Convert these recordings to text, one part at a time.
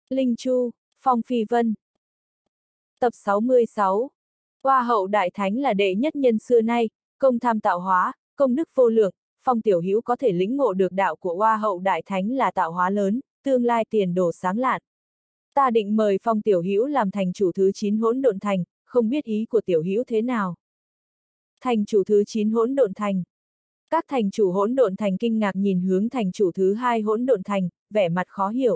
Linh Chu, Phong Phi Vân. Tập 66. Hoa hậu đại thánh là đệ nhất nhân xưa nay, công tham tạo hóa, công đức vô lượng, Phong tiểu hữu có thể lĩnh ngộ được đạo của Hoa hậu đại thánh là tạo hóa lớn, tương lai tiền đồ sáng lạn. Ta định mời Phong tiểu hữu làm thành chủ thứ 9 hỗn độn thành, không biết ý của tiểu hữu thế nào. Thành chủ thứ 9 hỗn độn thành. Các thành chủ hỗn độn thành kinh ngạc nhìn hướng thành chủ thứ 2 hỗn độn thành, vẻ mặt khó hiểu.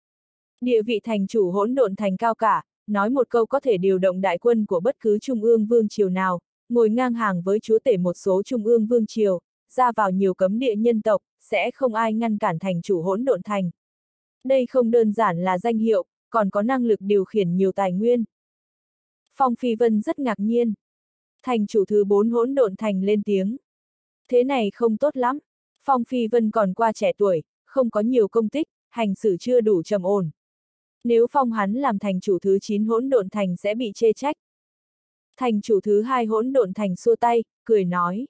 Địa vị thành chủ hỗn độn thành cao cả, nói một câu có thể điều động đại quân của bất cứ trung ương vương triều nào, ngồi ngang hàng với chúa tể một số trung ương vương triều, ra vào nhiều cấm địa nhân tộc, sẽ không ai ngăn cản thành chủ hỗn độn thành. Đây không đơn giản là danh hiệu, còn có năng lực điều khiển nhiều tài nguyên. Phong Phi Vân rất ngạc nhiên. Thành chủ thứ 4 hỗn độn thành lên tiếng. Thế này không tốt lắm. Phong Phi Vân còn qua trẻ tuổi, không có nhiều công tích, hành xử chưa đủ trầm ổn. Nếu phong hắn làm thành chủ thứ 9 hỗn độn thành sẽ bị chê trách. Thành chủ thứ 2 hỗn độn thành xua tay, cười nói.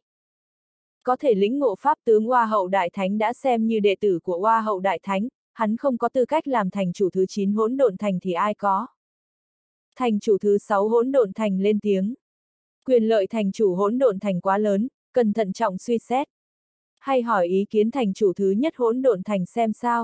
Có thể lĩnh ngộ pháp tướng Hoa hậu đại thánh đã xem như đệ tử của Hoa hậu đại thánh, hắn không có tư cách làm thành chủ thứ 9 hỗn độn thành thì ai có. Thành chủ thứ 6 hỗn độn thành lên tiếng. Quyền lợi thành chủ hỗn độn thành quá lớn, cần thận trọng suy xét. Hay hỏi ý kiến thành chủ thứ nhất hỗn độn thành xem sao.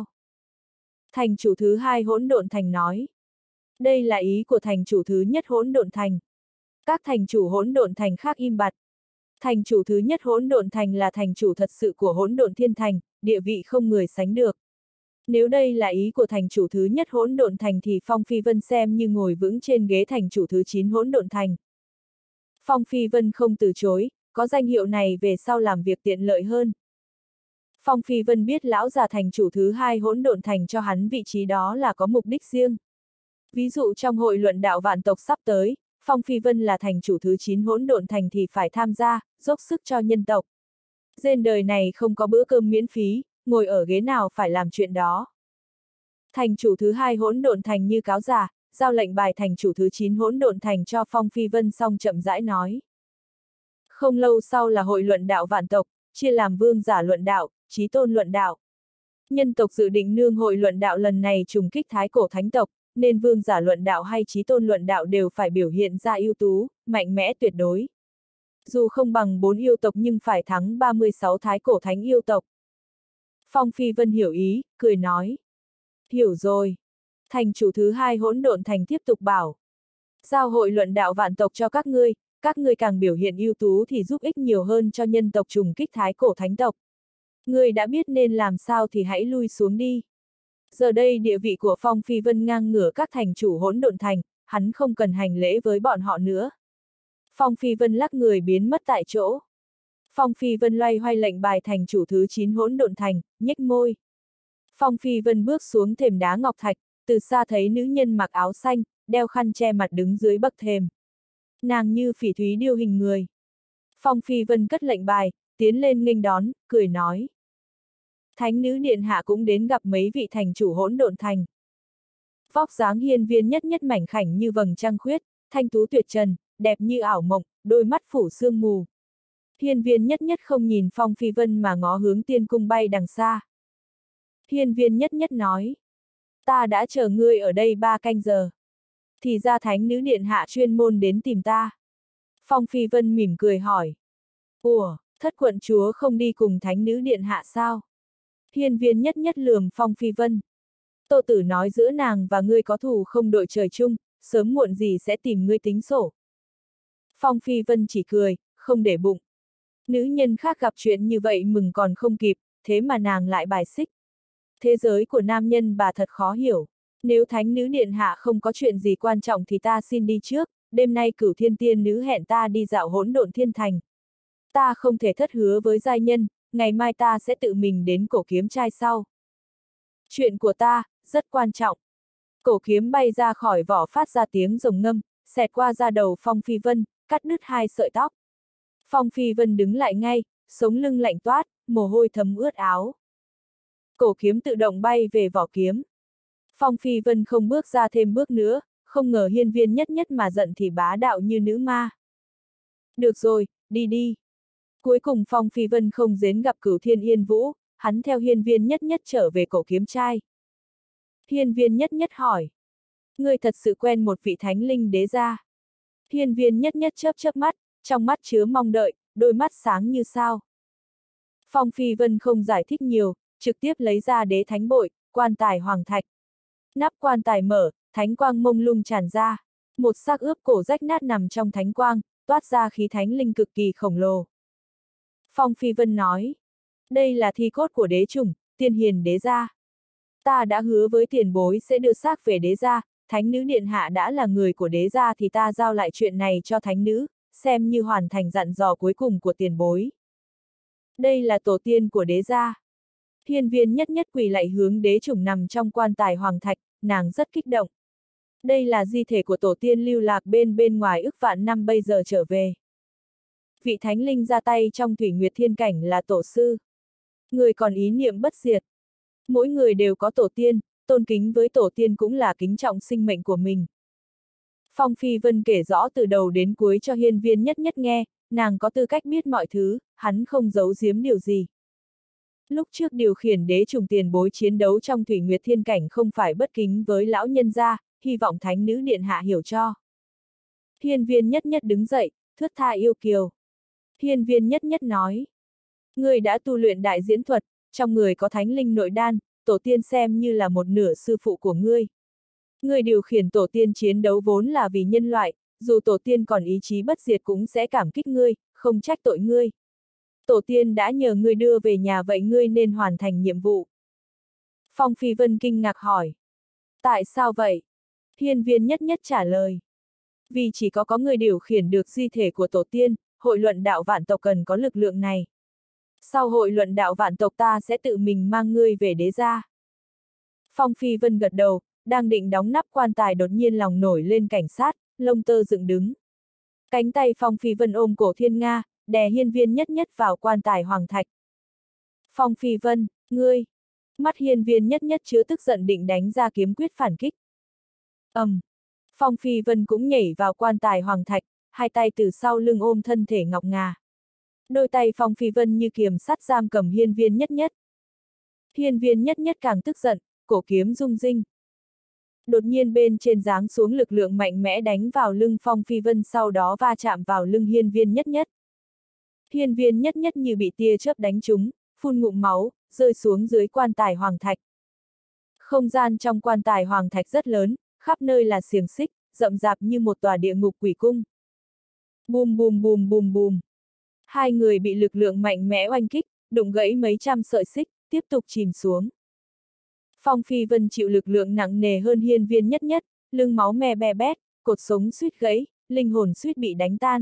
Thành chủ thứ 2 hỗn độn thành nói. Đây là ý của thành chủ thứ nhất hỗn độn thành. Các thành chủ hỗn độn thành khác im bặt. Thành chủ thứ nhất hỗn độn thành là thành chủ thật sự của hỗn độn thiên thành, địa vị không người sánh được. Nếu đây là ý của thành chủ thứ nhất hỗn độn thành thì Phong Phi Vân xem như ngồi vững trên ghế thành chủ thứ 9 hỗn độn thành. Phong Phi Vân không từ chối, có danh hiệu này về sau làm việc tiện lợi hơn. Phong Phi Vân biết lão già thành chủ thứ 2 hỗn độn thành cho hắn vị trí đó là có mục đích riêng. Ví dụ trong hội luận đạo vạn tộc sắp tới, Phong Phi Vân là thành chủ thứ 9 hỗn độn thành thì phải tham gia, dốc sức cho nhân tộc. Trên đời này không có bữa cơm miễn phí, ngồi ở ghế nào phải làm chuyện đó. Thành chủ thứ 2 hỗn độn thành như cáo già, giao lệnh bài thành chủ thứ 9 hỗn độn thành cho Phong Phi Vân xong chậm rãi nói. Không lâu sau là hội luận đạo vạn tộc, chia làm vương giả luận đạo, chí tôn luận đạo. Nhân tộc dự định nương hội luận đạo lần này trùng kích thái cổ thánh tộc, nên vương giả luận đạo hay chí tôn luận đạo đều phải biểu hiện ra ưu tú, mạnh mẽ tuyệt đối. Dù không bằng 4 yêu tộc nhưng phải thắng 36 thái cổ thánh yêu tộc. Phong Phi Vân hiểu ý, cười nói. Hiểu rồi. Thành chủ thứ 2 hỗn độn thành tiếp tục bảo. Giao hội luận đạo vạn tộc cho các ngươi càng biểu hiện ưu tú thì giúp ích nhiều hơn cho nhân tộc trùng kích thái cổ thánh tộc. Ngươi đã biết nên làm sao thì hãy lui xuống đi. Giờ đây địa vị của Phong Phi Vân ngang ngửa các thành chủ hỗn độn thành, hắn không cần hành lễ với bọn họ nữa. Phong Phi Vân lắc người biến mất tại chỗ. Phong Phi Vân loay hoay lệnh bài thành chủ thứ 9 hỗn độn thành, nhếch môi. Phong Phi Vân bước xuống thềm đá ngọc thạch, từ xa thấy nữ nhân mặc áo xanh, đeo khăn che mặt đứng dưới bậc thềm. Nàng như phỉ thúy điêu hình người. Phong Phi Vân cất lệnh bài, tiến lên nghênh đón, cười nói. Thánh nữ điện hạ cũng đến gặp mấy vị thành chủ hỗn độn thành. Vóc dáng hiên viên nhất nhất mảnh khảnh như vầng trăng khuyết, thanh tú tuyệt trần, đẹp như ảo mộng, đôi mắt phủ sương mù. Hiên viên nhất nhất không nhìn Phong Phi Vân mà ngó hướng tiên cung bay đằng xa. Hiên viên nhất nhất nói. Ta đã chờ ngươi ở đây 3 canh giờ. Thì ra thánh nữ điện hạ chuyên môn đến tìm ta. Phong Phi Vân mỉm cười hỏi. Ủa, thất quận chúa không đi cùng thánh nữ điện hạ sao? Hiên viên nhất nhất lườm Phong Phi Vân. Tô Tử nói giữa nàng và ngươi có thù không đội trời chung, sớm muộn gì sẽ tìm ngươi tính sổ. Phong Phi Vân chỉ cười, không để bụng. Nữ nhân khác gặp chuyện như vậy mừng còn không kịp, thế mà nàng lại bài xích. Thế giới của nam nhân bà thật khó hiểu. Nếu thánh nữ điện hạ không có chuyện gì quan trọng thì ta xin đi trước, đêm nay Cửu Thiên tiên nữ hẹn ta đi dạo hỗn độn thiên thành. Ta không thể thất hứa với giai nhân, ngày mai ta sẽ tự mình đến cổ kiếm trai sau. Chuyện của ta, rất quan trọng. Cổ kiếm bay ra khỏi vỏ phát ra tiếng rồng ngâm, xẹt qua da đầu Phong Phi Vân, cắt đứt 2 sợi tóc. Phong Phi Vân đứng lại ngay, sống lưng lạnh toát, mồ hôi thấm ướt áo. Cổ kiếm tự động bay về vỏ kiếm. Phong Phi Vân không bước ra thêm bước nữa, không ngờ hiên viên nhất nhất mà giận thì bá đạo như nữ ma. Được rồi, đi đi. Cuối cùng Phong Phi Vân không đến gặp Cửu Thiên Yên Vũ, hắn theo hiên viên nhất nhất trở về cổ kiếm trai. Hiên viên nhất nhất hỏi. Ngươi thật sự quen một vị thánh linh đế gia. Hiên viên nhất nhất chớp chớp mắt, trong mắt chứa mong đợi, đôi mắt sáng như sao. Phong Phi Vân không giải thích nhiều, trực tiếp lấy ra đế thánh bội, quan tài hoàng thạch. Nắp quan tài mở, thánh quang mông lung tràn ra. Một xác ướp cổ rách nát nằm trong thánh quang, toát ra khí thánh linh cực kỳ khổng lồ. Phong Phi Vân nói, đây là thi cốt của đế chủng, tiên hiền đế gia. Ta đã hứa với tiền bối sẽ đưa xác về đế gia, thánh nữ điện hạ đã là người của đế gia thì ta giao lại chuyện này cho thánh nữ, xem như hoàn thành dặn dò cuối cùng của tiền bối. Đây là tổ tiên của đế gia. Hiên viên nhất nhất quỳ lạy hướng đế chủng nằm trong quan tài hoàng thạch, nàng rất kích động. Đây là di thể của tổ tiên lưu lạc bên ngoài ức vạn năm bây giờ trở về. Vị thánh linh ra tay trong thủy nguyệt thiên cảnh là tổ sư. Người còn ý niệm bất diệt. Mỗi người đều có tổ tiên, tôn kính với tổ tiên cũng là kính trọng sinh mệnh của mình. Phong Phi Vân kể rõ từ đầu đến cuối cho hiên viên nhất nhất nghe, nàng có tư cách biết mọi thứ, hắn không giấu giếm điều gì. Lúc trước điều khiển đế trùng tiền bối chiến đấu trong thủy nguyệt thiên cảnh không phải bất kính với lão nhân gia, hy vọng thánh nữ điện hạ hiểu cho. Hiên viên nhất nhất đứng dậy, thướt tha yêu kiều. Hiên viên nhất nhất nói. Người đã tu luyện đại diễn thuật, trong người có thánh linh nội đan, tổ tiên xem như là một nửa sư phụ của ngươi. Ngươi điều khiển tổ tiên chiến đấu vốn là vì nhân loại, dù tổ tiên còn ý chí bất diệt cũng sẽ cảm kích ngươi, không trách tội ngươi. Tổ tiên đã nhờ ngươi đưa về nhà vậy ngươi nên hoàn thành nhiệm vụ. Phong Phi Vân kinh ngạc hỏi. Tại sao vậy? Hiên viên nhất nhất trả lời. Vì chỉ có người điều khiển được di thể của tổ tiên, hội luận đạo vạn tộc cần có lực lượng này. Sau hội luận đạo vạn tộc ta sẽ tự mình mang ngươi về đế gia. Phong Phi Vân gật đầu, đang định đóng nắp quan tài đột nhiên lòng nổi lên cảnh sát, lông tơ dựng đứng. Cánh tay Phong Phi Vân ôm cổ Thiên Nga, đè hiên viên nhất nhất vào quan tài hoàng thạch. Phong Phi Vân, ngươi! Mắt hiên viên nhất nhất chứa tức giận định đánh ra kiếm quyết phản kích. Phong Phi Vân cũng nhảy vào quan tài hoàng thạch, hai tay từ sau lưng ôm thân thể ngọc ngà. Đôi tay Phong Phi Vân như kiềm sắt giam cầm hiên viên nhất nhất. Hiên viên nhất nhất càng tức giận, cổ kiếm rung rinh. Đột nhiên bên trên giáng xuống lực lượng mạnh mẽ đánh vào lưng Phong Phi Vân sau đó va chạm vào lưng hiên viên nhất nhất. Hiên viên nhất nhất như bị tia chớp đánh trúng, phun ngụm máu, rơi xuống dưới quan tài hoàng thạch. Không gian trong quan tài hoàng thạch rất lớn, khắp nơi là xiềng xích, rậm rạp như một tòa địa ngục quỷ cung. Bùm bùm bùm bùm bùm. Hai người bị lực lượng mạnh mẽ oanh kích, đụng gãy mấy trăm sợi xích, tiếp tục chìm xuống. Phong Phi Vân chịu lực lượng nặng nề hơn hiên viên nhất nhất, lưng máu me be bét, cột sống suýt gãy, linh hồn suýt bị đánh tan.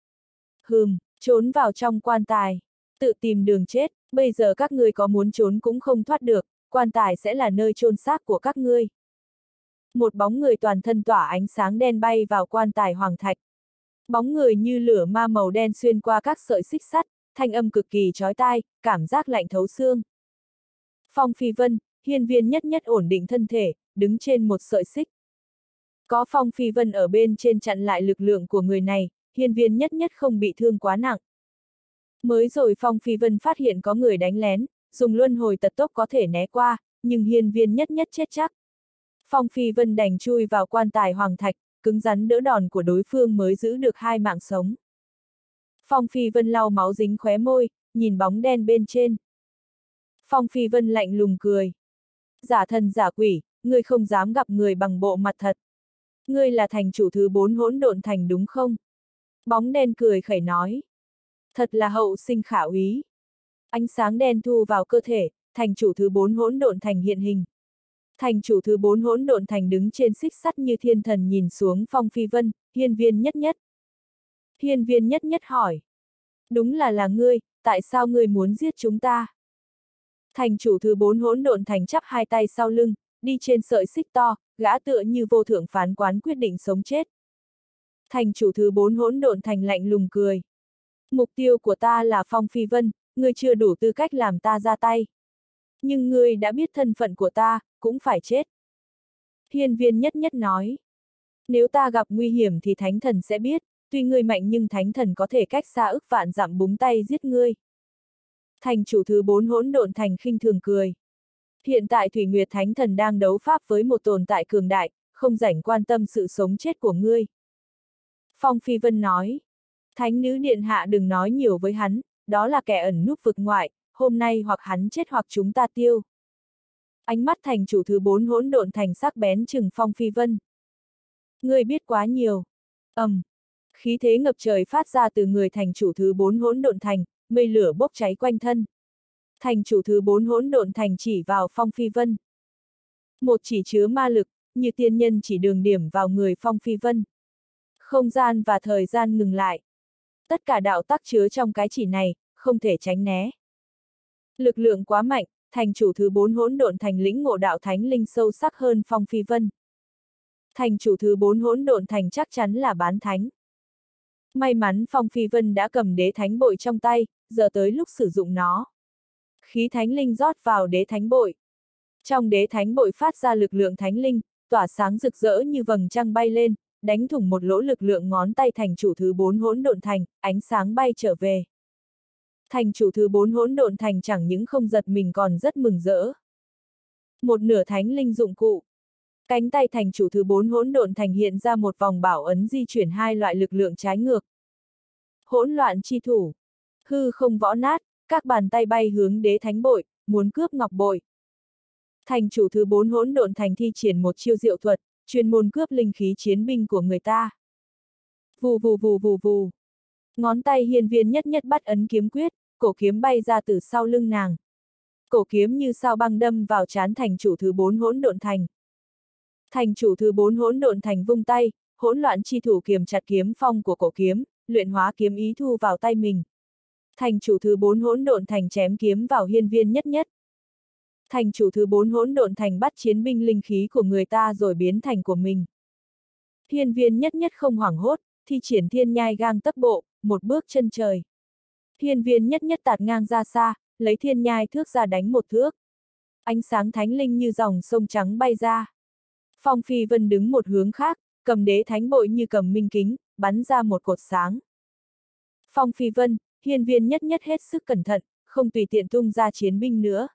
Trốn vào trong quan tài, tự tìm đường chết, bây giờ các ngươi có muốn trốn cũng không thoát được, quan tài sẽ là nơi chôn xác của các ngươi. Một bóng người toàn thân tỏa ánh sáng đen bay vào quan tài hoàng thạch. Bóng người như lửa ma màu đen xuyên qua các sợi xích sắt, thanh âm cực kỳ chói tai, cảm giác lạnh thấu xương. Phong Phi Vân, hiên viên nhất nhất ổn định thân thể, đứng trên một sợi xích. Có Phong Phi Vân ở bên trên chặn lại lực lượng của người này, hiên viên nhất nhất không bị thương quá nặng. Mới rồi Phong Phi Vân phát hiện có người đánh lén, dùng luân hồi tật tốc có thể né qua, nhưng hiên viên nhất nhất chết chắc. Phong Phi Vân đành chui vào quan tài hoàng thạch, cứng rắn đỡ đòn của đối phương mới giữ được hai mạng sống. Phong Phi Vân lau máu dính khóe môi, nhìn bóng đen bên trên. Phong Phi Vân lạnh lùng cười. Giả thần giả quỷ, ngươi không dám gặp người bằng bộ mặt thật. Ngươi là thành chủ thứ 4 hỗn độn thành đúng không? Bóng đen cười khẩy nói. Thật là hậu sinh khả úy. Ánh sáng đen thu vào cơ thể, thành chủ thứ 4 hỗn độn thành hiện hình. Thành chủ thứ 4 hỗn độn thành đứng trên xích sắt như thiên thần nhìn xuống Phong Phi Vân, hiên viên nhất nhất. Hiên viên nhất nhất hỏi. Đúng là ngươi, tại sao ngươi muốn giết chúng ta? Thành chủ thứ 4 hỗn độn thành chắp hai tay sau lưng, đi trên sợi xích to, gã tựa như vô thượng phán quán quyết định sống chết. Thành chủ thứ 4 hỗn độn thành lạnh lùng cười. Mục tiêu của ta là Phong Phi Vân, ngươi chưa đủ tư cách làm ta ra tay. Nhưng ngươi đã biết thân phận của ta, cũng phải chết. Hiên viên nhất nhất nói. Nếu ta gặp nguy hiểm thì thánh thần sẽ biết, tuy ngươi mạnh nhưng thánh thần có thể cách xa ức vạn dặm búng tay giết ngươi. Thành chủ thứ 4 hỗn độn thành khinh thường cười. Hiện tại Thủy Nguyệt Thánh Thần đang đấu pháp với một tồn tại cường đại, không rảnh quan tâm sự sống chết của ngươi. Phong Phi Vân nói, Thánh nữ điện hạ đừng nói nhiều với hắn, đó là kẻ ẩn núp vực ngoại, hôm nay hoặc hắn chết hoặc chúng ta tiêu. Ánh mắt thành chủ thứ 4 hỗn độn thành sắc bén chừng Phong Phi Vân. Ngươi biết quá nhiều. Khí thế ngập trời phát ra từ người thành chủ thứ 4 hỗn độn thành, mây lửa bốc cháy quanh thân. Thành chủ thứ 4 hỗn độn thành chỉ vào Phong Phi Vân. Một chỉ chứa ma lực, như tiên nhân chỉ đường điểm vào người Phong Phi Vân. Không gian và thời gian ngừng lại. Tất cả đạo tắc chứa trong cái chỉ này, không thể tránh né. Lực lượng quá mạnh, thành chủ thứ 4 hỗn độn thành lĩnh ngộ đạo thánh linh sâu sắc hơn Phong Phi Vân. Thành chủ thứ 4 hỗn độn thành chắc chắn là bán thánh. May mắn Phong Phi Vân đã cầm đế thánh bội trong tay, giờ tới lúc sử dụng nó. Khí thánh linh rót vào đế thánh bội. Trong đế thánh bội phát ra lực lượng thánh linh, tỏa sáng rực rỡ như vầng trăng bay lên, đánh thủng một lỗ lực lượng ngón tay thành chủ thứ 4 hỗn độn thành, ánh sáng bay trở về. Thành chủ thứ 4 hỗn độn thành chẳng những không giật mình còn rất mừng rỡ. Một nửa thánh linh dụng cụ. Cánh tay thành chủ thứ 4 hỗn độn thành hiện ra một vòng bảo ấn di chuyển hai loại lực lượng trái ngược. Hỗn loạn chi thủ. Hư không võ nát, các bàn tay bay hướng đế thánh bội, muốn cướp ngọc bội. Thành chủ thứ 4 hỗn độn thành thi triển một chiêu diệu thuật, chuyên môn cướp linh khí chiến binh của người ta. Vù vù vù vù vù. Ngón tay hiên viên nhất nhất bắt ấn kiếm quyết, cổ kiếm bay ra từ sau lưng nàng. Cổ kiếm như sao băng đâm vào trán thành chủ thứ 4 hỗn độn thành. Thành chủ thứ 4 hỗn độn thành vung tay, hỗn loạn chi thủ kiềm chặt kiếm phong của cổ kiếm, luyện hóa kiếm ý thu vào tay mình. Thành chủ thứ 4 hỗn độn thành chém kiếm vào hiên viên nhất nhất. Thành chủ thứ 4 hỗn độn thành bắt chiến binh linh khí của người ta rồi biến thành của mình. Hiên viên nhất nhất không hoảng hốt, thi triển thiên nhai gang tấc bộ, một bước chân trời. Hiên viên nhất nhất tạt ngang ra xa, lấy thiên nhai thước ra đánh một thước. Ánh sáng thánh linh như dòng sông trắng bay ra. Phong Phi Vân đứng một hướng khác, cầm đế thánh bội như cầm minh kính, bắn ra một cột sáng. Phong Phi Vân, hiên viên nhất nhất hết sức cẩn thận, không tùy tiện tung ra chiến binh nữa.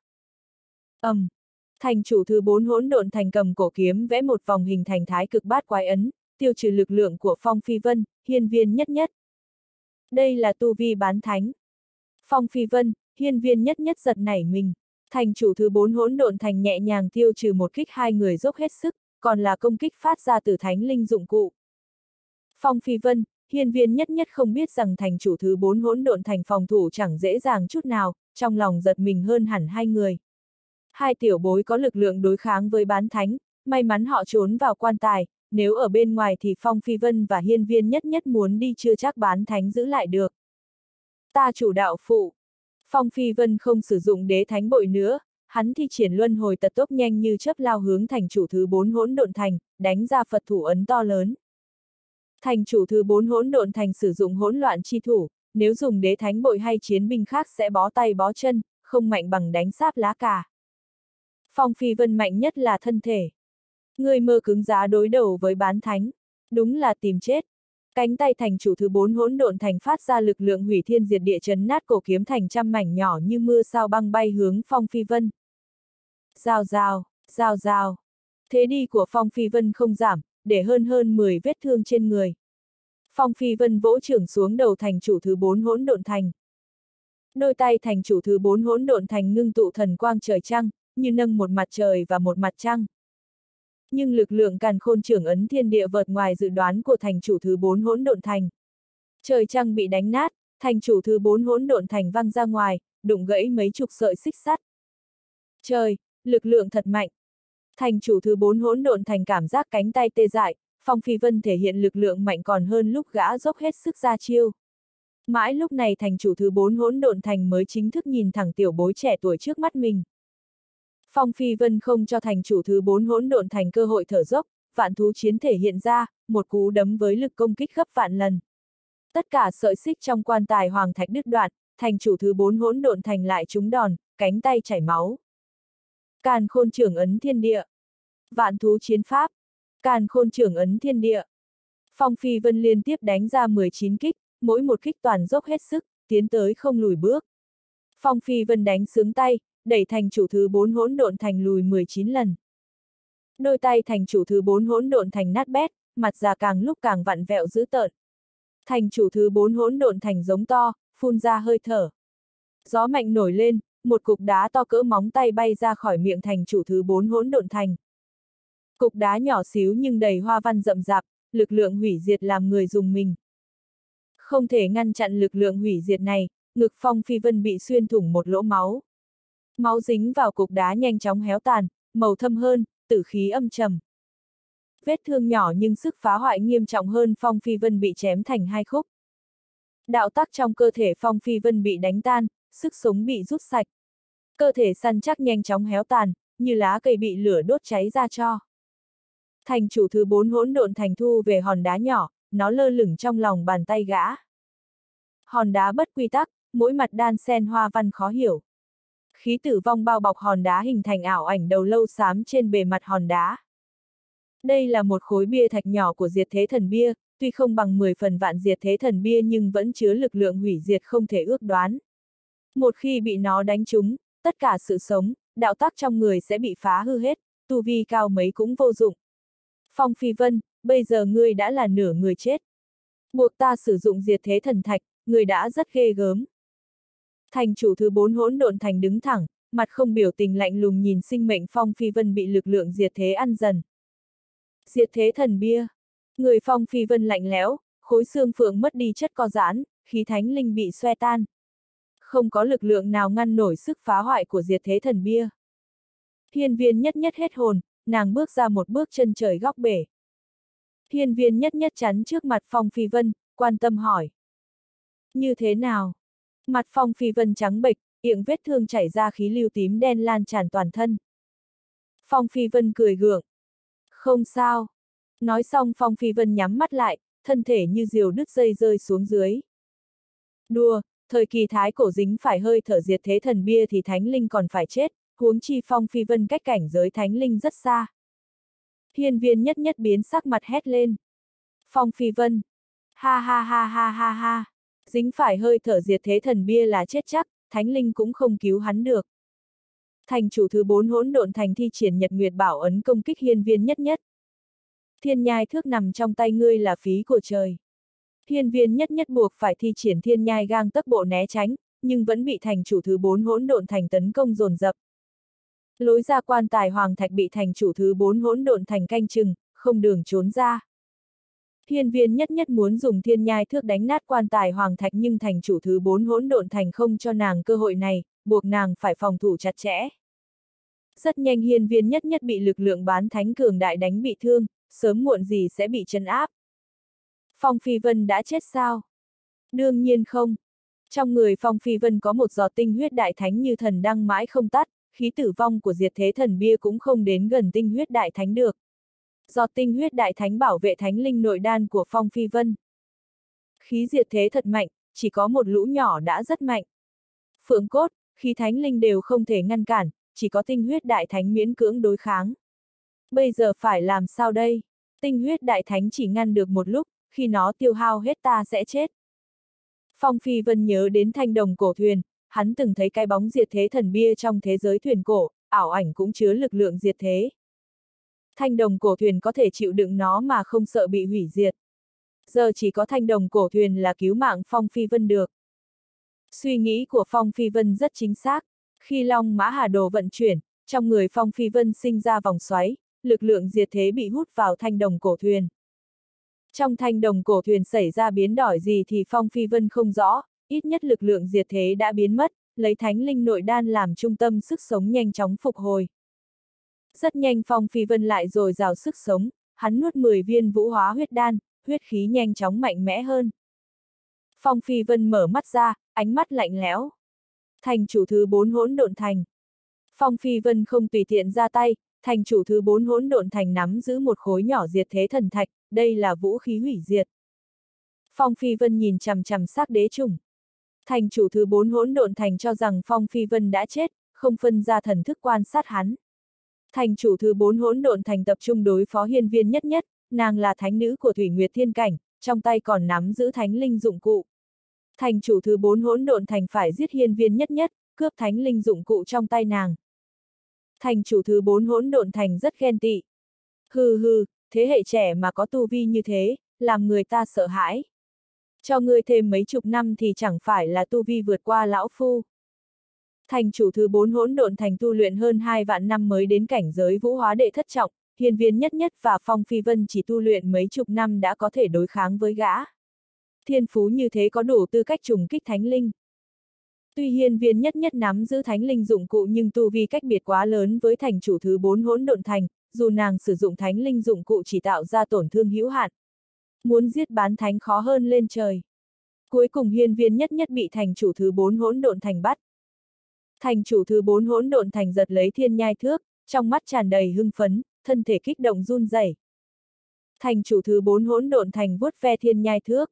Thành chủ thứ 4 hỗn độn thành cầm cổ kiếm vẽ một vòng hình thành thái cực bát quái ấn, tiêu trừ lực lượng của Phong Phi Vân, hiên viên nhất nhất. Đây là tu vi bán thánh. Phong Phi Vân, hiên viên nhất nhất giật nảy mình. Thành chủ thứ 4 hỗn độn thành nhẹ nhàng tiêu trừ một kích hai người dốc hết sức, còn là công kích phát ra từ thánh linh dụng cụ. Phong Phi Vân, hiên viên nhất nhất không biết rằng thành chủ thứ 4 hỗn độn thành phòng thủ chẳng dễ dàng chút nào, trong lòng giật mình hơn hẳn hai người. Hai tiểu bối có lực lượng đối kháng với bán thánh, may mắn họ trốn vào quan tài, nếu ở bên ngoài thì Phong Phi Vân và hiên viên nhất nhất muốn đi chưa chắc bán thánh giữ lại được. Ta chủ đạo phụ. Phong Phi Vân không sử dụng đế thánh bội nữa, hắn thi triển luân hồi tật tốc nhanh như chớp lao hướng thành chủ thứ 4 hỗn độn thành, đánh ra Phật thủ ấn to lớn. Thành chủ thứ 4 hỗn độn thành sử dụng hỗn loạn chi thủ, nếu dùng đế thánh bội hay chiến binh khác sẽ bó tay bó chân, không mạnh bằng đánh sáp lá cà. Phong Phi Vân mạnh nhất là thân thể. Người mơ cứng giá đối đầu với bán thánh, đúng là tìm chết. Cánh tay thành chủ thứ 4 hỗn độn thành phát ra lực lượng hủy thiên diệt địa chấn nát cổ kiếm thành trăm mảnh nhỏ như mưa sao băng bay hướng Phong Phi Vân. Rào rào, rào rào. Thế đi của Phong Phi Vân không giảm, để hơn 10 vết thương trên người. Phong Phi Vân vỗ chưởng xuống đầu thành chủ thứ 4 hỗn độn thành. Đôi tay thành chủ thứ 4 hỗn độn thành ngưng tụ thần quang trời trăng, như nâng một mặt trời và một mặt trăng. Nhưng lực lượng càn khôn trưởng ấn thiên địa vượt ngoài dự đoán của thành chủ thứ 4 hỗn độn thành. Trời trăng bị đánh nát, thành chủ thứ 4 hỗn độn thành văng ra ngoài, đụng gãy mấy chục sợi xích sắt. Trời, lực lượng thật mạnh. Thành chủ thứ 4 hỗn độn thành cảm giác cánh tay tê dại, Phong Phi Vân thể hiện lực lượng mạnh còn hơn lúc gã dốc hết sức ra chiêu. Mãi lúc này thành chủ thứ 4 hỗn độn thành mới chính thức nhìn thẳng tiểu bối trẻ tuổi trước mắt mình. Phong Phi Vân không cho thành chủ thứ 4 hỗn độn thành cơ hội thở dốc, vạn thú chiến thể hiện ra, một cú đấm với lực công kích gấp vạn lần. Tất cả sợi xích trong quan tài hoàng thạch đứt đoạn, thành chủ thứ 4 hỗn độn thành lại trúng đòn, cánh tay chảy máu. Càn khôn trưởng ấn thiên địa. Vạn thú chiến pháp. Càn khôn trưởng ấn thiên địa. Phong Phi Vân liên tiếp đánh ra 19 kích, mỗi một kích toàn dốc hết sức, tiến tới không lùi bước. Phong Phi Vân đánh sướng tay, đẩy thành chủ thứ 4 hỗn độn thành lùi 19 lần. Đôi tay thành chủ thứ 4 hỗn độn thành nát bét, mặt già càng lúc càng vặn vẹo dữ tợn. Thành chủ thứ 4 hỗn độn thành giống to, phun ra hơi thở. Gió mạnh nổi lên, một cục đá to cỡ móng tay bay ra khỏi miệng thành chủ thứ 4 hỗn độn thành. Cục đá nhỏ xíu nhưng đầy hoa văn rậm rạp, lực lượng hủy diệt làm người rùng mình. Không thể ngăn chặn lực lượng hủy diệt này, ngực Phong Phi Vân bị xuyên thủng một lỗ máu. Máu dính vào cục đá nhanh chóng héo tàn, màu thâm hơn, tử khí âm trầm. Vết thương nhỏ nhưng sức phá hoại nghiêm trọng hơn, Phong Phi Vân bị chém thành 2 khúc. Đạo tắc trong cơ thể Phong Phi Vân bị đánh tan, sức sống bị rút sạch. Cơ thể săn chắc nhanh chóng héo tàn, như lá cây bị lửa đốt cháy ra tro. Thành chủ thứ 4 hỗn độn thành thu về hòn đá nhỏ, nó lơ lửng trong lòng bàn tay gã. Hòn đá bất quy tắc, mỗi mặt đan xen hoa văn khó hiểu. Khí tử vong bao bọc hòn đá hình thành ảo ảnh đầu lâu xám trên bề mặt hòn đá. Đây là một khối bia thạch nhỏ của diệt thế thần bia, tuy không bằng 10 phần vạn diệt thế thần bia nhưng vẫn chứa lực lượng hủy diệt không thể ước đoán. Một khi bị nó đánh trúng, tất cả sự sống, đạo tắc trong người sẽ bị phá hư hết, tu vi cao mấy cũng vô dụng. Phong Phi Vân, bây giờ ngươi đã là nửa người chết. Buộc ta sử dụng diệt thế thần thạch, ngươi đã rất ghê gớm. Thành chủ thứ 4 hỗn độn thành đứng thẳng, mặt không biểu tình lạnh lùng nhìn sinh mệnh Phong Phi Vân bị lực lượng diệt thế ăn dần. Diệt thế thần bia. Người Phong Phi Vân lạnh lẽo, khối xương phượng mất đi chất co giãn, khí thánh linh bị xoe tan. Không có lực lượng nào ngăn nổi sức phá hoại của diệt thế thần bia. Hiên Viên Nhất Nhất hết hồn, nàng bước ra một bước chân trời góc bể. Hiên Viên Nhất Nhất chắn trước mặt Phong Phi Vân, quan tâm hỏi. Như thế nào? Mặt Phong Phi Vân trắng bệch, miệng vết thương chảy ra khí lưu tím đen lan tràn toàn thân. Phong Phi Vân cười gượng. Không sao. Nói xong Phong Phi Vân nhắm mắt lại, thân thể như diều đứt dây rơi xuống dưới. Đùa, thời kỳ thái cổ dính phải hơi thở diệt thế thần bia thì thánh linh còn phải chết, huống chi Phong Phi Vân cách cảnh giới thánh linh rất xa. Hiên Viên Nhất Nhất biến sắc mặt hét lên. Phong Phi Vân. Ha ha ha ha ha ha. Dính phải hơi thở diệt thế thần bia là chết chắc, thánh linh cũng không cứu hắn được. Thành chủ thứ 4 hỗn độn thành thi triển Nhật Nguyệt Bảo ấn công kích Hiên Viên Nhất Nhất. Thiên nhai thước nằm trong tay ngươi là phí của trời. Hiên Viên Nhất Nhất buộc phải thi triển thiên nhai gang tấc bộ né tránh, nhưng vẫn bị thành chủ thứ 4 hỗn độn thành tấn công dồn dập. Lối ra quan tài hoàng thạch bị thành chủ thứ 4 hỗn độn thành canh chừng, không đường trốn ra. Hiên Viên Nhất Nhất muốn dùng thiên nhai thước đánh nát quan tài hoàng thạch nhưng thành chủ thứ 4 hỗn độn thành không cho nàng cơ hội này, buộc nàng phải phòng thủ chặt chẽ. Rất nhanh Hiên Viên Nhất Nhất bị lực lượng bán thánh cường đại đánh bị thương, sớm muộn gì sẽ bị trấn áp. Phong Phi Vân đã chết sao? Đương nhiên không. Trong người Phong Phi Vân có một giọt tinh huyết đại thánh như thần đăng mãi không tắt, khí tử vong của diệt thế thần bia cũng không đến gần tinh huyết đại thánh được. Giọt tinh huyết đại thánh bảo vệ thánh linh nội đan của Phong Phi Vân. Khí diệt thế thật mạnh, chỉ có một lũ nhỏ đã rất mạnh. Phượng cốt, khí thánh linh đều không thể ngăn cản, chỉ có tinh huyết đại thánh miễn cưỡng đối kháng. Bây giờ phải làm sao đây? Tinh huyết đại thánh chỉ ngăn được một lúc, khi nó tiêu hao hết ta sẽ chết. Phong Phi Vân nhớ đến thanh đồng cổ thuyền, hắn từng thấy cái bóng diệt thế thần bia trong thế giới thuyền cổ, ảo ảnh cũng chứa lực lượng diệt thế. Thanh đồng cổ thuyền có thể chịu đựng nó mà không sợ bị hủy diệt. Giờ chỉ có thanh đồng cổ thuyền là cứu mạng Phong Phi Vân được. Suy nghĩ của Phong Phi Vân rất chính xác. Khi Long Mã Hà Đồ vận chuyển, trong người Phong Phi Vân sinh ra vòng xoáy, lực lượng diệt thế bị hút vào thanh đồng cổ thuyền. Trong thanh đồng cổ thuyền xảy ra biến đổi gì thì Phong Phi Vân không rõ, ít nhất lực lượng diệt thế đã biến mất, lấy thánh linh nội đan làm trung tâm sức sống nhanh chóng phục hồi. Rất nhanh Phong Phi Vân lại dồi dào sức sống, hắn nuốt 10 viên vũ hóa huyết đan, huyết khí nhanh chóng mạnh mẽ hơn. Phong Phi Vân mở mắt ra, ánh mắt lạnh lẽo. Thành chủ thứ 4 hỗn độn thành. Phong Phi Vân không tùy tiện ra tay, thành chủ thứ 4 hỗn độn thành nắm giữ một khối nhỏ diệt thế thần thạch, đây là vũ khí hủy diệt. Phong Phi Vân nhìn chằm chằm xác đế trùng. Thành chủ thứ 4 hỗn độn thành cho rằng Phong Phi Vân đã chết, không phân ra thần thức quan sát hắn. Thành chủ thứ 4 hỗn độn thành tập trung đối phó Hiên Viên Nhất Nhất, nàng là thánh nữ của Thủy Nguyệt Thiên Cảnh, trong tay còn nắm giữ thánh linh dụng cụ. Thành chủ thứ 4 hỗn độn thành phải giết Hiên Viên Nhất Nhất, cướp thánh linh dụng cụ trong tay nàng. Thành chủ thứ 4 hỗn độn thành rất ghen tị. Hừ hừ, thế hệ trẻ mà có tu vi như thế, làm người ta sợ hãi. Cho ngươi thêm mấy chục năm thì chẳng phải là tu vi vượt qua lão phu. Thành chủ thứ 4 hỗn độn thành tu luyện hơn 2 vạn năm mới đến cảnh giới vũ hóa đệ thất trọng, hiên viên nhất nhất và Phong Phi Vân chỉ tu luyện mấy chục năm đã có thể đối kháng với gã. Thiên phú như thế có đủ tư cách trùng kích thánh linh. Tuy hiên viên nhất nhất nắm giữ thánh linh dụng cụ nhưng tu vi cách biệt quá lớn với thành chủ thứ 4 hỗn độn thành, dù nàng sử dụng thánh linh dụng cụ chỉ tạo ra tổn thương hữu hạn. Muốn giết bán thánh khó hơn lên trời. Cuối cùng hiên viên nhất nhất bị thành chủ thứ 4 hỗn độn thành bắt. Thành chủ thứ 4 hỗn độn thành giật lấy thiên nhai thước, trong mắt tràn đầy hưng phấn, thân thể kích động run rẩy. Thành chủ thứ 4 hỗn độn thành vuốt ve thiên nhai thước.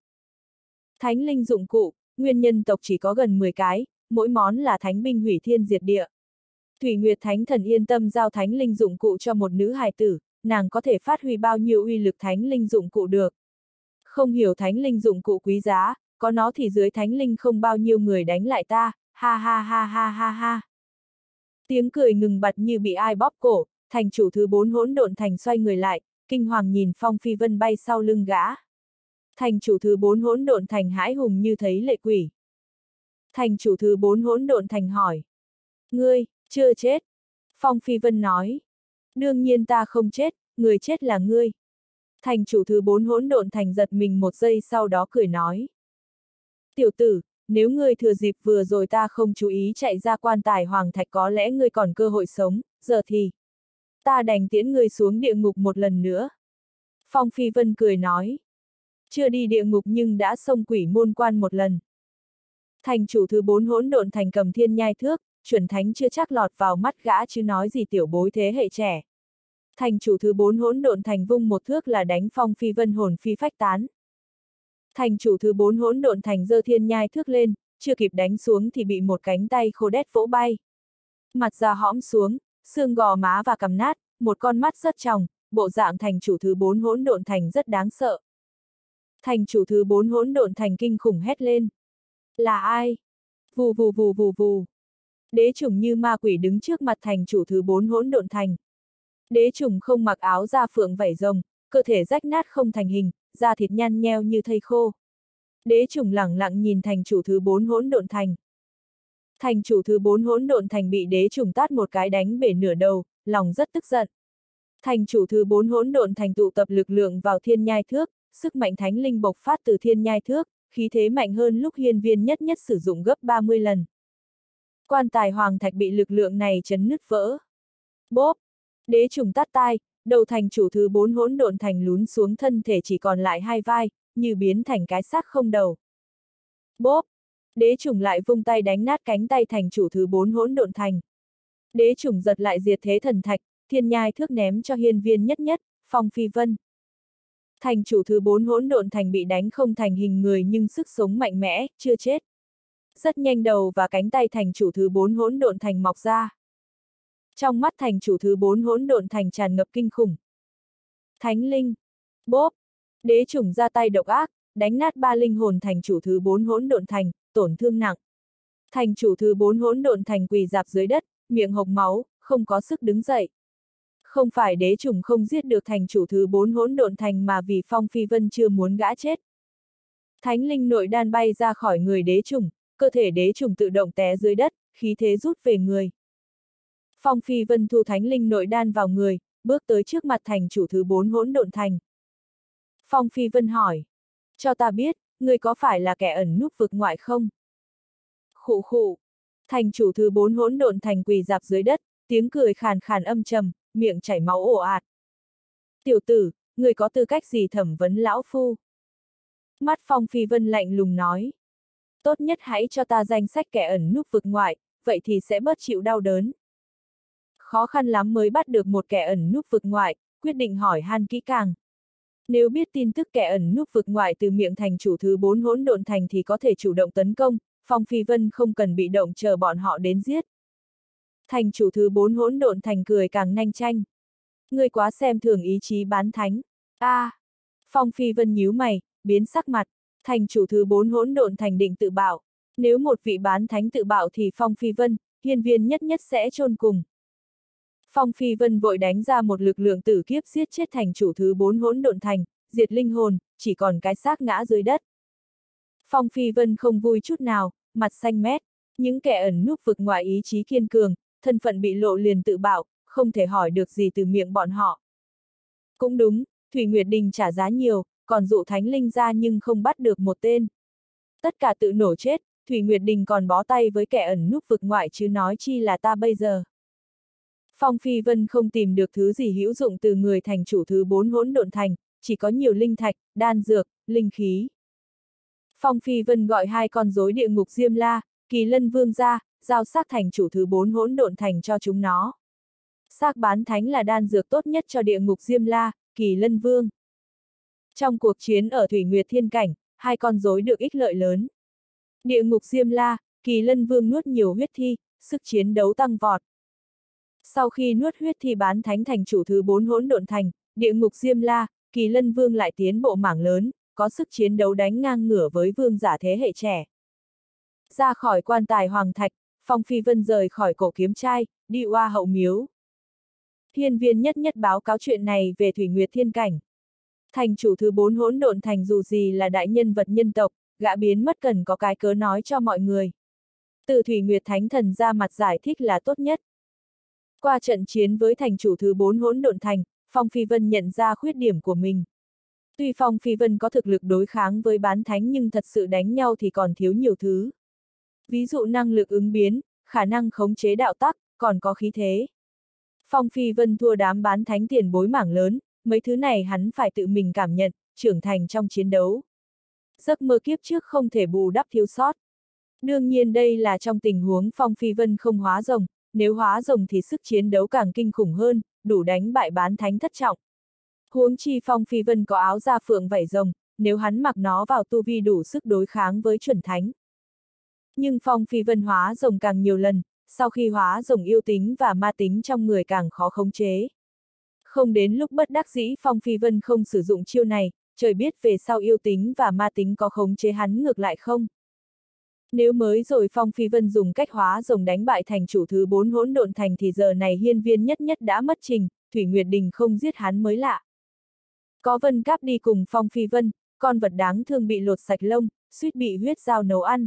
Thánh linh dụng cụ, nguyên nhân tộc chỉ có gần 10 cái, mỗi món là thánh binh hủy thiên diệt địa. Thủy Nguyệt Thánh Thần yên tâm giao thánh linh dụng cụ cho một nữ hài tử, nàng có thể phát huy bao nhiêu uy lực thánh linh dụng cụ được. Không hiểu thánh linh dụng cụ quý giá, có nó thì dưới thánh linh không bao nhiêu người đánh lại ta, ha ha ha ha ha ha. Tiếng cười ngừng bặt như bị ai bóp cổ, thành chủ thứ 4 hỗn độn thành xoay người lại, kinh hoàng nhìn Phong Phi Vân bay sau lưng gã. Thành chủ thứ 4 hỗn độn thành hãi hùng như thấy lệ quỷ. Thành chủ thứ 4 hỗn độn thành hỏi. Ngươi, chưa chết. Phong Phi Vân nói. Đương nhiên ta không chết, người chết là ngươi. Thành chủ thứ 4 hỗn độn thành giật mình một giây sau đó cười nói. Tiểu tử, nếu ngươi thừa dịp vừa rồi ta không chú ý chạy ra quan tài hoàng thạch có lẽ ngươi còn cơ hội sống, giờ thì. Ta đành tiễn ngươi xuống địa ngục một lần nữa. Phong Phi Vân cười nói. Chưa đi địa ngục nhưng đã xông quỷ môn quan một lần. Thành chủ thứ 4 hỗn độn thành cầm thiên nhai thước, chuẩn thánh chưa chắc lọt vào mắt gã chứ nói gì tiểu bối thế hệ trẻ. Thành chủ thứ 4 hỗn độn thành vung một thước là đánh Phong Phi Vân hồn phi phách tán. Thành chủ thứ 4 hỗn độn thành giơ thiên nhai thước lên, chưa kịp đánh xuống thì bị một cánh tay khô đét vỗ bay. Mặt da hõm xuống, xương gò má và cằm nát, một con mắt rất tròng, bộ dạng thành chủ thứ 4 hỗn độn thành rất đáng sợ. Thành chủ thứ 4 hỗn độn thành kinh khủng hét lên. Là ai? Vù vù vù vù vù. Đế chủng như ma quỷ đứng trước mặt thành chủ thứ 4 hỗn độn thành. Đế chủng không mặc áo da phượng vảy rồng, cơ thể rách nát không thành hình, da thịt nhăn nheo như thây khô. Đế chủng lẳng lặng nhìn thành chủ thứ 4 hỗn độn thành. Thành chủ thứ 4 hỗn độn thành bị đế chủng tát một cái đánh bể nửa đầu, lòng rất tức giận. Thành chủ thứ 4 hỗn độn thành tụ tập lực lượng vào thiên nhai thước, sức mạnh thánh linh bộc phát từ thiên nhai thước, khí thế mạnh hơn lúc hiên viên nhất nhất sử dụng gấp 30 lần. Quan tài hoàng thạch bị lực lượng này chấn nứt vỡ. Bốp! Đế trùng tát tai, đầu thành chủ thứ 4 hỗn độn thành lún xuống thân thể chỉ còn lại hai vai, như biến thành cái xác không đầu. Bốp! Đế trùng lại vung tay đánh nát cánh tay thành chủ thứ 4 hỗn độn thành. Đế trùng giật lại diệt thế thần thạch, thiên nhai thước ném cho hiên viên nhất nhất, Phong Phi Vân. Thành chủ thứ 4 hỗn độn thành bị đánh không thành hình người nhưng sức sống mạnh mẽ, chưa chết. Rất nhanh đầu và cánh tay thành chủ thứ 4 hỗn độn thành mọc ra. Trong mắt thành chủ thứ 4 hỗn độn thành tràn ngập kinh khủng. Thánh linh. Bốp. Đế chủng ra tay độc ác, đánh nát 3 linh hồn thành chủ thứ 4 hỗn độn thành, tổn thương nặng. Thành chủ thứ 4 hỗn độn thành quỳ rạp dưới đất, miệng hộc máu, không có sức đứng dậy. Không phải đế chủng không giết được thành chủ thứ 4 hỗn độn thành mà vì Phong Phi Vân chưa muốn gã chết. Thánh linh nội đan bay ra khỏi người đế chủng, cơ thể đế chủng tự động té dưới đất, khí thế rút về người. Phong Phi Vân thu thánh linh nội đan vào người, bước tới trước mặt thành chủ thứ 4 hỗn độn thành. Phong Phi Vân hỏi, cho ta biết, ngươi có phải là kẻ ẩn núp vực ngoại không? Khụ khụ. Thành chủ thứ 4 hỗn độn thành quỳ rạp dưới đất, tiếng cười khàn khàn âm trầm, miệng chảy máu ồ ạt. Tiểu tử, ngươi có tư cách gì thẩm vấn lão phu? Mắt Phong Phi Vân lạnh lùng nói. Tốt nhất hãy cho ta danh sách kẻ ẩn núp vực ngoại, vậy thì sẽ bớt chịu đau đớn. Khó khăn lắm mới bắt được một kẻ ẩn núp vực ngoại, quyết định hỏi han kỹ càng. Nếu biết tin tức kẻ ẩn núp vực ngoại từ miệng thành chủ thứ 4 hỗn độn thành thì có thể chủ động tấn công, Phong Phi Vân không cần bị động chờ bọn họ đến giết. Thành chủ thứ 4 hỗn độn thành cười càng nhanh chanh. Ngươi quá xem thường ý chí bán thánh. Phong Phi Vân nhíu mày, biến sắc mặt. Thành chủ thứ 4 hỗn độn thành định tự bảo. Nếu một vị bán thánh tự bạo thì Phong Phi Vân, hiên viên nhất nhất sẽ chôn cùng. Phong Phi Vân vội đánh ra một lực lượng tử kiếp giết chết thành chủ thứ 4 hỗn độn thành, diệt linh hồn, chỉ còn cái xác ngã dưới đất. Phong Phi Vân không vui chút nào, mặt xanh mét, những kẻ ẩn núp vực ngoại ý chí kiên cường, thân phận bị lộ liền tự bạo, không thể hỏi được gì từ miệng bọn họ. Cũng đúng, Thủy Nguyệt Đình trả giá nhiều, còn dụ thánh linh ra nhưng không bắt được một tên. Tất cả tự nổ chết, Thủy Nguyệt Đình còn bó tay với kẻ ẩn núp vực ngoại chứ nói chi là ta bây giờ. Phong Phi Vân không tìm được thứ gì hữu dụng từ người thành chủ thứ 4 hỗn độn thành, chỉ có nhiều linh thạch, đan dược, linh khí. Phong Phi Vân gọi 2 con rối địa ngục Diêm La, Kỳ Lân Vương ra, giao xác thành chủ thứ 4 hỗn độn thành cho chúng nó. Xác bán thánh là đan dược tốt nhất cho địa ngục Diêm La, Kỳ Lân Vương. Trong cuộc chiến ở Thủy Nguyệt Thiên Cảnh, 2 con rối được ích lợi lớn. Địa ngục Diêm La, Kỳ Lân Vương nuốt nhiều huyết thi, sức chiến đấu tăng vọt. Sau khi nuốt huyết thi bán thánh thành chủ thứ 4 hỗn độn thành, địa ngục Diêm La, Kỳ Lân Vương lại tiến bộ mảng lớn, có sức chiến đấu đánh ngang ngửa với vương giả thế hệ trẻ. Ra khỏi quan tài hoàng thạch, Phong Phi Vân rời khỏi cổ kiếm trai, đi Oa Hậu Miếu. Hiên viên nhất nhất báo cáo chuyện này về Thủy Nguyệt Thiên Cảnh. Thành chủ thứ 4 hỗn độn thành dù gì là đại nhân vật nhân tộc, gã biến mất cần có cái cớ nói cho mọi người. Từ Thủy Nguyệt Thánh Thần ra mặt giải thích là tốt nhất. Qua trận chiến với thành chủ thứ 4 hỗn độn thành, Phong Phi Vân nhận ra khuyết điểm của mình. Tuy Phong Phi Vân có thực lực đối kháng với bán thánh nhưng thật sự đánh nhau thì còn thiếu nhiều thứ. Ví dụ năng lực ứng biến, khả năng khống chế đạo tắc, còn có khí thế. Phong Phi Vân thua đám bán thánh tiền bối mảng lớn, mấy thứ này hắn phải tự mình cảm nhận, trưởng thành trong chiến đấu. Giấc mơ kiếp trước không thể bù đắp thiếu sót. Đương nhiên đây là trong tình huống Phong Phi Vân không hóa rồng, nếu hóa rồng thì sức chiến đấu càng kinh khủng hơn, đủ đánh bại bán thánh thất trọng. Huống chi Phong Phi Vân có áo da phượng vảy rồng, nếu hắn mặc nó vào tu vi đủ sức đối kháng với chuẩn thánh. Nhưng Phong Phi Vân hóa rồng càng nhiều lần, sau khi hóa rồng yêu tính và ma tính trong người càng khó khống chế. Không đến lúc bất đắc dĩ Phong Phi Vân không sử dụng chiêu này, trời biết về sau yêu tính và ma tính có khống chế hắn ngược lại không. Nếu mới rồi Phong Phi Vân dùng cách hóa rồng đánh bại thành chủ thứ 4 hỗn độn thành thì giờ này hiên viên nhất nhất đã mất trình, Thủy Nguyệt Đình không giết hắn mới lạ. Có Vân Cáp đi cùng Phong Phi Vân, con vật đáng thương bị lột sạch lông, suýt bị huyết dao nấu ăn.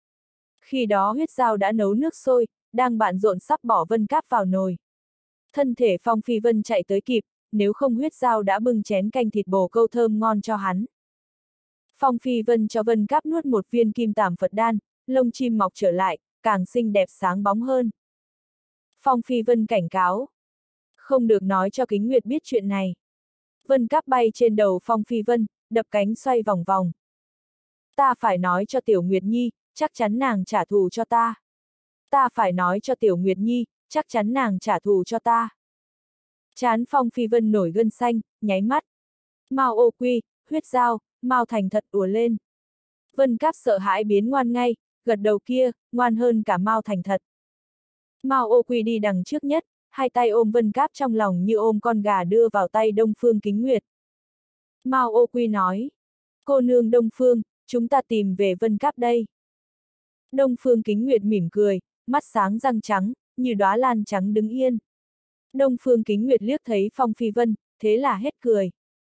Khi đó huyết dao đã nấu nước sôi, đang bận rộn sắp bỏ Vân Cáp vào nồi. Thân thể Phong Phi Vân chạy tới kịp, nếu không huyết dao đã bưng chén canh thịt bồ câu thơm ngon cho hắn. Phong Phi Vân cho Vân Cáp nuốt một viên kim tàm Phật đan, lông chim mọc trở lại, càng xinh đẹp sáng bóng hơn. Phong Phi Vân cảnh cáo. Không được nói cho Kính Nguyệt biết chuyện này. Vân Cáp bay trên đầu Phong Phi Vân, đập cánh xoay vòng vòng. Ta phải nói cho Tiểu Nguyệt Nhi, chắc chắn nàng trả thù cho ta. Ta phải nói cho Tiểu Nguyệt Nhi, chắc chắn nàng trả thù cho ta. Trán Phong Phi Vân nổi gân xanh, nháy mắt. Mao ô quy, huyết dao, Mao thành thật ùa lên. Vân Cáp sợ hãi biến ngoan ngay, gật đầu kia, ngoan hơn cả Mao thành thật. Mao ô quy đi đằng trước nhất, hai tay ôm Vân Cáp trong lòng như ôm con gà đưa vào tay Đông Phương Kính Nguyệt. Mao ô quy nói, cô nương Đông Phương, chúng ta tìm về Vân Cáp đây. Đông Phương Kính Nguyệt mỉm cười, mắt sáng răng trắng, như đóa lan trắng đứng yên. Đông Phương Kính Nguyệt liếc thấy Phong Phi Vân, thế là hết cười.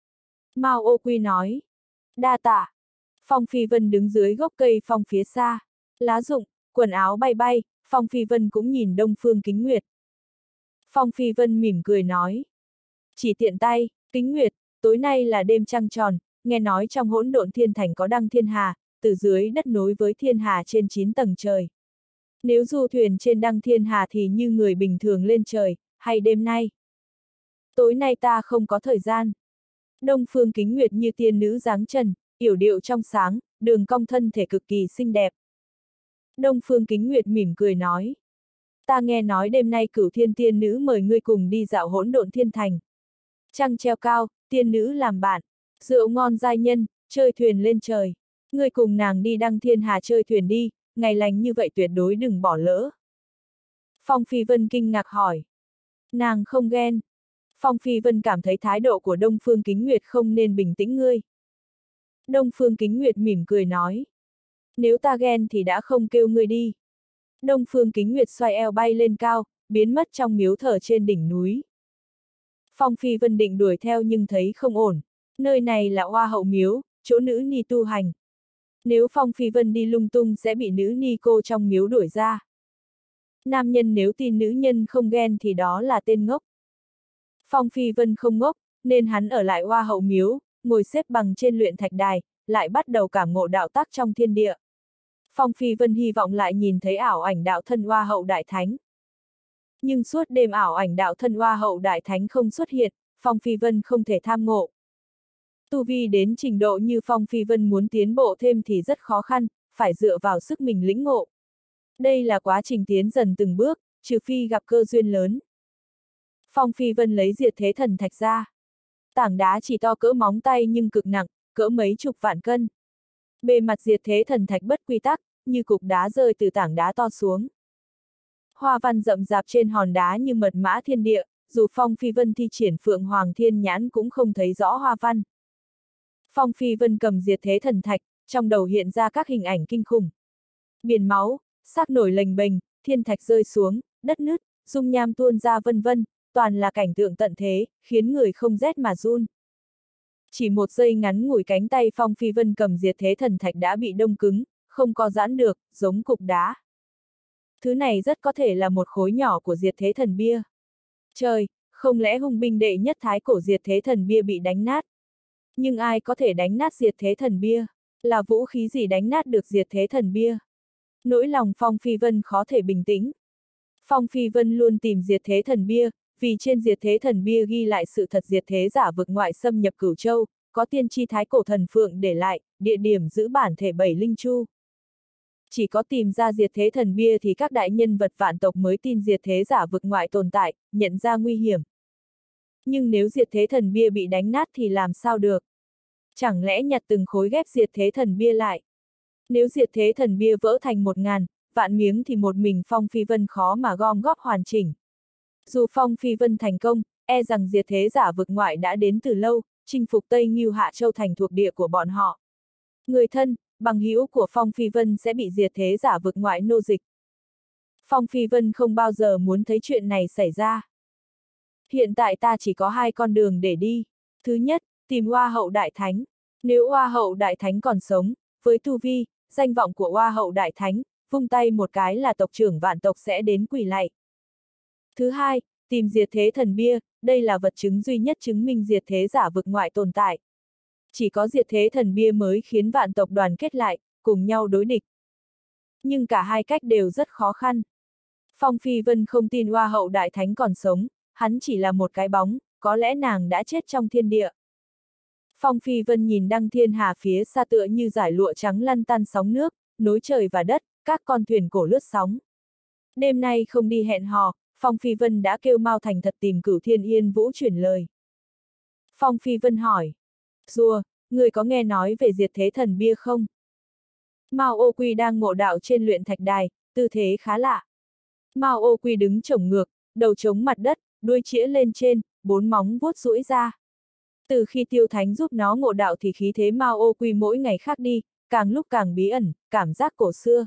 Mao ô quy nói, đa tạ. Phong Phi Vân đứng dưới gốc cây phong phía xa. Lá rụng, quần áo bay bay, Phong Phi Vân cũng nhìn Đông Phương Kính Nguyệt. Phong Phi Vân mỉm cười nói. Chỉ tiện tay, Kính Nguyệt, tối nay là đêm trăng tròn, nghe nói trong hỗn độn thiên thành có đăng thiên hà, từ dưới đất nối với thiên hà trên 9 tầng trời. Nếu du thuyền trên đăng thiên hà thì như người bình thường lên trời, hay đêm nay? Tối nay ta không có thời gian. Đông Phương Kính Nguyệt như tiên nữ dáng trần, yểu điệu trong sáng, đường cong thân thể cực kỳ xinh đẹp. Đông Phương Kính Nguyệt mỉm cười nói. Ta nghe nói đêm nay Cửu Thiên tiên nữ mời ngươi cùng đi dạo hỗn độn thiên thành. Trăng treo cao, tiên nữ làm bạn, rượu ngon giai nhân, chơi thuyền lên trời. Ngươi cùng nàng đi đăng thiên hà chơi thuyền đi, ngày lành như vậy tuyệt đối đừng bỏ lỡ. Phong Phi Vân kinh ngạc hỏi. Nàng không ghen. Phong Phi Vân cảm thấy thái độ của Đông Phương Kính Nguyệt không nên bình tĩnh ngươi. Đông Phương Kính Nguyệt mỉm cười nói. Nếu ta ghen thì đã không kêu ngươi đi. Đông Phương Kính Nguyệt xoay eo bay lên cao, biến mất trong miếu thờ trên đỉnh núi. Phong Phi Vân định đuổi theo nhưng thấy không ổn. Nơi này là Hoa Hậu Miếu, chỗ nữ ni tu hành. Nếu Phong Phi Vân đi lung tung sẽ bị nữ ni cô trong miếu đuổi ra. Nam nhân nếu tin nữ nhân không ghen thì đó là tên ngốc. Phong Phi Vân không ngốc, nên hắn ở lại Hoa Hậu Miếu, ngồi xếp bằng trên luyện thạch đài, lại bắt đầu cảm ngộ đạo tắc trong thiên địa. Phong Phi Vân hy vọng lại nhìn thấy ảo ảnh đạo thân Hoa Hậu Đại Thánh. Nhưng suốt đêm ảo ảnh đạo thân Hoa Hậu Đại Thánh không xuất hiện, Phong Phi Vân không thể tham ngộ. Tu vi đến trình độ như Phong Phi Vân muốn tiến bộ thêm thì rất khó khăn, phải dựa vào sức mình lĩnh ngộ. Đây là quá trình tiến dần từng bước, trừ phi gặp cơ duyên lớn. Phong Phi Vân lấy diệt thế thần thạch ra. Tảng đá chỉ to cỡ móng tay nhưng cực nặng, cỡ mấy chục vạn cân. Bề mặt diệt thế thần thạch bất quy tắc, như cục đá rơi từ tảng đá to xuống. Hoa văn rậm rạp trên hòn đá như mật mã thiên địa, dù Phong Phi Vân thi triển Phượng Hoàng Thiên Nhãn cũng không thấy rõ hoa văn. Phong Phi Vân cầm diệt thế thần thạch, trong đầu hiện ra các hình ảnh kinh khủng. Biển máu, xác nổi lềnh bềnh, thiên thạch rơi xuống, đất nứt, dung nham tuôn ra vân vân, toàn là cảnh tượng tận thế, khiến người không rét mà run. Chỉ một giây ngắn ngủi cánh tay Phong Phi Vân cầm diệt thế thần thạch đã bị đông cứng, không co giãn được, giống cục đá. Thứ này rất có thể là một khối nhỏ của diệt thế thần bia. Trời, không lẽ hung binh đệ nhất thái cổ diệt thế thần bia bị đánh nát? Nhưng ai có thể đánh nát diệt thế thần bia? Là vũ khí gì đánh nát được diệt thế thần bia? Nỗi lòng Phong Phi Vân khó thể bình tĩnh. Phong Phi Vân luôn tìm diệt thế thần bia, vì trên diệt thế thần bia ghi lại sự thật diệt thế giả vực ngoại xâm nhập Cửu Châu, có tiên tri thái cổ thần phượng để lại, địa điểm giữ bản thể 7 linh chu. Chỉ có tìm ra diệt thế thần bia thì các đại nhân vật vạn tộc mới tin diệt thế giả vực ngoại tồn tại, nhận ra nguy hiểm. Nhưng nếu diệt thế thần bia bị đánh nát thì làm sao được? Chẳng lẽ nhặt từng khối ghép diệt thế thần bia lại? Nếu diệt thế thần bia vỡ thành 1000 vạn miếng thì một mình Phong Phi Vân khó mà gom góp hoàn chỉnh. Dù Phong Phi Vân thành công, e rằng diệt thế giả vực ngoại đã đến từ lâu, chinh phục Tây Ngưu Hạ Châu thành thuộc địa của bọn họ. Người thân, bằng hữu của Phong Phi Vân sẽ bị diệt thế giả vực ngoại nô dịch. Phong Phi Vân không bao giờ muốn thấy chuyện này xảy ra. Hiện tại ta chỉ có 2 con đường để đi. Thứ nhất, tìm Hoa Hậu Đại Thánh. Nếu Hoa Hậu Đại Thánh còn sống, với tu vi, danh vọng của Hoa Hậu Đại Thánh, vung tay một cái là tộc trưởng vạn tộc sẽ đến quỳ lạy. Thứ hai, tìm diệt thế thần bia, đây là vật chứng duy nhất chứng minh diệt thế giả vực ngoại tồn tại. Chỉ có diệt thế thần bia mới khiến vạn tộc đoàn kết lại, cùng nhau đối địch. Nhưng cả hai cách đều rất khó khăn. Phong Phi Vân không tin Hoa Hậu Đại Thánh còn sống, hắn chỉ là một cái bóng, có lẽ nàng đã chết trong thiên địa. Phong Phi Vân nhìn Đăng Thiên Hà phía xa tựa như dải lụa trắng lăn tăn sóng nước, nối trời và đất, các con thuyền cổ lướt sóng. Đêm nay không đi hẹn hò, Phong Phi Vân đã kêu Mao Thành Thật tìm Cửu Thiên Yên Vũ chuyển lời. Phong Phi Vân hỏi, Rùa, người có nghe nói về diệt thế thần bia không? Mao Ô Quy đang ngộ đạo trên luyện thạch đài, tư thế khá lạ. Mao Ô Quy đứng chổng ngược, đầu chống mặt đất, đuôi chĩa lên trên, 4 móng vuốt duỗi ra. Từ khi Tiêu Thánh giúp nó ngộ đạo thì khí thế Mao Ô Quy mỗi ngày khác đi, càng lúc càng bí ẩn, cảm giác cổ xưa.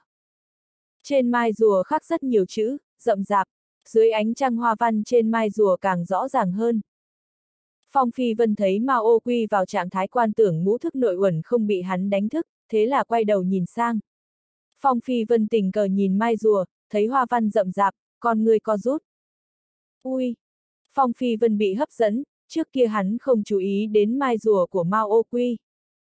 Trên mai rùa khắc rất nhiều chữ, rậm rạp, dưới ánh trăng hoa văn trên mai rùa càng rõ ràng hơn. Phong Phi Vân thấy Mao Ô Quy vào trạng thái quan tưởng ngũ thức nội uẩn không bị hắn đánh thức, thế là quay đầu nhìn sang. Phong Phi Vân tình cờ nhìn mai rùa, thấy hoa văn rậm rạp, con người co rút. Ui! Phong Phi Vân bị hấp dẫn, trước kia hắn không chú ý đến mai rùa của Mao Ô Quy.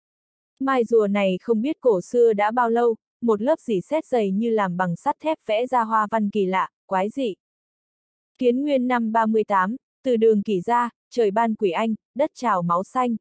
Mai rùa này không biết cổ xưa đã bao lâu, một lớp rỉ sét dày như làm bằng sắt thép vẽ ra hoa văn kỳ lạ, quái dị. Kiến Nguyên năm 38, từ đường kỷ ra, trời ban quỷ anh, đất trào máu xanh.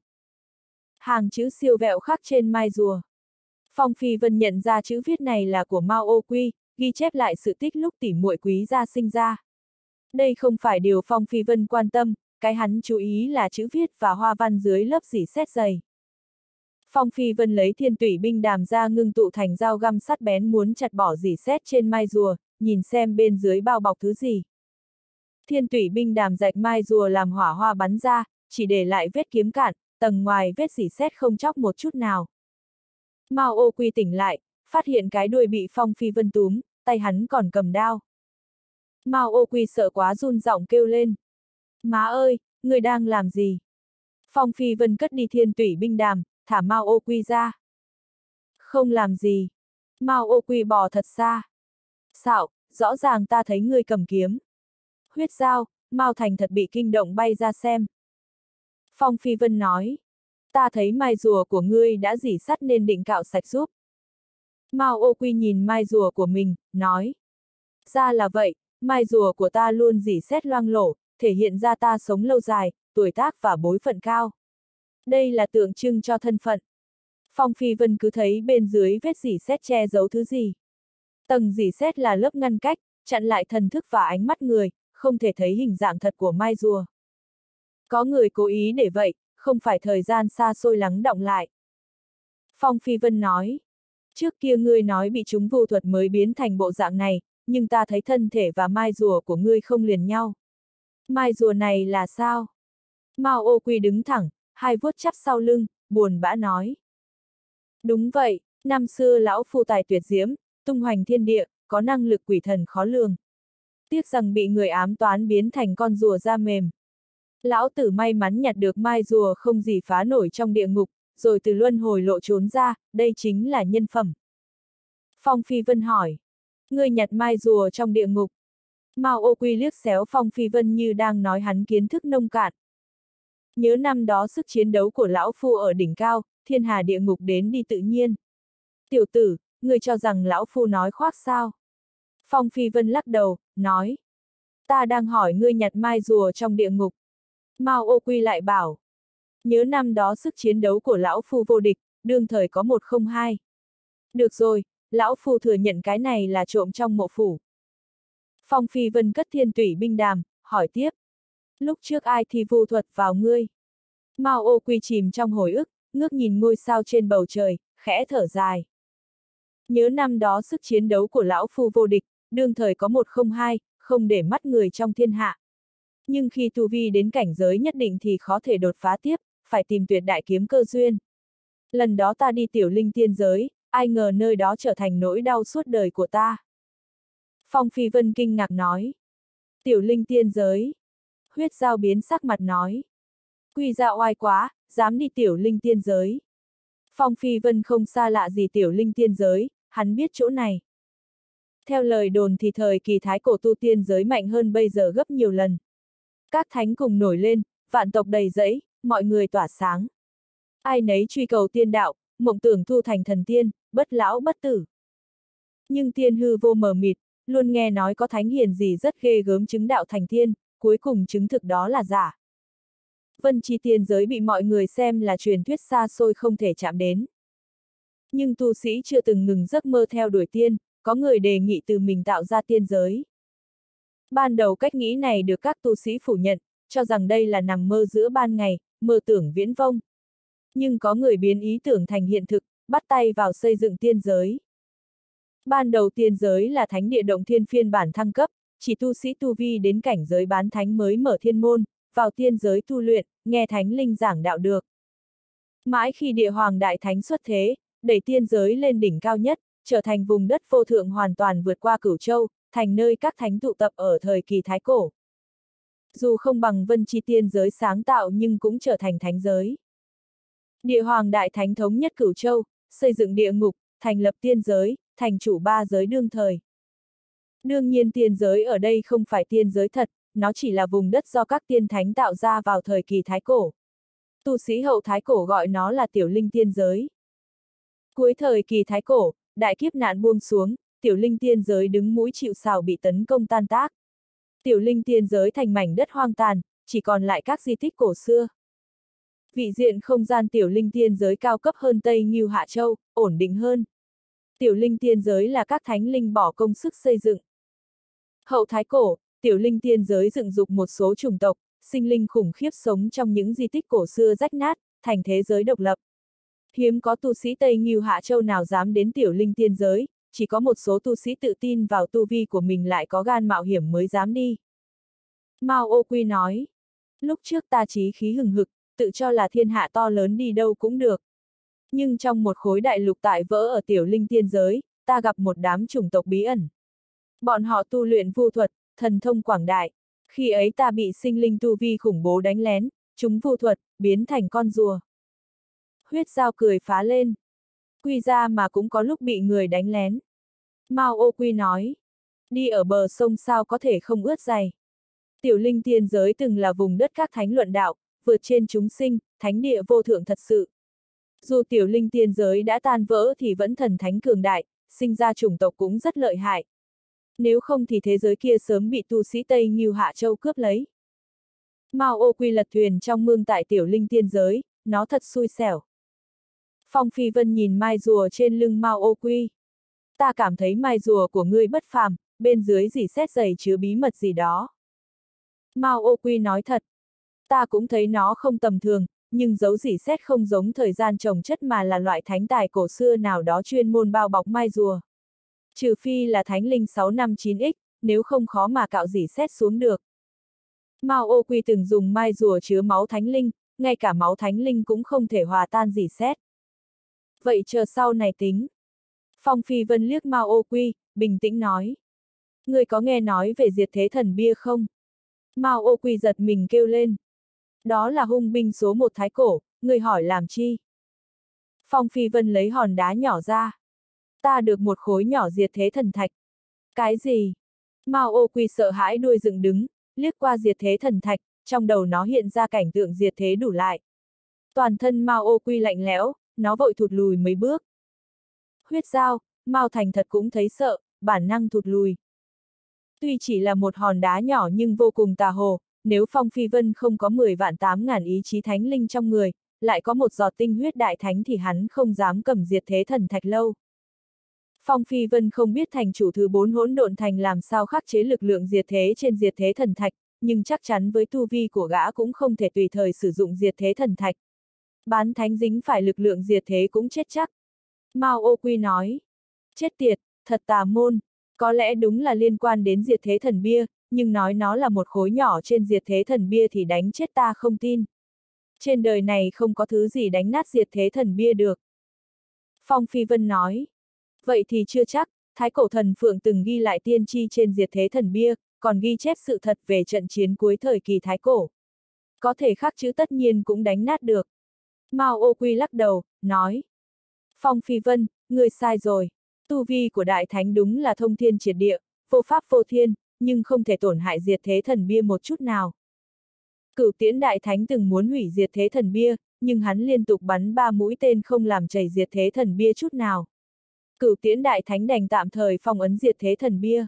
Hàng chữ siêu vẹo khắc trên mai rùa. Phong Phi Vân nhận ra chữ viết này là của Mao Ô Quy, ghi chép lại sự tích lúc tỉ muội Quý gia sinh ra. Đây không phải điều Phong Phi Vân quan tâm, cái hắn chú ý là chữ viết và hoa văn dưới lớp rỉ sét dày. Phong Phi Vân lấy thiên tủy binh đàm ra ngưng tụ thành dao găm sắt bén muốn chặt bỏ rỉ sét trên mai rùa, nhìn xem bên dưới bao bọc thứ gì. Thiên tủy binh đàm rạch mai rùa làm hỏa hoa bắn ra, chỉ để lại vết kiếm cạn, tầng ngoài vết rỉ sét không chóc một chút nào. Mao Ô Quy tỉnh lại, phát hiện cái đuôi bị Phong Phi Vân túm, tay hắn còn cầm đao. Mao Ô Quy sợ quá run giọng kêu lên. Má ơi, người đang làm gì? Phong Phi Vân cất đi thiên tủy binh đàm, thả Mao Ô Quy ra. Không làm gì. Mao Ô Quy bò thật xa. Xạo, rõ ràng ta thấy ngươi cầm kiếm. Huyết dao, Mao Thành thật bị kinh động bay ra xem. Phong Phi Vân nói. Ta thấy mai rùa của ngươi đã rỉ sắt nên định cạo sạch giúp. Mao Ô Quy nhìn mai rùa của mình, nói. Ra là vậy, mai rùa của ta luôn rỉ sét loang lổ, thể hiện ra ta sống lâu dài, tuổi tác và bối phận cao. Đây là tượng trưng cho thân phận. Phong Phi Vân cứ thấy bên dưới vết rỉ sét che giấu thứ gì. Tầng rỉ sét là lớp ngăn cách, chặn lại thần thức và ánh mắt người, không thể thấy hình dạng thật của mai rùa. Có người cố ý để vậy, không phải thời gian xa xôi lắng đọng lại. Phong Phi Vân nói, trước kia ngươi nói bị chúng vu thuật mới biến thành bộ dạng này, nhưng ta thấy thân thể và mai rùa của ngươi không liền nhau. Mai rùa này là sao? Mao Ô Quy đứng thẳng, hai vuốt chắp sau lưng, buồn bã nói. Đúng vậy, năm xưa lão phu tài tuyệt diễm, tung hoành thiên địa, có năng lực quỷ thần khó lường. Tiếc rằng bị người ám toán biến thành con rùa da mềm. Lão tử may mắn nhặt được mai rùa không gì phá nổi trong địa ngục, rồi từ luân hồi lộ trốn ra, đây chính là nhân phẩm. Phong Phi Vân hỏi. Ngươi nhặt mai rùa trong địa ngục. Mao Ô Quy liếc xéo Phong Phi Vân như đang nói hắn kiến thức nông cạn. Nhớ năm đó sức chiến đấu của lão phu ở đỉnh cao, thiên hà địa ngục đến đi tự nhiên. Tiểu tử, ngươi cho rằng lão phu nói khoác sao? Phong Phi Vân lắc đầu, nói. Ta đang hỏi ngươi nhặt mai rùa trong địa ngục. Mao Ô Quy lại bảo. Nhớ năm đó sức chiến đấu của lão phu vô địch, đương thời có 102. Được rồi, lão phu thừa nhận cái này là trộm trong mộ phủ. Phong Phi Vân cất thiên tủy binh đàm, hỏi tiếp. Lúc trước ai thi vu thuật vào ngươi? Mao Ô Quy chìm trong hồi ức, ngước nhìn ngôi sao trên bầu trời, khẽ thở dài. Nhớ năm đó sức chiến đấu của lão phu vô địch, đương thời có 102, không để mắt người trong thiên hạ. Nhưng khi tu vi đến cảnh giới nhất định thì khó thể đột phá tiếp, phải tìm tuyệt đại kiếm cơ duyên. Lần đó ta đi tiểu linh tiên giới, ai ngờ nơi đó trở thành nỗi đau suốt đời của ta. Phong Phi Vân kinh ngạc nói. Tiểu linh tiên giới. Huyết Dao biến sắc mặt nói. Quy Dạ oai quá, dám đi tiểu linh tiên giới. Phong Phi Vân không xa lạ gì tiểu linh tiên giới, hắn biết chỗ này. Theo lời đồn thì thời kỳ thái cổ tu tiên giới mạnh hơn bây giờ gấp nhiều lần. Các thánh cùng nổi lên, vạn tộc đầy rẫy, mọi người tỏa sáng. Ai nấy truy cầu tiên đạo, mộng tưởng thu thành thần tiên, bất lão bất tử. Nhưng tiên hư vô mờ mịt, luôn nghe nói có thánh hiền gì rất ghê gớm chứng đạo thành tiên, cuối cùng chứng thực đó là giả. Vân Chi tiên giới bị mọi người xem là truyền thuyết xa xôi không thể chạm đến. Nhưng tu sĩ chưa từng ngừng giấc mơ theo đuổi tiên, có người đề nghị từ mình tạo ra tiên giới. Ban đầu cách nghĩ này được các tu sĩ phủ nhận, cho rằng đây là nằm mơ giữa ban ngày, mơ tưởng viễn vông. Nhưng có người biến ý tưởng thành hiện thực, bắt tay vào xây dựng tiên giới. Ban đầu tiên giới là thánh địa động thiên phiên bản thăng cấp, chỉ tu sĩ tu vi đến cảnh giới bán thánh mới mở thiên môn, vào tiên giới tu luyện, nghe thánh linh giảng đạo được. Mãi khi địa hoàng đại thánh xuất thế, đẩy tiên giới lên đỉnh cao nhất, trở thành vùng đất vô thượng hoàn toàn vượt qua Cửu Châu, thành nơi các thánh tụ tập ở thời kỳ thái cổ. Dù không bằng Vân Chi tiên giới sáng tạo nhưng cũng trở thành thánh giới. Địa hoàng đại thánh thống nhất Cửu Châu, xây dựng địa ngục, thành lập tiên giới, thành chủ ba giới đương thời. Đương nhiên tiên giới ở đây không phải tiên giới thật, nó chỉ là vùng đất do các tiên thánh tạo ra vào thời kỳ thái cổ. Tu sĩ hậu thái cổ gọi nó là tiểu linh tiên giới. Cuối thời kỳ thái cổ, đại kiếp nạn buông xuống, tiểu linh tiên giới đứng mũi chịu sào bị tấn công tan tác. Tiểu linh tiên giới thành mảnh đất hoang tàn, chỉ còn lại các di tích cổ xưa. Vị diện không gian tiểu linh tiên giới cao cấp hơn Tây Ngưu Hạ Châu, ổn định hơn. Tiểu linh tiên giới là các thánh linh bỏ công sức xây dựng. Hậu thái cổ, tiểu linh tiên giới dựng dục một số chủng tộc, sinh linh khủng khiếp sống trong những di tích cổ xưa rách nát, thành thế giới độc lập. Hiếm có tu sĩ Tây Ngưu Hạ Châu nào dám đến tiểu linh tiên giới, chỉ có một số tu sĩ tự tin vào tu vi của mình lại có gan mạo hiểm mới dám đi. Mao Ô Quy nói, lúc trước ta chí khí hừng hực, tự cho là thiên hạ to lớn đi đâu cũng được. Nhưng trong một khối đại lục tại vỡ ở tiểu linh tiên giới, ta gặp một đám chủng tộc bí ẩn. Bọn họ tu luyện vu thuật, thần thông quảng đại. Khi ấy ta bị sinh linh tu vi khủng bố đánh lén, chúng vu thuật, biến thành con rùa. Huyết Giao cười phá lên. Quy ra mà cũng có lúc bị người đánh lén. Mao Ô Quy nói. Đi ở bờ sông sao có thể không ướt giày. Tiểu linh tiên giới từng là vùng đất các thánh luận đạo, vượt trên chúng sinh, thánh địa vô thượng thật sự. Dù tiểu linh tiên giới đã tan vỡ thì vẫn thần thánh cường đại, sinh ra chủng tộc cũng rất lợi hại. Nếu không thì thế giới kia sớm bị tu sĩ Tây Ngưu Hạ Châu cướp lấy. Mao Ô Quy lật thuyền trong mương tại tiểu linh tiên giới, nó thật xui xẻo. Phong Phi Vân nhìn mai rùa trên lưng Mao Ô Quy. Ta cảm thấy mai rùa của ngươi bất phàm, bên dưới dỉ sét dày chứa bí mật gì đó. Mao Ô Quy nói thật. Ta cũng thấy nó không tầm thường, nhưng dấu dỉ sét không giống thời gian trồng chất mà là loại thánh tài cổ xưa nào đó chuyên môn bao bọc mai rùa. Trừ phi là thánh linh 659X, nếu không khó mà cạo dỉ sét xuống được. Mao Ô Quy từng dùng mai rùa chứa máu thánh linh, ngay cả máu thánh linh cũng không thể hòa tan dỉ sét. Vậy chờ sau này tính. Phong Phi Vân liếc Mao Ô Quy, bình tĩnh nói. Ngươi có nghe nói về diệt thế thần bia không? Mao Ô Quy giật mình kêu lên. Đó là hung binh số 1 thái cổ, ngươi hỏi làm chi? Phong Phi Vân lấy hòn đá nhỏ ra. Ta được một khối nhỏ diệt thế thần thạch. Cái gì? Mao Ô Quy sợ hãi đuôi dựng đứng, liếc qua diệt thế thần thạch, trong đầu nó hiện ra cảnh tượng diệt thế đủ lại. Toàn thân Mao Ô Quy lạnh lẽo, nó vội thụt lùi mấy bước. Huyết Giao, Mao Thành thật cũng thấy sợ, bản năng thụt lùi. Tuy chỉ là một hòn đá nhỏ nhưng vô cùng tà hồ, nếu Phong Phi Vân không có 10 vạn 8 ngàn ý chí thánh linh trong người, lại có một giọt tinh huyết đại thánh thì hắn không dám cầm diệt thế thần thạch lâu. Phong Phi Vân không biết thành chủ thứ 4 hỗn độn thành làm sao khắc chế lực lượng diệt thế trên diệt thế thần thạch, nhưng chắc chắn với tu vi của gã cũng không thể tùy thời sử dụng diệt thế thần thạch. Bán thánh dính phải lực lượng diệt thế cũng chết chắc. Mao Ô Quy nói. Chết tiệt, thật tà môn, có lẽ đúng là liên quan đến diệt thế thần bia, nhưng nói nó là một khối nhỏ trên diệt thế thần bia thì đánh chết ta không tin. Trên đời này không có thứ gì đánh nát diệt thế thần bia được. Phong Phi Vân nói. Vậy thì chưa chắc, Thái Cổ Thần Phượng từng ghi lại tiên tri trên diệt thế thần bia, còn ghi chép sự thật về trận chiến cuối thời kỳ Thái Cổ. Có thể khắc chữ tất nhiên cũng đánh nát được. Mao Ô Quy lắc đầu, nói. Phong Phi Vân, ngươi sai rồi. Tu vi của Đại Thánh đúng là thông thiên triệt địa, vô pháp vô thiên, nhưng không thể tổn hại diệt thế thần bia một chút nào. Cửu Tiễn Đại Thánh từng muốn hủy diệt thế thần bia, nhưng hắn liên tục bắn 3 mũi tên không làm chảy diệt thế thần bia chút nào. Cửu Tiễn Đại Thánh đành tạm thời phong ấn diệt thế thần bia.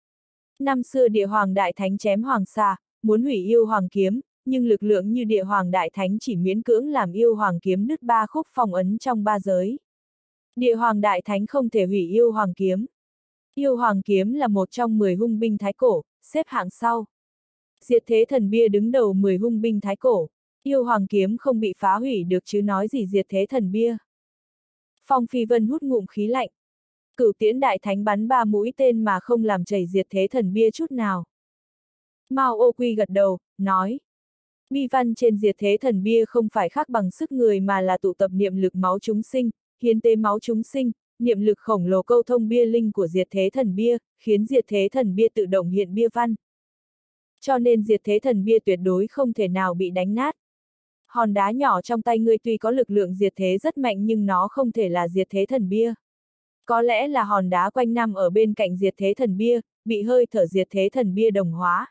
Năm xưa Địa Hoàng Đại Thánh chém Hoàng Xà, muốn hủy Yêu Hoàng Kiếm, nhưng lực lượng như Địa Hoàng Đại Thánh chỉ miễn cưỡng làm Yêu Hoàng Kiếm đứt 3 khúc phong ấn trong 3 giới. Địa Hoàng Đại Thánh không thể hủy Yêu Hoàng Kiếm. Yêu Hoàng Kiếm là một trong 10 hung binh thái cổ, xếp hạng sau. Diệt thế thần bia đứng đầu 10 hung binh thái cổ. Yêu Hoàng Kiếm không bị phá hủy được chứ nói gì diệt thế thần bia. Phong Phi Vân hút ngụm khí lạnh. Cửu Tiễn Đại Thánh bắn 3 mũi tên mà không làm chảy diệt thế thần bia chút nào. Mao Ô Quy gật đầu, nói. Bi văn trên diệt thế thần bia không phải khác bằng sức người mà là tụ tập niệm lực máu chúng sinh, hiến tế máu chúng sinh, niệm lực khổng lồ câu thông bia linh của diệt thế thần bia, khiến diệt thế thần bia tự động hiện bia văn. Cho nên diệt thế thần bia tuyệt đối không thể nào bị đánh nát. Hòn đá nhỏ trong tay ngươi tuy có lực lượng diệt thế rất mạnh nhưng nó không thể là diệt thế thần bia. Có lẽ là hòn đá quanh năm ở bên cạnh diệt thế thần bia, bị hơi thở diệt thế thần bia đồng hóa.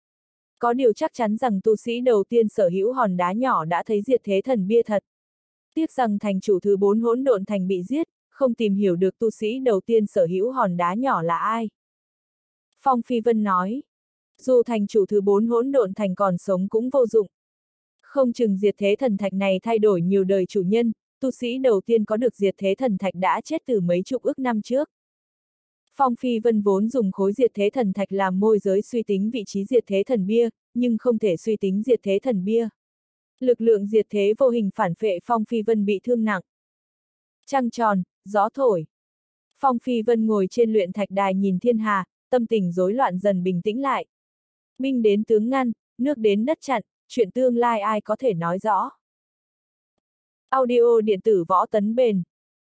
Có điều chắc chắn rằng tu sĩ đầu tiên sở hữu hòn đá nhỏ đã thấy diệt thế thần bia thật. Tiếc rằng thành chủ thứ 4 hỗn độn thành bị giết, không tìm hiểu được tu sĩ đầu tiên sở hữu hòn đá nhỏ là ai. Phong Phi Vân nói, dù thành chủ thứ 4 hỗn độn thành còn sống cũng vô dụng. Không chừng diệt thế thần thạch này thay đổi nhiều đời chủ nhân, tu sĩ đầu tiên có được diệt thế thần thạch đã chết từ mấy chục ức năm trước. Phong Phi Vân vốn dùng khối diệt thế thần thạch làm môi giới suy tính vị trí diệt thế thần bia, nhưng không thể suy tính diệt thế thần bia. Lực lượng diệt thế vô hình phản phệ Phong Phi Vân bị thương nặng. Trăng tròn, gió thổi. Phong Phi Vân ngồi trên luyện thạch đài nhìn thiên hà, tâm tình rối loạn dần bình tĩnh lại. Binh đến tướng ngăn, nước đến đất chặn, chuyện tương lai ai có thể nói rõ. Audio điện tử võ tấn bền.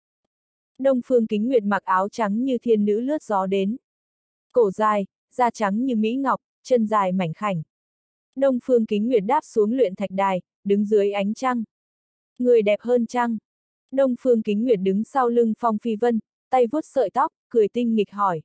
Đông Phương Kính Nguyệt mặc áo trắng như thiên nữ lướt gió đến. Cổ dài, da trắng như mỹ ngọc, chân dài mảnh khảnh. Đông Phương Kính Nguyệt đáp xuống luyện thạch đài, đứng dưới ánh trăng. Người đẹp hơn trăng. Đông Phương Kính Nguyệt đứng sau lưng Phong Phi Vân, tay vuốt sợi tóc, cười tinh nghịch hỏi.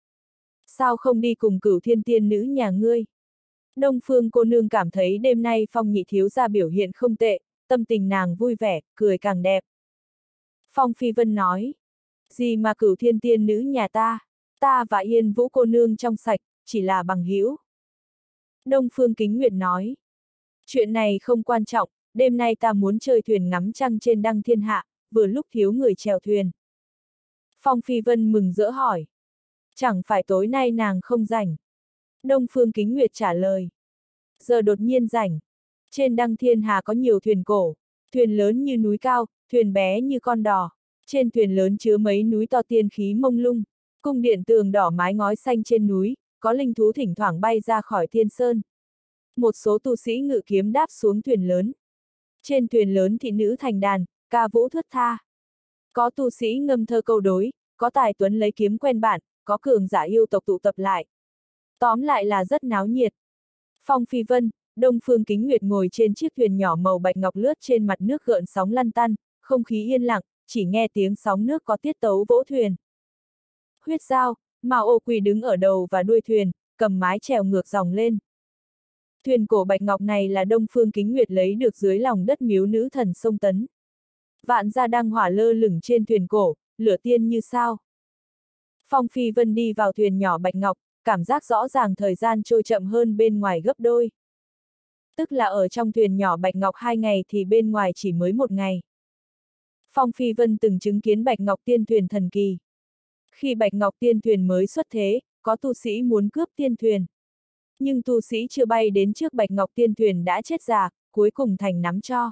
Sao không đi cùng Cửu Thiên tiên nữ nhà ngươi? Đông Phương cô nương cảm thấy đêm nay Phong nhị thiếu gia biểu hiện không tệ, tâm tình nàng vui vẻ, cười càng đẹp. Phong Phi Vân nói. Gì mà Cửu Thiên tiên nữ nhà ta và Yên Vũ cô nương trong sạch, chỉ là bằng hữu. Đông Phương Kính Nguyệt nói. Chuyện này không quan trọng, đêm nay ta muốn chơi thuyền ngắm trăng trên đăng thiên hạ, vừa lúc thiếu người chèo thuyền. Phong Phi Vân mừng rỡ hỏi. Chẳng phải tối nay nàng không rảnh. Đông Phương Kính Nguyệt trả lời. Giờ đột nhiên rảnh. Trên đăng thiên hà có nhiều thuyền cổ, thuyền lớn như núi cao, thuyền bé như con đò. Trên thuyền lớn chứa mấy núi to tiên khí mông lung, cung điện tường đỏ mái ngói xanh trên núi, có linh thú thỉnh thoảng bay ra khỏi thiên sơn. Một số tu sĩ ngự kiếm đáp xuống thuyền lớn. Trên thuyền lớn thị nữ thành đàn, ca vũ thướt tha. Có tu sĩ ngâm thơ câu đối, có tài tuấn lấy kiếm quen bạn, có cường giả yêu tộc tụ tập lại. Tóm lại là rất náo nhiệt. Phong Phi Vân, Đông Phương Kính Nguyệt ngồi trên chiếc thuyền nhỏ màu bạch ngọc lướt trên mặt nước gợn sóng lăn tăn, không khí yên lặng, chỉ nghe tiếng sóng nước có tiết tấu vỗ thuyền. Huyết Giao, Mao Ô Quỳ đứng ở đầu và đuôi thuyền, cầm mái chèo ngược dòng lên. Thuyền cổ bạch ngọc này là Đông Phương Kính Nguyệt lấy được dưới lòng đất miếu nữ thần sông Tấn. Vạn gia đăng hỏa lơ lửng trên thuyền cổ, lửa tiên như sao. Phong Phi Vân đi vào thuyền nhỏ bạch ngọc, cảm giác rõ ràng thời gian trôi chậm hơn bên ngoài gấp đôi. Tức là ở trong thuyền nhỏ bạch ngọc 2 ngày thì bên ngoài chỉ mới 1 ngày. Phong Phi Vân từng chứng kiến Bạch Ngọc Tiên thuyền thần kỳ. Khi Bạch Ngọc Tiên thuyền mới xuất thế, có tu sĩ muốn cướp tiên thuyền. Nhưng tu sĩ chưa bay đến trước Bạch Ngọc Tiên thuyền đã chết già, cuối cùng thành nắm tro.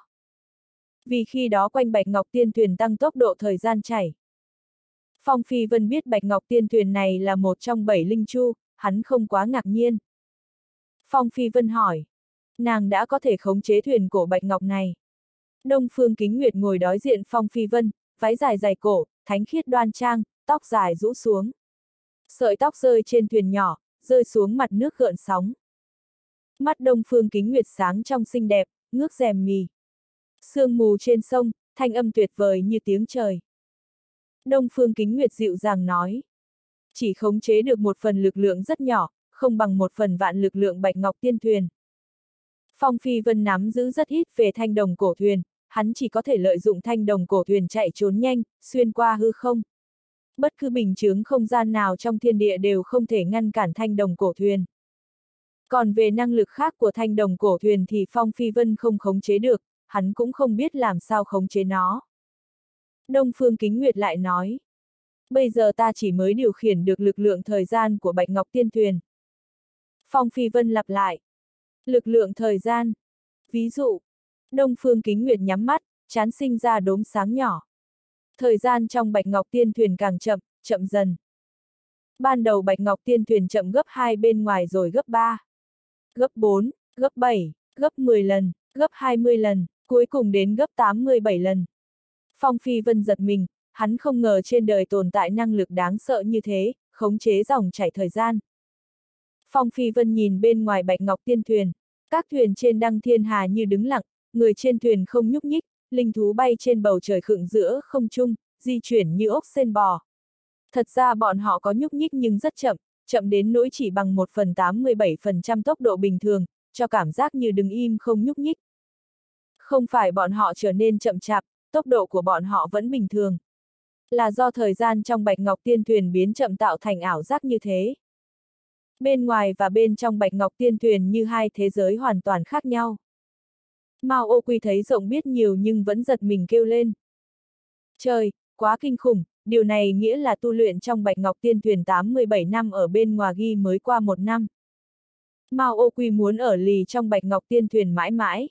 Vì khi đó quanh Bạch Ngọc Tiên thuyền tăng tốc độ thời gian chảy. Phong Phi Vân biết Bạch Ngọc Tiên thuyền này là một trong 7 linh chu, hắn không quá ngạc nhiên. Phong Phi Vân hỏi, nàng đã có thể khống chế thuyền cổ Bạch Ngọc này. Đông Phương Kính Nguyệt ngồi đối diện Phong Phi Vân, váy dài dày cổ, thánh khiết đoan trang, tóc dài rũ xuống. Sợi tóc rơi trên thuyền nhỏ, rơi xuống mặt nước gợn sóng. Mắt Đông Phương Kính Nguyệt sáng trong xinh đẹp, ngước rèm mì. Sương mù trên sông, thanh âm tuyệt vời như tiếng trời. Đông Phương Kính Nguyệt dịu dàng nói. Chỉ khống chế được một phần lực lượng rất nhỏ, không bằng 1/1000 lực lượng Bạch Ngọc Tiên thuyền. Phong Phi Vân nắm giữ rất ít về thanh đồng cổ thuyền, hắn chỉ có thể lợi dụng thanh đồng cổ thuyền chạy trốn nhanh, xuyên qua hư không. Bất cứ bình chướng không gian nào trong thiên địa đều không thể ngăn cản thanh đồng cổ thuyền. Còn về năng lực khác của thanh đồng cổ thuyền thì Phong Phi Vân không khống chế được, hắn cũng không biết làm sao khống chế nó. Đông Phương Kính Nguyệt lại nói. Bây giờ ta chỉ mới điều khiển được lực lượng thời gian của Bạch Ngọc Tiên thuyền. Phong Phi Vân lặp lại. Lực lượng thời gian. Ví dụ. Đông Phương Kính Nguyệt nhắm mắt, trán sinh ra đốm sáng nhỏ. Thời gian trong Bạch Ngọc Tiên thuyền càng chậm, chậm dần. Ban đầu Bạch Ngọc Tiên thuyền chậm gấp 2 bên ngoài rồi gấp 3, gấp 4, gấp 7, gấp 10 lần, gấp 20 lần, cuối cùng đến gấp 87 lần. Phong Phi Vân giật mình, hắn không ngờ trên đời tồn tại năng lực đáng sợ như thế, khống chế dòng chảy thời gian. Phong Phi Vân nhìn bên ngoài Bạch Ngọc Tiên thuyền, các thuyền trên đăng thiên hà như đứng lặng, người trên thuyền không nhúc nhích, linh thú bay trên bầu trời khựng giữa không trung, di chuyển như ốc sên bò. Thật ra bọn họ có nhúc nhích nhưng rất chậm, chậm đến nỗi chỉ bằng 1/87% tốc độ bình thường, cho cảm giác như đứng im không nhúc nhích. Không phải bọn họ trở nên chậm chạp, tốc độ của bọn họ vẫn bình thường. Là do thời gian trong Bạch Ngọc Tiên thuyền biến chậm tạo thành ảo giác như thế. Bên ngoài và bên trong Bạch Ngọc Tiên thuyền như hai thế giới hoàn toàn khác nhau. Mao Ô Quy thấy rộng biết nhiều nhưng vẫn giật mình kêu lên. Trời, quá kinh khủng, điều này nghĩa là tu luyện trong Bạch Ngọc Tiên thuyền 87 năm ở bên ngoài ghi mới qua 1 năm. Mao Ô Quy muốn ở lì trong Bạch Ngọc Tiên thuyền mãi mãi.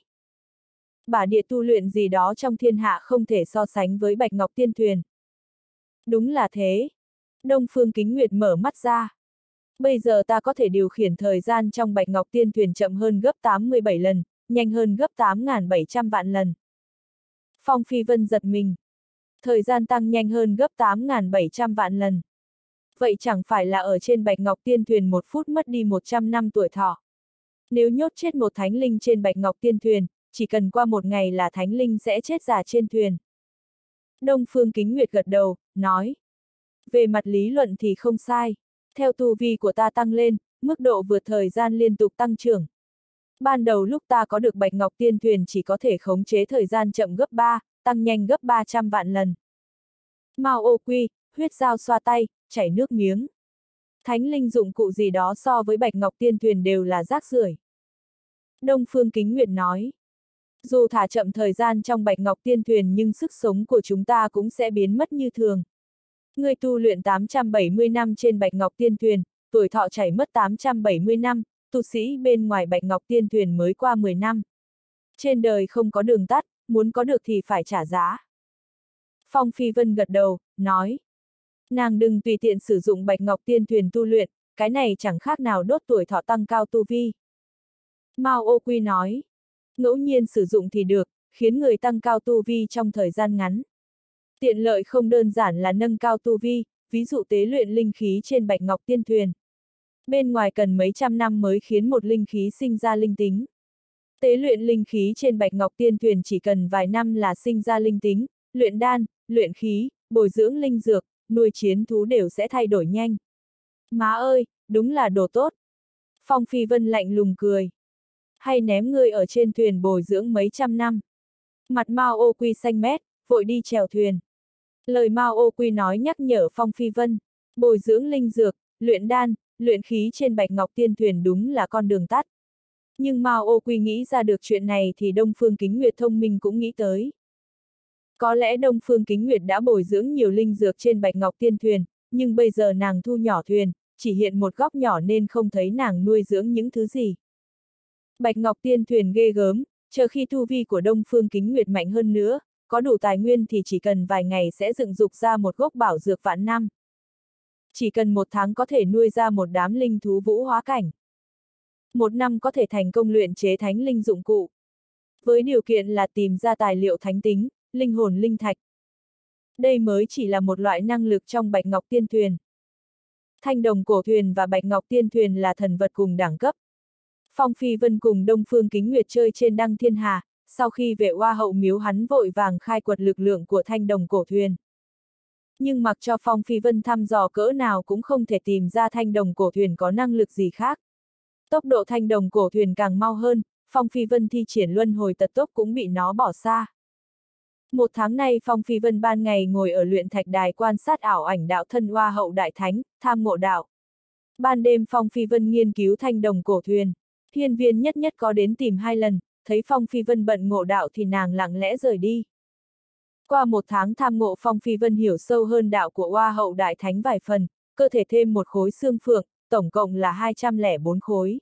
Bả địa tu luyện gì đó trong thiên hạ không thể so sánh với Bạch Ngọc Tiên thuyền. Đúng là thế. Đông Phương Kính Nguyệt mở mắt ra. Bây giờ ta có thể điều khiển thời gian trong Bạch Ngọc Tiên thuyền chậm hơn gấp 87 lần, nhanh hơn gấp 8.700 vạn lần. Phong Phi Vân giật mình. Thời gian tăng nhanh hơn gấp 8.700 vạn lần. Vậy chẳng phải là ở trên Bạch Ngọc Tiên Thuyền 1 phút mất đi 100 năm tuổi thọ. Nếu nhốt chết một thánh linh trên Bạch Ngọc Tiên Thuyền, chỉ cần qua một ngày là thánh linh sẽ chết già trên thuyền. Đông Phương Kính Nguyệt gật đầu, nói. Về mặt lý luận thì không sai. Theo tu vi của ta tăng lên, mức độ vượt thời gian liên tục tăng trưởng. Ban đầu lúc ta có được Bạch Ngọc Tiên Thuyền chỉ có thể khống chế thời gian chậm gấp 3, tăng nhanh gấp 300 vạn lần. Mao Ô Quy, huyết dao xoa tay, chảy nước miếng. Thánh linh dụng cụ gì đó so với Bạch Ngọc Tiên Thuyền đều là rác rưởi. Đông Phương Kính Nguyệt nói. Dù thả chậm thời gian trong Bạch Ngọc Tiên Thuyền nhưng sức sống của chúng ta cũng sẽ biến mất như thường. Người tu luyện 870 năm trên Bạch Ngọc Tiên Thuyền, tuổi thọ chảy mất 870 năm, tu sĩ bên ngoài Bạch Ngọc Tiên Thuyền mới qua 10 năm. Trên đời không có đường tắt, muốn có được thì phải trả giá. Phong Phi Vân gật đầu, nói. Nàng đừng tùy tiện sử dụng Bạch Ngọc Tiên Thuyền tu luyện, cái này chẳng khác nào đốt tuổi thọ tăng cao tu vi. Mao Ô Quy nói. Ngẫu nhiên sử dụng thì được, khiến người tăng cao tu vi trong thời gian ngắn. Tiện lợi không đơn giản là nâng cao tu vi, ví dụ tế luyện linh khí trên Bạch Ngọc Tiên Thuyền. Bên ngoài cần mấy trăm năm mới khiến một linh khí sinh ra linh tính. Tế luyện linh khí trên Bạch Ngọc Tiên Thuyền chỉ cần vài năm là sinh ra linh tính, luyện đan, luyện khí, bồi dưỡng linh dược, nuôi chiến thú đều sẽ thay đổi nhanh. Má ơi, đúng là đồ tốt. Phong Phi Vân lạnh lùng cười. Hay ném ngươi ở trên thuyền bồi dưỡng mấy trăm năm. Mặt Mao Ô Quy xanh mét, vội đi chèo thuyền. Lời Mao Ô Quy nói nhắc nhở Phong Phi Vân, bồi dưỡng linh dược, luyện đan, luyện khí trên Bạch Ngọc Tiên Thuyền đúng là con đường tắt. Nhưng Mao Ô Quy nghĩ ra được chuyện này thì Đông Phương Kính Nguyệt thông minh cũng nghĩ tới. Có lẽ Đông Phương Kính Nguyệt đã bồi dưỡng nhiều linh dược trên Bạch Ngọc Tiên Thuyền, nhưng bây giờ nàng thu nhỏ thuyền, chỉ hiện một góc nhỏ nên không thấy nàng nuôi dưỡng những thứ gì. Bạch Ngọc Tiên Thuyền ghê gớm, chờ khi tu vi của Đông Phương Kính Nguyệt mạnh hơn nữa, có đủ tài nguyên thì chỉ cần vài ngày sẽ dựng dục ra một gốc bảo dược vạn năm. Chỉ cần 1 tháng có thể nuôi ra một đám linh thú vũ hóa cảnh. 1 năm có thể thành công luyện chế thánh linh dụng cụ. Với điều kiện là tìm ra tài liệu thánh tính, linh hồn linh thạch. Đây mới chỉ là một loại năng lực trong Bạch Ngọc Tiên Thuyền. Thanh đồng cổ thuyền và Bạch Ngọc Tiên Thuyền là thần vật cùng đẳng cấp. Phong Phi Vân cùng Đông Phương Kính Nguyệt chơi trên Đăng Thiên Hà, sau khi về Oa Hậu Miếu hắn vội vàng khai quật lực lượng của thanh đồng cổ thuyền. Nhưng mặc cho Phong Phi Vân thăm dò cỡ nào cũng không thể tìm ra thanh đồng cổ thuyền có năng lực gì khác. Tốc độ thanh đồng cổ thuyền càng mau hơn, Phong Phi Vân thi triển luân hồi tật tốc cũng bị nó bỏ xa. 1 tháng nay Phong Phi Vân ban ngày ngồi ở luyện thạch đài quan sát ảo ảnh đạo thân Oa Hậu Đại Thánh, tham ngộ đạo. Ban đêm Phong Phi Vân nghiên cứu thanh đồng cổ thuyền. Hiên Viên nhất nhất có đến tìm 2 lần, thấy Phong Phi Vân bận ngộ đạo thì nàng lặng lẽ rời đi. Qua 1 tháng tham ngộ Phong Phi Vân hiểu sâu hơn đạo của Oa Hậu Đại Thánh vài phần, cơ thể thêm 1 khối xương phượng, tổng cộng là 204 khối.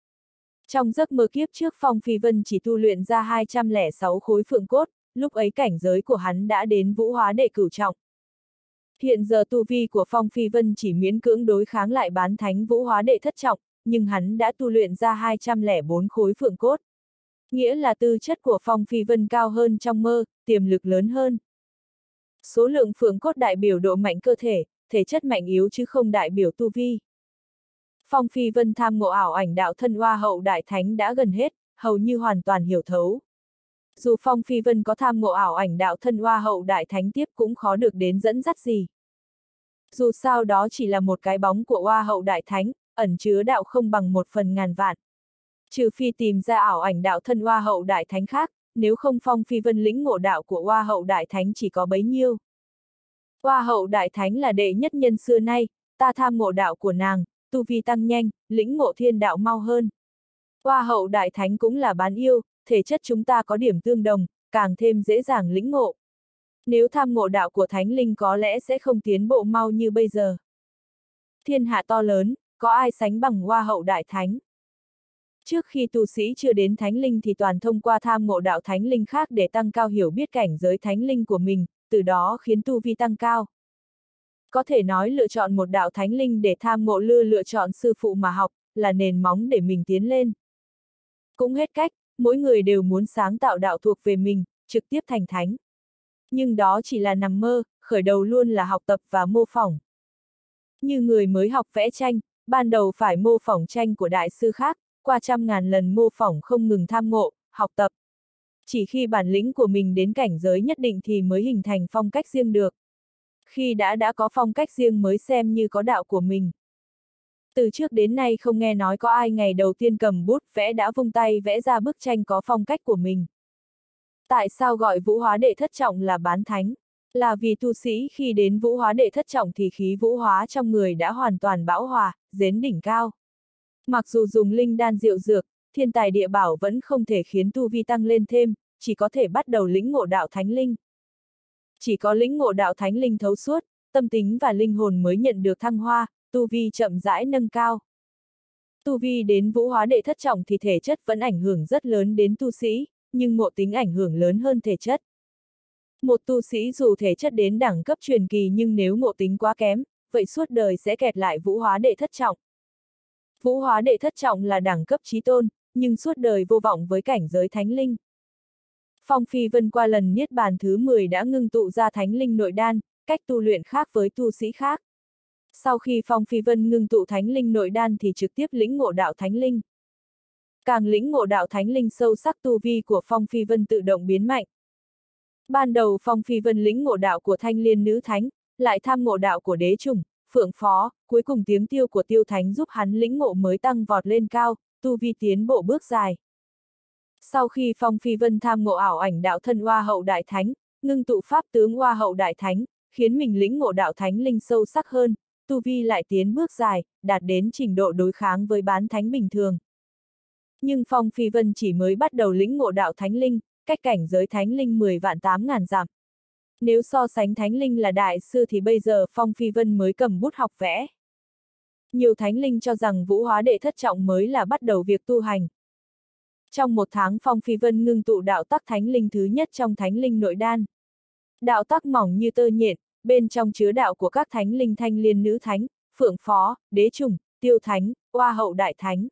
Trong giấc mơ kiếp trước Phong Phi Vân chỉ tu luyện ra 206 khối phượng cốt, lúc ấy cảnh giới của hắn đã đến vũ hóa đệ cửu trọng. Hiện giờ tu vi của Phong Phi Vân chỉ miễn cưỡng đối kháng lại bán thánh vũ hóa đệ thất trọng, nhưng hắn đã tu luyện ra 204 khối phượng cốt. Nghĩa là tư chất của Phong Phi Vân cao hơn trong mơ, tiềm lực lớn hơn. Số lượng phượng cốt đại biểu độ mạnh cơ thể, thể chất mạnh yếu chứ không đại biểu tu vi. Phong Phi Vân tham ngộ ảo ảnh đạo thân Oa Hậu Đại Thánh đã gần hết, hầu như hoàn toàn hiểu thấu. Dù Phong Phi Vân có tham ngộ ảo ảnh đạo thân Oa Hậu Đại Thánh tiếp cũng khó được đến dẫn dắt gì. Dù sao đó chỉ là một cái bóng của Oa Hậu Đại Thánh, ẩn chứa đạo không bằng 1/1000 vạn. Trừ phi tìm ra ảo ảnh đạo thân Oa Hậu Đại Thánh khác, nếu không Phong Phi Vân lĩnh ngộ đạo của Oa Hậu Đại Thánh chỉ có bấy nhiêu. Oa Hậu Đại Thánh là đệ nhất nhân xưa nay, ta tham ngộ đạo của nàng, tu vi tăng nhanh, lĩnh ngộ thiên đạo mau hơn. Oa Hậu Đại Thánh cũng là bán yêu, thể chất chúng ta có điểm tương đồng, càng thêm dễ dàng lĩnh ngộ. Nếu tham ngộ đạo của Thánh Linh có lẽ sẽ không tiến bộ mau như bây giờ. Thiên hạ to lớn, có ai sánh bằng Oa Hậu Đại Thánh? Trước khi tu sĩ chưa đến Thánh Linh thì toàn thông qua tham ngộ đạo Thánh Linh khác để tăng cao hiểu biết cảnh giới Thánh Linh của mình, từ đó khiến tu vi tăng cao. Có thể nói lựa chọn một đạo Thánh Linh để tham ngộ lựa chọn sư phụ mà học, là nền móng để mình tiến lên. Cũng hết cách, mỗi người đều muốn sáng tạo đạo thuộc về mình, trực tiếp thành thánh. Nhưng đó chỉ là nằm mơ, khởi đầu luôn là học tập và mô phỏng. Như người mới học vẽ tranh, ban đầu phải mô phỏng tranh của đại sư khác, qua trăm ngàn lần mô phỏng không ngừng tham ngộ, học tập. Chỉ khi bản lĩnh của mình đến cảnh giới nhất định thì mới hình thành phong cách riêng được. Khi đã có phong cách riêng mới xem như có đạo của mình. Từ trước đến nay không nghe nói có ai ngày đầu tiên cầm bút vẽ đã vung tay vẽ ra bức tranh có phong cách của mình. Tại sao gọi Vũ Hóa Đệ Thất Trọng là bán thánh? Là vì tu sĩ khi đến Vũ Hóa Đệ Thất Trọng thì khí vũ hóa trong người đã hoàn toàn bão hòa, đến đỉnh cao. Mặc dù dùng linh đan diệu dược, thiên tài địa bảo vẫn không thể khiến tu vi tăng lên thêm, chỉ có thể bắt đầu lĩnh ngộ đạo thánh linh. Chỉ có lĩnh ngộ đạo thánh linh thấu suốt, tâm tính và linh hồn mới nhận được thăng hoa, tu vi chậm rãi nâng cao. Tu vi đến Vũ Hóa Đệ Thất Trọng thì thể chất vẫn ảnh hưởng rất lớn đến tu sĩ, nhưng ngộ tính ảnh hưởng lớn hơn thể chất. Một tu sĩ dù thể chất đến đẳng cấp truyền kỳ nhưng nếu ngộ tính quá kém, vậy suốt đời sẽ kẹt lại Vũ Hóa Đệ Thất Trọng. Vũ Hóa Đệ Thất Trọng là đẳng cấp chí tôn, nhưng suốt đời vô vọng với cảnh giới thánh linh. Phong Phi Vân qua lần niết bàn thứ 10 đã ngưng tụ ra thánh linh nội đan, cách tu luyện khác với tu sĩ khác. Sau khi Phong Phi Vân ngưng tụ thánh linh nội đan thì trực tiếp lĩnh ngộ đạo thánh linh. Càng lĩnh ngộ đạo thánh linh sâu sắc tu vi của Phong Phi Vân tự động biến mạnh. Ban đầu Phong Phi Vân lĩnh ngộ đạo của Thanh Liên Nữ Thánh, lại tham ngộ đạo của Đế Trùng, Phượng Phó, cuối cùng tiếng tiêu của Tiêu Thánh giúp hắn lĩnh ngộ mới tăng vọt lên cao, tu vi tiến bộ bước dài. Sau khi Phong Phi Vân tham ngộ ảo ảnh đạo thân Hoa Hậu Đại Thánh, ngưng tụ pháp tướng Hoa Hậu Đại Thánh, khiến mình lĩnh ngộ đạo thánh linh sâu sắc hơn, tu vi lại tiến bước dài, đạt đến trình độ đối kháng với bán thánh bình thường. Nhưng Phong Phi Vân chỉ mới bắt đầu lĩnh ngộ đạo thánh linh, cách cảnh giới thánh linh 10 vạn 8 ngàn dặm. Nếu so sánh thánh linh là đại sư thì bây giờ Phong Phi Vân mới cầm bút học vẽ. Nhiều thánh linh cho rằng Vũ Hóa Đệ Thất Trọng mới là bắt đầu việc tu hành. Trong một tháng Phong Phi Vân ngưng tụ đạo tắc thánh linh thứ nhất trong thánh linh nội đan. Đạo tắc mỏng như tơ nhện, bên trong chứa đạo của các thánh linh Thanh Liên Nữ Thánh, Phượng Phó, Đế Trùng, Tiêu Thánh, Hoa Hậu Đại Thánh.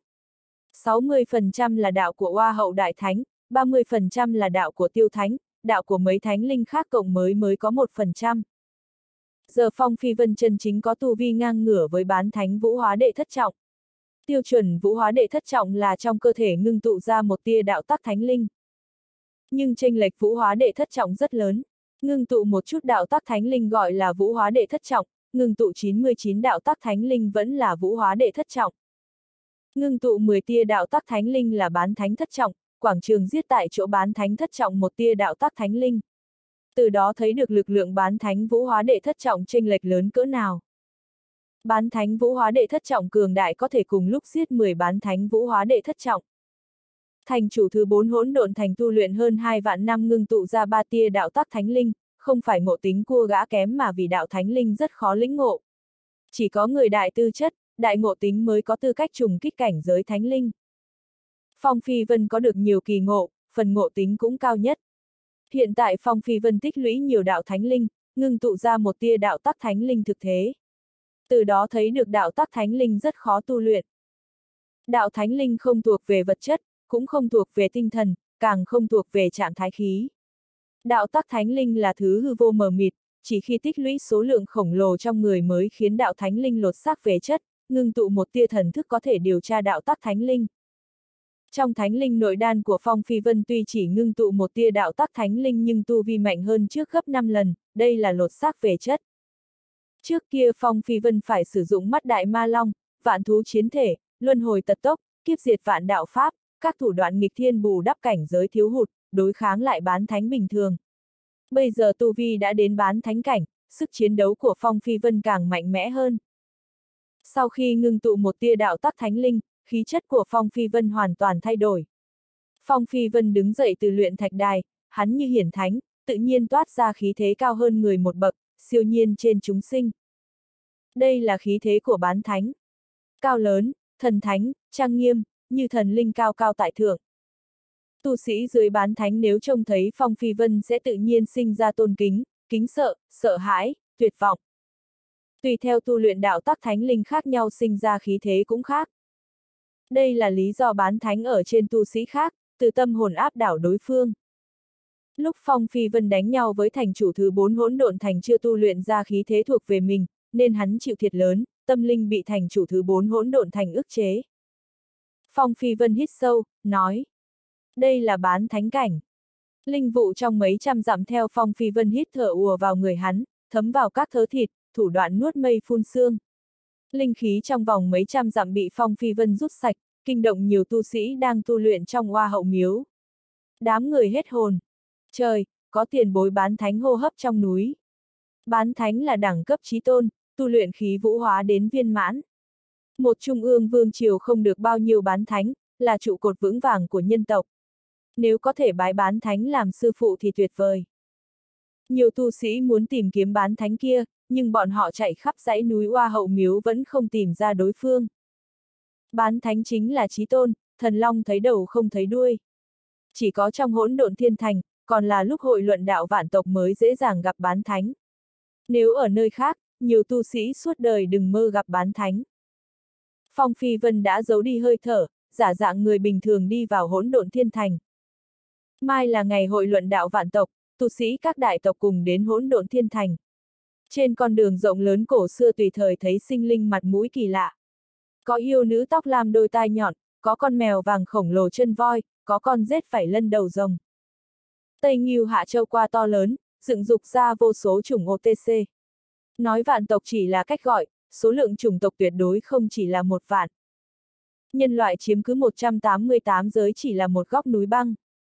60% là đạo của Hoa Hậu Đại Thánh, 30% là đạo của Tiêu Thánh, đạo của mấy thánh linh khác cộng mới có 1%. Giờ Phong Phi Vân chân chính có tu vi ngang ngửa với bán thánh Vũ Hóa Đệ Thất Trọng. Tiêu chuẩn Vũ Hóa Đệ Thất Trọng là trong cơ thể ngưng tụ ra một tia đạo tắc thánh linh. Nhưng chênh lệch Vũ Hóa Đệ Thất Trọng rất lớn. Ngưng tụ một chút đạo tắc thánh linh gọi là Vũ Hóa Đệ Thất Trọng, ngưng tụ 99 đạo tắc thánh linh vẫn là Vũ Hóa Đệ Thất Trọng. Ngưng tụ 10 tia đạo tắc thánh linh là bán thánh thất trọng, quảng trường giết tại chỗ bán thánh thất trọng một tia đạo tắc thánh linh. Từ đó thấy được lực lượng bán thánh Vũ Hóa Đệ Thất Trọng chênh lệch lớn cỡ nào. Bán thánh Vũ Hóa Đệ Thất Trọng cường đại có thể cùng lúc giết 10 bán thánh Vũ Hóa Đệ Thất Trọng. Thành chủ thứ 4 hỗn độn thành tu luyện hơn 2 vạn năm ngưng tụ ra 3 tia đạo tắc thánh linh, không phải ngộ tính cua gã kém mà vì đạo thánh linh rất khó lĩnh ngộ. Chỉ có người đại tư chất, đại ngộ tính mới có tư cách trùng kích cảnh giới thánh linh. Phong Phi Vân có được nhiều kỳ ngộ, phần ngộ tính cũng cao nhất. Hiện tại Phong Phi Vân tích lũy nhiều đạo thánh linh, ngưng tụ ra một tia đạo tắc thánh linh thực thế. Từ đó thấy được đạo tắc thánh linh rất khó tu luyện. Đạo thánh linh không thuộc về vật chất, cũng không thuộc về tinh thần, càng không thuộc về trạng thái khí. Đạo tắc thánh linh là thứ hư vô mờ mịt, chỉ khi tích lũy số lượng khổng lồ trong người mới khiến đạo thánh linh lột xác về chất, ngưng tụ một tia thần thức có thể điều tra đạo tắc thánh linh. Trong thánh linh nội đan của Phong Phi Vân tuy chỉ ngưng tụ một tia đạo tắc thánh linh nhưng tu vi mạnh hơn trước gấp 5 lần, đây là lột xác về chất. Trước kia Phong Phi Vân phải sử dụng mắt đại ma long, vạn thú chiến thể, luân hồi tật tốc, kiếp diệt vạn đạo pháp, các thủ đoạn nghịch thiên bù đắp cảnh giới thiếu hụt, đối kháng lại bán thánh bình thường. Bây giờ tu vi đã đến bán thánh cảnh, sức chiến đấu của Phong Phi Vân càng mạnh mẽ hơn. Sau khi ngưng tụ một tia đạo tắc thánh linh, khí chất của Phong Phi Vân hoàn toàn thay đổi. Phong Phi Vân đứng dậy từ luyện thạch đài, hắn như hiển thánh, tự nhiên toát ra khí thế cao hơn người một bậc, siêu nhiên trên chúng sinh. Đây là khí thế của bán thánh. Cao lớn, thần thánh, trang nghiêm, như thần linh cao cao tại thượng. Tu sĩ dưới bán thánh nếu trông thấy Phong Phi Vân sẽ tự nhiên sinh ra tôn kính, kính sợ, sợ hãi, tuyệt vọng. Tùy theo tu luyện đạo tắc thánh linh khác nhau sinh ra khí thế cũng khác. Đây là lý do bán thánh ở trên tu sĩ khác, từ tâm hồn áp đảo đối phương. Lúc Phong Phi Vân đánh nhau với thành chủ thứ 4 hỗn độn thành chưa tu luyện ra khí thế thuộc về mình, nên hắn chịu thiệt lớn, tâm linh bị thành chủ thứ 4 hỗn độn thành ức chế. Phong Phi Vân hít sâu, nói. Đây là bán thánh cảnh. Linh vụ trong mấy trăm dặm theo Phong Phi Vân hít thở ùa vào người hắn, thấm vào các thớ thịt, thủ đoạn nuốt mây phun sương. Linh khí trong vòng mấy trăm dặm bị Phong Phi Vân rút sạch, kinh động nhiều tu sĩ đang tu luyện trong Hoa Hậu miếu. Đám người hết hồn. Trời, có tiền bối bán thánh hô hấp trong núi. Bán thánh là đẳng cấp chí tôn, tu luyện khí vũ hóa đến viên mãn. Một trung ương vương triều không được bao nhiêu bán thánh, là trụ cột vững vàng của nhân tộc. Nếu có thể bái bán thánh làm sư phụ thì tuyệt vời. Nhiều tu sĩ muốn tìm kiếm bán thánh kia, nhưng bọn họ chạy khắp dãy núi Hoa Hậu miếu vẫn không tìm ra đối phương. Bán thánh chính là chí tôn, thần long thấy đầu không thấy đuôi. Chỉ có trong hỗn độn thiên thành, còn là lúc hội luận đạo vạn tộc mới dễ dàng gặp bán thánh. Nếu ở nơi khác, nhiều tu sĩ suốt đời đừng mơ gặp bán thánh. Phong Phi Vân đã giấu đi hơi thở, giả dạng người bình thường đi vào hỗn độn thiên thành. Mai là ngày hội luận đạo vạn tộc, tu sĩ các đại tộc cùng đến hỗn độn thiên thành. Trên con đường rộng lớn cổ xưa tùy thời thấy sinh linh mặt mũi kỳ lạ. Có yêu nữ tóc lam đôi tai nhọn, có con mèo vàng khổng lồ chân voi, có con rết phải lân đầu rồng. Tây Ngưu Hạ Châu qua to lớn, dựng dục ra vô số chủng OTC. Nói vạn tộc chỉ là cách gọi, số lượng chủng tộc tuyệt đối không chỉ là 1 vạn. Nhân loại chiếm cứ 188 giới chỉ là một góc núi băng.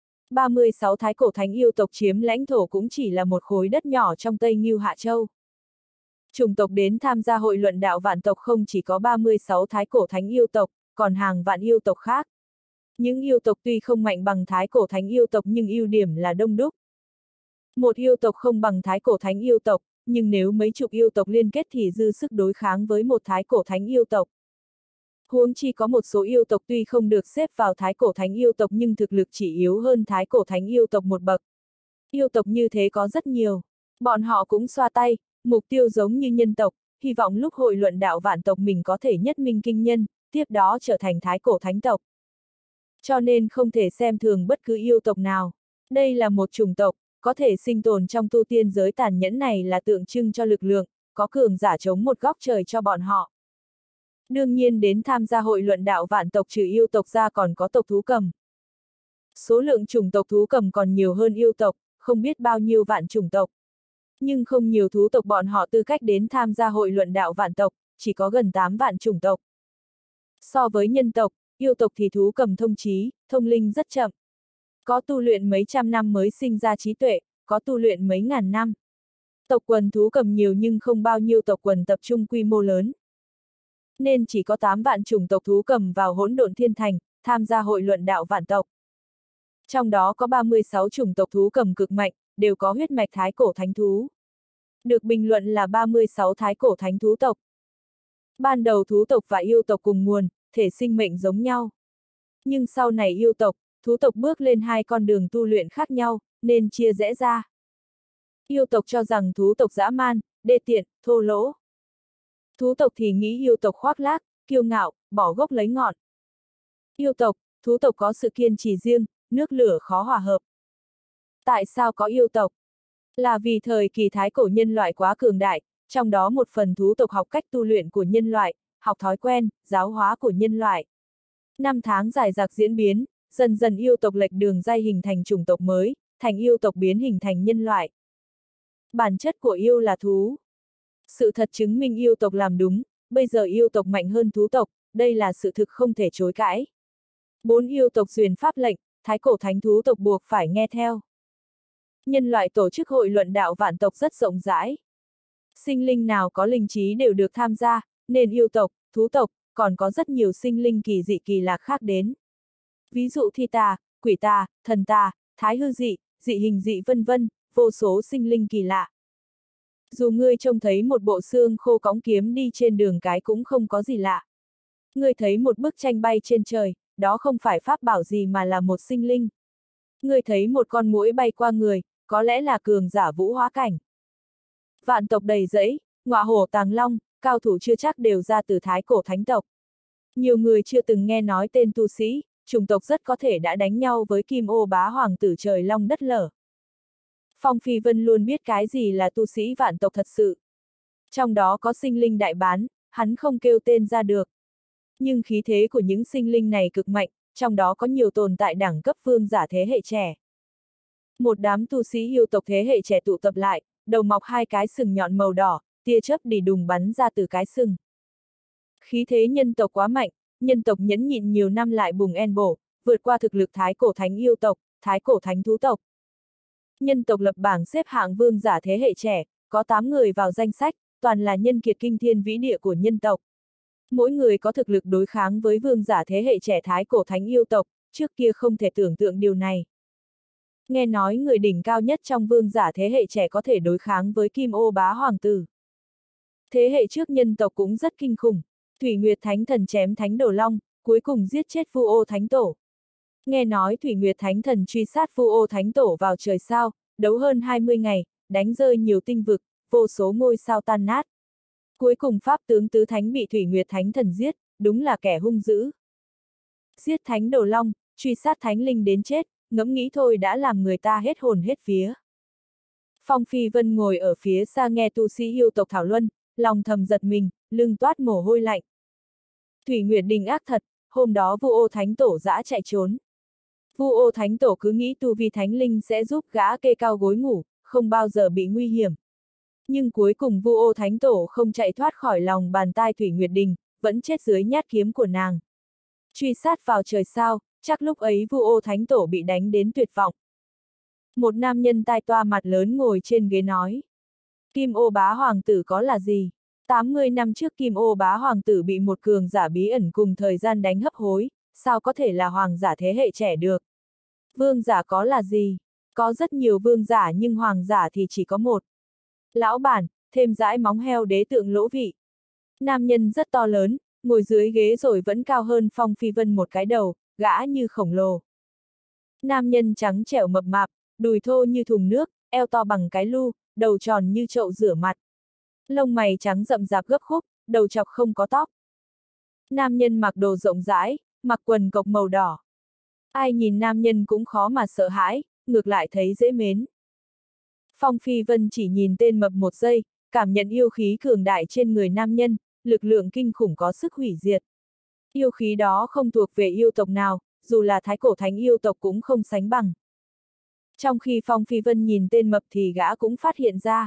36 thái cổ thánh yêu tộc chiếm lãnh thổ cũng chỉ là một khối đất nhỏ trong Tây Ngưu Hạ Châu. Chủng tộc đến tham gia hội luận đạo vạn tộc không chỉ có 36 thái cổ thánh yêu tộc, còn hàng vạn yêu tộc khác. Những yêu tộc tuy không mạnh bằng thái cổ thánh yêu tộc nhưng ưu điểm là đông đúc. Một yêu tộc không bằng thái cổ thánh yêu tộc, nhưng nếu mấy chục yêu tộc liên kết thì dư sức đối kháng với một thái cổ thánh yêu tộc. Huống chi có một số yêu tộc tuy không được xếp vào thái cổ thánh yêu tộc nhưng thực lực chỉ yếu hơn thái cổ thánh yêu tộc một bậc. Yêu tộc như thế có rất nhiều. Bọn họ cũng xoa tay, mục tiêu giống như nhân tộc, hy vọng lúc hội luận đạo vạn tộc mình có thể nhất minh kinh nhân, tiếp đó trở thành thái cổ thánh tộc. Cho nên không thể xem thường bất cứ yêu tộc nào. Đây là một chủng tộc, có thể sinh tồn trong tu tiên giới tàn nhẫn này là tượng trưng cho lực lượng, có cường giả chống một góc trời cho bọn họ. Đương nhiên đến tham gia hội luận đạo vạn tộc trừ yêu tộc ra còn có tộc thú cầm. Số lượng chủng tộc thú cầm còn nhiều hơn yêu tộc, không biết bao nhiêu vạn chủng tộc. Nhưng không nhiều thú tộc bọn họ tư cách đến tham gia hội luận đạo vạn tộc, chỉ có gần 8 vạn chủng tộc. So với nhân tộc, yêu tộc thì thú cầm thông trí, thông linh rất chậm. Có tu luyện mấy trăm năm mới sinh ra trí tuệ, có tu luyện mấy ngàn năm. Tộc quần thú cầm nhiều nhưng không bao nhiêu tộc quần tập trung quy mô lớn. Nên chỉ có 8 vạn chủng tộc thú cầm vào hỗn độn thiên thành, tham gia hội luận đạo vạn tộc. Trong đó có 36 chủng tộc thú cầm cực mạnh, đều có huyết mạch thái cổ thánh thú. Được bình luận là 36 thái cổ thánh thú tộc. Ban đầu thú tộc và yêu tộc cùng nguồn, thể sinh mệnh giống nhau. Nhưng sau này yêu tộc, thú tộc bước lên 2 con đường tu luyện khác nhau, nên chia rẽ ra. Yêu tộc cho rằng thú tộc dã man, đê tiện, thô lỗ. Thú tộc thì nghĩ yêu tộc khoác lác, kiêu ngạo, bỏ gốc lấy ngọn. Yêu tộc, thú tộc có sự kiên trì riêng, nước lửa khó hòa hợp. Tại sao có yêu tộc? Là vì thời kỳ thái cổ nhân loại quá cường đại, trong đó một phần thú tộc học cách tu luyện của nhân loại, học thói quen, giáo hóa của nhân loại. Năm tháng dài dặc diễn biến, dần dần yêu tộc lệch đường ray hình thành chủng tộc mới, thành yêu tộc biến hình thành nhân loại. Bản chất của yêu là thú. Sự thật chứng minh yêu tộc làm đúng, bây giờ yêu tộc mạnh hơn thú tộc, đây là sự thực không thể chối cãi. 4 yêu tộc duyên pháp lệnh, thái cổ thánh thú tộc buộc phải nghe theo. Nhân loại tổ chức hội luận đạo vạn tộc rất rộng rãi. Sinh linh nào có linh trí đều được tham gia, nên yêu tộc, thú tộc, còn có rất nhiều sinh linh kỳ dị kỳ lạ khác đến. Ví dụ thi tà, quỷ tà, thần tà, thái hư dị, dị hình dị vân vân, vô số sinh linh kỳ lạ. Dù ngươi trông thấy một bộ xương khô cõng kiếm đi trên đường cái cũng không có gì lạ. Ngươi thấy một bức tranh bay trên trời, đó không phải pháp bảo gì mà là một sinh linh. Ngươi thấy một con muỗi bay qua người, có lẽ là cường giả vũ hóa cảnh. Vạn tộc đầy rẫy, ngọa hổ tàng long, cao thủ chưa chắc đều ra từ thái cổ thánh tộc. Nhiều người chưa từng nghe nói tên tu sĩ, chủng tộc rất có thể đã đánh nhau với Kim Ô Bá Hoàng tử trời long đất lở. Phong Phi Vân luôn biết cái gì là tu sĩ vạn tộc thật sự. Trong đó có sinh linh đại bán, hắn không kêu tên ra được. Nhưng khí thế của những sinh linh này cực mạnh, trong đó có nhiều tồn tại đẳng cấp vương giả thế hệ trẻ. Một đám tu sĩ yêu tộc thế hệ trẻ tụ tập lại, đầu mọc hai cái sừng nhọn màu đỏ, tia chớp đi đùng bắn ra từ cái sừng. Khí thế nhân tộc quá mạnh, nhân tộc nhẫn nhịn nhiều năm lại bùng en bổ, vượt qua thực lực thái cổ thánh yêu tộc, thái cổ thánh thú tộc. Nhân tộc lập bảng xếp hạng vương giả thế hệ trẻ, có 8 người vào danh sách, toàn là nhân kiệt kinh thiên vĩ địa của nhân tộc. Mỗi người có thực lực đối kháng với vương giả thế hệ trẻ thái cổ thánh yêu tộc, trước kia không thể tưởng tượng điều này. Nghe nói người đỉnh cao nhất trong vương giả thế hệ trẻ có thể đối kháng với Kim Ô Bá Hoàng tử. Thế hệ trước nhân tộc cũng rất kinh khủng. Thủy Nguyệt Thánh Thần chém Thánh Đồ Long, cuối cùng giết chết Vu Ô Thánh Tổ. Nghe nói Thủy Nguyệt Thánh Thần truy sát Vu Ô Thánh Tổ vào trời sao, đấu hơn 20 ngày, đánh rơi nhiều tinh vực, vô số ngôi sao tan nát. Cuối cùng Pháp tướng Tứ Thánh bị Thủy Nguyệt Thánh Thần giết, đúng là kẻ hung dữ. Giết Thánh Đồ Long, truy sát Thánh Linh đến chết, ngẫm nghĩ thôi đã làm người ta hết hồn hết vía. Phong Phi Vân ngồi ở phía xa nghe tu sĩ yêu tộc thảo luận, lòng thầm giật mình, lưng toát mồ hôi lạnh. Thủy Nguyệt Đình ác thật, hôm đó Vu Ô Thánh Tổ dã chạy trốn. Vu Ô Thánh Tổ cứ nghĩ tu vi Thánh Linh sẽ giúp gã kê cao gối ngủ, không bao giờ bị nguy hiểm. Nhưng cuối cùng Vu Ô Thánh Tổ không chạy thoát khỏi lòng bàn tay Thủy Nguyệt Đình, vẫn chết dưới nhát kiếm của nàng. Truy sát vào trời sao, chắc lúc ấy Vu Ô Thánh Tổ bị đánh đến tuyệt vọng. Một nam nhân tai toa mặt lớn ngồi trên ghế nói. Kim Ô Bá Hoàng tử có là gì? 80 năm trước Kim Ô Bá Hoàng tử bị một cường giả bí ẩn cùng thời gian đánh hấp hối, sao có thể là hoàng giả thế hệ trẻ được? Vương giả có là gì? Có rất nhiều vương giả nhưng hoàng giả thì chỉ có một. Lão bản, thêm dãi móng heo đế tượng lỗ vị. Nam nhân rất to lớn, ngồi dưới ghế rồi vẫn cao hơn Phong Phi Vân một cái đầu, gã như khổng lồ. Nam nhân trắng trẻo mập mạp, đùi thô như thùng nước, eo to bằng cái lu, đầu tròn như chậu rửa mặt. Lông mày trắng rậm rạp gấp khúc, đầu chọc không có tóc. Nam nhân mặc đồ rộng rãi, mặc quần cộc màu đỏ. Ai nhìn nam nhân cũng khó mà sợ hãi, ngược lại thấy dễ mến. Phong Phi Vân chỉ nhìn tên mập một giây, cảm nhận yêu khí cường đại trên người nam nhân, lực lượng kinh khủng có sức hủy diệt. Yêu khí đó không thuộc về yêu tộc nào, dù là thái cổ thánh yêu tộc cũng không sánh bằng. Trong khi Phong Phi Vân nhìn tên mập thì gã cũng phát hiện ra.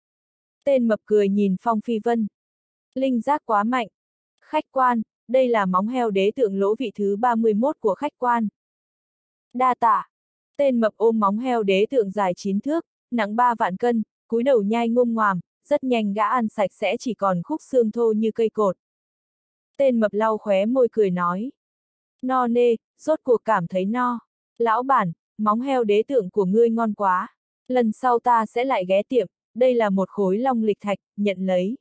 Tên mập cười nhìn Phong Phi Vân. Linh giác quá mạnh. Khách quan, đây là móng heo đế tượng lỗ vị thứ 31 của khách quan. Đa tạ. Tên mập ôm móng heo đế tượng dài 9 thước, nặng 3 vạn cân, cúi đầu nhai ngôm ngoàm, rất nhanh gã ăn sạch sẽ chỉ còn khúc xương thô như cây cột. Tên mập lau khóe môi cười nói. No nê, rốt cuộc cảm thấy no. Lão bản, móng heo đế tượng của ngươi ngon quá. Lần sau ta sẽ lại ghé tiệm, đây là một khối long lịch thạch, nhận lấy.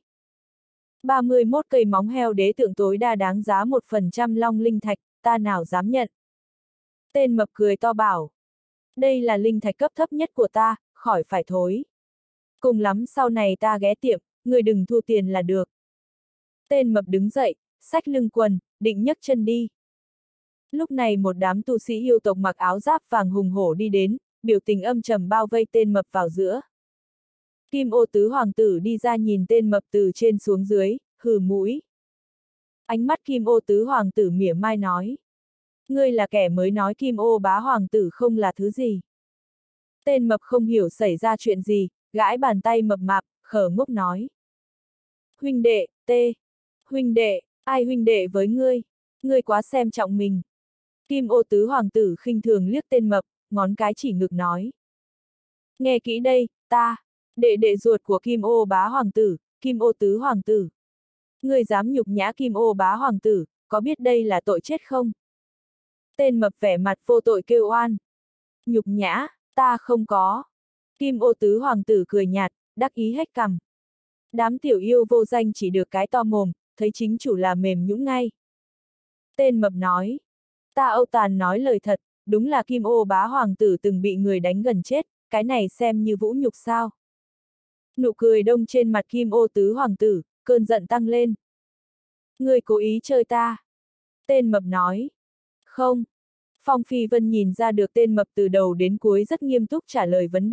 31 cây móng heo đế tượng tối đa đáng giá 1% long linh thạch, ta nào dám nhận. Tên mập cười to bảo. Đây là linh thạch cấp thấp nhất của ta, khỏi phải thối. Cùng lắm sau này ta ghé tiệm, người đừng thu tiền là được. Tên mập đứng dậy, xách lưng quần, định nhấc chân đi. Lúc này một đám tu sĩ yêu tộc mặc áo giáp vàng hùng hổ đi đến, biểu tình âm trầm bao vây tên mập vào giữa. Kim Ô Tứ Hoàng tử đi ra nhìn tên mập từ trên xuống dưới, hừ mũi. Ánh mắt Kim Ô Tứ Hoàng tử mỉa mai nói. Ngươi là kẻ mới nói Kim Ô Bá Hoàng tử không là thứ gì. Tên mập không hiểu xảy ra chuyện gì, gãi bàn tay mập mạp, khờ ngốc nói. Huynh đệ, huynh đệ, ai huynh đệ với ngươi? Ngươi quá xem trọng mình. Kim Ô Tứ Hoàng tử khinh thường liếc tên mập, ngón cái chỉ ngực nói. Nghe kỹ đây, ta, đệ ruột của Kim Ô Bá Hoàng tử, Kim Ô Tứ Hoàng tử. Ngươi dám nhục nhã Kim Ô Bá Hoàng tử, có biết đây là tội chết không? Tên mập vẻ mặt vô tội kêu oan. Nhục nhã, ta không có. Kim Ô Tứ Hoàng tử cười nhạt, đắc ý hét cằm. Đám tiểu yêu vô danh chỉ được cái to mồm, thấy chính chủ là mềm nhũn ngay. Tên mập nói. Ta Âu Tàn nói lời thật, đúng là Kim Ô Bá Hoàng tử từng bị người đánh gần chết, cái này xem như vũ nhục sao. Nụ cười đông trên mặt Kim Ô Tứ Hoàng tử, cơn giận tăng lên. Ngươi cố ý chơi ta. Tên mập nói. Không. Phong Phi Vân nhìn ra được tên mập từ đầu đến cuối rất nghiêm túc trả lời vấn đề,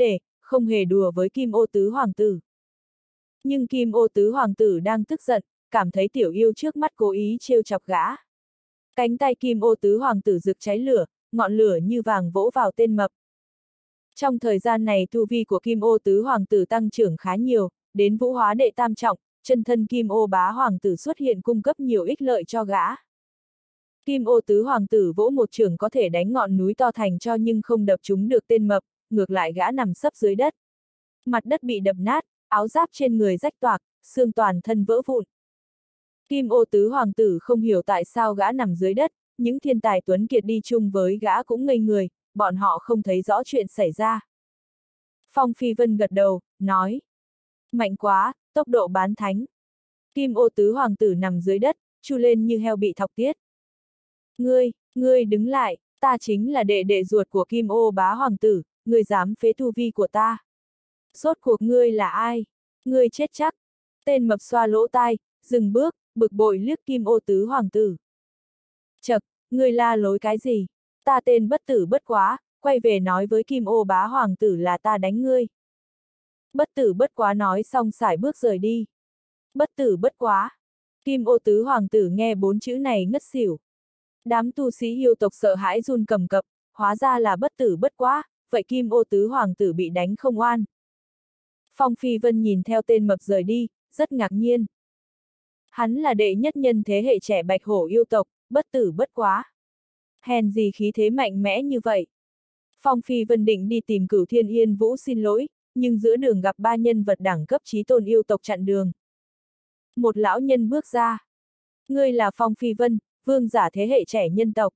không hề đùa với Kim Ô Tứ Hoàng tử. Nhưng Kim Ô Tứ Hoàng tử đang tức giận, cảm thấy tiểu yêu trước mắt cố ý trêu chọc gã. Cánh tay Kim Ô Tứ Hoàng tử rực cháy lửa, ngọn lửa như vàng vỗ vào tên mập. Trong thời gian này tu vi của Kim Ô Tứ Hoàng tử tăng trưởng khá nhiều, đến vũ hóa đệ tam trọng, chân thân Kim Ô Bá Hoàng tử xuất hiện cung cấp nhiều ích lợi cho gã. Kim Ô Tứ Hoàng tử vỗ một chưởng có thể đánh ngọn núi to thành tro nhưng không đập trúng được tên mập, ngược lại gã nằm sấp dưới đất. Mặt đất bị đập nát, áo giáp trên người rách toạc, xương toàn thân vỡ vụn. Kim Ô Tứ Hoàng tử không hiểu tại sao gã nằm dưới đất, những thiên tài tuấn kiệt đi chung với gã cũng ngây người, bọn họ không thấy rõ chuyện xảy ra. Phong Phi Vân gật đầu, nói. Mạnh quá, tốc độ bán thánh. Kim Ô Tứ Hoàng tử nằm dưới đất, chu lên như heo bị thọc tiết. Ngươi đứng lại, ta chính là đệ đệ ruột của Kim Ô Bá Hoàng tử, ngươi dám phế tu vi của ta. Rốt cuộc ngươi là ai? Ngươi chết chắc. Tên mập xoa lỗ tai, dừng bước, bực bội liếc Kim Ô Tứ Hoàng tử. Chậc, ngươi la lối cái gì? Ta tên bất tử bất quá, quay về nói với Kim Ô Bá Hoàng tử là ta đánh ngươi. Bất tử bất quá nói xong sải bước rời đi. Bất tử bất quá. Kim Ô Tứ Hoàng tử nghe 4 chữ này ngất xỉu. Đám tu sĩ yêu tộc sợ hãi run cầm cập, hóa ra là bất tử bất quá, vậy Kim Ô Tứ Hoàng tử bị đánh không oan. Phong Phi Vân nhìn theo tên mập rời đi, rất ngạc nhiên. Hắn là đệ nhất nhân thế hệ trẻ Bạch Hổ yêu tộc, bất tử bất quá. Hèn gì khí thế mạnh mẽ như vậy. Phong Phi Vân định đi tìm Cửu Thiên Yên Vũ xin lỗi, nhưng giữa đường gặp 3 nhân vật đẳng cấp chí tôn yêu tộc chặn đường. Một lão nhân bước ra. Ngươi là Phong Phi Vân, vương giả thế hệ trẻ nhân tộc.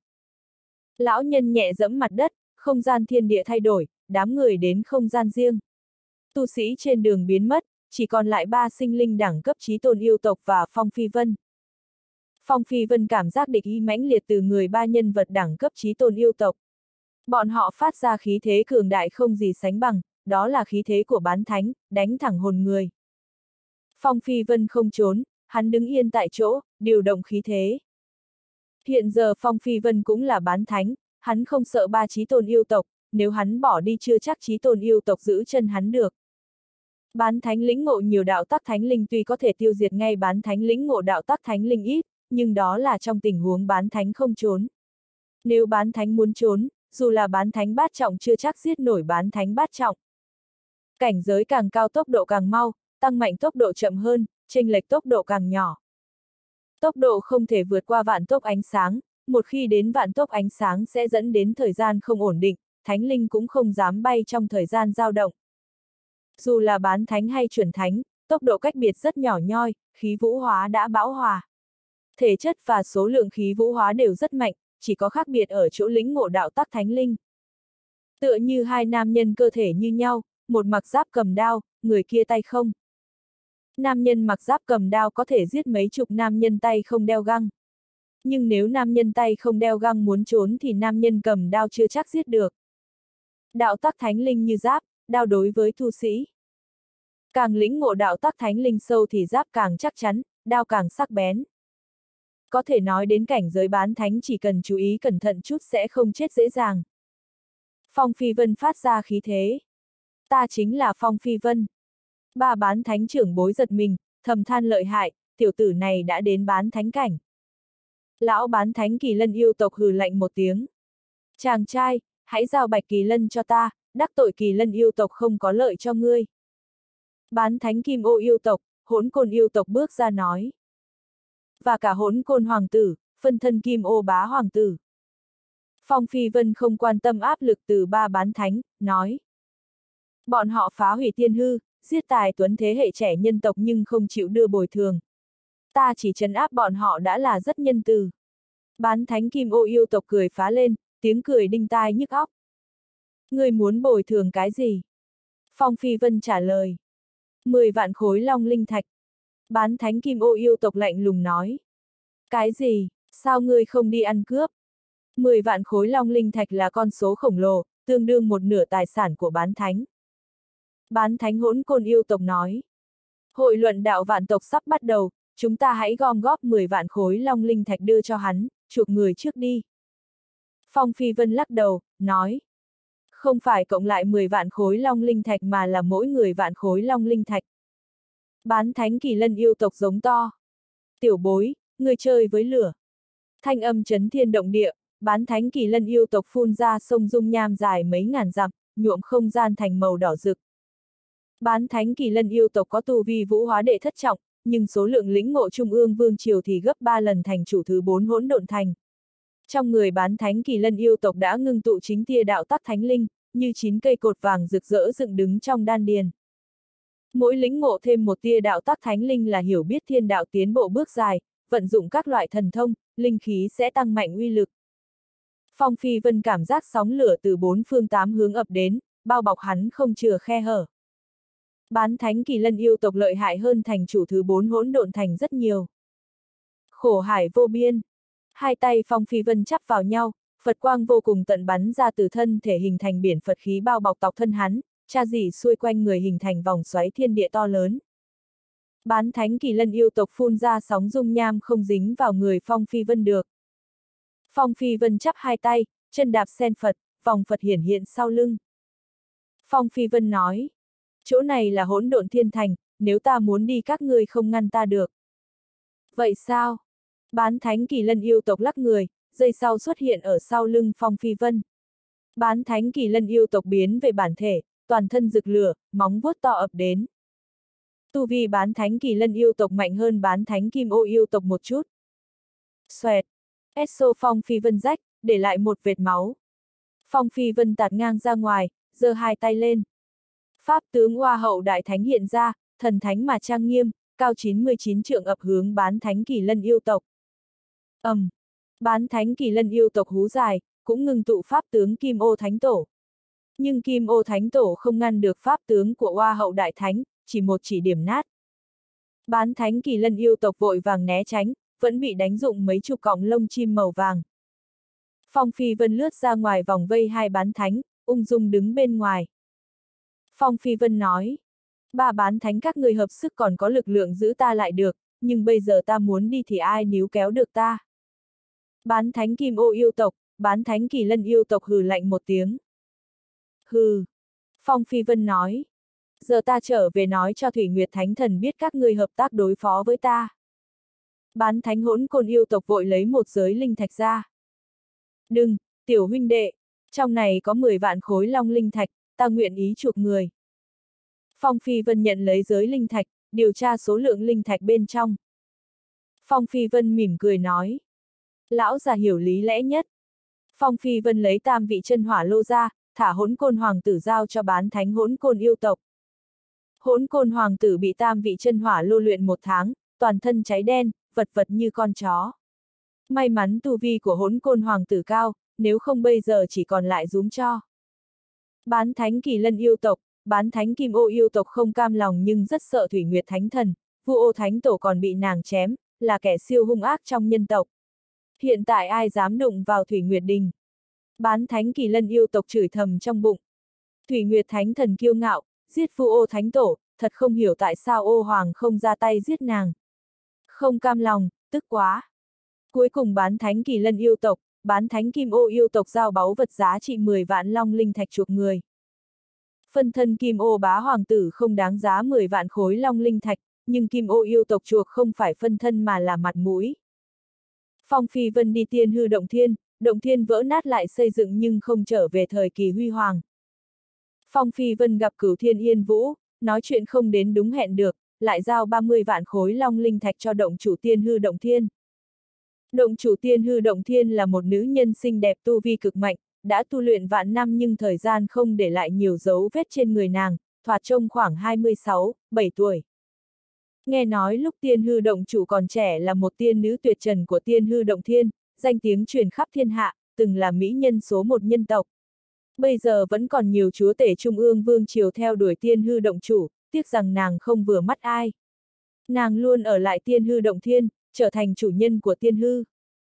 Lão nhân nhẹ giẫm mặt đất, không gian thiên địa thay đổi, đám người đến không gian riêng. Tu sĩ trên đường biến mất, chỉ còn lại 3 sinh linh đẳng cấp chí tôn yêu tộc và Phong Phi Vân. Phong Phi Vân cảm giác địch ý mãnh liệt từ người 3 nhân vật đẳng cấp chí tôn yêu tộc. Bọn họ phát ra khí thế cường đại không gì sánh bằng, đó là khí thế của bán thánh, đánh thẳng hồn người. Phong Phi Vân không trốn, hắn đứng yên tại chỗ, điều động khí thế. Hiện giờ Phong Phi Vân cũng là bán thánh, hắn không sợ 3 chí tôn yêu tộc, nếu hắn bỏ đi chưa chắc chí tôn yêu tộc giữ chân hắn được. Bán thánh lĩnh ngộ nhiều đạo tắc thánh linh tuy có thể tiêu diệt ngay bán thánh lĩnh ngộ đạo tắc thánh linh ít, nhưng đó là trong tình huống bán thánh không trốn. Nếu bán thánh muốn trốn, dù là bán thánh bát trọng chưa chắc giết nổi bán thánh bát trọng. Cảnh giới càng cao tốc độ càng mau, tăng mạnh tốc độ chậm hơn, chênh lệch tốc độ càng nhỏ. Tốc độ không thể vượt qua vạn tốc ánh sáng, một khi đến vạn tốc ánh sáng sẽ dẫn đến thời gian không ổn định, thánh linh cũng không dám bay trong thời gian dao động. Dù là bán thánh hay chuẩn thánh, tốc độ cách biệt rất nhỏ nhoi, khí vũ hóa đã bão hòa. Thể chất và số lượng khí vũ hóa đều rất mạnh, chỉ có khác biệt ở chỗ lĩnh ngộ đạo tắc thánh linh. Tựa như 2 nam nhân cơ thể như nhau, một mặc giáp cầm đao, người kia tay không. Nam nhân mặc giáp cầm đao có thể giết mấy chục nam nhân tay không đeo găng. Nhưng nếu nam nhân tay không đeo găng muốn trốn thì nam nhân cầm đao chưa chắc giết được. Đạo tắc thánh linh như giáp, đao đối với tu sĩ. Càng lĩnh ngộ đạo tắc thánh linh sâu thì giáp càng chắc chắn, đao càng sắc bén. Có thể nói đến cảnh giới bán thánh chỉ cần chú ý cẩn thận chút sẽ không chết dễ dàng. Phong Phi Vân phát ra khí thế. Ta chính là Phong Phi Vân. 3 bán thánh trưởng bối giật mình, thầm than lợi hại, tiểu tử này đã đến bán thánh cảnh. Lão bán thánh Kỳ Lân yêu tộc hừ lạnh một tiếng. Chàng trai, hãy giao Bạch Kỳ Lân cho ta, đắc tội Kỳ Lân yêu tộc không có lợi cho ngươi. Bán thánh Kim Ô yêu tộc, Hỗn Côn yêu tộc bước ra nói. Và cả Hỗn Côn hoàng tử, phân thân Kim Ô Bá hoàng tử. Phong Phi Vân không quan tâm áp lực từ 3 bán thánh, nói. Bọn họ phá hủy tiên hư, giết tài tuấn thế hệ trẻ nhân tộc nhưng không chịu đưa bồi thường. Ta chỉ trấn áp bọn họ đã là rất nhân từ. Bán thánh Kim Ô yêu tộc cười phá lên, tiếng cười đinh tai nhức óc. Ngươi muốn bồi thường cái gì? Phong Phi Vân trả lời. 10 vạn khối long linh thạch. Bán thánh Kim Ô yêu tộc lạnh lùng nói. Cái gì? Sao ngươi không đi ăn cướp? 10 vạn khối long linh thạch là con số khổng lồ, tương đương một nửa tài sản của bán thánh. Bán thánh Hỗn Côn yêu tộc nói. Hội luận đạo vạn tộc sắp bắt đầu, chúng ta hãy gom góp 10 vạn khối long linh thạch đưa cho hắn, chuộc người trước đi. Phong Phi Vân lắc đầu, nói. Không phải cộng lại 10 vạn khối long linh thạch mà là mỗi người vạn khối long linh thạch. Bán thánh kỳ lân yêu tộc giống to. Tiểu bối, người chơi với lửa. Thanh âm chấn thiên động địa, bán thánh kỳ lân yêu tộc phun ra sông dung nham dài mấy ngàn dặm, nhuộm không gian thành màu đỏ rực. Bán thánh kỳ lân yêu tộc có tu vi vũ hóa đệ thất trọng, nhưng số lượng lĩnh ngộ trung ương vương triều thì gấp 3 lần thành chủ thứ 4 hỗn độn thành. Trong người bán thánh kỳ lân yêu tộc đã ngưng tụ chính tia đạo tắc thánh linh, như 9 cây cột vàng rực rỡ dựng đứng trong đan điền. Mỗi lĩnh ngộ thêm một tia đạo tắc thánh linh là hiểu biết thiên đạo tiến bộ bước dài, vận dụng các loại thần thông, linh khí sẽ tăng mạnh uy lực. Phong Phi Vân cảm giác sóng lửa từ 4 phương 8 hướng ập đến, bao bọc hắn không chừa khe hở. Bán thánh kỳ lân yêu tộc lợi hại hơn thành chủ thứ 4 hỗn độn thành rất nhiều. Khổ hải vô biên. Hai tay Phong Phi Vân chắp vào nhau, Phật quang vô cùng tận bắn ra từ thân thể hình thành biển Phật khí bao bọc tộc thân hắn, cha dì xuôi quanh người hình thành vòng xoáy thiên địa to lớn. Bán thánh kỳ lân yêu tộc phun ra sóng dung nham không dính vào người Phong Phi Vân được. Phong Phi Vân chắp hai tay, chân đạp sen Phật, vòng Phật hiển hiện sau lưng. Phong Phi Vân nói, chỗ này là hỗn độn thiên thành, nếu ta muốn đi các ngươi không ngăn ta được. Vậy sao? Bán thánh kỳ lân yêu tộc lắc người, giây sau xuất hiện ở sau lưng Phong Phi Vân. Bán thánh kỳ lân yêu tộc biến về bản thể, toàn thân rực lửa, móng vuốt to ập đến. Tu vi bán thánh kỳ lân yêu tộc mạnh hơn bán thánh kim ô yêu tộc một chút. Xoẹt! Esso Phong Phi Vân rách, để lại một vệt máu. Phong Phi Vân tạt ngang ra ngoài, giơ hai tay lên. Pháp tướng Hoa Hậu Đại Thánh hiện ra, thần thánh mà trang nghiêm, cao 99 trượng ập hướng bán thánh kỳ lân yêu tộc. Bán thánh kỳ lân yêu tộc hú dài, cũng ngừng tụ pháp tướng Kim Ô Thánh Tổ. Nhưng Kim Ô Thánh Tổ không ngăn được pháp tướng của Hoa Hậu Đại Thánh, chỉ một chỉ điểm nát. Bán thánh kỳ lân yêu tộc vội vàng né tránh, vẫn bị đánh dụng mấy chục cọng lông chim màu vàng. Phong Phi Vân lướt ra ngoài vòng vây hai bán thánh, ung dung đứng bên ngoài. Phong Phi Vân nói, ba bán thánh các người hợp sức còn có lực lượng giữ ta lại được, nhưng bây giờ ta muốn đi thì ai níu kéo được ta. Bán thánh kim ô yêu tộc, bán thánh kỳ lân yêu tộc hừ lạnh một tiếng. Hừ. Phong Phi Vân nói, giờ ta trở về nói cho Thủy Nguyệt Thánh Thần biết các ngươi hợp tác đối phó với ta. Bán thánh hỗn côn yêu tộc vội lấy một giới linh thạch ra. Đừng, tiểu huynh đệ, trong này có 10 vạn khối long linh thạch, ta nguyện ý chuộc người. Phong Phi Vân nhận lấy giới linh thạch, điều tra số lượng linh thạch bên trong. Phong Phi Vân mỉm cười nói, lão già hiểu lý lẽ nhất. Phong Phi Vân lấy tam vị chân hỏa lô ra, thả hỗn côn hoàng tử giao cho bán thánh hỗn côn yêu tộc. Hỗn côn hoàng tử bị tam vị chân hỏa lô luyện 1 tháng, toàn thân cháy đen, vật vật như con chó. May mắn tu vi của hỗn côn hoàng tử cao, nếu không bây giờ chỉ còn lại rúm cho. Bán thánh kỳ lân yêu tộc, bán thánh kim ô yêu tộc không cam lòng nhưng rất sợ Thủy Nguyệt Thánh Thần, Vu Ô Thánh Tổ còn bị nàng chém, là kẻ siêu hung ác trong nhân tộc. Hiện tại ai dám đụng vào Thủy Nguyệt Đình? Bán thánh kỳ lân yêu tộc chửi thầm trong bụng. Thủy Nguyệt Thánh Thần kiêu ngạo, giết Vu Ô Thánh Tổ, thật không hiểu tại sao Ô Hoàng không ra tay giết nàng. Không cam lòng, tức quá. Cuối cùng bán thánh kỳ lân yêu tộc, bán thánh kim ô yêu tộc giao báu vật giá trị 10 vạn long linh thạch chuộc người. Phân thân kim ô bá hoàng tử không đáng giá 10 vạn khối long linh thạch, nhưng kim ô yêu tộc chuộc không phải phân thân mà là mặt mũi. Phong Phi Vân đi tiên hư động thiên vỡ nát lại xây dựng nhưng không trở về thời kỳ huy hoàng. Phong Phi Vân gặp Cửu Thiên Yên Vũ, nói chuyện không đến đúng hẹn được, lại giao 30 vạn khối long linh thạch cho động chủ tiên hư động thiên. Động chủ tiên hư động thiên là một nữ nhân xinh đẹp tu vi cực mạnh, đã tu luyện vạn năm nhưng thời gian không để lại nhiều dấu vết trên người nàng, thoạt trông khoảng 26, 7 tuổi. Nghe nói lúc tiên hư động chủ còn trẻ là một tiên nữ tuyệt trần của tiên hư động thiên, danh tiếng truyền khắp thiên hạ, từng là mỹ nhân số 1 nhân tộc. Bây giờ vẫn còn nhiều chúa tể trung ương vương triều theo đuổi tiên hư động chủ, tiếc rằng nàng không vừa mắt ai. Nàng luôn ở lại tiên hư động thiên, trở thành chủ nhân của tiên hư.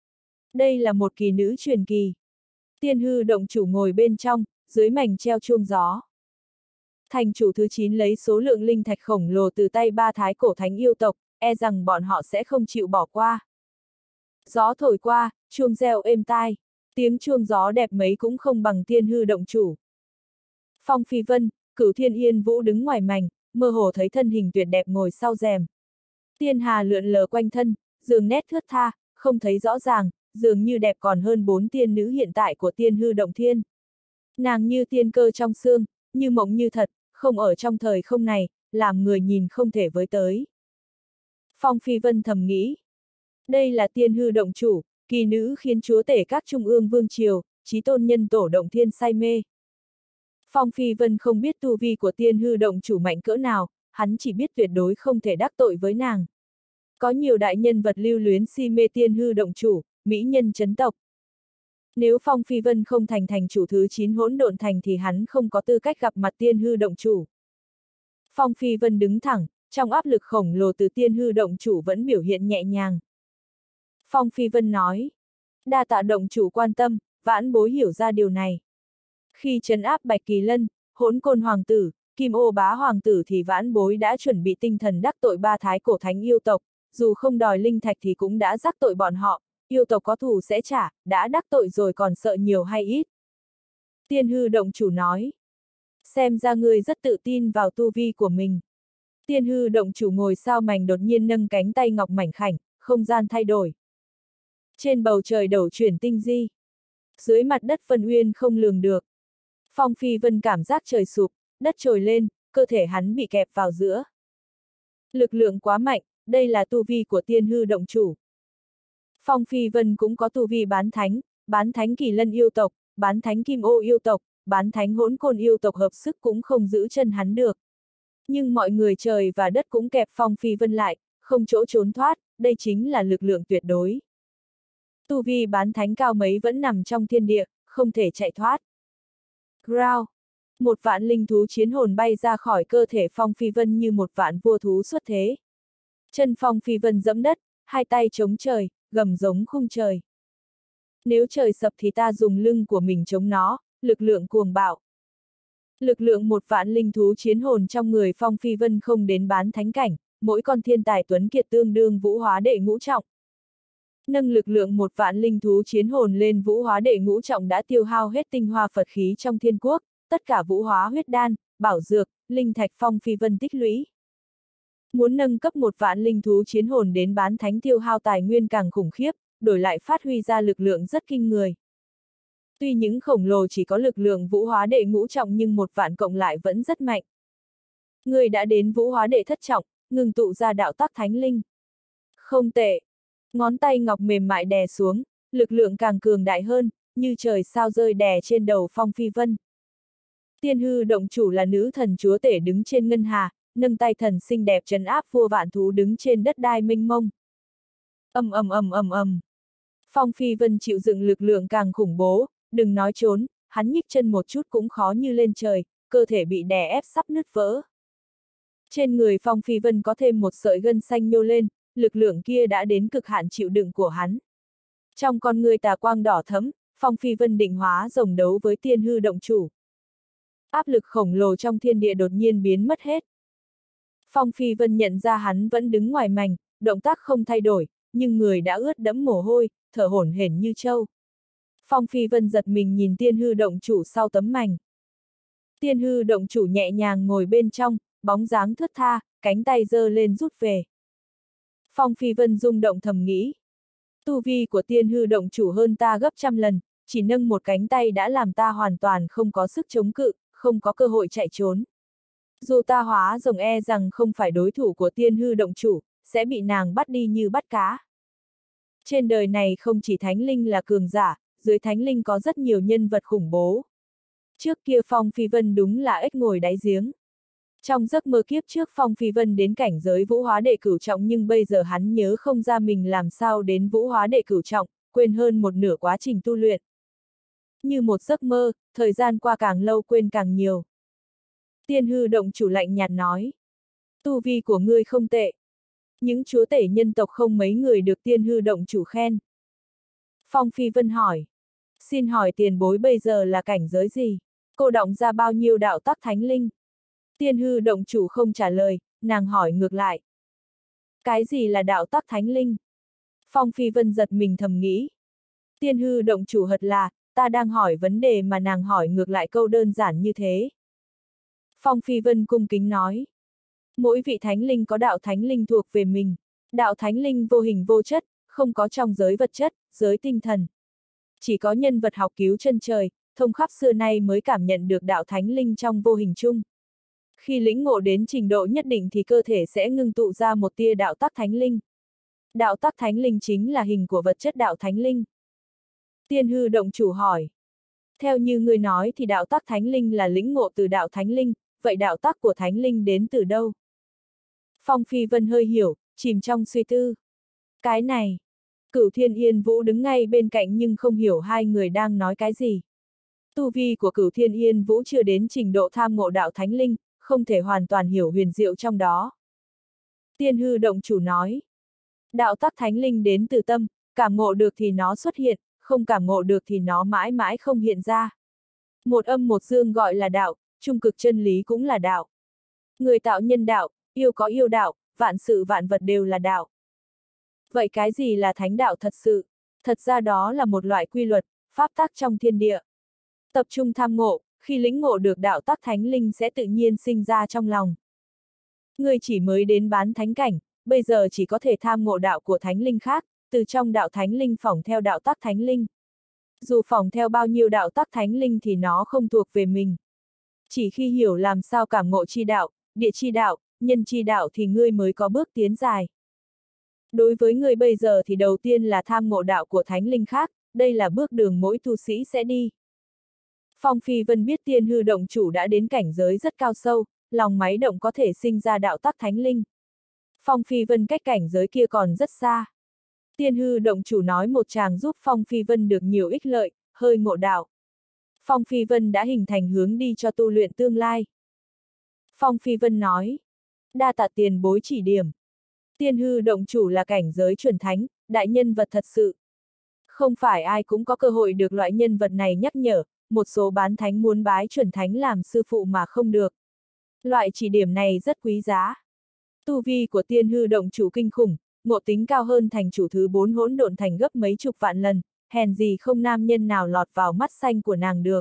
Đây là một kỳ nữ truyền kỳ. Tiên hư động chủ ngồi bên trong, dưới mảnh treo chuông gió. Thành chủ thứ 9 lấy số lượng linh thạch khổng lồ từ tay 3 thái cổ thánh yêu tộc, e rằng bọn họ sẽ không chịu bỏ qua. Gió thổi qua, chuông reo êm tai, tiếng chuông gió đẹp mấy cũng không bằng tiên hư động chủ. Phong Phi Vân, Cửu Thiên Yên Vũ đứng ngoài mành, mơ hồ thấy thân hình tuyệt đẹp ngồi sau rèm. Tiên hà lượn lờ quanh thân, dường nét thướt tha, không thấy rõ ràng, dường như đẹp còn hơn 4 tiên nữ hiện tại của Tiên Hư Động Thiên. Nàng như tiên cơ trong xương, như mộng như thật, không ở trong thời không này, làm người nhìn không thể với tới. Phong Phi Vân thầm nghĩ. Đây là Tiên Hư Động Chủ, kỳ nữ khiến chúa tể các trung ương vương triều, chí tôn nhân tổ Động Thiên say mê. Phong Phi Vân không biết tu vi của Tiên Hư Động Chủ mạnh cỡ nào, hắn chỉ biết tuyệt đối không thể đắc tội với nàng. Có nhiều đại nhân vật lưu luyến si mê Tiên Hư Động Chủ, mỹ nhân chấn tộc. Nếu Phong Phi Vân không thành chủ thứ 9 hỗn độn thành thì hắn không có tư cách gặp mặt Tiên Hư Động Chủ. Phong Phi Vân đứng thẳng, trong áp lực khổng lồ từ Tiên Hư Động Chủ vẫn biểu hiện nhẹ nhàng. Phong Phi Vân nói, đa tạ Động Chủ quan tâm, vãn bối hiểu ra điều này. Khi trấn áp Bạch Kỳ Lân, Hỗn Côn Hoàng tử, Kim Ô Bá Hoàng tử thì vãn bối đã chuẩn bị tinh thần đắc tội 3 thái cổ thánh yêu tộc, dù không đòi linh thạch thì cũng đã rắc tội bọn họ, yêu tộc có thù sẽ trả, đã đắc tội rồi còn sợ nhiều hay ít. Tiên Hư Động Chủ nói, xem ra ngươi rất tự tin vào tu vi của mình. Tiên Hư Động Chủ ngồi sao mành đột nhiên nâng cánh tay ngọc mảnh khảnh, không gian thay đổi. Trên bầu trời đẩu chuyển tinh di. Dưới mặt đất phân uyên không lường được. Phong Phi Vân cảm giác trời sụp, đất trồi lên, cơ thể hắn bị kẹp vào giữa. Lực lượng quá mạnh, đây là tu vi của Tiên Hư Động Chủ. Phong Phi Vân cũng có tu vi bán thánh Kỳ Lân yêu tộc, bán thánh Kim Ô yêu tộc, bán thánh Hỗn Côn yêu tộc hợp sức cũng không giữ chân hắn được. Nhưng mọi người trời và đất cũng kẹp Phong Phi Vân lại, không chỗ trốn thoát, đây chính là lực lượng tuyệt đối. Tu vi bán thánh cao mấy vẫn nằm trong thiên địa, không thể chạy thoát. Growl! Một vạn linh thú chiến hồn bay ra khỏi cơ thể Phong Phi Vân như một vạn vua thú xuất thế. Chân Phong Phi Vân giẫm đất, hai tay chống trời, gầm giống khung trời. Nếu trời sập thì ta dùng lưng của mình chống nó, lực lượng cuồng bạo. Lực lượng một vạn linh thú chiến hồn trong người Phong Phi Vân không đến bán thánh cảnh, mỗi con thiên tài tuấn kiệt tương đương vũ hóa đệ ngũ trọng. Nâng lực lượng một vạn linh thú chiến hồn lên vũ hóa đệ ngũ trọng đã tiêu hao hết tinh hoa Phật khí trong thiên quốc, tất cả vũ hóa huyết đan, bảo dược, linh thạch Phong Phi Vân tích lũy. Muốn nâng cấp một vạn linh thú chiến hồn đến bán thánh tiêu hao tài nguyên càng khủng khiếp, đổi lại phát huy ra lực lượng rất kinh người. Tuy những khổng lồ chỉ có lực lượng vũ hóa đệ ngũ trọng nhưng một vạn cộng lại vẫn rất mạnh. Người đã đến vũ hóa đệ thất trọng, ngừng tụ ra đạo tắc thánh linh. Không tệ. Ngón tay ngọc mềm mại đè xuống, lực lượng càng cường đại hơn, như trời sao rơi đè trên đầu Phong Phi Vân. Tiên Hư Động Chủ là nữ thần chúa tể đứng trên ngân hà, nâng tay thần xinh đẹp trấn áp vua vạn thú đứng trên đất đai mênh mông. Ầm ầm ầm ầm ầm. Phong Phi Vân chịu đựng lực lượng càng khủng bố, đừng nói trốn, hắn nhích chân một chút cũng khó như lên trời, cơ thể bị đè ép sắp nứt vỡ. Trên người Phong Phi Vân có thêm một sợi gân xanh nhô lên, lực lượng kia đã đến cực hạn chịu đựng của hắn. Trong con người tà quang đỏ thẫm, Phong Phi Vân định hóa rồng đấu với Tiên Hư Động Chủ. Áp lực khổng lồ trong thiên địa đột nhiên biến mất hết. Phong Phi Vân nhận ra hắn vẫn đứng ngoài mành, động tác không thay đổi, nhưng người đã ướt đẫm mồ hôi, thở hổn hển như trâu. Phong Phi Vân giật mình nhìn Tiên Hư Động Chủ sau tấm mành. Tiên Hư Động Chủ nhẹ nhàng ngồi bên trong, bóng dáng thướt tha, cánh tay giơ lên rút về. Phong Phi Vân rung động thầm nghĩ. Tu vi của Tiên Hư Động Chủ hơn ta gấp trăm lần, chỉ nâng một cánh tay đã làm ta hoàn toàn không có sức chống cự, không có cơ hội chạy trốn. Dù ta hóa rồng e rằng không phải đối thủ của Tiên Hư Động Chủ, sẽ bị nàng bắt đi như bắt cá. Trên đời này không chỉ thánh linh là cường giả, dưới thánh linh có rất nhiều nhân vật khủng bố. Trước kia Phong Phi Vân đúng là ếch ngồi đáy giếng. Trong giấc mơ kiếp trước Phong Phi Vân đến cảnh giới vũ hóa đệ cửu trọng nhưng bây giờ hắn nhớ không ra mình làm sao đến vũ hóa đệ cửu trọng, quên hơn một nửa quá trình tu luyện. Như một giấc mơ, thời gian qua càng lâu quên càng nhiều. Tiên Hư Động Chủ lạnh nhạt nói. Tu vi của ngươi không tệ. Những chúa tể nhân tộc không mấy người được Tiên Hư Động Chủ khen. Phong Phi Vân hỏi. Xin hỏi tiền bối bây giờ là cảnh giới gì? Cô đọng ra bao nhiêu đạo tắc thánh linh? Tiên Hư Động Chủ không trả lời, nàng hỏi ngược lại. Cái gì là đạo tắc thánh linh? Phong Phi Vân giật mình thầm nghĩ. Tiên Hư Động Chủ thật là, ta đang hỏi vấn đề mà nàng hỏi ngược lại câu đơn giản như thế. Phong Phi Vân cung kính nói. Mỗi vị thánh linh có đạo thánh linh thuộc về mình. Đạo thánh linh vô hình vô chất, không có trong giới vật chất, giới tinh thần. Chỉ có nhân vật học cứu chân trời, thông khắp xưa nay mới cảm nhận được đạo thánh linh trong vô hình chung. Khi lĩnh ngộ đến trình độ nhất định thì cơ thể sẽ ngưng tụ ra một tia đạo tắc thánh linh. Đạo tắc thánh linh chính là hình của vật chất đạo thánh linh. Tiên hư động chủ hỏi. Theo như ngươi nói thì đạo tắc thánh linh là lĩnh ngộ từ đạo thánh linh, vậy đạo tắc của thánh linh đến từ đâu? Phong Phi Vân hơi hiểu, chìm trong suy tư. Cái này. Cửu Thiên Yên Vũ đứng ngay bên cạnh nhưng không hiểu hai người đang nói cái gì. Tu vi của Cửu Thiên Yên Vũ chưa đến trình độ tham ngộ đạo thánh linh, không thể hoàn toàn hiểu huyền diệu trong đó. Tiên hư động chủ nói. Đạo tắc thánh linh đến từ tâm, cảm ngộ được thì nó xuất hiện, không cảm ngộ được thì nó mãi mãi không hiện ra. Một âm một dương gọi là đạo, trung cực chân lý cũng là đạo. Người tạo nhân đạo, yêu có yêu đạo, vạn sự vạn vật đều là đạo. Vậy cái gì là thánh đạo thật sự? Thật ra đó là một loại quy luật, pháp tắc trong thiên địa. Tập trung tham ngộ, khi lĩnh ngộ được đạo tắc thánh linh sẽ tự nhiên sinh ra trong lòng. Người chỉ mới đến bán thánh cảnh, bây giờ chỉ có thể tham ngộ đạo của thánh linh khác, từ trong đạo thánh linh phỏng theo đạo tắc thánh linh. Dù phỏng theo bao nhiêu đạo tắc thánh linh thì nó không thuộc về mình. Chỉ khi hiểu làm sao cảm ngộ chi đạo, địa chi đạo, nhân chi đạo thì ngươi mới có bước tiến dài. Đối với người bây giờ thì đầu tiên là tham ngộ đạo của thánh linh khác, đây là bước đường mỗi tu sĩ sẽ đi. Phong Phi Vân biết tiên hư động chủ đã đến cảnh giới rất cao sâu, lòng máy động có thể sinh ra đạo tắc thánh linh. Phong Phi Vân cách cảnh giới kia còn rất xa. Tiên hư động chủ nói một tràng giúp Phong Phi Vân được nhiều ích lợi, hơi ngộ đạo. Phong Phi Vân đã hình thành hướng đi cho tu luyện tương lai. Phong Phi Vân nói, đa tạ tiền bối chỉ điểm. Tiên hư động chủ là cảnh giới chuẩn thánh, đại nhân vật thật sự. Không phải ai cũng có cơ hội được loại nhân vật này nhắc nhở, một số bán thánh muốn bái chuẩn thánh làm sư phụ mà không được. Loại chỉ điểm này rất quý giá. Tu vi của tiên hư động chủ kinh khủng, ngộ tính cao hơn thành chủ thứ 4 hỗn độn thành gấp mấy chục vạn lần, hèn gì không nam nhân nào lọt vào mắt xanh của nàng được.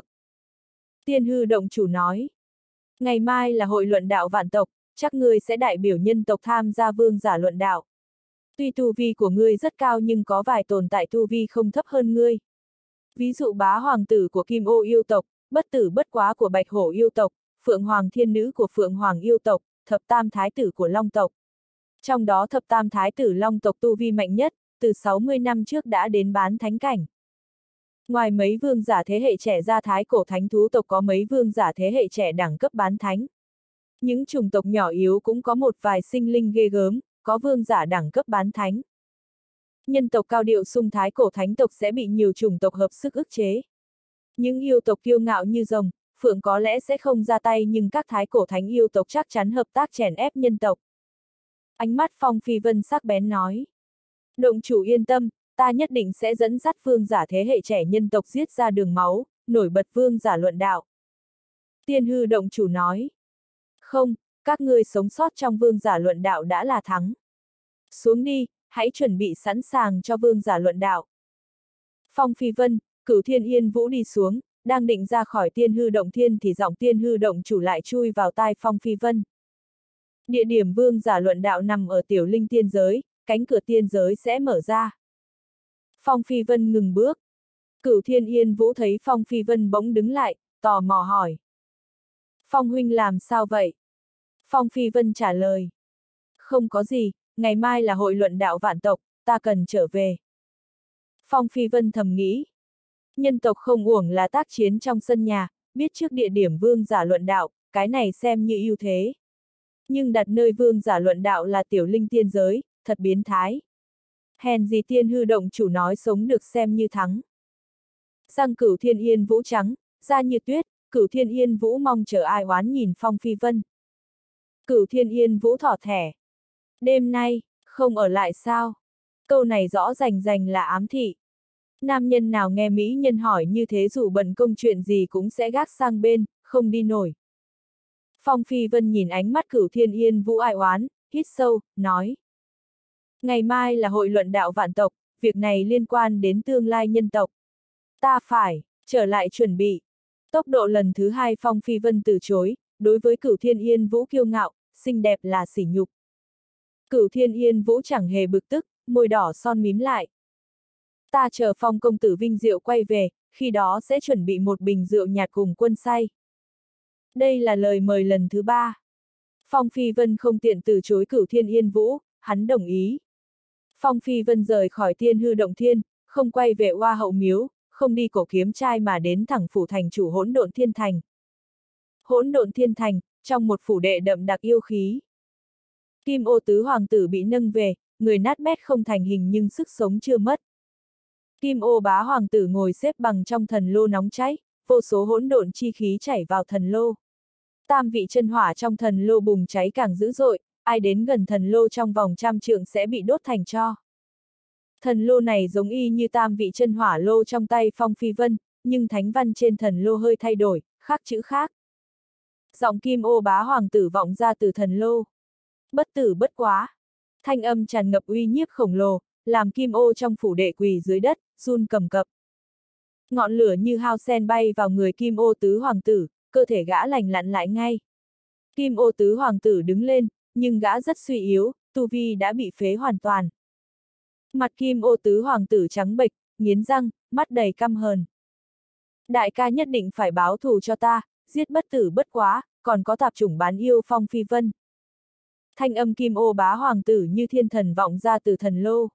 Tiên hư động chủ nói, ngày mai là hội luận đạo vạn tộc, chắc ngươi sẽ đại biểu nhân tộc tham gia vương giả luận đạo. Tuy tu vi của ngươi rất cao nhưng có vài tồn tại tu vi không thấp hơn ngươi. Ví dụ bá hoàng tử của Kim Ô yêu tộc, bất tử bất quá của Bạch Hổ yêu tộc, Phượng Hoàng thiên nữ của Phượng Hoàng yêu tộc, thập tam thái tử của Long tộc. Trong đó thập tam thái tử Long tộc tu vi mạnh nhất, từ 60 năm trước đã đến bán thánh cảnh. Ngoài mấy vương giả thế hệ trẻ ra thái cổ thánh thú tộc có mấy vương giả thế hệ trẻ đẳng cấp bán thánh. Những chủng tộc nhỏ yếu cũng có một vài sinh linh ghê gớm, có vương giả đẳng cấp bán thánh. Nhân tộc cao điệu xung thái cổ thánh tộc sẽ bị nhiều chủng tộc hợp sức ức chế. Những yêu tộc kiêu ngạo như rồng, phượng có lẽ sẽ không ra tay nhưng các thái cổ thánh yêu tộc chắc chắn hợp tác chèn ép nhân tộc. Ánh mắt Phong Phi Vân sắc bén nói. Động chủ yên tâm, ta nhất định sẽ dẫn dắt vương giả thế hệ trẻ nhân tộc giết ra đường máu, nổi bật vương giả luận đạo. Tiên hư động chủ nói. Không, các ngươi sống sót trong vương giả luận đạo đã là thắng. Xuống đi, hãy chuẩn bị sẵn sàng cho vương giả luận đạo. Phong Phi Vân, Cửu Thiên Yên Vũ đi xuống, đang định ra khỏi tiên hư động thiên thì giọng tiên hư động chủ lại chui vào tai Phong Phi Vân. Địa điểm vương giả luận đạo nằm ở tiểu linh tiên giới, cánh cửa tiên giới sẽ mở ra. Phong Phi Vân ngừng bước. Cửu Thiên Yên Vũ thấy Phong Phi Vân bỗng đứng lại, tò mò hỏi. Phong huynh làm sao vậy? Phong Phi Vân trả lời. Không có gì, ngày mai là hội luận đạo vạn tộc, ta cần trở về. Phong Phi Vân thầm nghĩ. Nhân tộc không uổng là tác chiến trong sân nhà, biết trước địa điểm vương giả luận đạo, cái này xem như ưu thế. Nhưng đặt nơi vương giả luận đạo là tiểu linh tiên giới, thật biến thái. Hèn gì tiên hư động chủ nói sống được xem như thắng. Răng Cửu Thiên Yên Vũ trắng, da như tuyết, Cửu Thiên Yên Vũ mong chờ ai oán nhìn Phong Phi Vân. Cửu Thiên Yên Vũ thỏ thẻ. Đêm nay, không ở lại sao? Câu này rõ rành rành là ám thị. Nam nhân nào nghe mỹ nhân hỏi như thế dù bận công chuyện gì cũng sẽ gác sang bên, không đi nổi. Phong Phi Vân nhìn ánh mắt Cửu Thiên Yên Vũ ai oán, hít sâu, nói. Ngày mai là hội luận đạo vạn tộc, việc này liên quan đến tương lai nhân tộc. Ta phải, trở lại chuẩn bị. Tốc độ lần thứ 2 Phong Phi Vân từ chối, đối với Cửu Thiên Yên Vũ kiêu ngạo, xinh đẹp là sỉ nhục. Cửu Thiên Yên Vũ chẳng hề bực tức, môi đỏ son mím lại. Ta chờ Phong công tử vinh diệu quay về, khi đó sẽ chuẩn bị một bình rượu nhạt cùng quân say. Đây là lời mời lần thứ 3. Phong Phi Vân không tiện từ chối Cửu Thiên Yên Vũ, hắn đồng ý. Phong Phi Vân rời khỏi Thiên Hư Động Thiên, không quay về Oa Hậu Miếu, không đi Cổ Kiếm Trai mà đến thẳng phủ thành chủ Hỗn Độn Thiên Thành. Hỗn Độn Thiên Thành, trong một phủ đệ đậm đặc yêu khí. Kim Ô tứ hoàng tử bị nâng về, người nát bét không thành hình nhưng sức sống chưa mất. Kim Ô bá hoàng tử ngồi xếp bằng trong thần lô nóng cháy, vô số hỗn độn chi khí chảy vào thần lô. Tam vị chân hỏa trong thần lô bùng cháy càng dữ dội, ai đến gần thần lô trong vòng 100 trượng sẽ bị đốt thành tro. Thần lô này giống y như tam vị chân hỏa lô trong tay Phong Phi Vân, nhưng thánh văn trên thần lô hơi thay đổi, khắc chữ khác. Giọng Kim Ô bá hoàng tử vọng ra từ thần lô. Bất tử bất quá. Thanh âm tràn ngập uy nhiếp khổng lồ, làm Kim Ô trong phủ đệ quỳ dưới đất, run cầm cập. Ngọn lửa như hao sen bay vào người Kim Ô tứ hoàng tử, cơ thể gã lành lặn lại ngay. Kim Ô tứ hoàng tử đứng lên, nhưng gã rất suy yếu, tu vi đã bị phế hoàn toàn. Mặt Kim Ô tứ hoàng tử trắng bệch, nghiến răng, mắt đầy căm hờn. Đại ca nhất định phải báo thù cho ta, giết bất tử bất quá, còn có tạp chủng bán yêu Phong Phi Vân. Thanh âm Kim Ô bá hoàng tử như thiên thần vọng ra từ thần lô.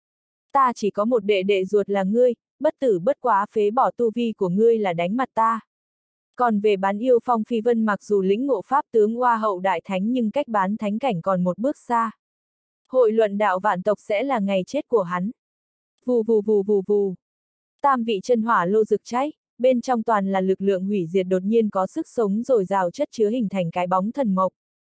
Ta chỉ có một đệ đệ ruột là ngươi, bất tử bất quá phế bỏ tu vi của ngươi là đánh mặt ta. Còn về bán yêu Phong Phi Vân mặc dù lĩnh ngộ pháp tướng Hoa Hậu Đại Thánh nhưng cách bán thánh cảnh còn một bước xa. Hội luận đạo vạn tộc sẽ là ngày chết của hắn. Vù vù vù vù vù. Tam vị chân hỏa lô rực cháy, bên trong toàn là lực lượng hủy diệt đột nhiên có sức sống dồi dào chất chứa hình thành cái bóng thần mộc.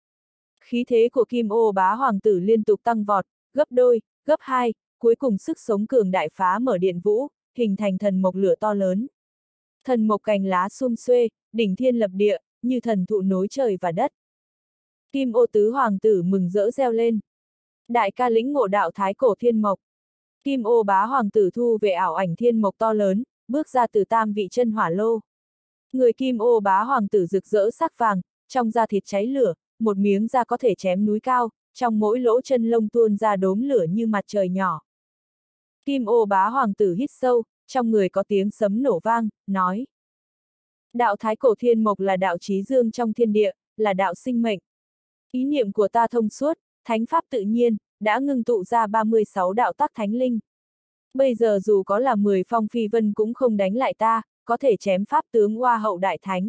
Khí thế của Kim Ô bá hoàng tử liên tục tăng vọt, gấp đôi, gấp 2, cuối cùng sức sống cường đại phá mở điện vũ, hình thành thần mộc lửa to lớn. Thần mộc cành lá sum xuê, đỉnh thiên lập địa, như thần thụ nối trời và đất. Kim Ô tứ hoàng tử mừng rỡ reo lên. Đại ca lĩnh ngộ đạo thái cổ thiên mộc. Kim Ô bá hoàng tử thu về ảo ảnh thiên mộc to lớn, bước ra từ tam vị chân hỏa lô. Người Kim Ô bá hoàng tử rực rỡ sắc vàng, trong da thịt cháy lửa, một miếng da có thể chém núi cao, trong mỗi lỗ chân lông tuôn ra đốm lửa như mặt trời nhỏ. Kim Ô bá hoàng tử hít sâu, trong người có tiếng sấm nổ vang, nói. Đạo thái cổ thiên mộc là đạo trí dương trong thiên địa, là đạo sinh mệnh. Ý niệm của ta thông suốt, thánh pháp tự nhiên, đã ngưng tụ ra 36 đạo tắc thánh linh. Bây giờ dù có là 10 Phong Phi Vân cũng không đánh lại ta, có thể chém pháp tướng Hoa Hậu Đại Thánh.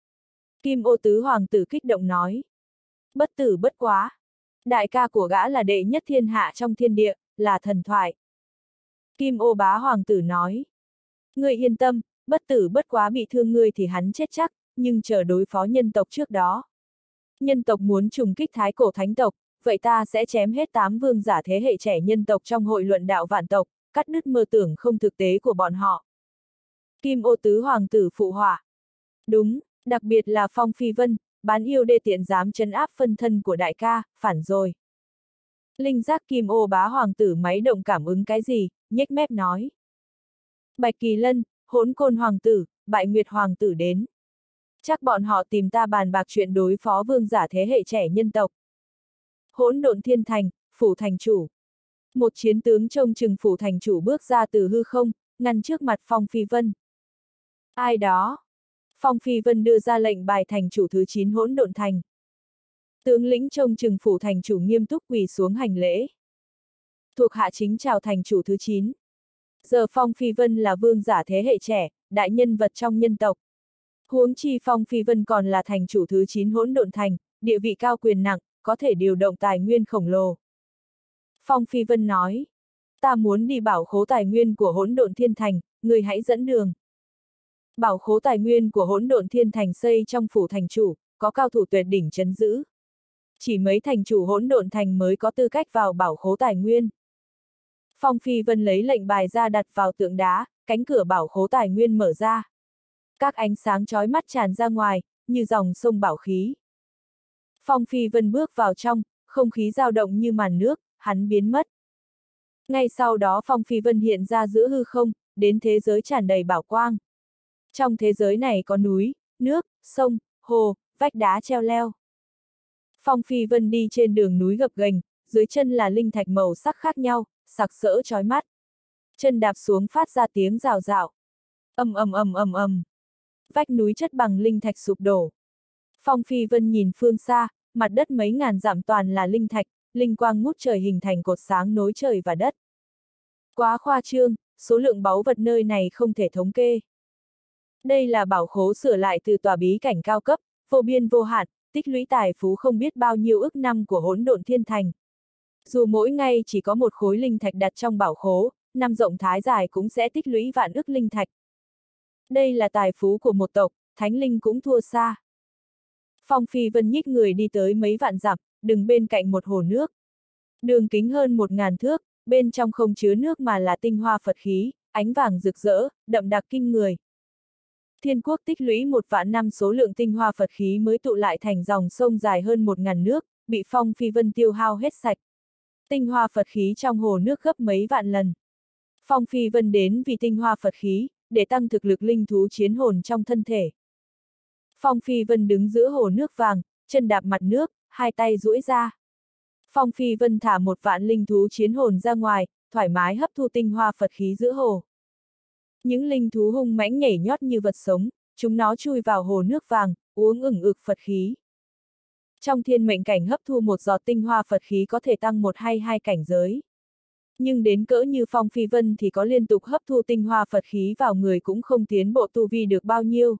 Kim Ô tứ hoàng tử kích động nói. Bất tử bất quá. Đại ca của gã là đệ nhất thiên hạ trong thiên địa, là thần thoại. Kim Ô bá hoàng tử nói. Ngươi yên tâm, bất tử bất quá bị thương ngươi thì hắn chết chắc, nhưng chờ đối phó nhân tộc trước đó. Nhân tộc muốn trùng kích thái cổ thánh tộc, vậy ta sẽ chém hết 8 vương giả thế hệ trẻ nhân tộc trong hội luận đạo vạn tộc, cắt đứt mơ tưởng không thực tế của bọn họ. Kim Ô tứ hoàng tử phụ họa. Đúng, đặc biệt là Phong Phi Vân, bán yêu đê tiện dám trấn áp phân thân của đại ca, phản rồi. Linh giác Kim Ô bá hoàng tử máy động cảm ứng cái gì, nhếch mép nói. Bạch Kỳ Lân, Hỗn Côn hoàng tử, Bại Nguyệt hoàng tử đến. Chắc bọn họ tìm ta bàn bạc chuyện đối phó vương giả thế hệ trẻ nhân tộc. Hỗn Độn Thiên Thành, phủ thành chủ. Một chiến tướng trông chừng phủ thành chủ bước ra từ hư không, ngăn trước mặt Phong Phi Vân. Ai đó? Phong Phi Vân đưa ra lệnh bài thành chủ thứ 9 Hỗn Độn Thành. Tướng lĩnh trông chừng phủ thành chủ nghiêm túc quỳ xuống hành lễ. Thuộc hạ chính chào thành chủ thứ 9. Giờ Phong Phi Vân là vương giả thế hệ trẻ, đại nhân vật trong nhân tộc. Huống chi Phong Phi Vân còn là thành chủ thứ 9 Hỗn Độn Thành, địa vị cao quyền nặng, có thể điều động tài nguyên khổng lồ. Phong Phi Vân nói, ta muốn đi bảo khố tài nguyên của Hỗn Độn Thiên Thành, người hãy dẫn đường. Bảo khố tài nguyên của Hỗn Độn Thiên Thành xây trong phủ thành chủ, có cao thủ tuyệt đỉnh trấn giữ. Chỉ mấy thành chủ Hỗn Độn Thành mới có tư cách vào bảo khố tài nguyên. Phong Phi Vân lấy lệnh bài ra đặt vào tượng đá, cánh cửa bảo khố tài nguyên mở ra. Các ánh sáng chói mắt tràn ra ngoài, như dòng sông bảo khí. Phong Phi Vân bước vào trong, không khí dao động như màn nước, hắn biến mất. Ngay sau đó Phong Phi Vân hiện ra giữa hư không, đến thế giới tràn đầy bảo quang. Trong thế giới này có núi, nước, sông, hồ, vách đá treo leo. Phong Phi Vân đi trên đường núi gập ghềnh, dưới chân là linh thạch màu sắc khác nhau, sặc sỡ chói mắt. Chân đạp xuống phát ra tiếng rào rào. Ầm ầm ầm ầm ầm. Vách núi chất bằng linh thạch sụp đổ. Phong Phi Vân nhìn phương xa, mặt đất mấy ngàn dặm toàn là linh thạch, linh quang ngút trời hình thành cột sáng nối trời và đất. Quá khoa trương, số lượng báu vật nơi này không thể thống kê. Đây là bảo khố sửa lại từ tòa bí cảnh cao cấp, vô biên vô hạn, tích lũy tài phú không biết bao nhiêu ức năm của hỗn độn thiên thành. Dù mỗi ngày chỉ có một khối linh thạch đặt trong bảo khố, năm rộng thái dài cũng sẽ tích lũy vạn ức linh thạch. Đây là tài phú của một tộc, thánh linh cũng thua xa. Phong Phi Vân nhích người đi tới mấy vạn dặm, đứng bên cạnh một hồ nước. Đường kính hơn 1000 thước, bên trong không chứa nước mà là tinh hoa Phật khí, ánh vàng rực rỡ, đậm đặc kinh người. Thiên quốc tích lũy 1 vạn năm số lượng tinh hoa Phật khí mới tụ lại thành dòng sông dài hơn 1000 nước, bị Phong Phi Vân tiêu hao hết sạch. Tinh hoa Phật khí trong hồ nước gấp mấy vạn lần. Phong Phi Vân đến vì tinh hoa Phật khí, để tăng thực lực linh thú chiến hồn trong thân thể. Phong Phi Vân đứng giữa hồ nước vàng, chân đạp mặt nước, hai tay duỗi ra. Phong Phi Vân thả 1 vạn linh thú chiến hồn ra ngoài, thoải mái hấp thu tinh hoa Phật khí giữa hồ. Những linh thú hung mãnh nhảy nhót như vật sống, chúng nó chui vào hồ nước vàng, uống ửng ực Phật khí. Trong thiên mệnh cảnh hấp thu 1 giọt tinh hoa Phật khí có thể tăng 1 hay 2 cảnh giới. Nhưng đến cỡ như Phong Phi Vân thì có liên tục hấp thu tinh hoa Phật khí vào người cũng không tiến bộ tu vi được bao nhiêu.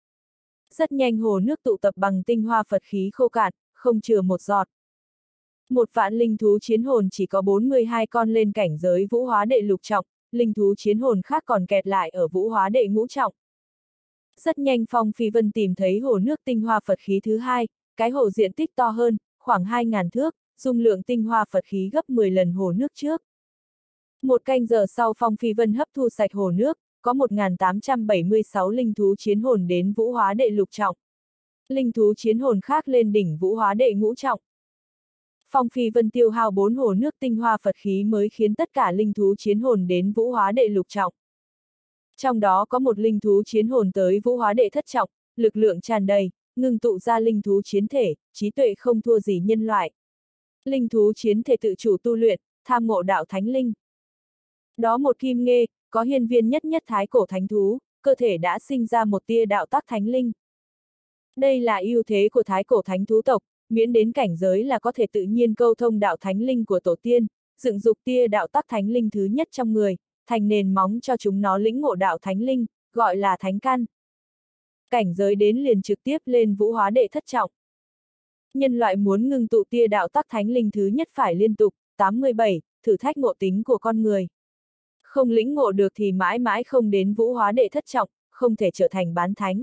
Rất nhanh hồ nước tụ tập bằng tinh hoa Phật khí khô cạn, không chừa 1 giọt. 1 vạn linh thú chiến hồn chỉ có 42 con lên cảnh giới vũ hóa đệ lục trọng, linh thú chiến hồn khác còn kẹt lại ở vũ hóa đệ ngũ trọng. Rất nhanh Phong Phi Vân tìm thấy hồ nước tinh hoa Phật khí thứ hai, cái hồ diện tích to hơn, khoảng 2000 thước, dung lượng tinh hoa Phật khí gấp 10 lần hồ nước trước. 1 canh giờ sau Phong Phi Vân hấp thu sạch hồ nước, có 1876 linh thú chiến hồn đến vũ hóa đệ lục trọng. Linh thú chiến hồn khác lên đỉnh vũ hóa đệ ngũ trọng. Phong Phi Vân tiêu hao 4 hồ nước tinh hoa Phật khí mới khiến tất cả linh thú chiến hồn đến vũ hóa đệ lục trọng. Trong đó có một linh thú chiến hồn tới vũ hóa đệ thất trọng, lực lượng tràn đầy, ngưng tụ ra linh thú chiến thể, trí tuệ không thua gì nhân loại. Linh thú chiến thể tự chủ tu luyện, tham ngộ đạo thánh linh. Đó một kim nghê, có hiên viên nhất nhất thái cổ thánh thú, cơ thể đã sinh ra một tia đạo tắc thánh linh. Đây là ưu thế của thái cổ thánh thú tộc, miễn đến cảnh giới là có thể tự nhiên câu thông đạo thánh linh của tổ tiên, dựng dục tia đạo tắc thánh linh thứ nhất trong người, thành nền móng cho chúng nó lĩnh ngộ đạo thánh linh, gọi là thánh căn. Cảnh giới đến liền trực tiếp lên vũ hóa đệ thất trọng. Nhân loại muốn ngưng tụ tia đạo tắc thánh linh thứ nhất phải liên tục, 87, thử thách ngộ tính của con người. Không lĩnh ngộ được thì mãi mãi không đến vũ hóa đệ thất trọng, không thể trở thành bán thánh.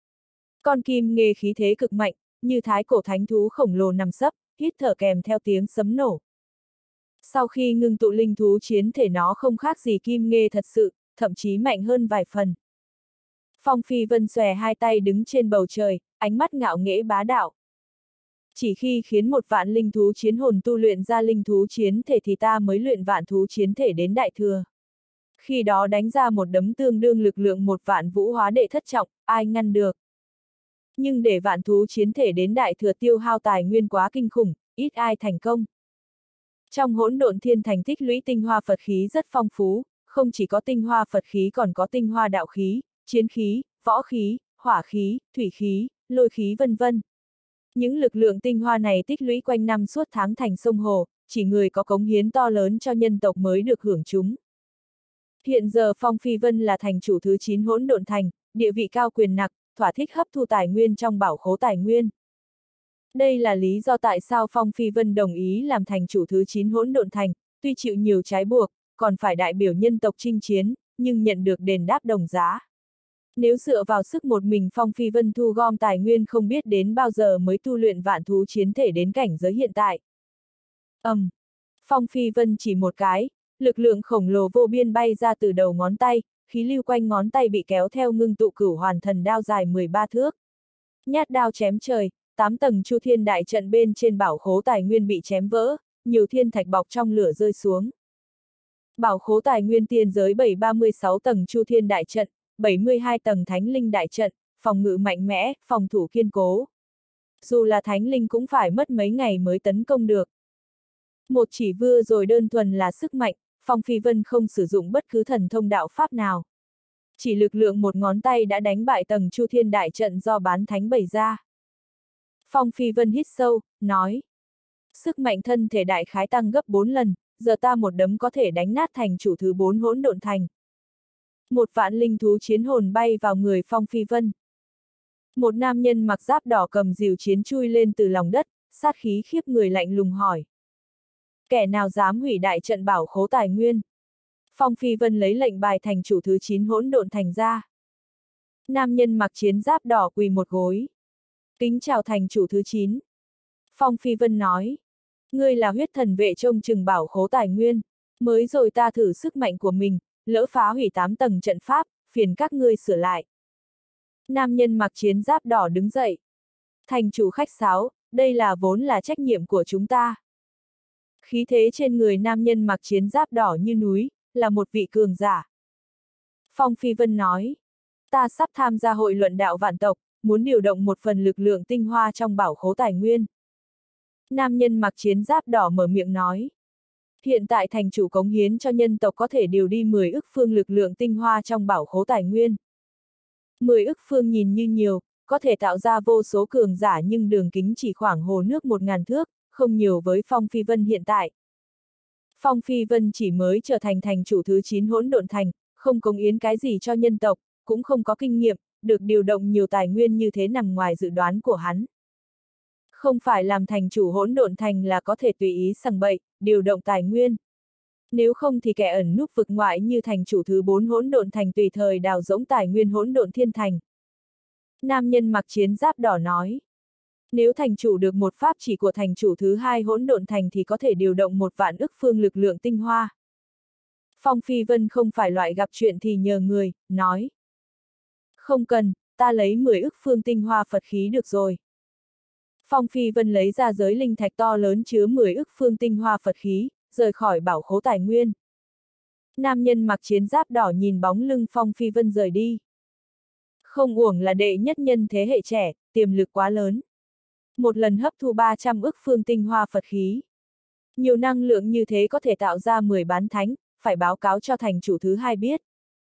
Con kim nghê khí thế cực mạnh, như thái cổ thánh thú khổng lồ nằm sấp, hít thở kèm theo tiếng sấm nổ. Sau khi ngưng tụ linh thú chiến thể nó không khác gì kim nghê thật sự, thậm chí mạnh hơn vài phần. Phong Phi Vân xòe hai tay đứng trên bầu trời, ánh mắt ngạo nghễ bá đạo. Chỉ khi khiến 1 vạn linh thú chiến hồn tu luyện ra linh thú chiến thể thì ta mới luyện vạn thú chiến thể đến đại thừa. Khi đó đánh ra một đấm tương đương lực lượng 1 vạn vũ hóa đệ thất trọng, ai ngăn được. Nhưng để vạn thú chiến thể đến đại thừa tiêu hao tài nguyên quá kinh khủng, ít ai thành công. Trong hỗn độn thiên thành tích lũy tinh hoa Phật khí rất phong phú, không chỉ có tinh hoa Phật khí còn có tinh hoa đạo khí, chiến khí, võ khí, hỏa khí, thủy khí, lôi khí vân vân. Những lực lượng tinh hoa này tích lũy quanh năm suốt tháng thành sông hồ, chỉ người có cống hiến to lớn cho nhân tộc mới được hưởng chúng. Hiện giờ Phong Phi Vân là thành chủ thứ 9 hỗn độn thành, địa vị cao quyền nặng, thỏa thích hấp thu tài nguyên trong bảo khố tài nguyên. Đây là lý do tại sao Phong Phi Vân đồng ý làm thành chủ thứ 9 hỗn độn thành, tuy chịu nhiều trái buộc, còn phải đại biểu nhân tộc chinh chiến, nhưng nhận được đền đáp đồng giá. Nếu dựa vào sức một mình Phong Phi Vân thu gom tài nguyên không biết đến bao giờ mới tu luyện vạn thú chiến thể đến cảnh giới hiện tại. Phong Phi Vân chỉ một cái, lực lượng khổng lồ vô biên bay ra từ đầu ngón tay, khí lưu quanh ngón tay bị kéo theo ngưng tụ cửu hoàn thần đao dài 13 thước. Nhát đao chém trời, 8 tầng chu thiên đại trận bên trên bảo khố tài nguyên bị chém vỡ, nhiều thiên thạch bọc trong lửa rơi xuống. Bảo khố tài nguyên tiên giới 736 tầng chu thiên đại trận, 72 tầng thánh linh đại trận, phòng ngự mạnh mẽ, phòng thủ kiên cố. dù là thánh linh cũng phải mất mấy ngày mới tấn công được. Một chỉ vừa rồi đơn thuần là sức mạnh, Phong Phi Vân không sử dụng bất cứ thần thông đạo pháp nào. Chỉ lực lượng một ngón tay đã đánh bại tầng Chu Thiên đại trận do bán thánh bày ra. Phong Phi Vân hít sâu, nói. Sức mạnh thân thể đại khái tăng gấp 4 lần, giờ ta một đấm có thể đánh nát thành chủ thứ 4 hỗn độn thành. Một vạn linh thú chiến hồn bay vào người Phong Phi Vân. Một nam nhân mặc giáp đỏ cầm rìu chiến chui lên từ lòng đất, sát khí khiếp người lạnh lùng hỏi. Kẻ nào dám hủy đại trận bảo khố tài nguyên? Phong Phi Vân lấy lệnh bài thành chủ thứ 9 hỗn độn thành ra. Nam nhân mặc chiến giáp đỏ quỳ một gối. Kính chào thành chủ thứ 9. Phong Phi Vân nói. Ngươi là huyết thần vệ trông chừng bảo khố tài nguyên. Mới rồi ta thử sức mạnh của mình, lỡ phá hủy 8 tầng trận pháp, phiền các ngươi sửa lại. Nam nhân mặc chiến giáp đỏ đứng dậy. Thành chủ khách sáo, đây là vốn là trách nhiệm của chúng ta. Khí thế trên người nam nhân mặc chiến giáp đỏ như núi, là một vị cường giả. Phong Phi Vân nói, ta sắp tham gia hội luận đạo vạn tộc, muốn điều động một phần lực lượng tinh hoa trong bảo khố tài nguyên. Nam nhân mặc chiến giáp đỏ mở miệng nói, hiện tại thành chủ cống hiến cho nhân tộc có thể điều đi 10 ức phương lực lượng tinh hoa trong bảo khố tài nguyên. 10 ức phương nhìn như nhiều, có thể tạo ra vô số cường giả nhưng đường kính chỉ khoảng hồ nước 1000 thước, không nhiều với Phong Phi Vân hiện tại. Phong Phi Vân chỉ mới trở thành thành chủ thứ 9 hỗn độn thành, không cống hiến cái gì cho nhân tộc, cũng không có kinh nghiệm, được điều động nhiều tài nguyên như thế nằm ngoài dự đoán của hắn. Không phải làm thành chủ hỗn độn thành là có thể tùy ý sằng bậy, điều động tài nguyên. Nếu không thì kẻ ẩn núp vực ngoại như thành chủ thứ 4 hỗn độn thành tùy thời đào rỗng tài nguyên hỗn độn thiên thành. Nam nhân mặc chiến giáp đỏ nói. Nếu thành chủ được một pháp chỉ của thành chủ thứ 2 hỗn độn thành thì có thể điều động 1 vạn ức phương lực lượng tinh hoa. Phong Phi Vân không phải loại gặp chuyện thì nhờ người, nói. Không cần, ta lấy 10 ức phương tinh hoa Phật khí được rồi. Phong Phi Vân lấy ra giới linh thạch to lớn chứa 10 ức phương tinh hoa Phật khí, rời khỏi bảo khố tài nguyên. Nam nhân mặc chiến giáp đỏ nhìn bóng lưng Phong Phi Vân rời đi. Không uổng là đệ nhất nhân thế hệ trẻ, tiềm lực quá lớn. Một lần hấp thu 300 ức phương tinh hoa Phật khí. Nhiều năng lượng như thế có thể tạo ra 10 bán thánh, phải báo cáo cho thành chủ thứ 2 biết.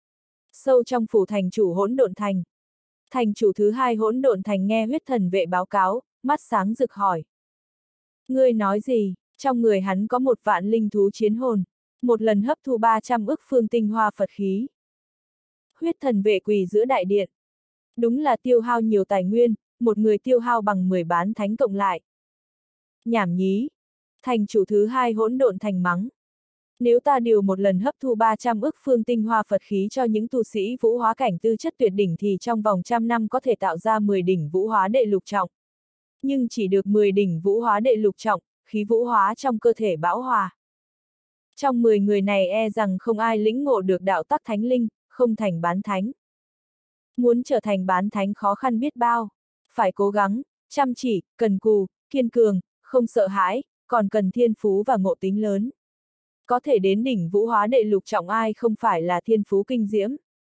Sâu trong phủ thành chủ hỗn độn thành. Thành chủ thứ 2 hỗn độn thành nghe huyết thần vệ báo cáo, mắt sáng rực hỏi. Ngươi nói gì? Trong người hắn có 1 vạn linh thú chiến hồn, một lần hấp thu 300 ức phương tinh hoa Phật khí. Huyết thần vệ quỳ giữa đại điện. Đúng là tiêu hao nhiều tài nguyên, một người tiêu hao bằng 10 bán thánh cộng lại. Nhảm nhí. Thành chủ thứ 2 hỗn độn thành mắng. Nếu ta điều một lần hấp thu 300 ức phương tinh hoa Phật khí cho những tu sĩ vũ hóa cảnh tư chất tuyệt đỉnh thì trong vòng 100 năm có thể tạo ra 10 đỉnh vũ hóa đệ lục trọng. Nhưng chỉ được 10 đỉnh vũ hóa đệ lục trọng, khí vũ hóa trong cơ thể bão hòa. Trong 10 người này e rằng không ai lĩnh ngộ được đạo tắc thánh linh, không thành bán thánh. Muốn trở thành bán thánh khó khăn biết bao. Phải cố gắng, chăm chỉ, cần cù, kiên cường, không sợ hãi, còn cần thiên phú và ngộ tính lớn. Có thể đến đỉnh vũ hóa đệ lục trọng ai không phải là thiên phú kinh diễm.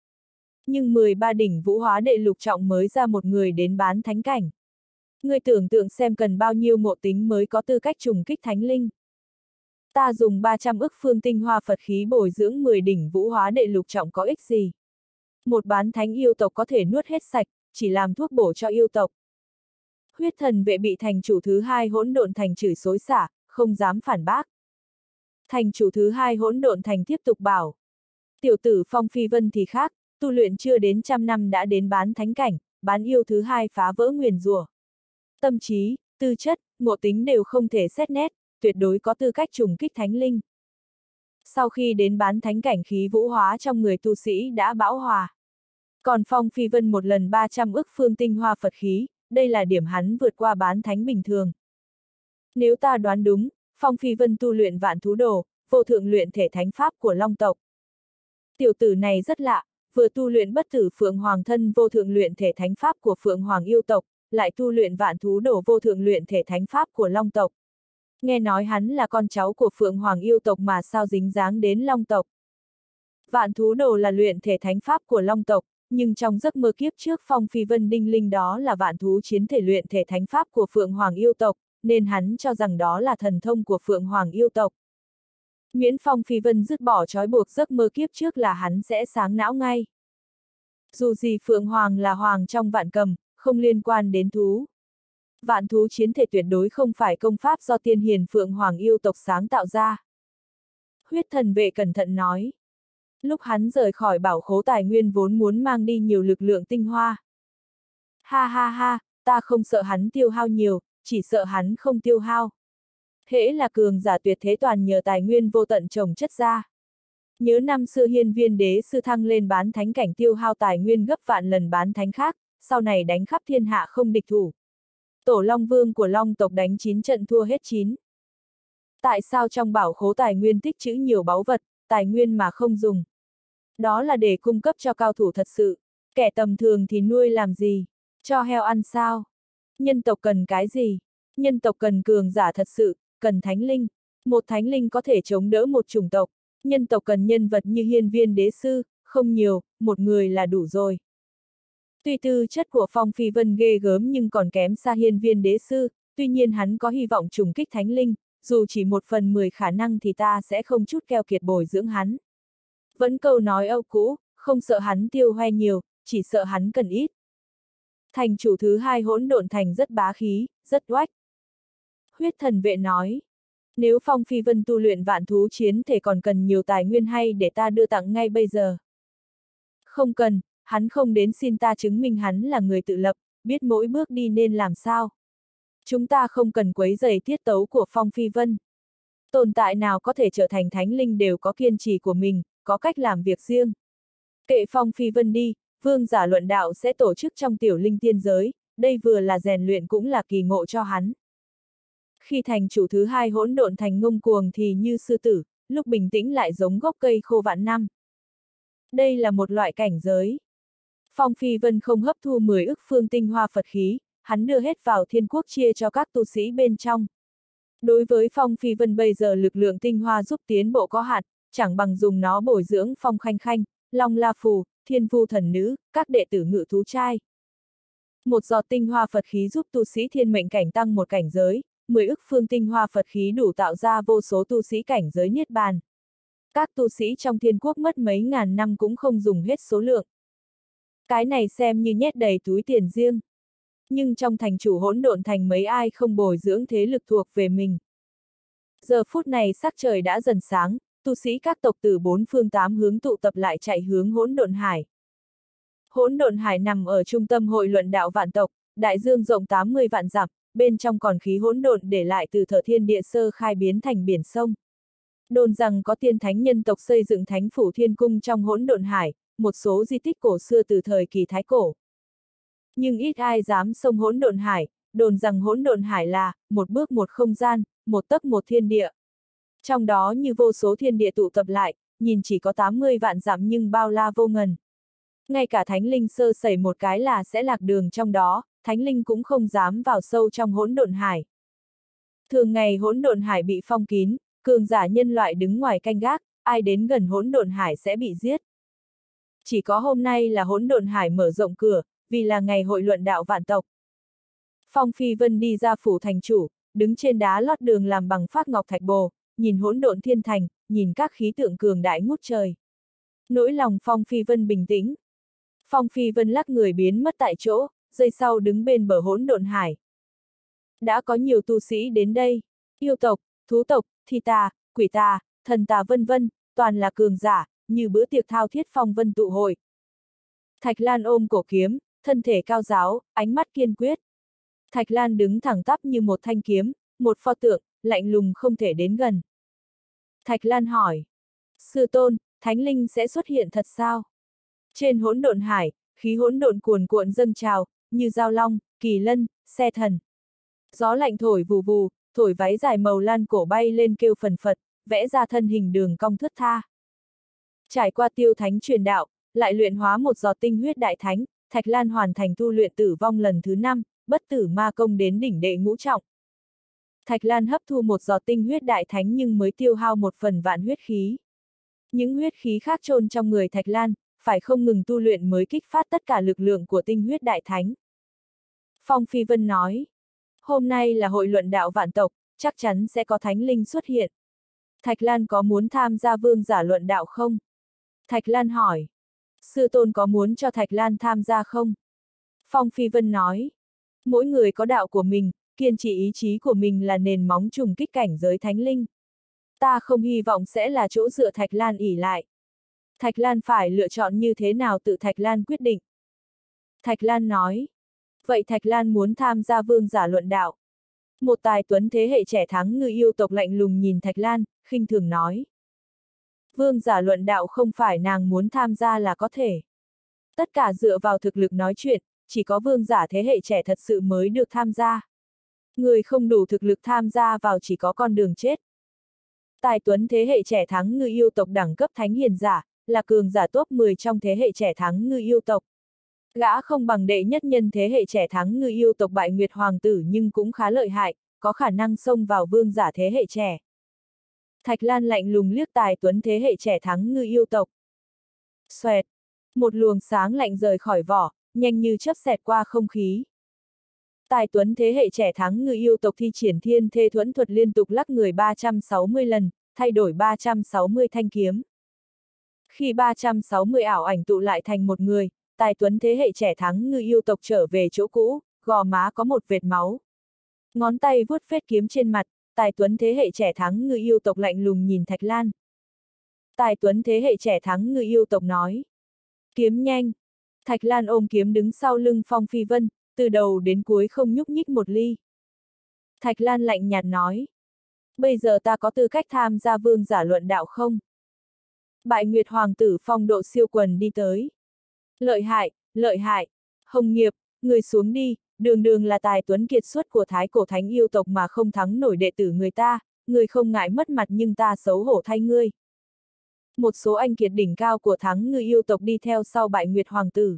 Nhưng 13 đỉnh vũ hóa đệ lục trọng mới ra một người đến bán thánh cảnh. Người tưởng tượng xem cần bao nhiêu ngộ tính mới có tư cách trùng kích thánh linh. Ta dùng 300 ức phương tinh hoa Phật khí bồi dưỡng 10 đỉnh vũ hóa đệ lục trọng có ích gì? Một bán thánh yêu tộc có thể nuốt hết sạch, chỉ làm thuốc bổ cho yêu tộc. Huyết thần vệ bị thành chủ thứ 2 hỗn độn thành chửi xối xả, không dám phản bác. Thành chủ thứ 2 hỗn độn thành tiếp tục bảo. Tiểu tử Phong Phi Vân thì khác, tu luyện chưa đến 100 năm đã đến bán thánh cảnh, bán yêu thứ 2 phá vỡ nguyền rủa. Tâm trí, tư chất, ngộ tính đều không thể xét nét, tuyệt đối có tư cách trùng kích thánh linh. Sau khi đến bán thánh cảnh khí vũ hóa trong người tu sĩ đã bão hòa. Còn Phong Phi Vân một lần 300 ức phương tinh hoa Phật khí, đây là điểm hắn vượt qua bán thánh bình thường. Nếu ta đoán đúng, Phong Phi Vân tu luyện vạn thú đồ, vô thượng luyện thể thánh pháp của Long tộc. Tiểu tử này rất lạ, vừa tu luyện bất tử Phượng Hoàng thân vô thượng luyện thể thánh pháp của Phượng Hoàng yêu tộc, lại tu luyện vạn thú đồ vô thượng luyện thể thánh pháp của Long tộc. Nghe nói hắn là con cháu của Phượng Hoàng yêu tộc mà sao dính dáng đến Long tộc. Vạn thú đồ là luyện thể thánh pháp của Long tộc, Nhưng trong giấc mơ kiếp trước Phong Phi Vân đinh linh đó là vạn thú chiến thể luyện thể thánh pháp của Phượng Hoàng yêu tộc, nên hắn cho rằng đó là thần thông của Phượng Hoàng yêu tộc. Miễn Phong Phi Vân dứt bỏ trói buộc giấc mơ kiếp trước là hắn sẽ sáng não ngay. Dù gì Phượng Hoàng là hoàng trong vạn cầm, không liên quan đến thú. Vạn thú chiến thể tuyệt đối không phải công pháp do tiên hiền Phượng Hoàng yêu tộc sáng tạo ra. Huyết thần vệ cẩn thận nói. Lúc hắn rời khỏi bảo khố tài nguyên vốn muốn mang đi nhiều lực lượng tinh hoa. Ha ha ha, ta không sợ hắn tiêu hao nhiều, chỉ sợ hắn không tiêu hao. Hễ là cường giả tuyệt thế toàn nhờ tài nguyên vô tận trồng chất ra. Nhớ năm xưa hiên viên đế sư thăng lên bán thánh cảnh tiêu hao tài nguyên gấp vạn lần bán thánh khác, sau này đánh khắp thiên hạ không địch thủ. Tổ Long Vương của Long tộc đánh 9 trận thua hết 9. Tại sao trong bảo khố tài nguyên tích trữ nhiều báu vật, tài nguyên mà không dùng? Đó là để cung cấp cho cao thủ thật sự, kẻ tầm thường thì nuôi làm gì? Cho heo ăn sao? Nhân tộc cần cái gì? Nhân tộc cần cường giả thật sự, cần thánh linh. Một thánh linh có thể chống đỡ một chủng tộc. Nhân tộc cần nhân vật như hiên viên đế sư, không nhiều, một người là đủ rồi. Tuy tư chất của Phong Phi Vân ghê gớm nhưng còn kém xa hiên viên đế sư, tuy nhiên hắn có hy vọng trùng kích thánh linh, dù chỉ 1/10 khả năng thì ta sẽ không chút keo kiệt bồi dưỡng hắn. Vẫn câu nói âu cũ, không sợ hắn tiêu hoe nhiều, chỉ sợ hắn cần ít. Thành chủ thứ 2 hỗn độn thành rất bá khí, rất oách. Huyết thần vệ nói, nếu Phong Phi Vân tu luyện vạn thú chiến thể còn cần nhiều tài nguyên hay để ta đưa tặng ngay bây giờ? Không cần, hắn không đến xin ta chứng minh hắn là người tự lập, biết mỗi bước đi nên làm sao. Chúng ta không cần quấy rầy tiết tấu của Phong Phi Vân. Tồn tại nào có thể trở thành thánh linh đều có kiên trì của mình, có cách làm việc riêng. Kệ Phong Phi Vân đi, vương giả luận đạo sẽ tổ chức trong tiểu linh tiên giới, đây vừa là rèn luyện cũng là kỳ ngộ cho hắn. Khi thành chủ thứ 2 hỗn độn thành ngông cuồng thì như sư tử, lúc bình tĩnh lại giống gốc cây khô vạn năm. Đây là một loại cảnh giới. Phong Phi Vân không hấp thu 10 ức phương tinh hoa Phật khí, hắn đưa hết vào thiên quốc chia cho các tu sĩ bên trong. Đối với Phong Phi Vân bây giờ lực lượng tinh hoa giúp tiến bộ có hạn, chẳng bằng dùng nó bồi dưỡng Phong Khanh Khanh, Long La Phù, Thiên Vu Thần Nữ, các đệ tử ngự thú trai. Một giọt tinh hoa Phật khí giúp tu sĩ thiên mệnh cảnh tăng một cảnh giới, 10 ức phương tinh hoa Phật khí đủ tạo ra vô số tu sĩ cảnh giới niết bàn. Các tu sĩ trong thiên quốc mất mấy ngàn năm cũng không dùng hết số lượng. Cái này xem như nhét đầy túi tiền riêng. Nhưng trong thành chủ hỗn độn thành mấy ai không bồi dưỡng thế lực thuộc về mình. Giờ phút này sắc trời đã dần sáng, tu sĩ các tộc từ 4 phương 8 hướng tụ tập lại chạy hướng hỗn độn hải. Hỗn độn hải nằm ở trung tâm hội luận đạo vạn tộc, đại dương rộng 80 vạn dặm, bên trong còn khí hỗn độn để lại từ thở thiên địa sơ khai biến thành biển sông. Đồn rằng có tiên thánh nhân tộc xây dựng thánh phủ thiên cung trong hỗn độn hải, một số di tích cổ xưa từ thời kỳ Thái Cổ. Nhưng ít ai dám xông hỗn độn hải, đồn rằng hỗn độn hải là một bước một không gian, một tấc một thiên địa. Trong đó như vô số thiên địa tụ tập lại, nhìn chỉ có 80 vạn dặm nhưng bao la vô ngần. Ngay cả thánh linh sơ sẩy một cái là sẽ lạc đường trong đó, thánh linh cũng không dám vào sâu trong hỗn độn hải. Thường ngày hỗn độn hải bị phong kín, cường giả nhân loại đứng ngoài canh gác, ai đến gần hỗn độn hải sẽ bị giết. Chỉ có hôm nay là hỗn độn hải mở rộng cửa, vì là ngày hội luận đạo vạn tộc. Phong Phi Vân đi ra phủ thành chủ, đứng trên đá lót đường làm bằng phác ngọc thạch bồ, nhìn hỗn độn thiên thành, nhìn các khí tượng cường đại ngút trời. Nỗi lòng Phong Phi Vân bình tĩnh. Phong Phi Vân lắc người biến mất tại chỗ, giây sau đứng bên bờ hỗn độn hải. Đã có nhiều tu sĩ đến đây, yêu tộc, thú tộc, thi tà, quỷ tà, thần tà vân vân, toàn là cường giả, như bữa tiệc thao thiết phong vân tụ hội. Thạch Lan ôm cổ kiếm, thân thể cao giáo, ánh mắt kiên quyết. Thạch Lan đứng thẳng tắp như một thanh kiếm, một pho tượng, lạnh lùng không thể đến gần. Thạch Lan hỏi, sư tôn, thánh linh sẽ xuất hiện thật sao? Trên hỗn độn hải, khí hỗn độn cuồn cuộn dâng trào, như dao long, kỳ lân, xe thần. Gió lạnh thổi vù vù, thổi váy dài màu lan cổ bay lên kêu phần phật, vẽ ra thân hình đường cong thướt tha. Trải qua tiêu thánh truyền đạo, lại luyện hóa một giọt tinh huyết đại thánh, Thạch Lan hoàn thành tu luyện tử vong lần thứ 5, bất tử ma công đến đỉnh đệ ngũ trọng. Thạch Lan hấp thu một giọt tinh huyết đại thánh nhưng mới tiêu hao 1/1000 huyết khí. Những huyết khí khác chôn trong người Thạch Lan, phải không ngừng tu luyện mới kích phát tất cả lực lượng của tinh huyết đại thánh. Phong Phi Vân nói, hôm nay là hội luận đạo vạn tộc, chắc chắn sẽ có thánh linh xuất hiện. Thạch Lan có muốn tham gia vương giả luận đạo không? Thạch Lan hỏi, sư tôn có muốn cho Thạch Lan tham gia không? Phong Phi Vân nói, mỗi người có đạo của mình, kiên trì ý chí của mình là nền móng trùng kích cảnh giới thánh linh. Ta không hy vọng sẽ là chỗ dựa Thạch Lan ỷ lại. Thạch Lan phải lựa chọn như thế nào tự Thạch Lan quyết định. Thạch Lan nói, vậy Thạch Lan muốn tham gia vương giả luận đạo. Một tài tuấn thế hệ trẻ thắng ngư yêu tộc lạnh lùng nhìn Thạch Lan, khinh thường nói. Vương giả luận đạo không phải nàng muốn tham gia là có thể. Tất cả dựa vào thực lực nói chuyện, chỉ có vương giả thế hệ trẻ thật sự mới được tham gia. Người không đủ thực lực tham gia vào chỉ có con đường chết. Tài tuấn thế hệ trẻ thắng ngư yêu tộc đẳng cấp thánh hiền giả, là cường giả top 10 trong thế hệ trẻ thắng ngư yêu tộc. Gã không bằng đệ nhất nhân thế hệ trẻ thắng ngư yêu tộc Bại Nguyệt Hoàng tử nhưng cũng khá lợi hại, có khả năng xông vào vương giả thế hệ trẻ. Thạch Lan lạnh lùng liếc tài tuấn thế hệ trẻ thắng ngư yêu tộc. Xoẹt! Một luồng sáng lạnh rời khỏi vỏ, nhanh như chớp xẹt qua không khí. Tài tuấn thế hệ trẻ thắng ngư yêu tộc thi triển thiên thê thuẫn thuật liên tục lắc người 360 lần, thay đổi 360 thanh kiếm. Khi 360 ảo ảnh tụ lại thành một người, tài tuấn thế hệ trẻ thắng ngư yêu tộc trở về chỗ cũ, gò má có một vệt máu. Ngón tay vuốt vết kiếm trên mặt, tài tuấn thế hệ trẻ thắng ngư yêu tộc lạnh lùng nhìn Thạch Lan. Tài tuấn thế hệ trẻ thắng ngư yêu tộc nói. Kiếm nhanh. Thạch Lan ôm kiếm đứng sau lưng Phong Phi Vân, từ đầu đến cuối không nhúc nhích một ly. Thạch Lan lạnh nhạt nói. Bây giờ ta có tư cách tham gia vương giả luận đạo không? Bại Nguyệt Hoàng tử phong độ siêu quần đi tới. Lợi hại, lợi hại. Hồng Nghiệp, người xuống đi, đường đường là tài tuấn kiệt xuất của thái cổ thánh yêu tộc mà không thắng nổi đệ tử người ta, người không ngại mất mặt nhưng ta xấu hổ thay ngươi. Một số anh kiệt đỉnh cao của thắng ngư yêu tộc đi theo sau Bại Nguyệt Hoàng tử.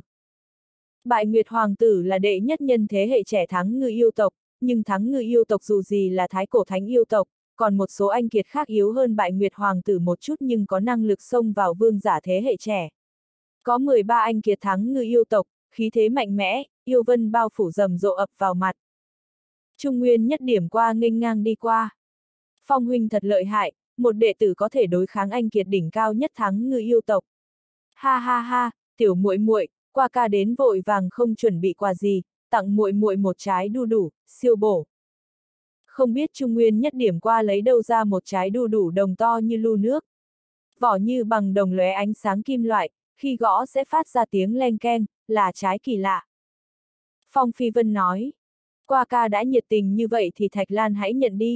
Bại Nguyệt Hoàng tử là đệ nhất nhân thế hệ trẻ thắng ngư yêu tộc, nhưng thắng ngư yêu tộc dù gì là thái cổ thánh yêu tộc, còn một số anh kiệt khác yếu hơn Bại Nguyệt Hoàng tử một chút nhưng có năng lực xông vào vương giả thế hệ trẻ. Có 13 anh kiệt thắng ngư yêu tộc, khí thế mạnh mẽ, yêu vân bao phủ rầm rộ ập vào mặt. Trung Nguyên nhất điểm qua nghênh ngang đi qua. Phong huynh thật lợi hại, một đệ tử có thể đối kháng anh kiệt đỉnh cao nhất thắng ngư yêu tộc. Ha ha ha, tiểu muội muội, qua ca đến vội vàng không chuẩn bị quà gì, tặng muội muội một trái đu đủ, siêu bổ. Không biết Trung Nguyên nhất điểm qua lấy đâu ra một trái đu đủ đồng to như lu nước. Vỏ như bằng đồng lóe ánh sáng kim loại, khi gõ sẽ phát ra tiếng leng keng, là trái kỳ lạ. Phong Phi Vân nói, qua ca đã nhiệt tình như vậy thì Thạch Lan hãy nhận đi.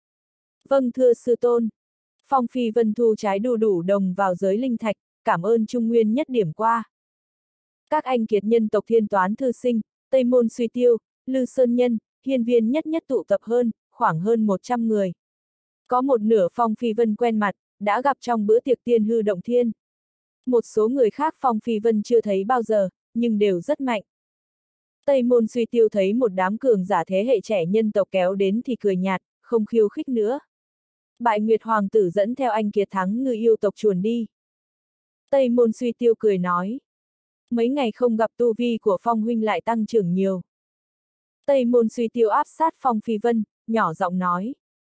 Vâng thưa sư tôn. Phong Phi Vân thu trái đu đủ đồng vào giới linh thạch, cảm ơn Trung Nguyên nhất điểm qua. Các anh kiệt nhân tộc Thiên Toán Thư Sinh, Tây Môn Suy Tiêu, Lư Sơn Nhân, Hiên Viên nhất nhất tụ tập khoảng hơn 100 người. Có một nửa Phong Phi Vân quen mặt, đã gặp trong bữa tiệc tiên hư động thiên. Một số người khác Phong Phi Vân chưa thấy bao giờ, nhưng đều rất mạnh. Tây Môn Suy Tiêu thấy một đám cường giả thế hệ trẻ nhân tộc kéo đến thì cười nhạt, không khiêu khích nữa. Bại Nguyệt Hoàng tử dẫn theo anh kiệt thắng ngư yêu tộc chuồn đi. Tây Môn Suy Tiêu cười nói. Mấy ngày không gặp tu vi của Phong huynh lại tăng trưởng nhiều. Tây Môn Suy Tiêu áp sát Phong Phi Vân, nhỏ giọng nói.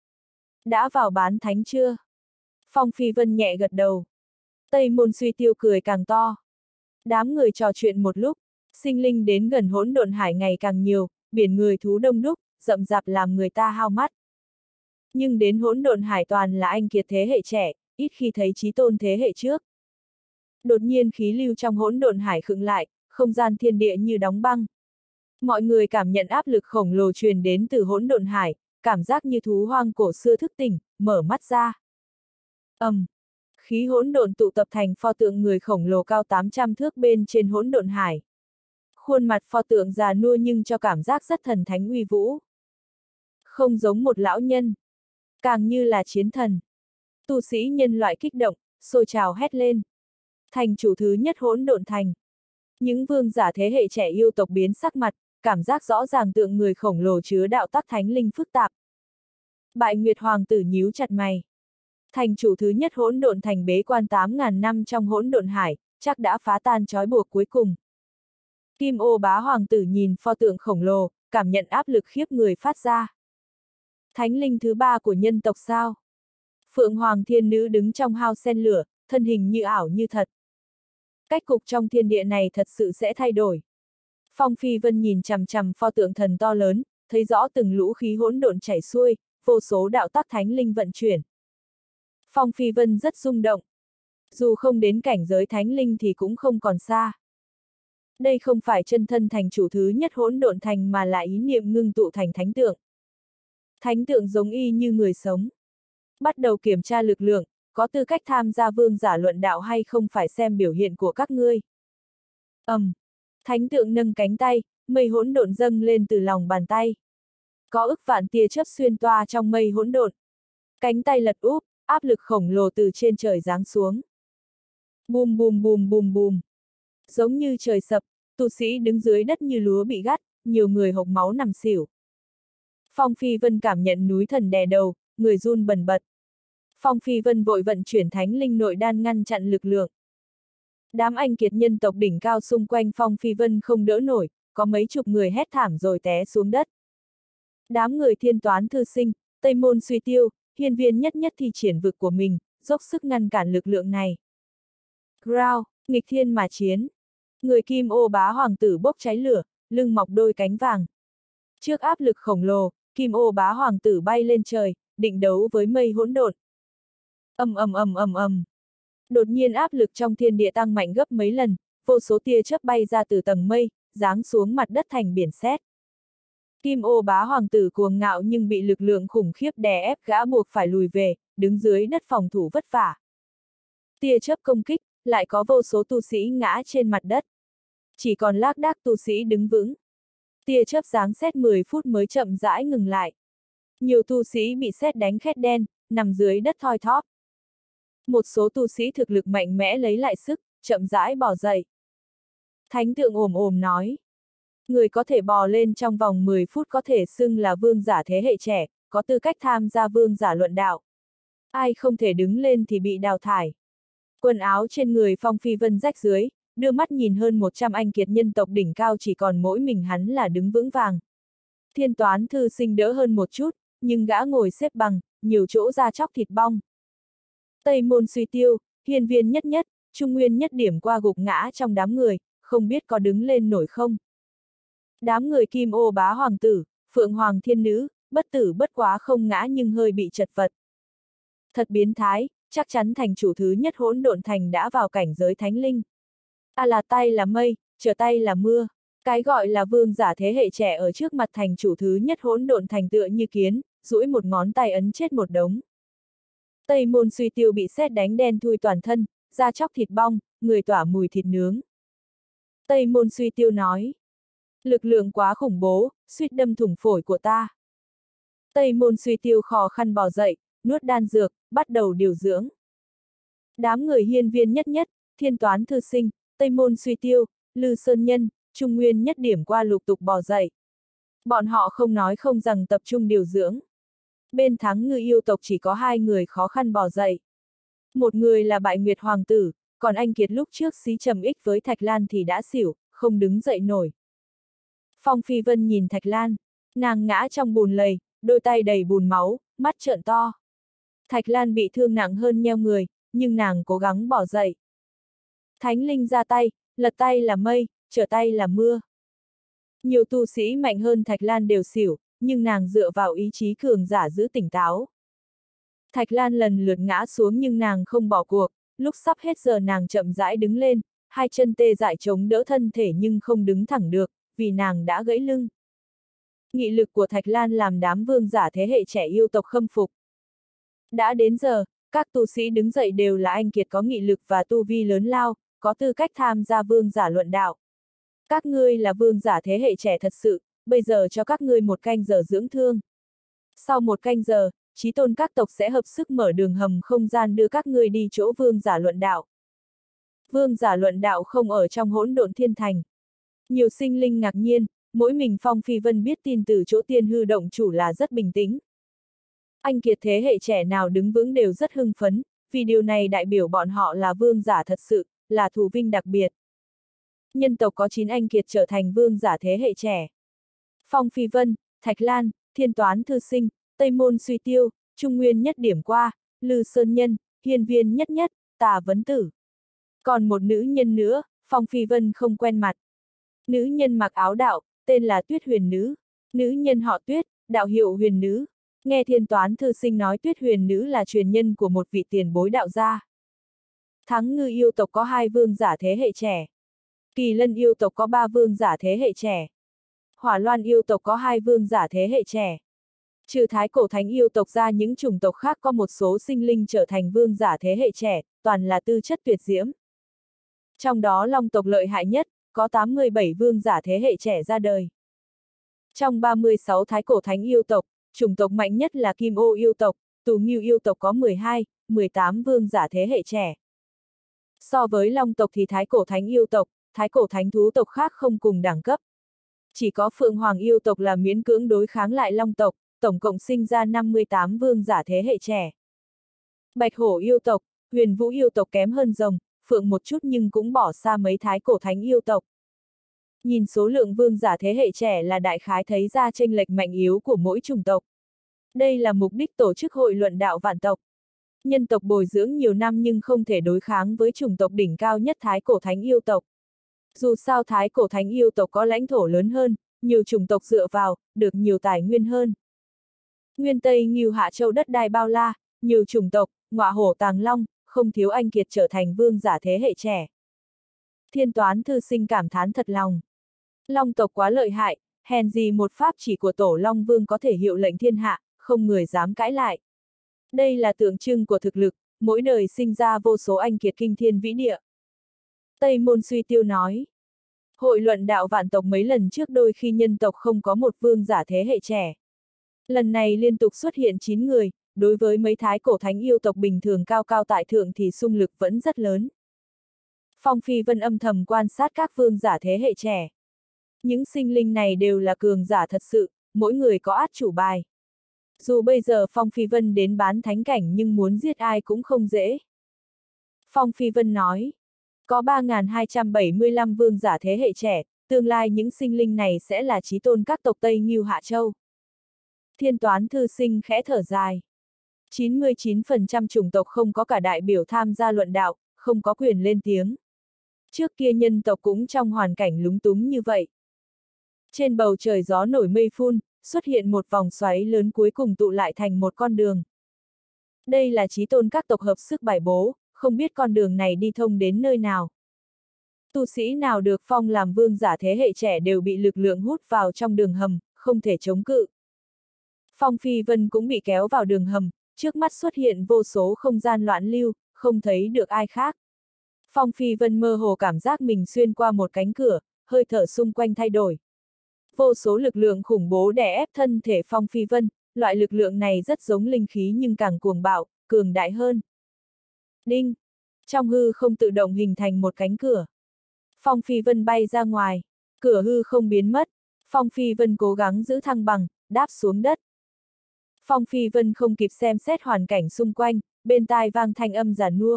Đã vào bán thánh chưa? Phong Phi Vân nhẹ gật đầu. Tây Môn Suy Tiêu cười càng to. Đám người trò chuyện một lúc, sinh linh đến gần hỗn độn hải ngày càng nhiều, biển người thú đông đúc, rậm rạp làm người ta hao mắt. Nhưng đến hỗn độn hải toàn là anh kiệt thế hệ trẻ, ít khi thấy chí tôn thế hệ trước. Đột nhiên khí lưu trong hỗn độn hải khựng lại, không gian thiên địa như đóng băng. Mọi người cảm nhận áp lực khổng lồ truyền đến từ hỗn độn hải, cảm giác như thú hoang cổ xưa thức tỉnh, mở mắt ra. Khí hỗn độn tụ tập thành pho tượng người khổng lồ cao 800 thước bên trên hỗn độn hải. Khuôn mặt pho tượng già nua nhưng cho cảm giác rất thần thánh uy vũ. Không giống một lão nhân, càng như là chiến thần. Tu sĩ nhân loại kích động, sôi trào hét lên. Thành chủ thứ nhất hỗn độn thành. Những vương giả thế hệ trẻ yêu tộc biến sắc mặt, cảm giác rõ ràng tượng người khổng lồ chứa đạo tắc thánh linh phức tạp. Bại Nguyệt Hoàng tử nhíu chặt mày. Thành chủ thứ nhất hỗn độn thành bế quan 8.000 năm trong hỗn độn hải, chắc đã phá tan trói buộc cuối cùng. Kim Ô Bá Hoàng tử nhìn pho tượng khổng lồ, cảm nhận áp lực khiếp người phát ra. Thánh linh thứ ba của nhân tộc sao? Phượng Hoàng Thiên Nữ đứng trong hao sen lửa, thân hình như ảo như thật. Cách cục trong thiên địa này thật sự sẽ thay đổi. Phong Phi Vân nhìn chằm chằm pho tượng thần to lớn, thấy rõ từng lũ khí hỗn độn chảy xuôi, vô số đạo tắc thánh linh vận chuyển. Phong Phi Vân rất rung động. Dù không đến cảnh giới thánh linh thì cũng không còn xa. Đây không phải chân thân thành chủ thứ nhất hỗn độn thành mà là ý niệm ngưng tụ thành thánh tượng. Thánh tượng giống y như người sống. Bắt đầu kiểm tra lực lượng, có tư cách tham gia vương giả luận đạo hay không phải xem biểu hiện của các ngươi. Thánh tượng nâng cánh tay, mây hỗn độn dâng lên từ lòng bàn tay. Có ức vạn tia chớp xuyên toa trong mây hỗn độn. Cánh tay lật úp, áp lực khổng lồ từ trên trời giáng xuống. Bùm bùm bùm bùm bùm. Giống như trời sập, tu sĩ đứng dưới đất như lúa bị gắt, nhiều người hộc máu nằm xỉu. Phong Phi Vân cảm nhận núi thần đè đầu, người run bần bật. Phong Phi Vân vội vận chuyển thánh linh nội đan ngăn chặn lực lượng. Đám anh kiệt nhân tộc đỉnh cao xung quanh Phong Phi Vân không đỡ nổi, có mấy chục người hét thảm rồi té xuống đất. Đám người thiên toán thư sinh, Tây Môn Suy Tiêu, hiên viên nhất nhất thi triển vực của mình, dốc sức ngăn cản lực lượng này. Ground, nghịch thiên mà chiến. Người Kim Ô Bá Hoàng tử bốc cháy lửa, lưng mọc đôi cánh vàng. Trước áp lực khổng lồ, Kim Ô Bá Hoàng tử bay lên trời, định đấu với mây hỗn độn. Đột nhiên áp lực trong thiên địa tăng mạnh gấp mấy lần, vô số tia chớp bay ra từ tầng mây, giáng xuống mặt đất thành biển sét. Kim Ô Bá Hoàng tử cuồng ngạo nhưng bị lực lượng khủng khiếp đè ép gã buộc phải lùi về, đứng dưới đất phòng thủ vất vả. Tia chớp công kích, lại có vô số tu sĩ ngã trên mặt đất. Chỉ còn lác đác tu sĩ đứng vững. Tia chớp giáng sét 10 phút mới chậm rãi ngừng lại. Nhiều tu sĩ bị sét đánh khét đen, nằm dưới đất thoi thóp. Một số tu sĩ thực lực mạnh mẽ lấy lại sức, chậm rãi bò dậy. Thánh tượng ồm ồm nói. Người có thể bò lên trong vòng 10 phút có thể xưng là vương giả thế hệ trẻ, có tư cách tham gia vương giả luận đạo. Ai không thể đứng lên thì bị đào thải. Quần áo trên người Phong Phi Vân rách dưới, đưa mắt nhìn hơn 100 anh kiệt nhân tộc đỉnh cao chỉ còn mỗi mình hắn là đứng vững vàng. Thiên toán thư sinh đỡ hơn một chút, nhưng gã ngồi xếp bằng, nhiều chỗ da chóc thịt bong. Tây Môn Suy Tiêu, hiên viên nhất nhất, Trung Nguyên nhất điểm qua gục ngã trong đám người, không biết có đứng lên nổi không. Đám người Kim Ô Bá Hoàng tử, Phượng Hoàng Thiên Nữ, bất tử bất quá không ngã nhưng hơi bị chật vật. Thật biến thái, chắc chắn thành chủ thứ nhất hỗn độn thành đã vào cảnh giới thánh linh. Là tay là mây, trở tay là mưa. Cái gọi là vương giả thế hệ trẻ ở trước mặt thành chủ thứ nhất hỗn độn thành tựa như kiến, duỗi một ngón tay ấn chết một đống. Tây Môn Suy Tiêu bị sét đánh đen thui toàn thân, da chóc thịt bong, người tỏa mùi thịt nướng. Tây Môn Suy Tiêu nói. Lực lượng quá khủng bố, suýt đâm thủng phổi của ta. Tây Môn Suy Tiêu khó khăn bò dậy, nuốt đan dược, bắt đầu điều dưỡng. Đám người hiên viên nhất nhất, thiên toán thư sinh, Tây Môn Suy Tiêu, Lư Sơn Nhân, Trung Nguyên nhất điểm qua lục tục bò dậy. Bọn họ không nói không rằng tập trung điều dưỡng. Bên Thắng Ngư yêu tộc chỉ có 2 người khó khăn bò dậy. Một người là Bại Nguyệt Hoàng tử, còn anh Kiệt lúc trước xí trầm ích với Thạch Lan thì đã xỉu, không đứng dậy nổi. Phong Phi Vân nhìn Thạch Lan, nàng ngã trong bùn lầy, đôi tay đầy bùn máu, mắt trợn to. Thạch Lan bị thương nặng hơn nheo người, nhưng nàng cố gắng bỏ dậy. Thánh linh ra tay, lật tay là mây, trở tay là mưa. Nhiều tu sĩ mạnh hơn Thạch Lan đều xỉu, nhưng nàng dựa vào ý chí cường giả giữ tỉnh táo. Thạch Lan lần lượt ngã xuống nhưng nàng không bỏ cuộc, lúc sắp hết giờ nàng chậm rãi đứng lên, 2 chân tê dại chống đỡ thân thể nhưng không đứng thẳng được, vì nàng đã gãy lưng. Nghị lực của Thạch Lan làm đám vương giả thế hệ trẻ yêu tộc khâm phục. Đã đến giờ, các tu sĩ đứng dậy đều là anh kiệt có nghị lực và tu vi lớn lao, có tư cách tham gia vương giả luận đạo. Các ngươi là vương giả thế hệ trẻ thật sự, bây giờ cho các ngươi 1 canh giờ dưỡng thương. Sau 1 canh giờ, chí tôn các tộc sẽ hợp sức mở đường hầm không gian đưa các ngươi đi chỗ vương giả luận đạo. Vương giả luận đạo không ở trong hỗn độn thiên thành. Nhiều sinh linh ngạc nhiên, mỗi mình Phong Phi Vân biết tin từ chỗ tiên hư động chủ là rất bình tĩnh. Anh kiệt thế hệ trẻ nào đứng vững đều rất hưng phấn, vì điều này đại biểu bọn họ là vương giả thật sự, là thù vinh đặc biệt. Nhân tộc có 9 anh kiệt trở thành vương giả thế hệ trẻ. Phong Phi Vân, Thạch Lan, Thiên Toán Thư Sinh, Tây Môn Suy Tiêu, Trung Nguyên Nhất Điểm Qua, Lư Sơn Nhân, Hiên Viên Nhất Nhất, Tà Vấn Tử. Còn một nữ nhân nữa, Phong Phi Vân không quen mặt. Nữ nhân mặc áo đạo, tên là Tuyết Huyền Nữ. Nữ nhân họ Tuyết, đạo hiệu Huyền Nữ. Nghe Thiên Toán Thư Sinh nói Tuyết Huyền Nữ là truyền nhân của một vị tiền bối đạo gia. Thắng Ngư yêu tộc có 2 vương giả thế hệ trẻ. Kỳ Lân yêu tộc có 3 vương giả thế hệ trẻ. Hỏa Loan yêu tộc có 2 vương giả thế hệ trẻ. Trừ Thái Cổ Thánh yêu tộc ra, những chủng tộc khác có một số sinh linh trở thành vương giả thế hệ trẻ, toàn là tư chất tuyệt diễm. Trong đó Long tộc lợi hại nhất, có 87 vương giả thế hệ trẻ ra đời. Trong 36 Thái Cổ Thánh yêu tộc, chủng tộc mạnh nhất là Kim Ô yêu tộc, Tù Ngưu yêu tộc có 12, 18 vương giả thế hệ trẻ. So với Long tộc thì Thái Cổ Thánh yêu tộc, Thái Cổ Thánh thú tộc khác không cùng đẳng cấp. Chỉ có Phượng Hoàng yêu tộc là miễn cưỡng đối kháng lại Long tộc, tổng cộng sinh ra 58 vương giả thế hệ trẻ. Bạch Hổ yêu tộc, Huyền Vũ yêu tộc kém hơn Rồng, Phượng một chút nhưng cũng bỏ xa mấy Thái Cổ Thánh yêu tộc. Nhìn số lượng vương giả thế hệ trẻ là đại khái thấy ra chênh lệch mạnh yếu của mỗi chủng tộc. Đây là mục đích tổ chức hội luận đạo vạn tộc. Nhân tộc bồi dưỡng nhiều năm nhưng không thể đối kháng với chủng tộc đỉnh cao nhất Thái Cổ Thánh yêu tộc. Dù sao Thái Cổ Thánh yêu tộc có lãnh thổ lớn hơn, nhiều chủng tộc dựa vào, được nhiều tài nguyên hơn. Nguyên Tây Ngưu Hạ Châu đất đai bao la, nhiều chủng tộc, ngọa hổ tàng long, không thiếu anh kiệt trở thành vương giả thế hệ trẻ. Thiên Toán Thư Sinh cảm thán thật lòng. Long tộc quá lợi hại, hèn gì một pháp chỉ của Tổ Long Vương có thể hiệu lệnh thiên hạ, không người dám cãi lại. Đây là tượng trưng của thực lực, mỗi đời sinh ra vô số anh kiệt kinh thiên vĩ địa. Tây Môn Suy Tiêu nói. Hội luận đạo vạn tộc mấy lần trước đôi khi nhân tộc không có một vương giả thế hệ trẻ. Lần này liên tục xuất hiện 9 người, đối với mấy Thái Cổ Thánh yêu tộc bình thường cao cao tại thượng thì xung lực vẫn rất lớn. Phong Phi Vân âm thầm quan sát các vương giả thế hệ trẻ. Những sinh linh này đều là cường giả thật sự, mỗi người có át chủ bài. Dù bây giờ Phong Phi Vân đến bán thánh cảnh nhưng muốn giết ai cũng không dễ. Phong Phi Vân nói, có 3.275 vương giả thế hệ trẻ, tương lai những sinh linh này sẽ là chí tôn các tộc Tây Ngưu Hạ Châu. Thiên Toán Thư Sinh khẽ thở dài. 99% chủng tộc không có cả đại biểu tham gia luận đạo, không có quyền lên tiếng. Trước kia nhân tộc cũng trong hoàn cảnh lúng túng như vậy. Trên bầu trời gió nổi mây phun, xuất hiện một vòng xoáy lớn cuối cùng tụ lại thành một con đường. Đây là chí tôn các tộc hợp sức bài bố, không biết con đường này đi thông đến nơi nào. Tu sĩ nào được phong làm vương giả thế hệ trẻ đều bị lực lượng hút vào trong đường hầm, không thể chống cự. Phong Phi Vân cũng bị kéo vào đường hầm, trước mắt xuất hiện vô số không gian loạn lưu, không thấy được ai khác. Phong Phi Vân mơ hồ cảm giác mình xuyên qua một cánh cửa, hơi thở xung quanh thay đổi. Vô số lực lượng khủng bố đè ép thân thể Phong Phi Vân, loại lực lượng này rất giống linh khí nhưng càng cuồng bạo, cường đại hơn. Đinh! Trong hư không tự động hình thành một cánh cửa. Phong Phi Vân bay ra ngoài, cửa hư không biến mất, Phong Phi Vân cố gắng giữ thăng bằng, đáp xuống đất. Phong Phi Vân không kịp xem xét hoàn cảnh xung quanh, bên tai vang thanh âm giản nua.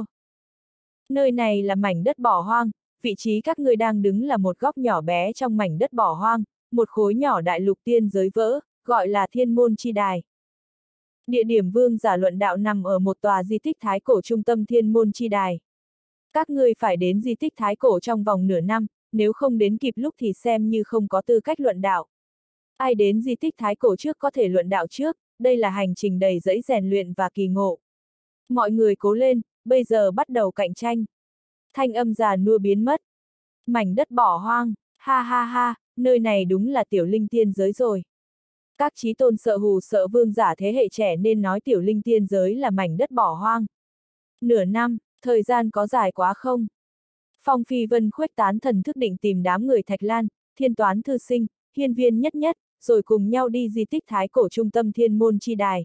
Nơi này là mảnh đất bỏ hoang, vị trí các ngươi đang đứng là một góc nhỏ bé trong mảnh đất bỏ hoang, một khối nhỏ đại lục tiên giới vỡ, gọi là Thiên Môn Chi Đài. Địa điểm vương giả luận đạo nằm ở một tòa di tích thái cổ trung tâm Thiên Môn Chi Đài. Các ngươi phải đến di tích thái cổ trong vòng nửa năm, nếu không đến kịp lúc thì xem như không có tư cách luận đạo. Ai đến di tích thái cổ trước có thể luận đạo trước, đây là hành trình đầy dẫy rèn luyện và kỳ ngộ. Mọi người cố lên, bây giờ bắt đầu cạnh tranh. Thanh âm già nua biến mất. Mảnh đất bỏ hoang, ha ha ha, nơi này đúng là tiểu linh tiên giới rồi. Các chí tôn sợ hù sợ vương giả thế hệ trẻ nên nói tiểu linh tiên giới là mảnh đất bỏ hoang. Nửa năm, thời gian có dài quá không? Phong Phi Vân khuếch tán thần thức định tìm đám người Thạch Lan, Thiên Toán Thư Sinh, Hiên Viên Nhất Nhất, rồi cùng nhau đi di tích thái cổ trung tâm Thiên Môn Chi Đài.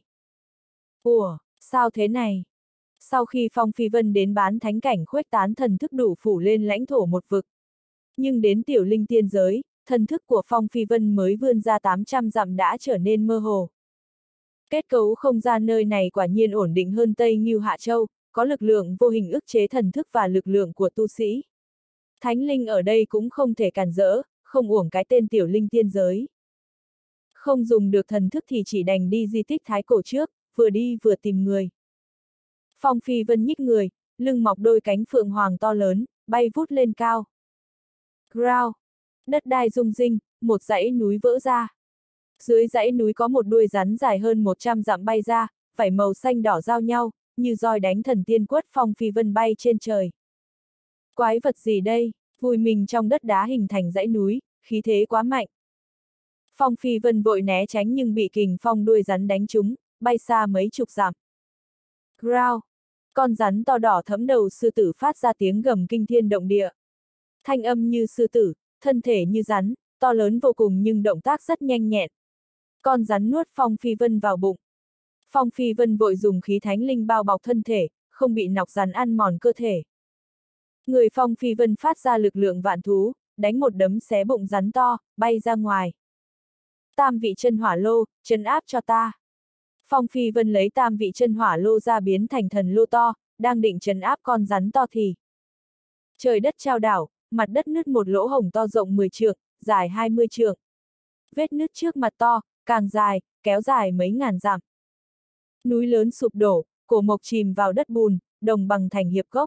Ủa, sao thế này? Sau khi Phong Phi Vân đến bán thánh cảnh khuếch tán thần thức đủ phủ lên lãnh thổ một vực. Nhưng đến tiểu linh tiên giới, thần thức của Phong Phi Vân mới vươn ra 800 dặm đã trở nên mơ hồ. Kết cấu không gian nơi này quả nhiên ổn định hơn Tây Ngưu Hạ Châu, có lực lượng vô hình ức chế thần thức và lực lượng của tu sĩ. Thánh linh ở đây cũng không thể cản rỡ, không uổng cái tên tiểu linh tiên giới. Không dùng được thần thức thì chỉ đành đi di tích thái cổ trước, vừa đi vừa tìm người. Phong Phi Vân nhích người, lưng mọc đôi cánh phượng hoàng to lớn, bay vút lên cao. Ground! Đất đai rung rinh, một dãy núi vỡ ra. Dưới dãy núi có một đuôi rắn dài hơn 100 dặm bay ra, vảy màu xanh đỏ giao nhau, như roi đánh thần tiên quất. Phong Phi Vân bay trên trời. Quái vật gì đây? Vùi mình trong đất đá hình thành dãy núi, khí thế quá mạnh. Phong Phi Vân vội né tránh nhưng bị kình phong đuôi rắn đánh trúng, bay xa mấy chục dặm. Ground! Con rắn to đỏ thẫm đầu sư tử phát ra tiếng gầm kinh thiên động địa. Thanh âm như sư tử, thân thể như rắn, to lớn vô cùng nhưng động tác rất nhanh nhẹn. Con rắn nuốt Phong Phi Vân vào bụng. Phong Phi Vân vội dùng khí thánh linh bao bọc thân thể, không bị nọc rắn ăn mòn cơ thể. Người Phong Phi Vân phát ra lực lượng vạn thú, đánh một đấm xé bụng rắn to, bay ra ngoài. Tam vị chân hỏa lô, trấn áp cho ta. Phong Phi Vân lấy tam vị chân hỏa lô ra biến thành thần lô to, đang định trấn áp con rắn to thì. Trời đất chao đảo, mặt đất nứt một lỗ hổng to rộng 10 trượng, dài 20 trượng. Vết nứt trước mặt to, càng dài, kéo dài mấy ngàn dặm. Núi lớn sụp đổ, cổ mộc chìm vào đất bùn, đồng bằng thành hiệp gốc.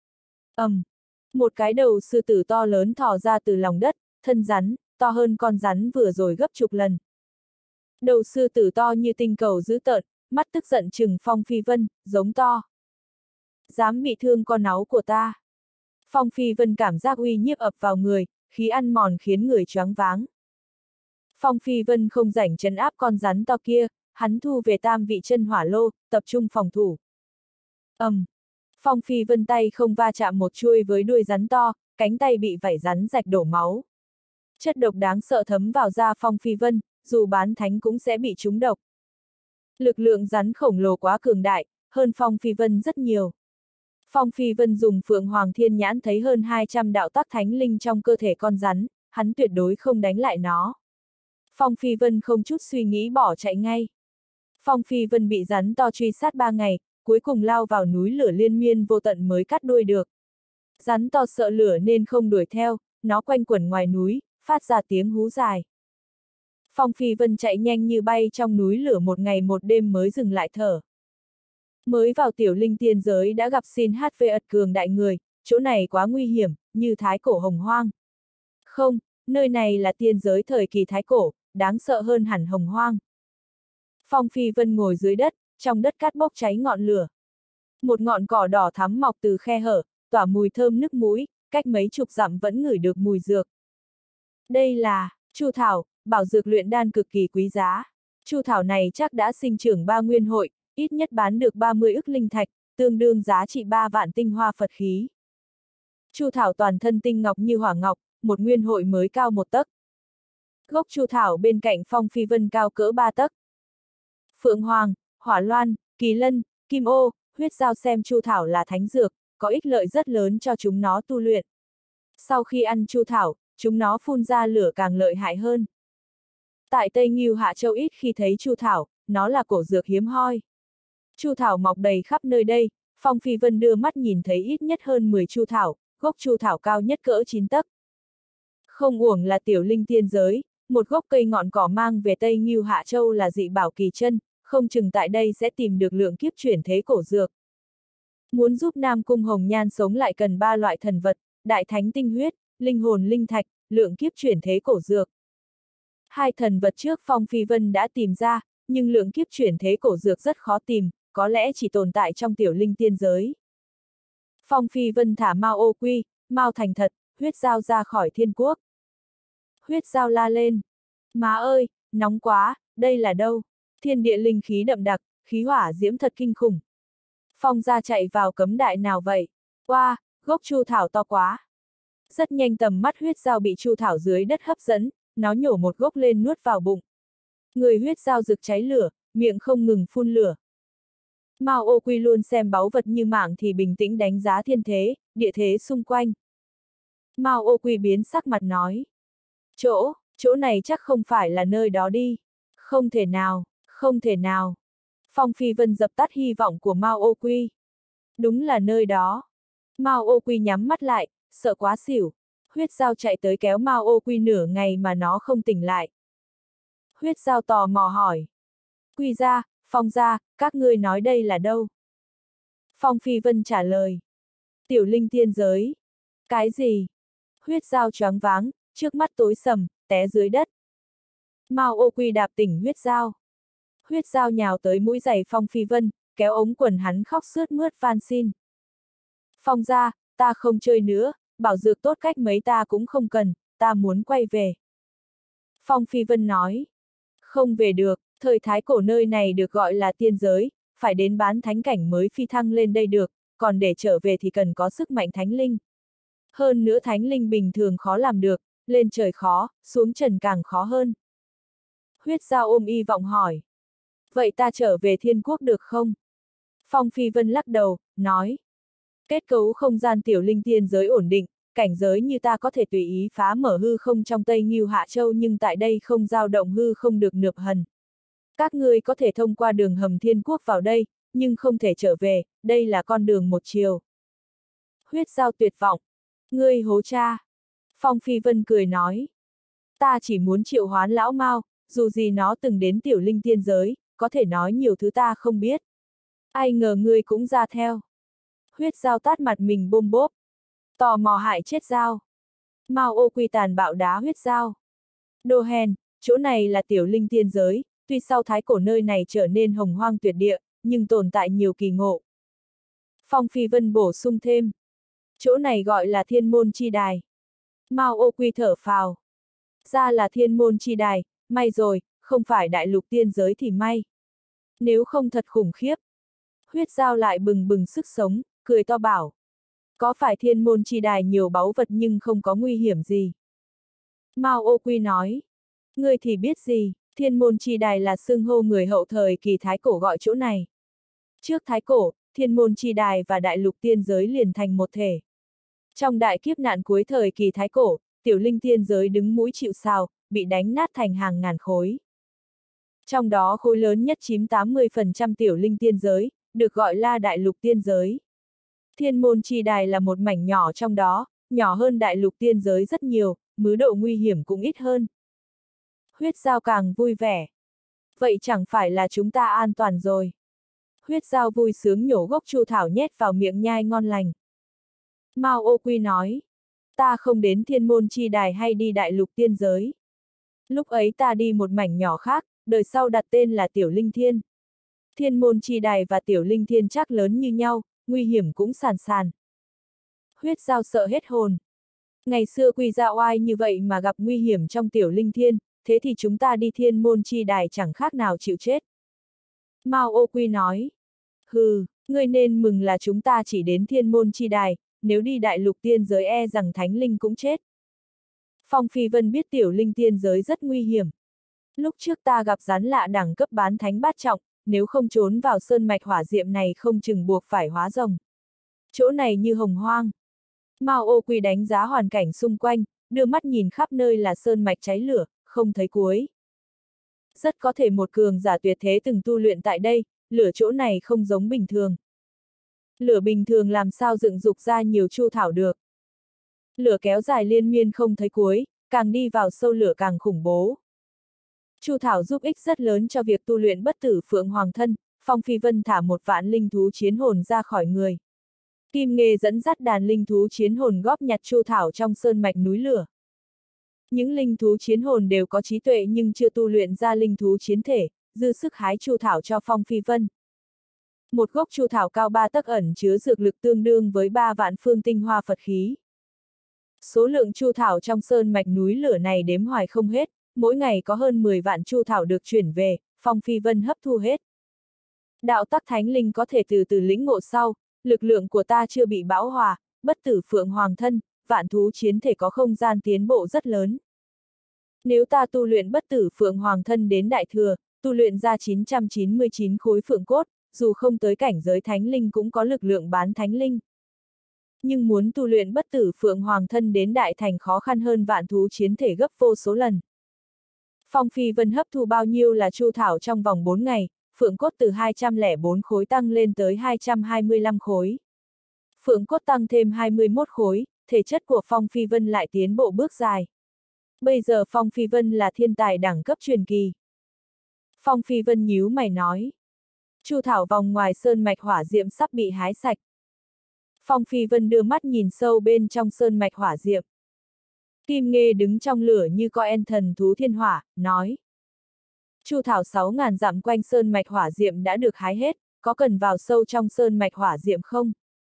Một cái đầu sư tử to lớn thò ra từ lòng đất, thân rắn, to hơn con rắn vừa rồi gấp chục lần. Đầu sư tử to như tinh cầu dữ tợn, mắt tức giận trừng Phong Phi Vân, giống to. Dám bị thương con náu của ta. Phong Phi Vân cảm giác uy nhiếp ập vào người, khí ăn mòn khiến người choáng váng. Phong Phi Vân không rảnh trấn áp con rắn to kia, hắn thu về tam vị chân hỏa lô, tập trung phòng thủ. Phong Phi Vân tay không va chạm một chuôi với đuôi rắn to, cánh tay bị vảy rắn rạch đổ máu. Chất độc đáng sợ thấm vào da Phong Phi Vân, dù bán thánh cũng sẽ bị trúng độc. Lực lượng rắn khổng lồ quá cường đại, hơn Phong Phi Vân rất nhiều. Phong Phi Vân dùng Phượng Hoàng Thiên Nhãn thấy hơn 200 đạo tắc thánh linh trong cơ thể con rắn, hắn tuyệt đối không đánh lại nó. Phong Phi Vân không chút suy nghĩ bỏ chạy ngay. Phong Phi Vân bị rắn to truy sát 3 ngày, cuối cùng lao vào núi lửa liên miên vô tận mới cắt đuôi được. Rắn to sợ lửa nên không đuổi theo, nó quanh quẩn ngoài núi, phát ra tiếng hú dài. Phong Phi Vân chạy nhanh như bay trong núi lửa một ngày một đêm mới dừng lại thở. Mới vào tiểu linh tiên giới đã gặp xin HV ật cường đại người, chỗ này quá nguy hiểm, như thái cổ hồng hoang. Không, nơi này là tiên giới thời kỳ thái cổ, đáng sợ hơn hẳn hồng hoang. Phong Phi Vân ngồi dưới đất, trong đất cát bốc cháy ngọn lửa. Một ngọn cỏ đỏ thắm mọc từ khe hở, tỏa mùi thơm nức mũi, cách mấy chục dặm vẫn ngửi được mùi dược. Đây là Chu thảo, bảo dược luyện đan cực kỳ quý giá. Chu thảo này chắc đã sinh trưởng 3 nguyên hội, ít nhất bán được 30 ức linh thạch, tương đương giá trị 3 vạn tinh hoa Phật khí. Chu thảo toàn thân tinh ngọc như hỏa ngọc, một nguyên hội mới cao 1 tấc. Gốc chu thảo bên cạnh Phong Phi Vân cao cỡ 3 tấc. Phượng Hoàng, Hỏa Loan, Kỳ Lân, Kim Ô, Huyết Dao xem chu thảo là thánh dược, có ích lợi rất lớn cho chúng nó tu luyện. Sau khi ăn chu thảo, chúng nó phun ra lửa càng lợi hại hơn. Tại Tây Ngưu Hạ Châu ít khi thấy chu thảo, nó là cổ dược hiếm hoi. Chu thảo mọc đầy khắp nơi đây, Phong Phi Vân đưa mắt nhìn thấy ít nhất hơn 10 chu thảo, gốc chu thảo cao nhất cỡ 9 tấc. Không uổng là tiểu linh tiên giới, một gốc cây ngọn cỏ mang về Tây Ngưu Hạ Châu là dị bảo kỳ chân, không chừng tại đây sẽ tìm được lượng kiếp chuyển thế cổ dược. Muốn giúp Nam Cung Hồng Nhan sống lại cần 3 loại thần vật, đại thánh tinh huyết, linh hồn linh thạch, lượng kiếp chuyển thế cổ dược. 2 thần vật trước Phong Phi Vân đã tìm ra, nhưng lượng kiếp chuyển thế cổ dược rất khó tìm, có lẽ chỉ tồn tại trong tiểu linh tiên giới. Phong Phi Vân thả Mao Ô Quy, Mao thành thật, Huyết Dao ra khỏi thiên quốc. Huyết Dao la lên. Má ơi, nóng quá, đây là đâu? Thiên địa linh khí đậm đặc, khí hỏa diễm thật kinh khủng. Phong gia chạy vào cấm đại nào vậy? Wow, gốc chu thảo to quá. Rất nhanh tầm mắt Huyết Dao bị chu thảo dưới đất hấp dẫn, nó nhổ một gốc lên nuốt vào bụng. Người Huyết Dao rực cháy lửa, miệng không ngừng phun lửa. Mao Ô Quy luôn xem báu vật như mạng thì bình tĩnh đánh giá thiên thế, địa thế xung quanh. Mao Ô Quy biến sắc mặt nói. Chỗ này chắc không phải là nơi đó đi. Không thể nào, không thể nào. Phong Phi Vân dập tắt hy vọng của Mao Ô Quy. Đúng là nơi đó. Mao Ô Quy nhắm mắt lại, sợ quá xỉu. Huyết Giao chạy tới kéo Mao Ô Quy nửa ngày mà nó không tỉnh lại. Huyết Giao tò mò hỏi. Quy gia, Phong gia, các ngươi nói đây là đâu? Phong Phi Vân trả lời. Tiểu linh tiên giới. Cái gì? Huyết Giao choáng váng, trước mắt tối sầm, té dưới đất. Mao Ô Quy đạp tỉnh Huyết Giao. Huyết Giao nhào tới mũi giày Phong Phi Vân, kéo ống quần hắn khóc sướt mướt van xin. Phong gia, ta không chơi nữa, bảo dược tốt cách mấy ta cũng không cần, ta muốn quay về. Phong Phi Vân nói. Không về được, thời thái cổ nơi này được gọi là tiên giới, phải đến bán thánh cảnh mới phi thăng lên đây được, còn để trở về thì cần có sức mạnh thánh linh. Hơn nữa thánh linh bình thường khó làm được, lên trời khó, xuống trần càng khó hơn. Huyết Giao ôm y vọng hỏi. Vậy ta trở về thiên quốc được không? Phong Phi Vân lắc đầu, nói. Kết cấu không gian tiểu linh tiên giới ổn định, cảnh giới như ta có thể tùy ý phá mở hư không trong Tây Ngưu Hạ Châu nhưng tại đây không dao động hư không được nửa hần. Các ngươi có thể thông qua đường hầm thiên quốc vào đây, nhưng không thể trở về, đây là con đường một chiều. Huyết Giao tuyệt vọng. Ngươi hố cha. Phong Phi Vân cười nói. Ta chỉ muốn triệu hoán lão Mao, dù gì nó từng đến tiểu linh tiên giới, có thể nói nhiều thứ ta không biết. Ai ngờ ngươi cũng ra theo. Huyết Giao tát mặt mình bôm bốp. Tò mò hại chết Giao. Mao Ô Quy tàn bạo đá Huyết Giao. Đồ hèn, chỗ này là tiểu linh tiên giới, tuy sau thái cổ nơi này trở nên hồng hoang tuyệt địa, nhưng tồn tại nhiều kỳ ngộ. Phong Phi Vân bổ sung thêm. Chỗ này gọi là thiên môn chi đài. Mao Ô Quy thở phào. Ra là thiên môn chi đài, may rồi, không phải đại lục tiên giới thì may. Nếu không thật khủng khiếp. Huyết Giao lại bừng bừng sức sống, cười to bảo. Có phải thiên môn chi đài nhiều báu vật nhưng không có nguy hiểm gì? Mao Ô Quy nói. Ngươi thì biết gì, thiên môn chi đài là xưng hô người hậu thời kỳ thái cổ gọi chỗ này. Trước thái cổ, thiên môn chi đài và đại lục tiên giới liền thành một thể. Trong đại kiếp nạn cuối thời kỳ thái cổ, tiểu linh tiên giới đứng mũi chịu sào, bị đánh nát thành hàng ngàn khối. Trong đó khối lớn nhất chiếm 80% tiểu linh tiên giới, được gọi là đại lục tiên giới. Thiên môn chi đài là một mảnh nhỏ trong đó, nhỏ hơn đại lục tiên giới rất nhiều, mức độ nguy hiểm cũng ít hơn. Huyết Giao càng vui vẻ. Vậy chẳng phải là chúng ta an toàn rồi. Huyết Giao vui sướng nhổ gốc chu thảo nhét vào miệng nhai ngon lành. Mao Ô Quy nói. Ta không đến thiên môn chi đài hay đi đại lục tiên giới. Lúc ấy ta đi một mảnh nhỏ khác, đời sau đặt tên là Tiểu Linh Thiên. Thiên môn chi đài và Tiểu Linh Thiên chắc lớn như nhau, nguy hiểm cũng sàn sàn. Huyết Giao sợ hết hồn. Ngày xưa Quy gia oai như vậy mà gặp nguy hiểm trong Tiểu Linh Thiên, thế thì chúng ta đi thiên môn chi đài chẳng khác nào chịu chết. Mao Ô Quy nói. Hừ, ngươi nên mừng là chúng ta chỉ đến thiên môn chi đài, nếu đi đại lục tiên giới e rằng thánh linh cũng chết. Phong Phi Vân biết tiểu linh tiên giới rất nguy hiểm. Lúc trước ta gặp rắn lạ đẳng cấp bán thánh bát trọng, nếu không trốn vào sơn mạch hỏa diệm này không chừng buộc phải hóa rồng. Chỗ này như hồng hoang. Mao Ô Quy đánh giá hoàn cảnh xung quanh, đưa mắt nhìn khắp nơi là sơn mạch cháy lửa, không thấy cuối. Rất có thể một cường giả tuyệt thế từng tu luyện tại đây, lửa chỗ này không giống bình thường. Lửa bình thường làm sao dựng dục ra nhiều chu thảo được. Lửa kéo dài liên miên không thấy cuối, càng đi vào sâu lửa càng khủng bố. Chu thảo giúp ích rất lớn cho việc tu luyện bất tử phượng hoàng thân, Phong Phi Vân thả 1.000.000 linh thú chiến hồn ra khỏi người. Kim Nghê dẫn dắt đàn linh thú chiến hồn góp nhặt chu thảo trong sơn mạch núi lửa. Những linh thú chiến hồn đều có trí tuệ nhưng chưa tu luyện ra linh thú chiến thể, dư sức hái chu thảo cho Phong Phi Vân. Một gốc chu thảo cao 3 tấc ẩn chứa dược lực tương đương với 3 vạn phương tinh hoa Phật khí. Số lượng chu thảo trong sơn mạch núi lửa này đếm hoài không hết, mỗi ngày có hơn 10 vạn chu thảo được chuyển về, Phong Phi Vân hấp thu hết. Đạo tắc thánh linh có thể từ từ lĩnh ngộ sau, lực lượng của ta chưa bị bão hòa, bất tử phượng hoàng thân, vạn thú chiến thể có không gian tiến bộ rất lớn. Nếu ta tu luyện bất tử phượng hoàng thân đến đại thừa, tu luyện ra 999 khối phượng cốt, dù không tới cảnh giới thánh linh cũng có lực lượng bán thánh linh. Nhưng muốn tu luyện bất tử phượng hoàng thân đến đại thành khó khăn hơn vạn thú chiến thể gấp vô số lần. Phong Phi Vân hấp thu bao nhiêu là chu thảo trong vòng 4 ngày, phượng cốt từ 204 khối tăng lên tới 225 khối. phượng cốt tăng thêm 21 khối, thể chất của Phong Phi Vân lại tiến bộ bước dài. Bây giờ Phong Phi Vân là thiên tài đẳng cấp truyền kỳ. Phong Phi Vân nhíu mày nói. Chu thảo vòng ngoài sơn mạch hỏa diệm sắp bị hái sạch. Phong Phi Vân đưa mắt nhìn sâu bên trong sơn mạch hỏa diệm. Kim Nghê đứng trong lửa như coi en thần thú thiên hỏa, nói. Chu thảo 6.000 dặm quanh sơn mạch hỏa diệm đã được hái hết, có cần vào sâu trong sơn mạch hỏa diệm không?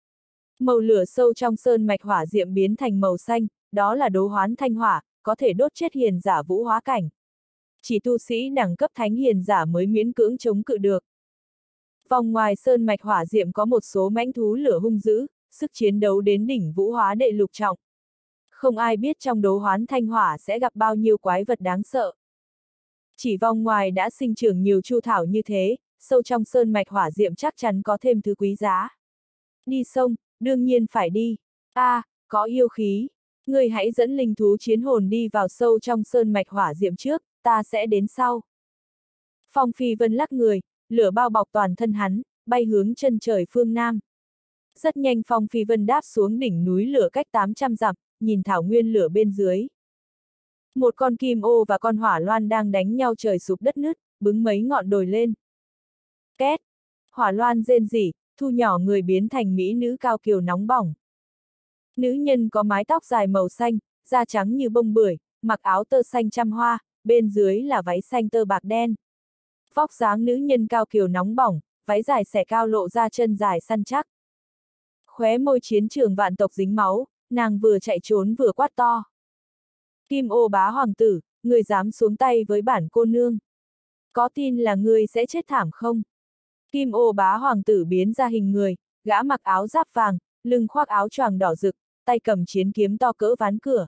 Màu lửa sâu trong sơn mạch hỏa diệm biến thành màu xanh, đó là đố hoán thanh hỏa, có thể đốt chết hiền giả vũ hóa cảnh. Chỉ tu sĩ đẳng cấp thánh hiền giả mới miễn cưỡng chống cự được. Vòng ngoài sơn mạch hỏa diệm có một số mãnh thú lửa hung dữ, sức chiến đấu đến đỉnh vũ hóa đệ lục trọng. Không ai biết trong đố hoán thanh hỏa sẽ gặp bao nhiêu quái vật đáng sợ. Chỉ vòng ngoài đã sinh trưởng nhiều chu thảo như thế, sâu trong sơn mạch hỏa diệm chắc chắn có thêm thứ quý giá. Đi sông, đương nhiên phải đi. Có yêu khí. Người hãy dẫn linh thú chiến hồn đi vào sâu trong sơn mạch hỏa diệm trước, ta sẽ đến sau. Phong Phi Vân lắc người, lửa bao bọc toàn thân hắn, bay hướng chân trời phương Nam. Rất nhanh Phong Phi Vân đáp xuống đỉnh núi lửa cách 800 dặm, nhìn thảo nguyên lửa bên dưới. Một con kim ô và con hỏa loan đang đánh nhau trời sụp đất nứt, bứng mấy ngọn đồi lên. Két! Hỏa loan rên rỉ, thu nhỏ người biến thành mỹ nữ cao kiều nóng bỏng. Nữ nhân có mái tóc dài màu xanh, da trắng như bông bưởi, mặc áo tơ xanh trăm hoa, bên dưới là váy xanh tơ bạc đen. Vóc dáng nữ nhân cao kiều nóng bỏng, váy dài xẻ cao lộ ra chân dài săn chắc. Khóe môi chiến trường vạn tộc dính máu, nàng vừa chạy trốn vừa quát to. Kim ô bá hoàng tử, người dám xuống tay với bản cô nương. Có tin là người sẽ chết thảm không? Kim ô bá hoàng tử biến ra hình người, gã mặc áo giáp vàng, lưng khoác áo choàng đỏ rực, tay cầm chiến kiếm to cỡ ván cửa.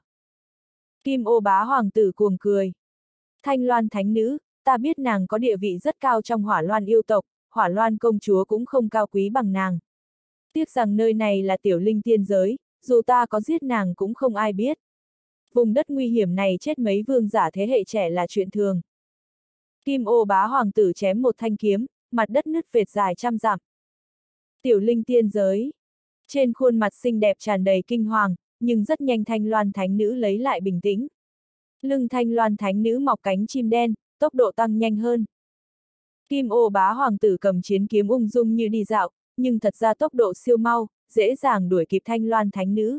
Kim ô bá hoàng tử cuồng cười. Thanh Loan thánh nữ, ta biết nàng có địa vị rất cao trong Hỏa Loan yêu tộc, Hỏa Loan công chúa cũng không cao quý bằng nàng. Tiếc rằng nơi này là tiểu linh tiên giới, dù ta có giết nàng cũng không ai biết. Vùng đất nguy hiểm này chết mấy vương giả thế hệ trẻ là chuyện thường. Kim ô bá hoàng tử chém một thanh kiếm, mặt đất nứt vệt dài trăm dặm. Tiểu linh tiên giới. Trên khuôn mặt xinh đẹp tràn đầy kinh hoàng, nhưng rất nhanh Thanh Loan thánh nữ lấy lại bình tĩnh. Lưng Thanh Loan thánh nữ mọc cánh chim đen, tốc độ tăng nhanh hơn. Kim ô bá hoàng tử cầm chiến kiếm ung dung như đi dạo, nhưng thật ra tốc độ siêu mau, dễ dàng đuổi kịp Thanh Loan thánh nữ.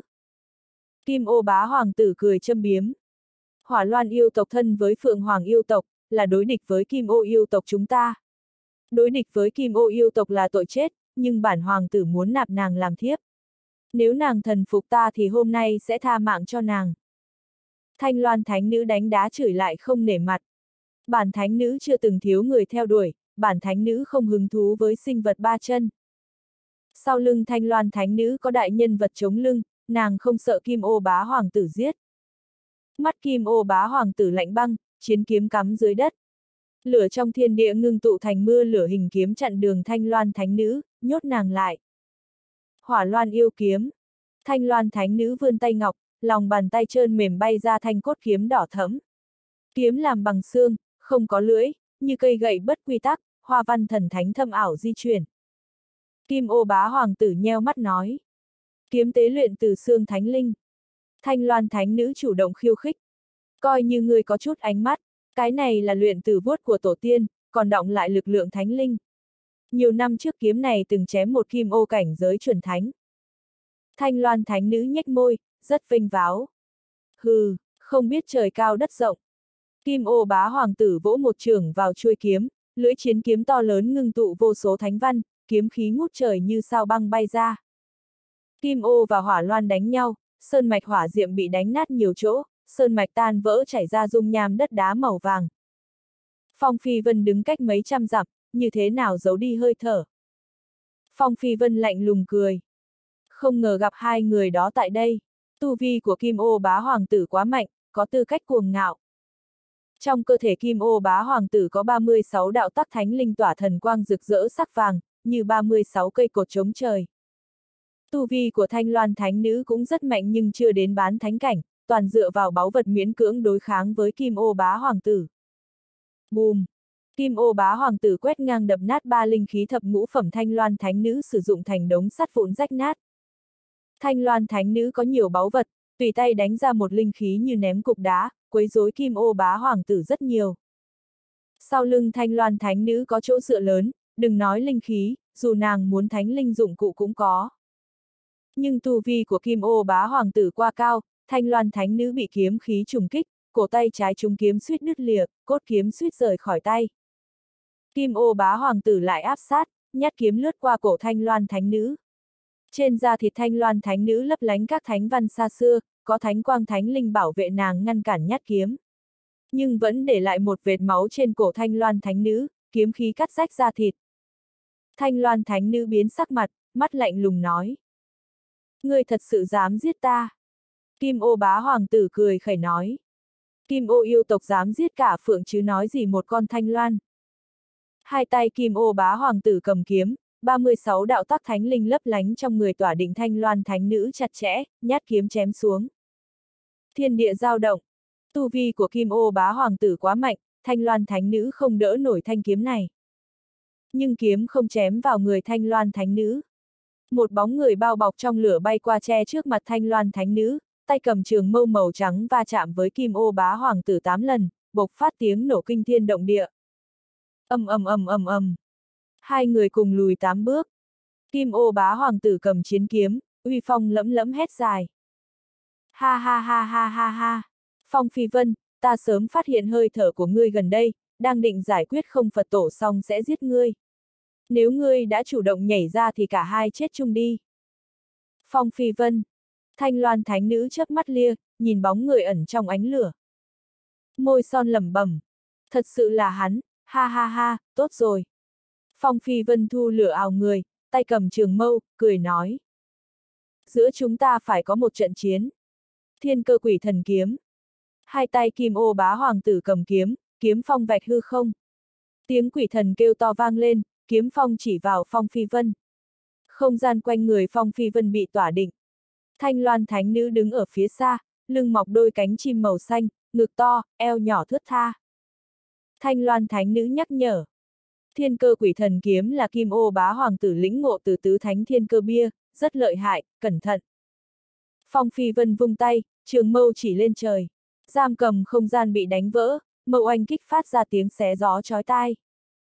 Kim ô bá hoàng tử cười châm biếm. Hỏa Loan yêu tộc thân với Phượng Hoàng yêu tộc, là đối địch với Kim ô yêu tộc chúng ta. Đối địch với Kim ô yêu tộc là tội chết, nhưng bản hoàng tử muốn nạp nàng làm thiếp. Nếu nàng thần phục ta thì hôm nay sẽ tha mạng cho nàng. Thanh Loan thánh nữ đánh đá chửi lại không nể mặt. Bản thánh nữ chưa từng thiếu người theo đuổi, bản thánh nữ không hứng thú với sinh vật ba chân. Sau lưng Thanh Loan thánh nữ có đại nhân vật chống lưng, nàng không sợ Kim ô bá hoàng tử giết. Mắt Kim ô bá hoàng tử lạnh băng, chiến kiếm cắm dưới đất. Lửa trong thiên địa ngưng tụ thành mưa lửa hình kiếm chặn đường Thanh Loan thánh nữ, nhốt nàng lại. Hỏa Loan yêu kiếm. Thanh Loan thánh nữ vươn tay ngọc, lòng bàn tay trơn mềm bay ra thanh cốt kiếm đỏ thẫm. Kiếm làm bằng xương, không có lưỡi, như cây gậy bất quy tắc, hoa văn thần thánh thâm ảo di chuyển. Kim ô bá hoàng tử nheo mắt nói. Kiếm tế luyện từ xương thánh linh. Thanh Loan thánh nữ chủ động khiêu khích. Coi như ngươi có chút ánh mắt, cái này là luyện từ vuốt của tổ tiên, còn đọng lại lực lượng thánh linh. Nhiều năm trước kiếm này từng chém một kim ô cảnh giới chuẩn thánh. Thanh Loan thánh nữ nhếch môi, rất vênh váo. Hừ, không biết trời cao đất rộng. Kim ô bá hoàng tử vỗ một chưởng vào chuôi kiếm, lưỡi chiến kiếm to lớn ngưng tụ vô số thánh văn, kiếm khí ngút trời như sao băng bay ra. Kim ô và Hỏa Loan đánh nhau, sơn mạch hỏa diệm bị đánh nát nhiều chỗ, sơn mạch tan vỡ chảy ra dung nham đất đá màu vàng. Phong Phi Vân đứng cách mấy trăm dặm, như thế nào giấu đi hơi thở. Phong Phi Vân lạnh lùng cười. Không ngờ gặp hai người đó tại đây, tu vi của Kim ô bá hoàng tử quá mạnh, có tư cách cuồng ngạo. Trong cơ thể Kim ô bá hoàng tử có 36 đạo tắc thánh linh tỏa thần quang rực rỡ sắc vàng, như 36 cây cột chống trời. Tu vi của Thanh Loan thánh nữ cũng rất mạnh nhưng chưa đến bán thánh cảnh, toàn dựa vào báu vật miễn cưỡng đối kháng với Kim ô bá hoàng tử. Bùm! Kim ô bá hoàng tử quét ngang đập nát ba linh khí thập ngũ phẩm Thanh Loan thánh nữ sử dụng thành đống sắt vụn rách nát. Thanh Loan Thánh Nữ có nhiều báu vật, tùy tay đánh ra một linh khí như ném cục đá, quấy rối Kim Ô Bá Hoàng tử rất nhiều. Sau lưng Thanh Loan Thánh Nữ có chỗ dựa lớn, đừng nói linh khí, dù nàng muốn thánh linh dụng cụ cũng có. Nhưng tu vi của Kim Ô Bá Hoàng tử quá cao, Thanh Loan Thánh Nữ bị kiếm khí trùng kích, cổ tay trái trúng kiếm suýt đứt lìa, cốt kiếm suýt rời khỏi tay. Kim Ô Bá Hoàng tử lại áp sát, nhát kiếm lướt qua cổ Thanh Loan Thánh Nữ. Trên da thịt Thanh Loan Thánh Nữ lấp lánh các thánh văn xa xưa, có thánh quang thánh linh bảo vệ nàng ngăn cản nhát kiếm. Nhưng vẫn để lại một vệt máu trên cổ Thanh Loan Thánh Nữ, kiếm khí cắt rách da thịt. Thanh Loan Thánh Nữ biến sắc mặt, mắt lạnh lùng nói. Ngươi thật sự dám giết ta. Kim Ô Bá Hoàng tử cười khẩy nói. Kim Ô yêu tộc dám giết cả phượng chứ nói gì một con Thanh Loan. Hai tay Kim Ô Bá Hoàng tử cầm kiếm, 36 đạo tắc thánh linh lấp lánh trong người tỏa định Thanh Loan Thánh Nữ chặt chẽ, nhát kiếm chém xuống. Thiên địa dao động. Tu vi của Kim Ô Bá Hoàng tử quá mạnh, Thanh Loan Thánh Nữ không đỡ nổi thanh kiếm này. Nhưng kiếm không chém vào người Thanh Loan Thánh Nữ. Một bóng người bao bọc trong lửa bay qua che trước mặt Thanh Loan Thánh Nữ, tay cầm trường mâu màu trắng va chạm với Kim Ô Bá Hoàng tử 8 lần, bộc phát tiếng nổ kinh thiên động địa. Ầm ầm ầm ầm ầm. Hai người cùng lùi 8 bước. Kim Ô Bá Hoàng tử cầm chiến kiếm, uy phong lẫm lẫm hét dài. Ha ha ha ha ha ha. Phong Phi Vân, ta sớm phát hiện hơi thở của ngươi gần đây, đang định giải quyết không Phật tổ xong sẽ giết ngươi. Nếu ngươi đã chủ động nhảy ra thì cả hai chết chung đi. Phong Phi Vân. Thanh Loan Thánh Nữ chớp mắt lia, nhìn bóng người ẩn trong ánh lửa. Môi son lẩm bẩm. Thật sự là hắn, ha ha ha, tốt rồi. Phong Phi Vân thu lửa ào người, tay cầm trường mâu, cười nói. Giữa chúng ta phải có một trận chiến. Thiên Cơ Quỷ Thần Kiếm. Hai tay Kim Ô Bá Hoàng tử cầm kiếm, kiếm phong vạch hư không. Tiếng quỷ thần kêu to vang lên, kiếm phong chỉ vào Phong Phi Vân. Không gian quanh người Phong Phi Vân bị tỏa định. Thanh Loan Thánh Nữ đứng ở phía xa, lưng mọc đôi cánh chim màu xanh, ngực to, eo nhỏ thướt tha. Thanh Loan Thánh Nữ nhắc nhở. Thiên Cơ Quỷ Thần Kiếm là Kim Ô Bá Hoàng tử lĩnh ngộ từ tứ thánh thiên cơ bia, rất lợi hại, cẩn thận. Phong Phi Vân vung tay, trường mâu chỉ lên trời. Giam cầm không gian bị đánh vỡ, mâu oanh kích phát ra tiếng xé gió chói tai.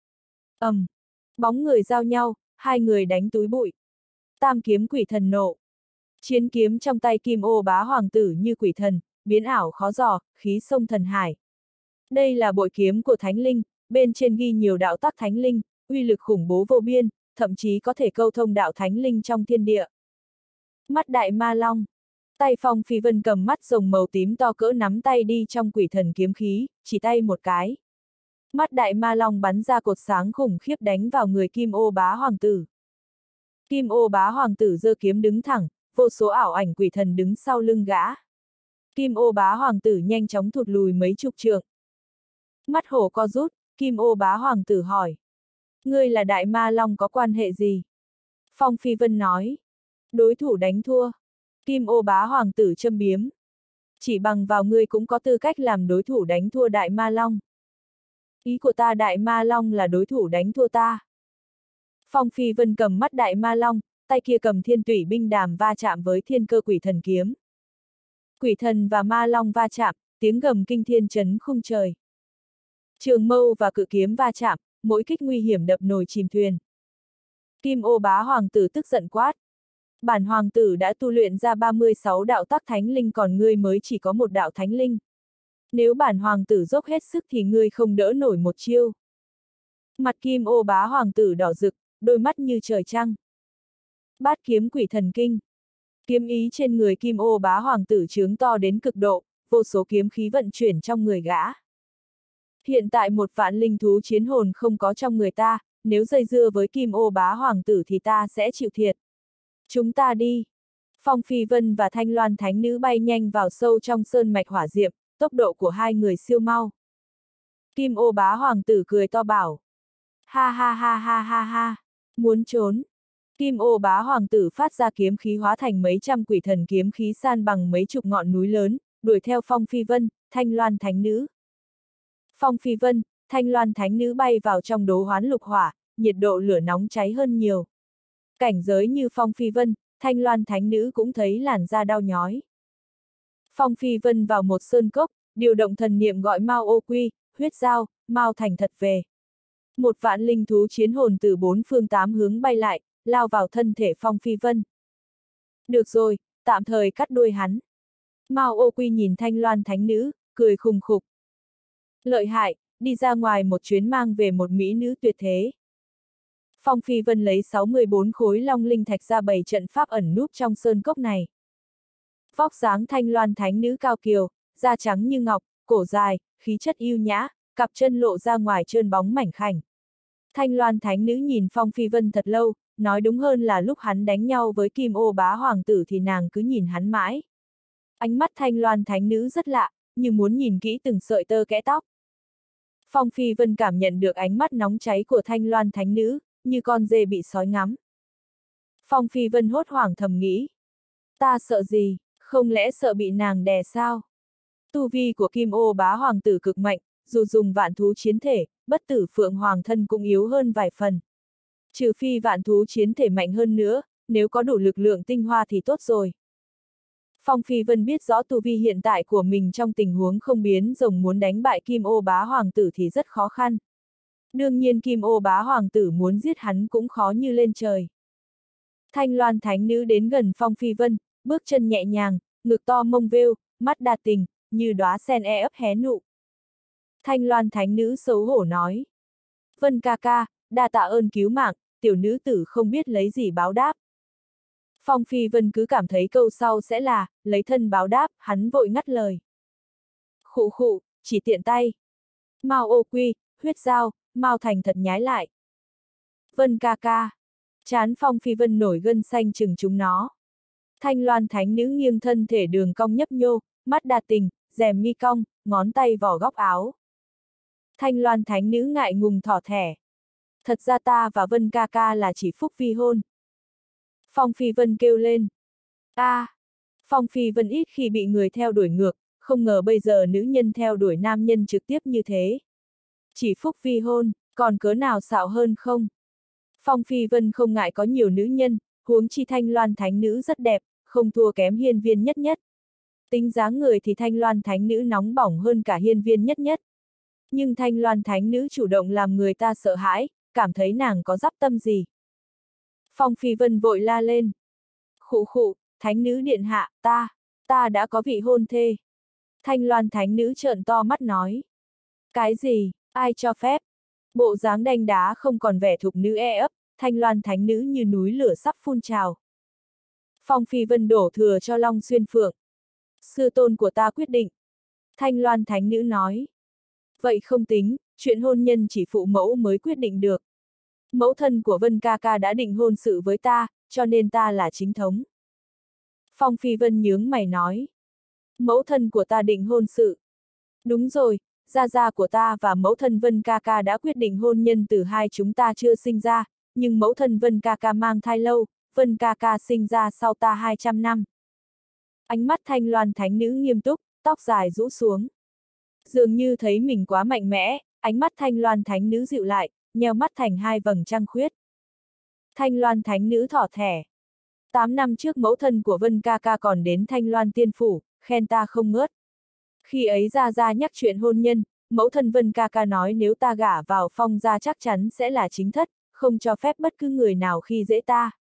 Bóng người giao nhau, hai người đánh túi bụi. Tam kiếm quỷ thần nộ. Chiến kiếm trong tay Kim Ô Bá Hoàng tử như quỷ thần, biến ảo khó dò, khí sông thần hải. Đây là bội kiếm của thánh linh, bên trên ghi nhiều đạo tắc thánh linh, uy lực khủng bố vô biên, thậm chí có thể câu thông đạo thánh linh trong thiên địa. Mắt đại ma long. Tay Phong Phi Vân cầm mắt rồng màu tím to cỡ nắm tay đi trong quỷ thần kiếm khí, chỉ tay một cái. Mắt đại ma long bắn ra cột sáng khủng khiếp đánh vào người Kim Ô Bá Hoàng tử. Kim Ô Bá Hoàng tử giơ kiếm đứng thẳng, vô số ảo ảnh quỷ thần đứng sau lưng gã. Kim Ô Bá Hoàng tử nhanh chóng thụt lùi mấy chục trượng. Mắt hổ co rút, Kim Ô Bá Hoàng tử hỏi. Ngươi là đại ma long có quan hệ gì? Phong Phi Vân nói. Đối thủ đánh thua. Kim Ô Bá Hoàng tử châm biếm. Chỉ bằng vào ngươi cũng có tư cách làm đối thủ đánh thua đại ma long. Ý của ta đại ma long là đối thủ đánh thua ta. Phong Phi Vân cầm mắt đại ma long, tay kia cầm thiên tủy binh đàm va chạm với thiên cơ quỷ thần kiếm. Quỷ thần và ma long va chạm, tiếng gầm kinh thiên chấn khung trời. Trường mâu và cự kiếm va chạm, mỗi kích nguy hiểm đập nồi chìm thuyền. Kim Ô Bá Hoàng tử tức giận quát. Bản hoàng tử đã tu luyện ra 36 đạo tắc thánh linh còn ngươi mới chỉ có một đạo thánh linh. Nếu bản hoàng tử dốc hết sức thì ngươi không đỡ nổi một chiêu. Mặt Kim Ô Bá Hoàng tử đỏ rực, đôi mắt như trời trăng. Bát kiếm quỷ thần kinh. Kiếm ý trên người Kim Ô Bá Hoàng tử chướng to đến cực độ, vô số kiếm khí vận chuyển trong người gã. Hiện tại một vạn linh thú chiến hồn không có trong người ta, nếu dây dưa với Kim Ô Bá Hoàng tử thì ta sẽ chịu thiệt. Chúng ta đi. Phong Phi Vân và Thanh Loan Thánh Nữ bay nhanh vào sâu trong sơn mạch hỏa diệm, tốc độ của hai người siêu mau. Kim Ô Bá Hoàng tử cười to bảo. Ha ha ha ha ha ha. Muốn trốn. Kim Ô Bá Hoàng tử phát ra kiếm khí hóa thành mấy trăm quỷ thần kiếm khí san bằng mấy chục ngọn núi lớn, đuổi theo Phong Phi Vân, Thanh Loan Thánh Nữ. Phong Phi Vân, Thanh Loan Thánh Nữ bay vào trong đố hoán lục hỏa, nhiệt độ lửa nóng cháy hơn nhiều. Cảnh giới như Phong Phi Vân, Thanh Loan Thánh Nữ cũng thấy làn da đau nhói. Phong Phi Vân vào một sơn cốc, điều động thần niệm gọi Mao Ô Quy, Huyết Giao, Mao Thành Thật về. Một vạn linh thú chiến hồn từ bốn phương tám hướng bay lại, lao vào thân thể Phong Phi Vân. Được rồi, tạm thời cắt đuôi hắn. Mao Ô Quy nhìn Thanh Loan Thánh Nữ, cười khùng khục. Lợi hại, đi ra ngoài một chuyến mang về một mỹ nữ tuyệt thế. Phong Phi Vân lấy 64 khối long linh thạch ra bày trận pháp ẩn núp trong sơn cốc này. Vóc dáng Thanh Loan Thánh Nữ cao kiều, da trắng như ngọc, cổ dài, khí chất yêu nhã, cặp chân lộ ra ngoài trơn bóng mảnh khảnh. Thanh Loan Thánh Nữ nhìn Phong Phi Vân thật lâu, nói đúng hơn là lúc hắn đánh nhau với Kim Ô Bá Hoàng tử thì nàng cứ nhìn hắn mãi. Ánh mắt Thanh Loan Thánh Nữ rất lạ, như muốn nhìn kỹ từng sợi tơ kẽ tóc. Phong Phi Vân cảm nhận được ánh mắt nóng cháy của Thanh Loan Thánh Nữ, như con dê bị sói ngắm. Phong Phi Vân hốt hoảng thầm nghĩ. Ta sợ gì, không lẽ sợ bị nàng đè sao? Tu vi của Kim Ô Bá Hoàng tử cực mạnh, dù dùng vạn thú chiến thể, bất tử Phượng Hoàng thân cũng yếu hơn vài phần. Trừ phi vạn thú chiến thể mạnh hơn nữa, nếu có đủ lực lượng tinh hoa thì tốt rồi. Phong Phi Vân biết rõ tu vi hiện tại của mình trong tình huống không biến rồng muốn đánh bại Kim Ô Bá Hoàng tử thì rất khó khăn. Đương nhiên Kim Ô Bá Hoàng tử muốn giết hắn cũng khó như lên trời. Thanh Loan Thánh Nữ đến gần Phong Phi Vân, bước chân nhẹ nhàng, ngực to mông vêu, mắt đạt tình, như đóa sen ấp hé nụ. Thanh Loan Thánh Nữ xấu hổ nói. Vân ca ca, đa tạ ơn cứu mạng, tiểu nữ tử không biết lấy gì báo đáp. Phong Phi Vân cứ cảm thấy câu sau sẽ là, lấy thân báo đáp, hắn vội ngắt lời. Khụ khụ, chỉ tiện tay. Mao Ô Quy, Huyết Giao, Mao Thành Thật nhái lại. Vân ca ca. Trán Phong Phi Vân nổi gân xanh chừng chúng nó. Thanh Loan Thánh Nữ nghiêng thân thể đường cong nhấp nhô, mắt đạt tình, rèm mi cong, ngón tay vỏ góc áo. Thanh Loan Thánh Nữ ngại ngùng thỏ thẻ. Thật ra ta và Vân ca ca là chỉ phúc vi hôn. Phong Phi Vân kêu lên. Phong Phi Vân ít khi bị người theo đuổi ngược, không ngờ bây giờ nữ nhân theo đuổi nam nhân trực tiếp như thế. Chỉ phúc vi hôn, còn cớ nào xạo hơn không? Phong Phi Vân không ngại có nhiều nữ nhân, huống chi Thanh Loan Thánh Nữ rất đẹp, không thua kém Hiên Viên Nhất Nhất. Tính dáng người thì Thanh Loan Thánh Nữ nóng bỏng hơn cả Hiên Viên Nhất Nhất. Nhưng Thanh Loan Thánh Nữ chủ động làm người ta sợ hãi, cảm thấy nàng có dắp tâm gì. Phong Phi Vân vội la lên. Khụ khụ, Thánh Nữ điện hạ, ta đã có vị hôn thê. Thanh Loan Thánh Nữ trợn to mắt nói. Cái gì, ai cho phép? Bộ dáng đanh đá không còn vẻ thục nữ ấp, Thanh Loan Thánh Nữ như núi lửa sắp phun trào. Phong Phi Vân đổ thừa cho Long Xuyên Phượng. Sư tôn của ta quyết định. Thanh Loan Thánh Nữ nói. Vậy không tính, chuyện hôn nhân chỉ phụ mẫu mới quyết định được. Mẫu thân của Vân ca ca đã định hôn sự với ta, cho nên ta là chính thống. Phong Phi Vân nhướng mày nói. Mẫu thân của ta định hôn sự. Đúng rồi, gia gia của ta và mẫu thân Vân ca ca đã quyết định hôn nhân từ hai chúng ta chưa sinh ra, nhưng mẫu thân Vân ca ca mang thai lâu, Vân ca ca sinh ra sau ta 200 năm. Ánh mắt Thanh Loan Thánh Nữ nghiêm túc, tóc dài rũ xuống. Dường như thấy mình quá mạnh mẽ, ánh mắt Thanh Loan Thánh Nữ dịu lại, nheo mắt thành hai vầng trăng khuyết. Thanh Loan Thánh Nữ thỏ thẻ. 8 năm trước mẫu thân của Vân ca ca còn đến Thanh Loan Tiên Phủ, khen ta không ngớt. Khi ấy gia gia nhắc chuyện hôn nhân, mẫu thân Vân ca ca nói nếu ta gả vào Phong gia chắc chắn sẽ là chính thất, không cho phép bất cứ người nào khi dễ ta.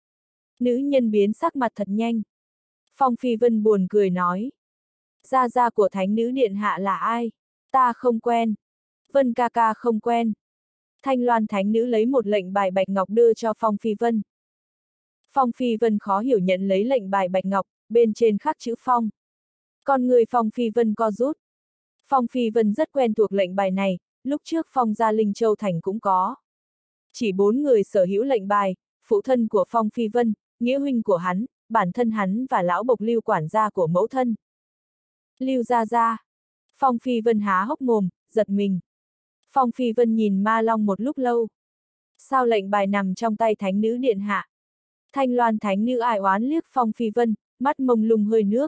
Nữ nhân biến sắc mặt thật nhanh. Phong Phi Vân buồn cười nói. Gia gia của Thánh Nữ điện hạ là ai? Ta không quen. Vân ca ca không quen. Thanh Loan Thánh Nữ lấy một lệnh bài bạch ngọc đưa cho Phong Phi Vân. Phong Phi Vân khó hiểu nhận lấy lệnh bài bạch ngọc, bên trên khắc chữ Phong. Con người Phong Phi Vân co rút. Phong Phi Vân rất quen thuộc lệnh bài này, lúc trước Phong gia Linh Châu Thành cũng có. Chỉ 4 người sở hữu lệnh bài, phụ thân của Phong Phi Vân, nghĩa huynh của hắn, bản thân hắn và lão bộc Lưu quản gia của mẫu thân. Lưu gia gia. Phong Phi Vân há hốc mồm, giật mình. Phong Phi Vân nhìn Ma Long một lúc lâu. Sao lệnh bài nằm trong tay Thánh Nữ điện hạ? Thanh Loan Thánh Nữ ai oán liếc Phong Phi Vân, mắt mông lung hơi nước.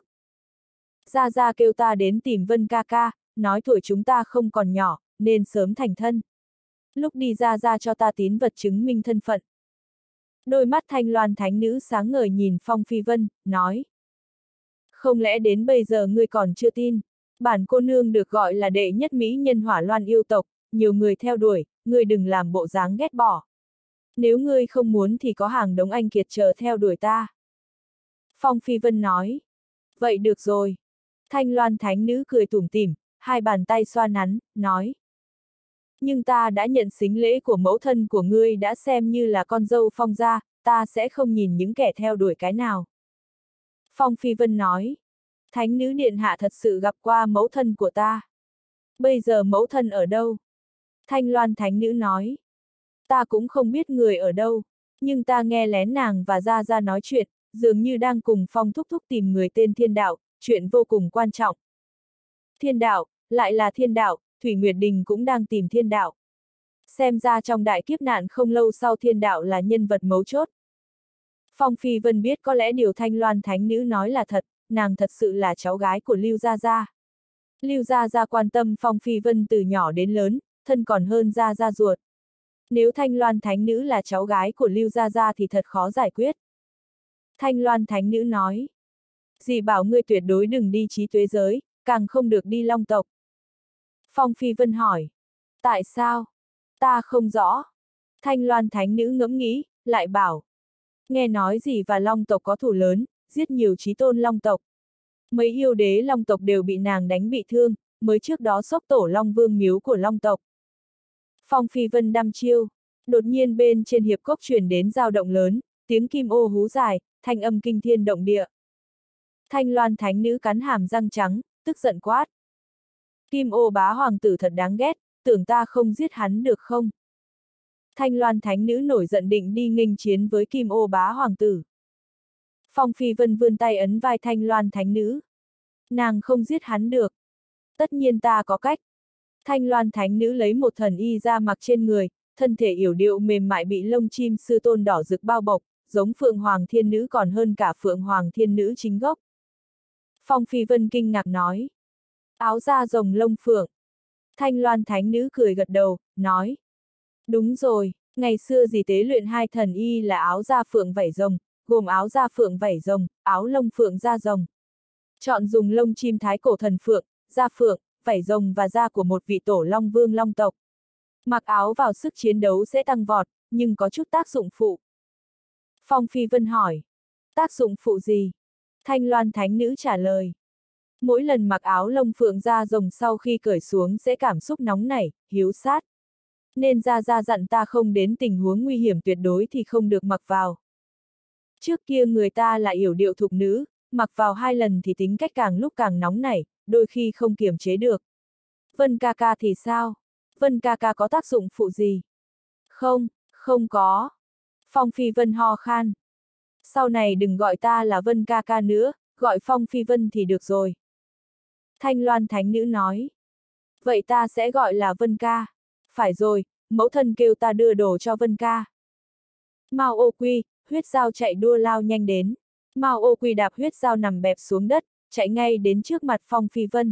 Gia gia kêu ta đến tìm Vân ca ca, nói tuổi chúng ta không còn nhỏ, nên sớm thành thân. Lúc đi Gia gia cho ta tín vật chứng minh thân phận. Đôi mắt Thanh Loan thánh nữ sáng ngời nhìn Phong Phi Vân, nói. Không lẽ đến bây giờ ngươi còn chưa tin? Bản cô nương được gọi là đệ nhất mỹ nhân Hỏa Loan yêu tộc, nhiều người theo đuổi, ngươi đừng làm bộ dáng ghét bỏ. Nếu ngươi không muốn thì có hàng đống anh kiệt chờ theo đuổi ta. Phong Phi Vân nói. Vậy được rồi. Thanh Loan thánh nữ cười tủm tỉm, hai bàn tay xoa nắn, nói. Nhưng ta đã nhận sính lễ của mẫu thân của ngươi đã xem như là con dâu Phong gia, ta sẽ không nhìn những kẻ theo đuổi cái nào. Phong Phi Vân nói. Thánh nữ điện hạ thật sự gặp qua mẫu thân của ta. Bây giờ mẫu thân ở đâu? Thanh Loan thánh nữ nói. Ta cũng không biết người ở đâu, nhưng ta nghe lén nàng và Gia Gia nói chuyện, dường như đang cùng Phong thúc thúc tìm người tên Thiên Đạo, chuyện vô cùng quan trọng. Thiên Đạo, lại là Thiên Đạo, Thủy Nguyệt Đình cũng đang tìm Thiên Đạo. Xem ra trong đại kiếp nạn không lâu sau Thiên Đạo là nhân vật mấu chốt. Phong Phi Vân biết có lẽ điều Thanh Loan thánh nữ nói là thật, nàng thật sự là cháu gái của Lưu Gia Gia. Lưu Gia Gia quan tâm Phong Phi Vân từ nhỏ đến lớn, thân còn hơn Gia Gia ruột. Nếu Thanh Loan thánh nữ là cháu gái của Lưu Gia Gia thì thật khó giải quyết. Thanh Loan thánh nữ nói. Dì bảo ngươi tuyệt đối đừng đi trí tuế giới, càng không được đi Long tộc. Phong Phi Vân hỏi. Tại sao? Ta không rõ. Thanh Loan thánh nữ ngẫm nghĩ, lại bảo. Nghe nói dì và Long tộc có thù lớn, giết nhiều chí tôn Long tộc. Mấy yêu đế Long tộc đều bị nàng đánh bị thương, mới trước đó xốc tổ Long Vương miếu của Long tộc. Phong Phi Vân đăm chiêu, đột nhiên bên trên hiệp cốc truyền đến dao động lớn, tiếng kim ô hú dài, thanh âm kinh thiên động địa. Thanh Loan thánh nữ cắn hàm răng trắng, tức giận quát. Kim ô bá hoàng tử thật đáng ghét, tưởng ta không giết hắn được không? Thanh Loan thánh nữ nổi giận định đi nghênh chiến với kim ô bá hoàng tử. Phong Phi Vân vươn tay ấn vai Thanh Loan thánh nữ. Nàng không giết hắn được. Tất nhiên ta có cách. Thanh Loan thánh nữ lấy một thần y ra mặc trên người, thân thể yểu điệu mềm mại bị lông chim sư tôn đỏ rực bao bọc, giống Phượng Hoàng Thiên Nữ còn hơn cả Phượng Hoàng Thiên Nữ chính gốc. Phong Phi Vân kinh ngạc nói. Áo da rồng lông phượng. Thanh Loan thánh nữ cười gật đầu, nói. Đúng rồi, ngày xưa dì tế luyện hai thần y là áo da phượng vảy rồng, gồm áo da phượng vảy rồng, áo lông phượng da rồng. Chọn dùng lông chim thái cổ thần phượng, da phượng, vảy rồng và da của một vị tổ Long Vương Long tộc. Mặc áo vào sức chiến đấu sẽ tăng vọt, nhưng có chút tác dụng phụ. Phong Phi Vân hỏi. Tác dụng phụ gì? Thanh Loan thánh nữ trả lời. Mỗi lần mặc áo lông phượng da rồng sau khi cởi xuống sẽ cảm xúc nóng nảy, hiếu sát. Nên Gia Gia dặn ta không đến tình huống nguy hiểm tuyệt đối thì không được mặc vào. Trước kia người ta là yểu điệu thục nữ, mặc vào 2 lần thì tính cách càng lúc càng nóng nảy, đôi khi không kiềm chế được. Vân ca ca thì sao? Vân ca ca có tác dụng phụ gì? Không, không có. Phong Phi Vân ho khan. Sau này đừng gọi ta là Vân ca ca nữa, gọi Phong Phi Vân thì được rồi. Thanh Loan thánh nữ nói. Vậy ta sẽ gọi là Vân ca. Phải rồi, mẫu thân kêu ta đưa đồ cho Vân ca. Mao Ô Quy, huyết dao chạy đua lao nhanh đến. Mao Ô Quy đạp huyết dao nằm bẹp xuống đất, chạy ngay đến trước mặt Phong Phi Vân.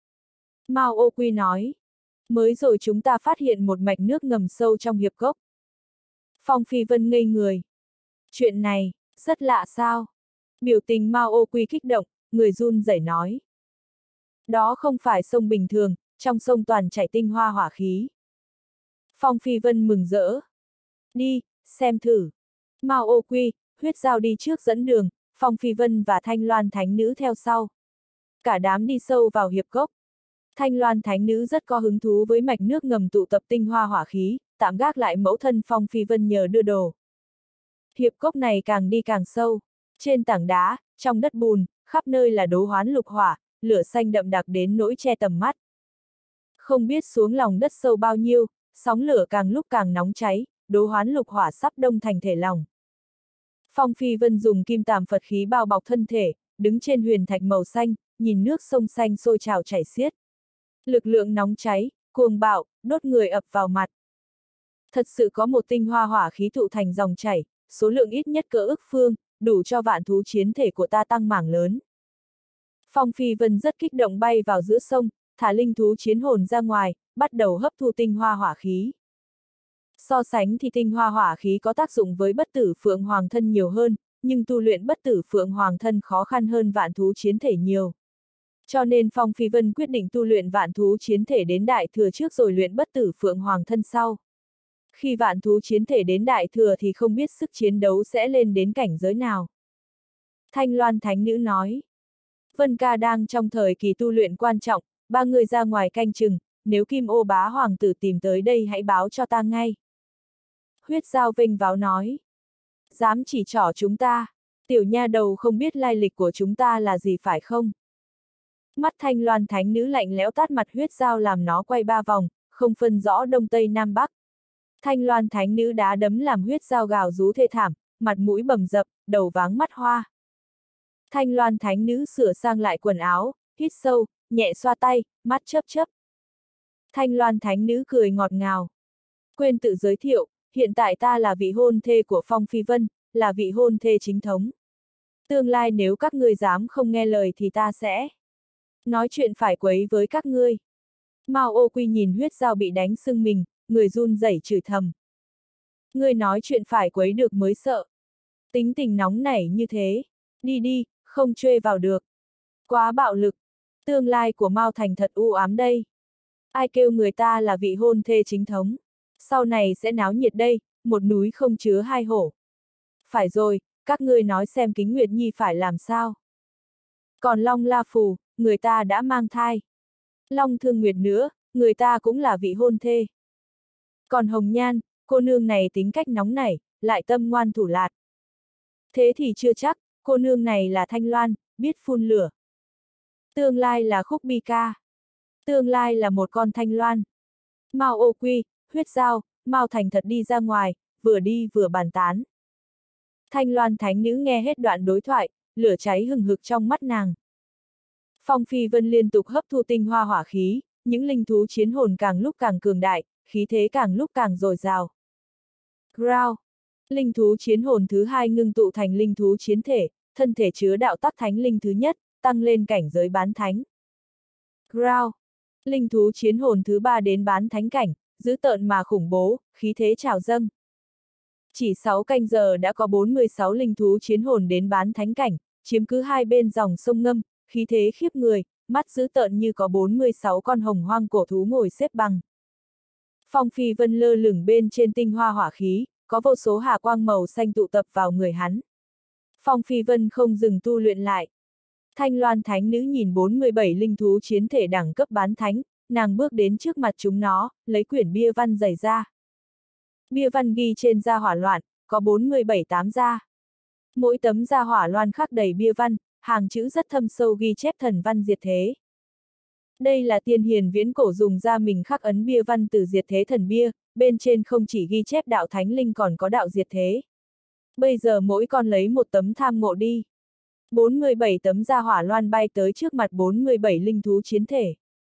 Mao Ô Quy nói. Mới rồi chúng ta phát hiện một mạch nước ngầm sâu trong hiệp cốc. Phong Phi Vân ngây người. Chuyện này, rất lạ sao? Biểu tình Mao Ô Quy kích động, người run rẩy nói. Đó không phải sông bình thường, trong sông toàn chảy tinh hoa hỏa khí. Phong Phi Vân mừng rỡ. Đi, xem thử. Mao Ô Quy, huyết dao đi trước dẫn đường, Phong Phi Vân và Thanh Loan thánh nữ theo sau. Cả đám đi sâu vào hiệp cốc. Thanh Loan thánh nữ rất có hứng thú với mạch nước ngầm tụ tập tinh hoa hỏa khí, tạm gác lại mẫu thân Phong Phi Vân nhờ đưa đồ. Hiệp cốc này càng đi càng sâu. Trên tảng đá, trong đất bùn, khắp nơi là đố hoán lục hỏa, lửa xanh đậm đặc đến nỗi che tầm mắt. Không biết xuống lòng đất sâu bao nhiêu, sóng lửa càng lúc càng nóng cháy, đố hoán lục hỏa sắp đông thành thể lòng. Phong Phi Vân dùng kim tàm Phật khí bao bọc thân thể, đứng trên huyền thạch màu xanh, nhìn nước sông xanh sôi trào chảy xiết. Lực lượng nóng cháy, cuồng bạo, đốt người ập vào mặt. Thật sự có một tinh hoa hỏa khí tụ thành dòng chảy, số lượng ít nhất cỡ ức phương, đủ cho vạn thú chiến thể của ta tăng mảng lớn. Phong Phi Vân rất kích động bay vào giữa sông, thả linh thú chiến hồn ra ngoài, bắt đầu hấp thu tinh hoa hỏa khí. So sánh thì tinh hoa hỏa khí có tác dụng với bất tử phượng hoàng thân nhiều hơn, nhưng tu luyện bất tử phượng hoàng thân khó khăn hơn vạn thú chiến thể nhiều. Cho nên Phong Phi Vân quyết định tu luyện vạn thú chiến thể đến đại thừa trước rồi luyện bất tử phượng hoàng thân sau. Khi vạn thú chiến thể đến đại thừa thì không biết sức chiến đấu sẽ lên đến cảnh giới nào. Thanh Loan Thánh Nữ nói. Vân ca đang trong thời kỳ tu luyện quan trọng, ba người ra ngoài canh chừng, nếu Kim Ô Bá Hoàng tử tìm tới đây hãy báo cho ta ngay. Huyết Giao vênh váo nói. Dám chỉ trỏ chúng ta, tiểu nha đầu không biết lai lịch của chúng ta là gì phải không? Mắt Thanh Loan Thánh Nữ lạnh lẽo tát mặt Huyết Giao làm nó quay ba vòng, không phân rõ đông tây nam bắc. Thanh Loan Thánh Nữ đá đấm làm Huyết Giao gào rú thê thảm, mặt mũi bầm dập, đầu váng mắt hoa. Thanh Loan Thánh Nữ sửa sang lại quần áo, hít sâu, nhẹ xoa tay, mắt chớp chớp. Thanh Loan Thánh Nữ cười ngọt ngào. Quên tự giới thiệu, hiện tại ta là vị hôn thê của Phong Phi Vân, là vị hôn thê chính thống. Tương lai nếu các ngươi dám không nghe lời thì ta sẽ nói chuyện phải quấy với các ngươi. Mao Ô Quy nhìn Huyết Giao bị đánh sưng mình, người run rẩy chửi thầm. Ngươi nói chuyện phải quấy được mới sợ. Tính tình nóng nảy như thế. Đi đi, không truê vào được. Quá bạo lực. Tương lai của Mao Thành thật u ám đây. Ai kêu người ta là vị hôn thê chính thống. Sau này sẽ náo nhiệt đây, một núi không chứa hai hổ. Phải rồi, các ngươi nói xem Kính Nguyệt Nhi phải làm sao. Còn Long La Phù, người ta đã mang thai. Long Thương Nguyệt nữa, người ta cũng là vị hôn thê. Còn Hồng Nhan, cô nương này tính cách nóng nảy, lại tâm ngoan thủ lạt. Thế thì chưa chắc, cô nương này là Thanh Loan, biết phun lửa. Tương lai là Khúc Bi Ca. Tương lai là một con Thanh Loan. Mao Ô Quy, Huyết Giao, Mao Thành thật đi ra ngoài, vừa đi vừa bàn tán. Thanh Loan Thánh Nữ nghe hết đoạn đối thoại, lửa cháy hừng hực trong mắt nàng. Phong Phi Vân liên tục hấp thu tinh hoa hỏa khí, những linh thú chiến hồn càng lúc càng cường đại, khí thế càng lúc càng dồi dào. Growl. Linh thú chiến hồn thứ hai ngưng tụ thành linh thú chiến thể, thân thể chứa đạo tắc thánh linh thứ nhất, tăng lên cảnh giới bán thánh. Growl. Linh thú chiến hồn thứ ba đến bán thánh cảnh, dữ tợn mà khủng bố, khí thế trào dâng. Chỉ 6 canh giờ đã có 46 linh thú chiến hồn đến bán thánh cảnh, chiếm cứ hai bên dòng sông Ngâm, khí thế khiếp người, mắt dữ tợn như có 46 con hồng hoang cổ thú ngồi xếp bằng. Phong Phi Vân lơ lửng bên trên tinh hoa hỏa khí, có vô số hà quang màu xanh tụ tập vào người hắn. Phong Phi Vân không dừng tu luyện lại. Thanh Loan Thánh Nữ nhìn 47 linh thú chiến thể đẳng cấp bán thánh, nàng bước đến trước mặt chúng nó, lấy quyển bia văn dày ra. Bia văn ghi trên da hỏa loạn, có 47 tấm da. Mỗi tấm da hỏa loan khắc đầy bia văn, hàng chữ rất thâm sâu ghi chép thần văn diệt thế. Đây là tiên hiền viễn cổ dùng da mình khắc ấn bia văn từ diệt thế thần bia, bên trên không chỉ ghi chép đạo thánh linh còn có đạo diệt thế. Bây giờ mỗi con lấy một tấm tham ngộ đi. 47 tấm da hỏa loan bay tới trước mặt 47 linh thú chiến thể.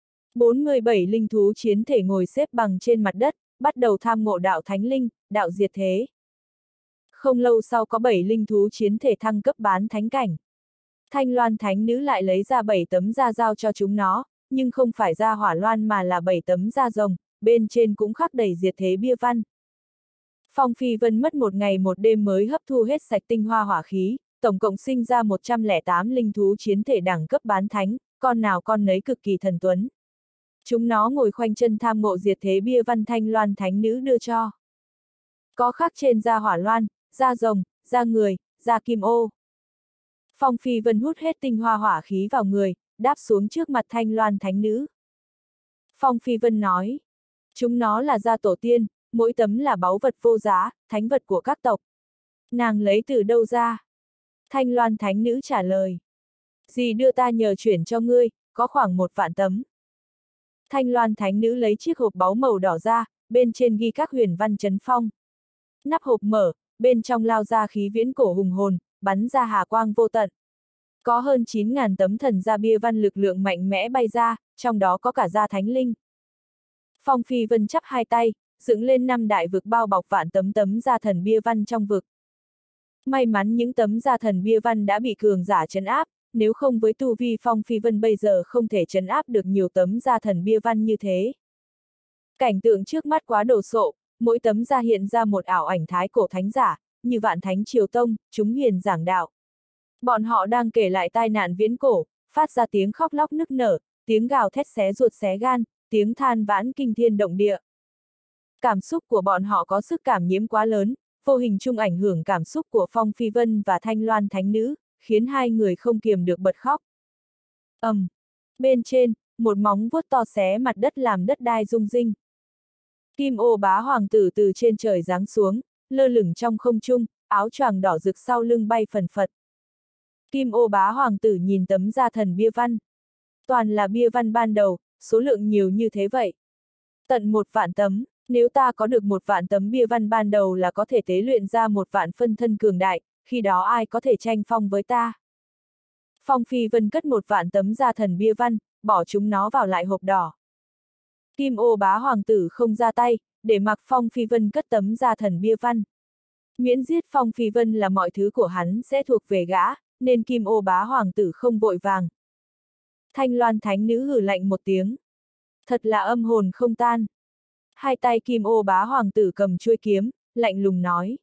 47 linh thú chiến thể ngồi xếp bằng trên mặt đất, bắt đầu tham ngộ đạo thánh linh, đạo diệt thế. Không lâu sau có 7 linh thú chiến thể thăng cấp bán thánh cảnh. Thanh Loan Thánh Nữ lại lấy ra 7 tấm da giao cho chúng nó, nhưng không phải da hỏa loan mà là 7 tấm da rồng, bên trên cũng khắc đầy diệt thế bia văn. Phong Phi Vân mất một ngày một đêm mới hấp thu hết sạch tinh hoa hỏa khí, tổng cộng sinh ra 108 linh thú chiến thể đẳng cấp bán thánh, con nào con nấy cực kỳ thần tuấn. Chúng nó ngồi khoanh chân tham ngộ diệt thế bia văn Thanh Loan Thánh Nữ đưa cho. Có khắc trên da hỏa loan, da rồng, da người, da kim ô. Phong Phi Vân hút hết tinh hoa hỏa khí vào người, đáp xuống trước mặt Thanh Loan Thánh Nữ. Phong Phi Vân nói, chúng nó là da tổ tiên, mỗi tấm là báu vật vô giá, thánh vật của các tộc. Nàng lấy từ đâu ra? Thanh Loan Thánh Nữ trả lời. Dì đưa ta nhờ chuyển cho ngươi, có khoảng 1 vạn tấm. Thanh Loan Thánh Nữ lấy chiếc hộp báu màu đỏ ra, bên trên ghi các huyền văn chấn phong. Nắp hộp mở, bên trong lao ra khí viễn cổ hùng hồn, bắn ra hà quang vô tận. Có hơn 9.000 tấm thần da bia văn lực lượng mạnh mẽ bay ra, trong đó có cả da thánh linh. Phong Phi Vân chắp hai tay, dựng lên 5 đại vực bao bọc vạn tấm da thần bia văn trong vực. May mắn những tấm da thần bia văn đã bị cường giả trấn áp, nếu không với tu vi Phong Phi Vân bây giờ không thể trấn áp được nhiều tấm da thần bia văn như thế. Cảnh tượng trước mắt quá đồ sộ, mỗi tấm da hiện ra một ảo ảnh thái cổ thánh giả, như Vạn Thánh Triều Tông, chúng huyền giảng đạo. Bọn họ đang kể lại tai nạn viễn cổ, phát ra tiếng khóc lóc nức nở, tiếng gào thét xé ruột xé gan, tiếng than vãn kinh thiên động địa. Cảm xúc của bọn họ có sức cảm nhiễm quá lớn, vô hình chung ảnh hưởng cảm xúc của Phong Phi Vân và Thanh Loan Thánh Nữ, khiến hai người không kiềm được bật khóc. Bên trên, một móng vuốt to xé mặt đất làm đất đai rung rinh. Kim Ô Bá Hoàng tử từ trên trời giáng xuống, lơ lửng trong không trung, áo choàng đỏ rực sau lưng bay phần phật. Kim Ô Bá Hoàng tử nhìn tấm da thần bia văn. Toàn là bia văn ban đầu, số lượng nhiều như thế vậy. Tận 1.000.000 tấm, nếu ta có được 1.000.000 tấm bia văn ban đầu là có thể tế luyện ra 1.000.000 phân thân cường đại, khi đó ai có thể tranh phong với ta. Phong Phi Vân cất 1.000.000 tấm da thần bia văn, bỏ chúng nó vào lại hộp đỏ. Kim Ô Bá Hoàng tử không ra tay, để mặc Phong Phi Vân cất tấm da thần bia văn. Miễn giết Phong Phi Vân là mọi thứ của hắn sẽ thuộc về gã, nên Kim Ô Bá Hoàng tử không vội vàng. Thanh Loan Thánh Nữ hừ lạnh một tiếng. Thật là âm hồn không tan. Hai tay Kim Ô Bá Hoàng tử cầm chuôi kiếm, lạnh lùng nói.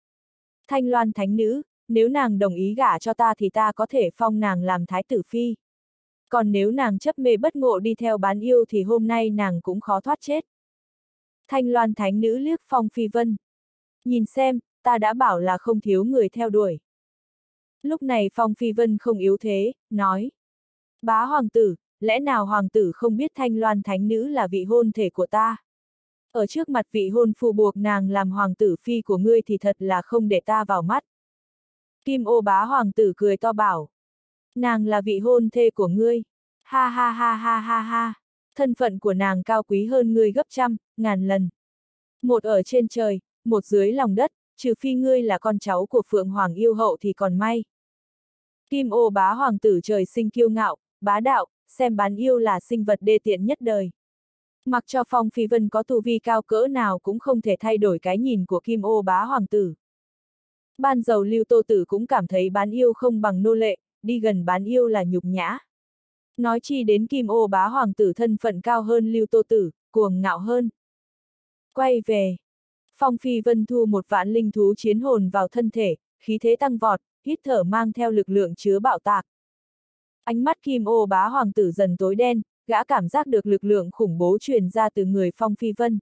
Thanh Loan Thánh Nữ, nếu nàng đồng ý gả cho ta thì ta có thể phong nàng làm thái tử phi. Còn nếu nàng chấp mê bất ngộ đi theo bán yêu thì hôm nay nàng cũng khó thoát chết. Thanh Loan Thánh Nữ liếc Phong Phi Vân. Nhìn xem, ta đã bảo là không thiếu người theo đuổi. Lúc này Phong Phi Vân không yếu thế, nói. Bá Hoàng tử, lẽ nào Hoàng tử không biết Thanh Loan Thánh Nữ là vị hôn thể của ta? Ở trước mặt vị hôn phu buộc nàng làm Hoàng tử phi của ngươi thì thật là không để ta vào mắt. Kim Ô Bá Hoàng tử cười to bảo. Nàng là vị hôn thê của ngươi. Ha ha ha ha ha ha. Thân phận của nàng cao quý hơn ngươi gấp trăm, ngàn lần. Một ở trên trời, một dưới lòng đất, trừ phi ngươi là con cháu của Phượng Hoàng yêu hậu thì còn may. Kim Ô Bá Hoàng tử trời sinh kiêu ngạo, bá đạo, xem bán yêu là sinh vật đê tiện nhất đời. Mặc cho Phong Phi Vân có tu vi cao cỡ nào cũng không thể thay đổi cái nhìn của Kim Ô Bá Hoàng tử. Ban dầu Lưu Tô Tử cũng cảm thấy bán yêu không bằng nô lệ, đi gần bán yêu là nhục nhã. Nói chi đến Kim Ô Bá Hoàng tử thân phận cao hơn Lưu Tô Tử, cuồng ngạo hơn. Quay về. Phong Phi Vân thu 1.000.000 linh thú chiến hồn vào thân thể, khí thế tăng vọt, hít thở mang theo lực lượng chứa bạo tạc. Ánh mắt Kim Ô Bá Hoàng tử dần tối đen, gã cảm giác được lực lượng khủng bố truyền ra từ người Phong Phi Vân.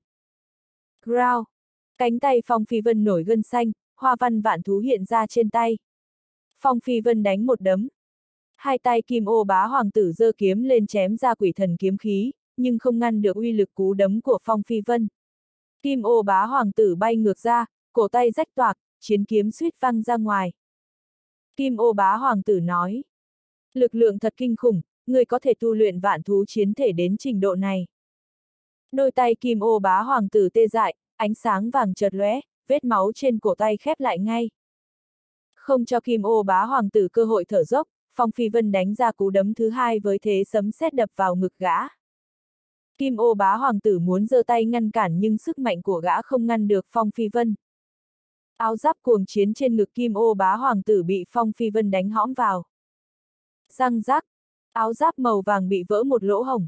Growl! Cánh tay Phong Phi Vân nổi gân xanh, hoa văn vạn thú hiện ra trên tay. Phong Phi Vân đánh một đấm. Hai tay Kim Ô Bá Hoàng tử giơ kiếm lên chém ra quỷ thần kiếm khí, nhưng không ngăn được uy lực cú đấm của Phong Phi Vân. Kim Ô Bá Hoàng tử bay ngược ra, cổ tay rách toạc, chiến kiếm suýt văng ra ngoài. Kim Ô Bá Hoàng tử nói. Lực lượng thật kinh khủng, người có thể tu luyện vạn thú chiến thể đến trình độ này. Đôi tay Kim Ô Bá Hoàng tử tê dại, ánh sáng vàng chợt lóe, vết máu trên cổ tay khép lại ngay. Không cho Kim Ô Bá Hoàng tử cơ hội thở dốc, Phong Phi Vân đánh ra cú đấm thứ hai với thế sấm sét đập vào ngực gã. Kim Ô Bá Hoàng tử muốn giơ tay ngăn cản nhưng sức mạnh của gã không ngăn được Phong Phi Vân. Áo giáp cuồng chiến trên ngực Kim Ô Bá Hoàng tử bị Phong Phi Vân đánh hõm vào. Răng rắc, áo giáp màu vàng bị vỡ một lỗ hổng.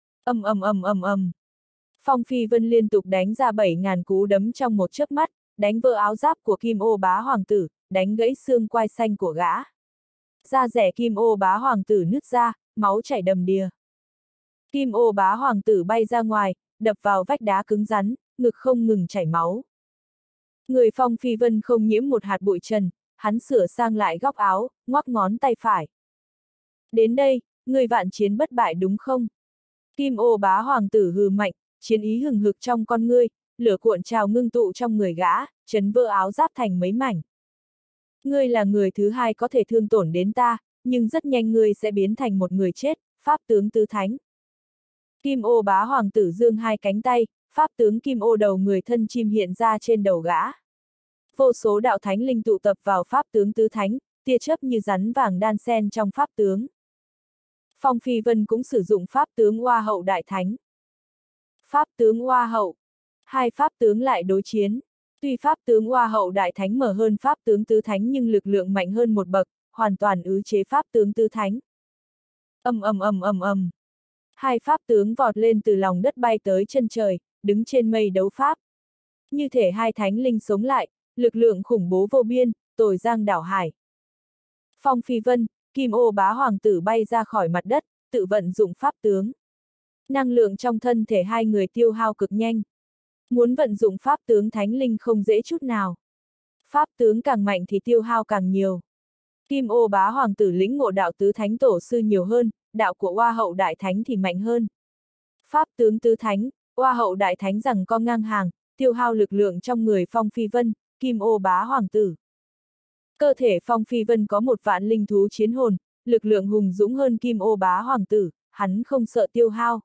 ầm. Phong Phi Vân liên tục đánh ra 7.000 cú đấm trong một chớp mắt, đánh vỡ áo giáp của Kim Ô Bá Hoàng tử, đánh gãy xương quai xanh của gã. Da rẻ Kim Ô Bá Hoàng tử nứt ra, máu chảy đầm đìa. Kim Ô Bá Hoàng tử bay ra ngoài, đập vào vách đá cứng rắn, ngực không ngừng chảy máu. Người Phong Phi Vân không nhiễm một hạt bụi trần, hắn sửa sang lại góc áo, ngoắc ngón tay phải. Đến đây, người vạn chiến bất bại đúng không? Kim Ô Bá Hoàng tử hừ mạnh, chiến ý hừng hực trong con ngươi, lửa cuộn trào ngưng tụ trong người gã, chấn vỡ áo giáp thành mấy mảnh. Ngươi là người thứ hai có thể thương tổn đến ta, nhưng rất nhanh ngươi sẽ biến thành một người chết, Pháp tướng tứ thánh. Kim Ô Bá Hoàng tử giương hai cánh tay, Pháp tướng Kim Ô đầu người thân chim hiện ra trên đầu gã. Vô số đạo thánh linh tụ tập vào Pháp tướng tứ thánh, tia chớp như rắn vàng đan xen trong Pháp tướng. Phong Phi Vân cũng sử dụng Pháp tướng Hoa Hậu Đại Thánh. Pháp tướng Hoa Hậu. Hai Pháp tướng lại đối chiến. Tuy Pháp tướng Hoa Hậu Đại Thánh mở hơn Pháp tướng Tứ Thánh nhưng lực lượng mạnh hơn một bậc, hoàn toàn ứ chế Pháp tướng Tứ Thánh. ầm. Hai Pháp tướng vọt lên từ lòng đất bay tới chân trời, đứng trên mây đấu pháp. Như thể hai thánh linh sống lại, lực lượng khủng bố vô biên, tồi giang đảo hải. Phong Phi Vân, Kim Ô Bá Hoàng tử bay ra khỏi mặt đất, tự vận dụng pháp tướng. Năng lượng trong thân thể hai người tiêu hao cực nhanh. Muốn vận dụng pháp tướng thánh linh không dễ chút nào. Pháp tướng càng mạnh thì tiêu hao càng nhiều. Kim Ô Bá Hoàng tử lĩnh ngộ đạo tứ thánh tổ sư nhiều hơn, đạo của Oa Hậu Đại Thánh thì mạnh hơn. Pháp tướng tứ thánh, Oa Hậu Đại Thánh rằng co ngang hàng, tiêu hao lực lượng trong người Phong Phi Vân, Kim Ô Bá Hoàng tử. Cơ thể Phong Phi Vân có một vạn linh thú chiến hồn, lực lượng hùng dũng hơn Kim Ô Bá Hoàng tử, hắn không sợ tiêu hao.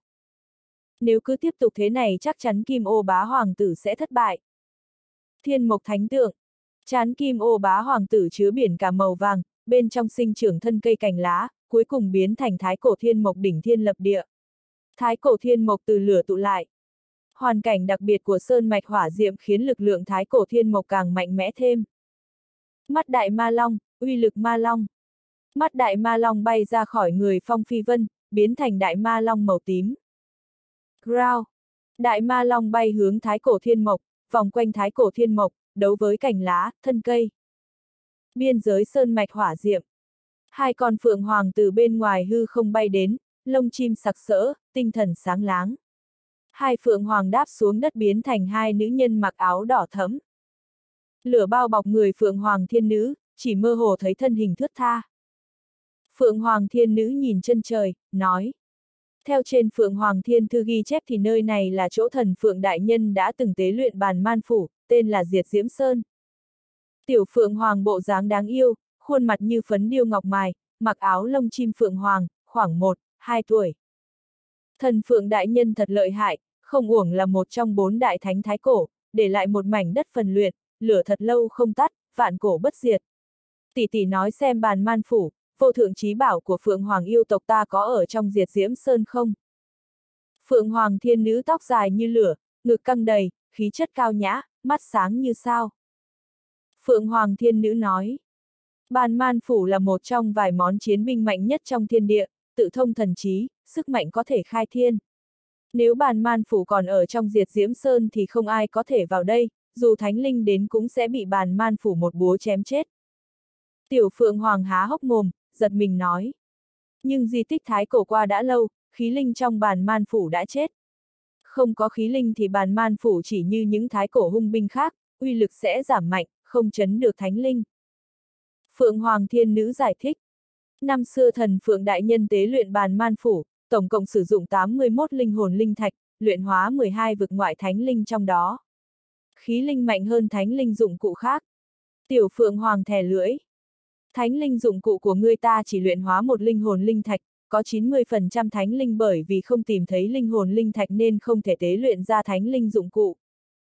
Nếu cứ tiếp tục thế này chắc chắn Kim Ô Bá Hoàng tử sẽ thất bại. Thiên Mộc Thánh Tượng. Trán Kim Ô Bá Hoàng tử chứa biển cả màu vàng, bên trong sinh trưởng thân cây cành lá, cuối cùng biến thành Thái Cổ Thiên Mộc đỉnh thiên lập địa. Thái Cổ Thiên Mộc từ lửa tụ lại. Hoàn cảnh đặc biệt của sơn mạch hỏa diệm khiến lực lượng Thái Cổ Thiên Mộc càng mạnh mẽ thêm. Mắt Đại Ma Long, uy lực Ma Long. Mắt Đại Ma Long bay ra khỏi người Phong Phi Vân, biến thành Đại Ma Long màu tím. Growl. Đại Ma Long bay hướng Thái Cổ Thiên Mộc, vòng quanh Thái Cổ Thiên Mộc, đấu với cành lá, thân cây. Biên giới sơn mạch hỏa diệm. Hai con phượng hoàng từ bên ngoài hư không bay đến, lông chim sặc sỡ, tinh thần sáng láng. Hai phượng hoàng đáp xuống đất biến thành hai nữ nhân mặc áo đỏ thẫm. Lửa bao bọc người phượng hoàng thiên nữ, chỉ mơ hồ thấy thân hình thướt tha. Phượng hoàng thiên nữ nhìn chân trời, nói. Theo trên Phượng Hoàng Thiên Thư ghi chép thì nơi này là chỗ thần Phượng Đại Nhân đã từng tế luyện bàn man phủ, tên là Diệt Diễm Sơn. Tiểu Phượng Hoàng bộ dáng đáng yêu, khuôn mặt như phấn điêu ngọc mài, mặc áo lông chim Phượng Hoàng, khoảng 1-2 tuổi. Thần Phượng Đại Nhân thật lợi hại, không uổng là một trong 4 đại thánh thái cổ, để lại một mảnh đất phần luyện, lửa thật lâu không tắt, vạn cổ bất diệt. Tỷ tỷ nói xem bàn man phủ, vô thượng chí bảo của Phượng Hoàng yêu tộc ta có ở trong Diệt Diễm Sơn không? Phượng Hoàng thiên nữ tóc dài như lửa, ngực căng đầy, khí chất cao nhã, mắt sáng như sao. Phượng Hoàng thiên nữ nói. Bàn man phủ là một trong vài món chiến binh mạnh nhất trong thiên địa, tự thông thần trí, sức mạnh có thể khai thiên. Nếu bàn man phủ còn ở trong Diệt Diễm Sơn thì không ai có thể vào đây, dù thánh linh đến cũng sẽ bị bàn man phủ một búa chém chết. Tiểu Phượng Hoàng há hốc mồm, giật mình nói. Nhưng di tích thái cổ qua đã lâu, khí linh trong bàn man phủ đã chết. Không có khí linh thì bàn man phủ chỉ như những thái cổ hung binh khác, uy lực sẽ giảm mạnh, không chấn được thánh linh. Phượng Hoàng thiên nữ giải thích. Năm xưa thần Phượng Đại Nhân tế luyện bàn man phủ, tổng cộng sử dụng 81 linh hồn linh thạch, luyện hóa 12 vực ngoại thánh linh trong đó. Khí linh mạnh hơn thánh linh dụng cụ khác. Tiểu Phượng Hoàng thè lưỡi. Thánh linh dụng cụ của ngươi ta chỉ luyện hóa một linh hồn linh thạch, có 90% thánh linh bởi vì không tìm thấy linh hồn linh thạch nên không thể tế luyện ra thánh linh dụng cụ.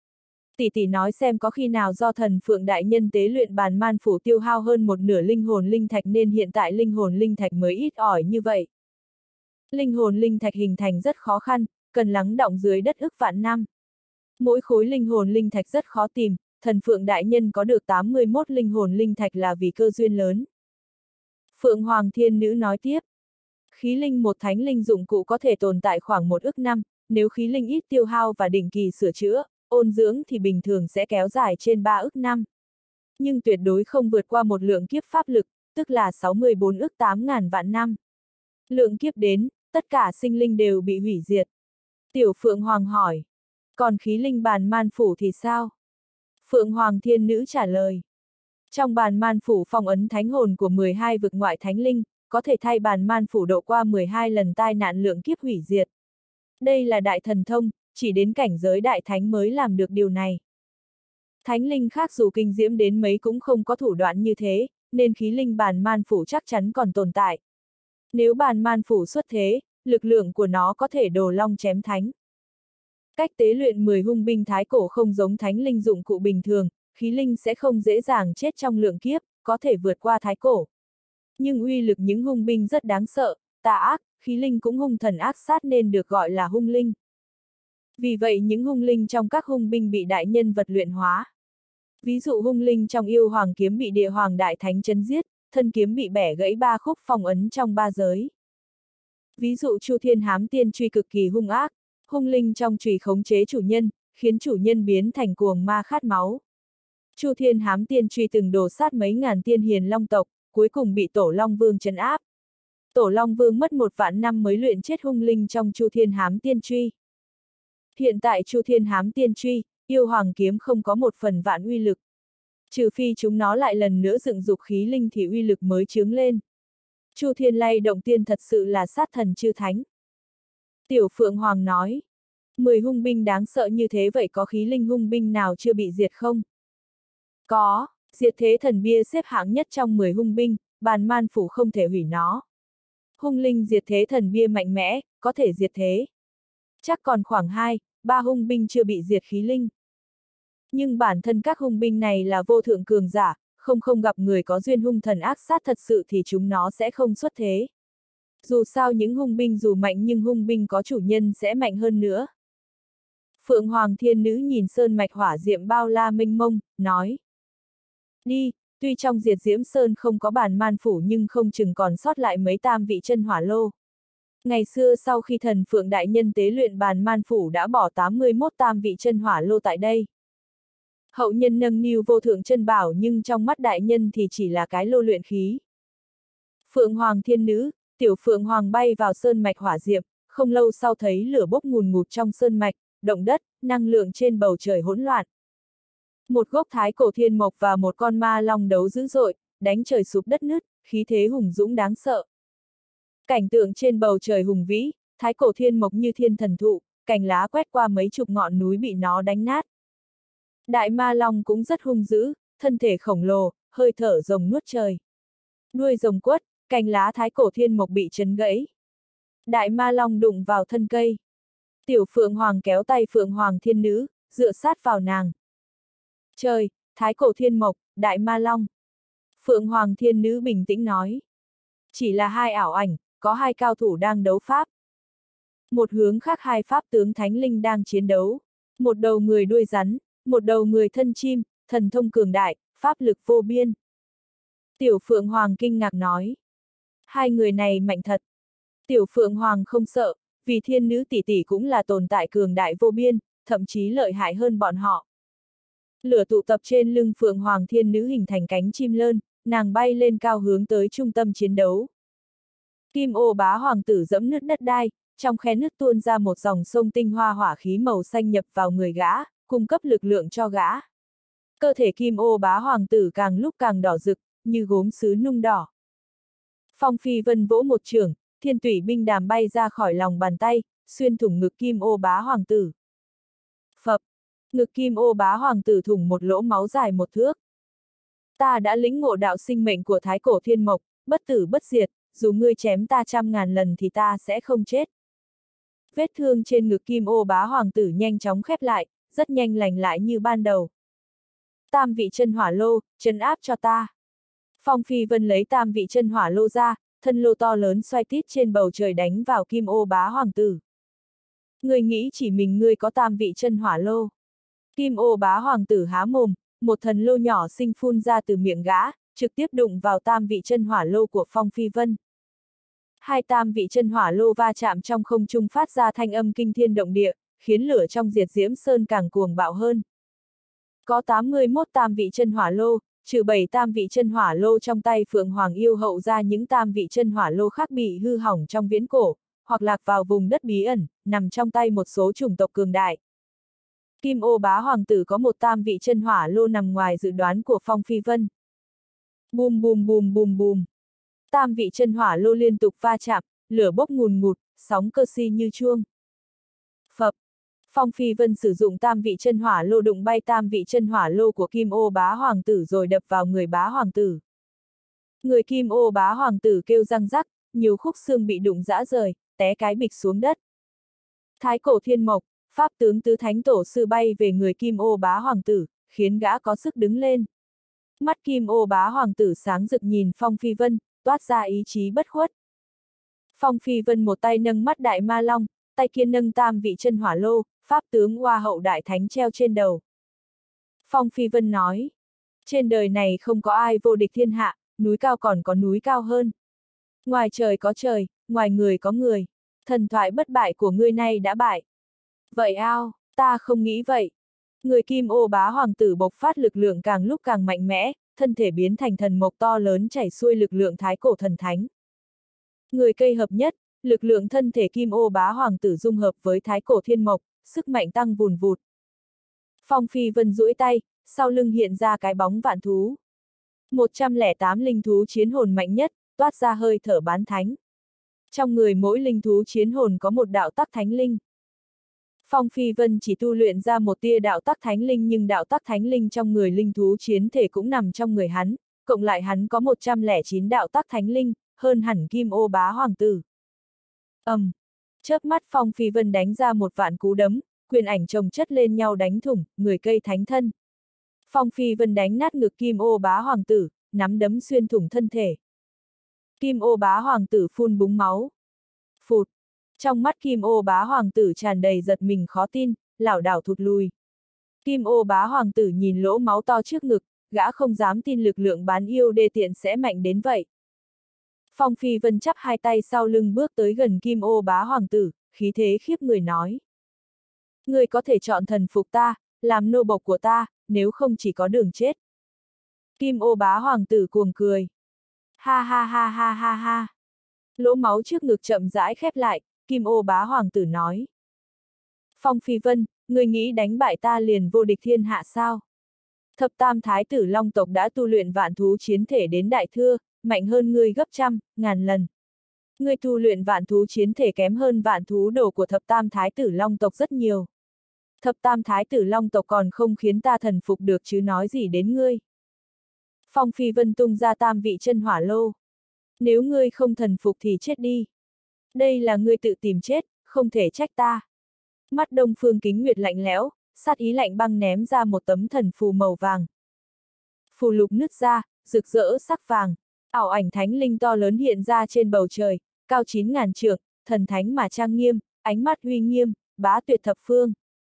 Tỷ tỷ nói xem có khi nào do thần Phượng Đại Nhân tế luyện bàn man phủ tiêu hao hơn một nửa linh hồn linh thạch nên hiện tại linh hồn linh thạch mới ít ỏi như vậy. Linh hồn linh thạch hình thành rất khó khăn, cần lắng đọng dưới đất ức vạn năm. Mỗi khối linh hồn linh thạch rất khó tìm, thần Phượng Đại Nhân có được 81 linh hồn linh thạch là vì cơ duyên lớn. Phượng Hoàng thiên nữ nói tiếp. Khí linh một thánh linh dụng cụ có thể tồn tại khoảng 1 ức năm, nếu khí linh ít tiêu hao và định kỳ sửa chữa, ôn dưỡng thì bình thường sẽ kéo dài trên 3 ức năm. Nhưng tuyệt đối không vượt qua một lượng kiếp pháp lực, tức là 64 ức 8.000 vạn năm. Lượng kiếp đến, tất cả sinh linh đều bị hủy diệt. Tiểu Phượng Hoàng hỏi. Còn khí linh bàn man phủ thì sao? Phượng Hoàng thiên nữ trả lời. Trong bàn man phủ phong ấn thánh hồn của 12 vực ngoại thánh linh, có thể thay bàn man phủ độ qua 12 lần tai nạn lượng kiếp hủy diệt. Đây là đại thần thông, chỉ đến cảnh giới đại thánh mới làm được điều này. Thánh linh khác dù kinh diễm đến mấy cũng không có thủ đoạn như thế, nên khí linh bàn man phủ chắc chắn còn tồn tại. Nếu bàn man phủ xuất thế, lực lượng của nó có thể đồ long chém thánh. Cách tế luyện 10 hung binh thái cổ không giống thánh linh dụng cụ bình thường, khí linh sẽ không dễ dàng chết trong lượng kiếp, có thể vượt qua thái cổ. Nhưng uy lực những hung binh rất đáng sợ, tà ác, khí linh cũng hung thần ác sát nên được gọi là hung linh. Vì vậy những hung linh trong các hung binh bị đại nhân vật luyện hóa. Ví dụ hung linh trong Yêu Hoàng kiếm bị Địa Hoàng Đại Thánh chấn giết, thân kiếm bị bẻ gãy 3 khúc phong ấn trong 3 giới. Ví dụ Chu Thiên Hám Tiên truy cực kỳ hung ác, hung linh trong chùy khống chế chủ nhân, khiến chủ nhân biến thành cuồng ma khát máu. Chu Thiên Hám Tiên Truy từng đổ sát mấy ngàn tiên hiền long tộc, cuối cùng bị Tổ Long Vương trấn áp. Tổ Long Vương mất 1 vạn năm mới luyện chết hung linh trong Chu Thiên Hám Tiên Truy. Hiện tại Chu Thiên Hám Tiên Truy, yêu hoàng kiếm không có 1 phần vạn uy lực. Trừ phi chúng nó lại lần nữa dựng dục khí linh thì uy lực mới chướng lên. Chu Thiên lay động tiên thật sự là sát thần chư thánh. Tiểu Phượng Hoàng nói, 10 hung binh đáng sợ như thế vậy có khí linh hung binh nào chưa bị diệt không? Có, diệt thế thần bia xếp hạng nhất trong 10 hung binh, bàn man phủ không thể hủy nó. Hung linh diệt thế thần bia mạnh mẽ, có thể diệt thế. Chắc còn khoảng 2-3 hung binh chưa bị diệt khí linh. Nhưng bản thân các hung binh này là vô thượng cường giả, không gặp người có duyên hung thần ác sát thật sự thì chúng nó sẽ không xuất thế. Dù sao những hung binh dù mạnh nhưng hung binh có chủ nhân sẽ mạnh hơn nữa. Phượng Hoàng Thiên Nữ nhìn sơn mạch hỏa diệm bao la mênh mông, nói. Đi, tuy trong diệt diễm sơn không có bàn man phủ nhưng không chừng còn sót lại mấy tam vị chân hỏa lô. Ngày xưa sau khi thần Phượng Đại Nhân tế luyện bàn man phủ đã bỏ 81 tam vị chân hỏa lô tại đây. Hậu nhân nâng niu vô thượng chân bảo nhưng trong mắt đại nhân thì chỉ là cái lô luyện khí. Phượng Hoàng Thiên Nữ, tiểu Phượng Hoàng bay vào sơn mạch hỏa diệm, không lâu sau thấy lửa bốc ngùn ngụt trong sơn mạch, động đất, năng lượng trên bầu trời hỗn loạn. Một gốc thái cổ thiên mộc và một con ma long đấu dữ dội, đánh trời sụp đất nứt, khí thế hùng dũng đáng sợ. Cảnh tượng trên bầu trời hùng vĩ, thái cổ thiên mộc như thiên thần thụ, cành lá quét qua mấy chục ngọn núi bị nó đánh nát. Đại ma long cũng rất hung dữ, thân thể khổng lồ, hơi thở rồng nuốt trời. Đuôi rồng quất, cành lá thái cổ thiên mộc bị chấn gãy. Đại ma long đụng vào thân cây. Tiểu Phượng Hoàng kéo tay Phượng Hoàng Thiên Nữ, dựa sát vào nàng. Trời, thái cổ thiên mộc, đại ma long. Phượng Hoàng Thiên Nữ bình tĩnh nói. Chỉ là 2 ảo ảnh, có 2 cao thủ đang đấu pháp. Một hướng khác 2 pháp tướng thánh linh đang chiến đấu. Một đầu người đuôi rắn, một đầu người thân chim, thần thông cường đại, pháp lực vô biên. Tiểu Phượng Hoàng kinh ngạc nói. 2 người này mạnh thật. Tiểu Phượng Hoàng không sợ, vì thiên nữ tỷ tỷ cũng là tồn tại cường đại vô biên, thậm chí lợi hại hơn bọn họ. Lửa tụ tập trên lưng Phượng Hoàng Thiên Nữ hình thành cánh chim lơn, nàng bay lên cao hướng tới trung tâm chiến đấu. Kim Ô Bá Hoàng tử dẫm nứt đất đai, trong khe nứt tuôn ra một dòng sông tinh hoa hỏa khí màu xanh nhập vào người gã, cung cấp lực lượng cho gã. Cơ thể Kim Ô Bá Hoàng tử càng lúc càng đỏ rực, như gốm sứ nung đỏ. Phong Phi Vân vỗ một chưởng, thiên tủy binh đàm bay ra khỏi lòng bàn tay, xuyên thủng ngực Kim Ô Bá Hoàng tử. Phập, ngực Kim Ô Bá Hoàng tử thủng một lỗ máu dài 1 thước. Ta đã lĩnh ngộ đạo sinh mệnh của thái cổ thiên mộc, bất tử bất diệt, dù ngươi chém ta 100.000 lần thì ta sẽ không chết. Vết thương trên ngực Kim Ô Bá Hoàng tử nhanh chóng khép lại, rất nhanh lành lại như ban đầu. Tam vị chân hỏa lô, trấn áp cho ta. Phong Phi Vân lấy tam vị chân hỏa lô ra, thân lô to lớn xoay tít trên bầu trời đánh vào Kim Ô Bá Hoàng tử. Ngươi nghĩ chỉ mình ngươi có tam vị chân hỏa lô. Kim Ô Bá Hoàng tử há mồm, một thần lô nhỏ xinh phun ra từ miệng gã, trực tiếp đụng vào tam vị chân hỏa lô của Phong Phi Vân. 2 tam vị chân hỏa lô va chạm trong không trung phát ra thanh âm kinh thiên động địa, khiến lửa trong diệt diễm sơn càng cuồng bạo hơn. Có 81 tam vị chân hỏa lô, trừ 7 tam vị chân hỏa lô trong tay Phượng Hoàng yêu hậu ra những tam vị chân hỏa lô khác bị hư hỏng trong viễn cổ, hoặc lạc vào vùng đất bí ẩn, nằm trong tay một số chủng tộc cường đại. Kim Ô Bá Hoàng tử có một tam vị chân hỏa lô nằm ngoài dự đoán của Phong Phi Vân. Bùm bùm bùm bùm bùm. Tam vị chân hỏa lô liên tục va chạm, lửa bốc ngùn ngụt, sóng cơ si như chuông. Phập. Phong Phi Vân sử dụng tam vị chân hỏa lô đụng bay tam vị chân hỏa lô của Kim Ô Bá Hoàng tử rồi đập vào người Bá Hoàng tử. Người Kim Ô Bá Hoàng tử kêu răng rắc, nhiều khúc xương bị đụng rã rời, té cái bịch xuống đất. Thái cổ thiên mộc, pháp tướng tứ thánh tổ sư bay về người Kim Ô Bá Hoàng tử, khiến gã có sức đứng lên. Mắt Kim Ô Bá Hoàng tử sáng rực nhìn Phong Phi Vân, toát ra ý chí bất khuất. Phong Phi Vân một tay nâng mắt đại ma long, tay kia nâng tam vị chân hỏa lô, pháp tướng Hoa Hậu Đại Thánh treo trên đầu. Phong Phi Vân nói, trên đời này không có ai vô địch thiên hạ, núi cao còn có núi cao hơn. Ngoài trời có trời, ngoài người có người, thần thoại bất bại của ngươi nay đã bại. Vậy ao, Ta không nghĩ vậy. Người Kim Ô Bá Hoàng tử bộc phát lực lượng càng lúc càng mạnh mẽ, thân thể biến thành thần mộc to lớn chảy xuôi lực lượng thái cổ thần thánh. Người cây hợp nhất, lực lượng thân thể Kim Ô Bá Hoàng tử dung hợp với thái cổ thiên mộc, sức mạnh tăng vùn vụt. Phong Phi Vân duỗi tay, sau lưng hiện ra cái bóng vạn thú. 108 linh thú chiến hồn mạnh nhất, toát ra hơi thở bán thánh. Trong người mỗi linh thú chiến hồn có một đạo tắc thánh linh. Phong Phi Vân chỉ tu luyện ra một tia đạo tắc thánh linh, nhưng đạo tắc thánh linh trong người linh thú chiến thể cũng nằm trong người hắn, cộng lại hắn có 109 đạo tắc thánh linh, hơn hẳn Kim Ô Bá Hoàng tử. Chớp mắt Phong Phi Vân đánh ra một vạn cú đấm, quyền ảnh chồng chất lên nhau đánh thủng, người cây thánh thân. Phong Phi Vân đánh nát ngực Kim Ô Bá Hoàng tử, nắm đấm xuyên thủng thân thể. Kim Ô Bá Hoàng tử phun búng máu. Phụt! Trong mắt Kim Ô Bá Hoàng tử tràn đầy giật mình khó tin, lảo đảo thụt lùi. Kim Ô Bá Hoàng tử nhìn lỗ máu to trước ngực, gã không dám tin lực lượng bán yêu đê tiện sẽ mạnh đến vậy. Phong Phi Vân chắp hai tay sau lưng bước tới gần Kim Ô Bá Hoàng tử, khí thế khiếp người nói. Ngươi có thể chọn thần phục ta, làm nô bộc của ta, nếu không chỉ có đường chết. Kim Ô Bá Hoàng tử cuồng cười. Ha ha ha ha ha ha. Lỗ máu trước ngực chậm rãi khép lại, Kim Ô Bá Hoàng tử nói. Phong Phi Vân, ngươi nghĩ đánh bại ta liền vô địch thiên hạ sao? Thập tam thái tử Long tộc đã tu luyện vạn thú chiến thể đến đại thừa, mạnh hơn ngươi gấp trăm, ngàn lần. Ngươi tu luyện vạn thú chiến thể kém hơn vạn thú đồ của thập tam thái tử Long tộc rất nhiều. Thập tam thái tử Long tộc còn không khiến ta thần phục được chứ nói gì đến ngươi. Phong Phi Vân tung ra tam vị chân hỏa lô. Nếu ngươi không thần phục thì chết đi. Đây là ngươi tự tìm chết, không thể trách ta. Mắt Đông Phương Kính Nguyệt lạnh lẽo, sát ý lạnh băng ném ra một tấm thần phù màu vàng. Phù lục nứt ra, rực rỡ sắc vàng, ảo ảnh thánh linh to lớn hiện ra trên bầu trời, cao 9.000 trượng, thần thánh mà trang nghiêm, ánh mắt uy nghiêm, bá tuyệt thập phương.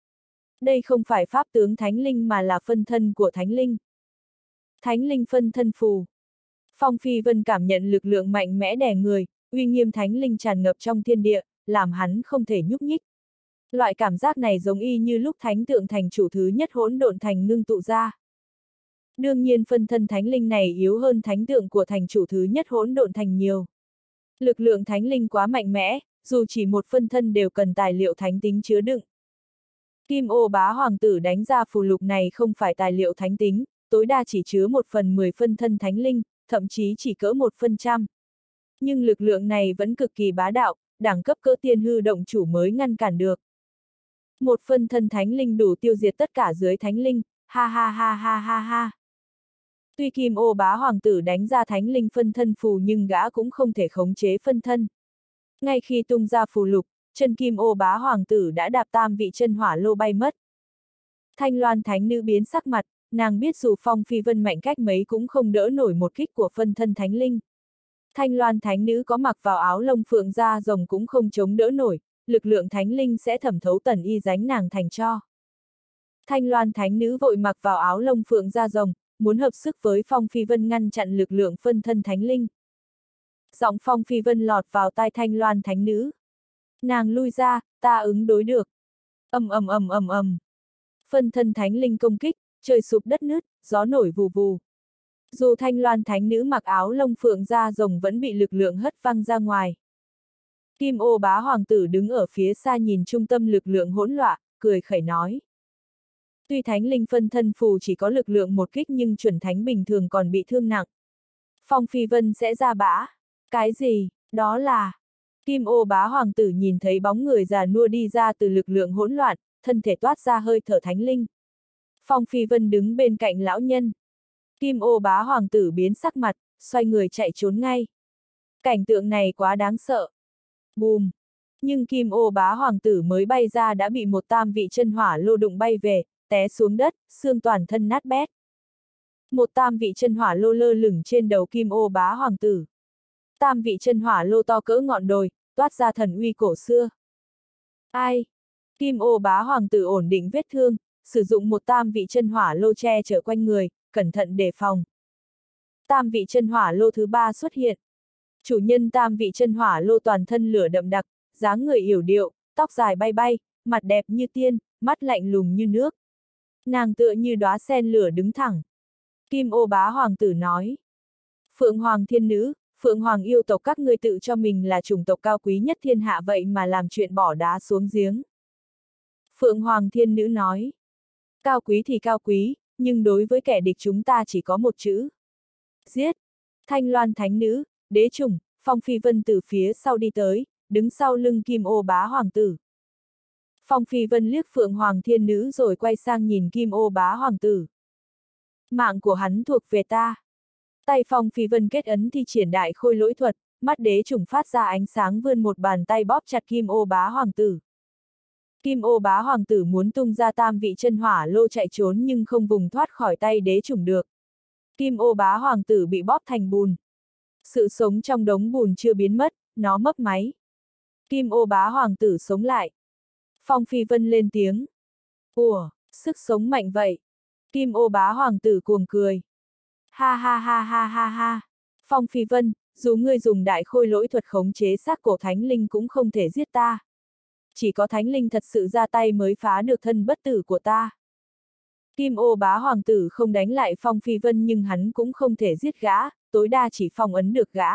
Đây không phải pháp tướng thánh linh mà là phân thân của thánh linh. Thánh linh phân thân phù. Phong Phi Vân cảm nhận lực lượng mạnh mẽ đè người, uy nghiêm thánh linh tràn ngập trong thiên địa, làm hắn không thể nhúc nhích. Loại cảm giác này giống y như lúc thánh tượng thành chủ thứ nhất hỗn độn thành ngưng tụ ra. Đương nhiên phân thân thánh linh này yếu hơn thánh tượng của thành chủ thứ nhất hỗn độn thành nhiều. Lực lượng thánh linh quá mạnh mẽ, dù chỉ một phân thân đều cần tài liệu thánh tính chứa đựng. Kim Ô Bá Hoàng tử đánh ra phù lục này không phải tài liệu thánh tính, tối đa chỉ chứa 1/10 phân thân thánh linh, thậm chí chỉ cỡ 1%. Nhưng lực lượng này vẫn cực kỳ bá đạo, đẳng cấp cỡ tiên hư động chủ mới ngăn cản được. Một phân thân thánh linh đủ tiêu diệt tất cả dưới thánh linh, ha ha ha ha ha ha. Tuy Kim Ô Bá Hoàng tử đánh ra thánh linh phân thân phù nhưng gã cũng không thể khống chế phân thân. Ngay khi tung ra phù lục, chân Kim Ô Bá Hoàng tử đã đạp tam vị chân hỏa lô bay mất. Thanh Loan Thánh Nữ biến sắc mặt, nàng biết dù Phong Phi Vân mạnh cách mấy cũng không đỡ nổi một kích của phân thân thánh linh. Thanh Loan Thánh Nữ có mặc vào áo lông phượng da rồng cũng không chống đỡ nổi, lực lượng thánh linh sẽ thẩm thấu tần y dánh nàng thành tro. Thanh Loan Thánh Nữ vội mặc vào áo lông phượng da rồng, muốn hợp sức với Phong Phi Vân ngăn chặn lực lượng phân thân thánh linh. Giọng Phong Phi Vân lọt vào tai Thanh Loan Thánh Nữ. Nàng lui ra, ta ứng đối được. ầm. Phân thân thánh linh công kích, trời sụp đất nứt, gió nổi vù vù. Dù Thanh Loan Thánh Nữ mặc áo lông phượng da rồng vẫn bị lực lượng hất văng ra ngoài. Kim Ô Bá Hoàng tử đứng ở phía xa nhìn trung tâm lực lượng hỗn loạn, cười khẩy nói. Tuy thánh linh phân thân phù chỉ có lực lượng một kích nhưng chuẩn thánh bình thường còn bị thương nặng. Phong Phi Vân sẽ ra bã. Cái gì, đó là... Kim Ô Bá Hoàng tử nhìn thấy bóng người già nua đi ra từ lực lượng hỗn loạn, thân thể toát ra hơi thở thánh linh. Phong Phi Vân đứng bên cạnh lão nhân. Kim Ô Bá Hoàng tử biến sắc mặt, xoay người chạy trốn ngay. Cảnh tượng này quá đáng sợ. Bùm! Nhưng Kim Ô Bá Hoàng tử mới bay ra đã bị một tam vị chân hỏa lô đụng bay về, té xuống đất, xương toàn thân nát bét. Một tam vị chân hỏa lô lơ lửng trên đầu Kim Ô Bá Hoàng tử. Tam vị chân hỏa lô to cỡ ngọn đồi, toát ra thần uy cổ xưa. Ai? Kim Ô Bá Hoàng tử ổn định vết thương, sử dụng một tam vị chân hỏa lô che chở quanh người, cẩn thận đề phòng. Tam vị chân hỏa lô thứ ba xuất hiện. Chủ nhân tam vị chân hỏa lô toàn thân lửa đậm đặc, dáng người yểu điệu, tóc dài bay bay, mặt đẹp như tiên, mắt lạnh lùng như nước. Nàng tựa như đóa sen lửa đứng thẳng. Kim Ô Bá Hoàng tử nói. Phượng Hoàng Thiên Nữ, Phượng Hoàng yêu tộc các ngươi tự cho mình là chủng tộc cao quý nhất thiên hạ vậy mà làm chuyện bỏ đá xuống giếng. Phượng Hoàng Thiên Nữ nói. Cao quý thì cao quý, nhưng đối với kẻ địch chúng ta chỉ có một chữ. Giết! Thanh Loan Thánh Nữ, Đế Trùng, Phong Phi Vân từ phía sau đi tới, đứng sau lưng Kim Ô Bá Hoàng tử. Phong Phi Vân liếc Phượng Hoàng Thiên Nữ rồi quay sang nhìn Kim Ô Bá Hoàng tử. Mạng của hắn thuộc về ta. Tay Phong Phi Vân kết ấn thi triển đại khôi lỗi thuật, mắt Đế Trùng phát ra ánh sáng vươn một bàn tay bóp chặt Kim Ô Bá Hoàng tử. Kim Ô Bá Hoàng tử muốn tung ra tam vị chân hỏa lô chạy trốn nhưng không vùng thoát khỏi tay Đế Trùng được. Kim Ô Bá Hoàng tử bị bóp thành bùn. Sự sống trong đống bùn chưa biến mất, nó mấp máy. Kim Ô Bá Hoàng tử sống lại. Phong Phi Vân lên tiếng. Ủa, sức sống mạnh vậy. Kim Ô Bá Hoàng tử cuồng cười. Ha ha ha ha ha ha. Phong Phi Vân, dù ngươi dùng đại khôi lỗi thuật khống chế xác cổ thánh linh cũng không thể giết ta. Chỉ có thánh linh thật sự ra tay mới phá được thân bất tử của ta. Kim Ô Bá Hoàng tử không đánh lại Phong Phi Vân nhưng hắn cũng không thể giết gã, tối đa chỉ phong ấn được gã.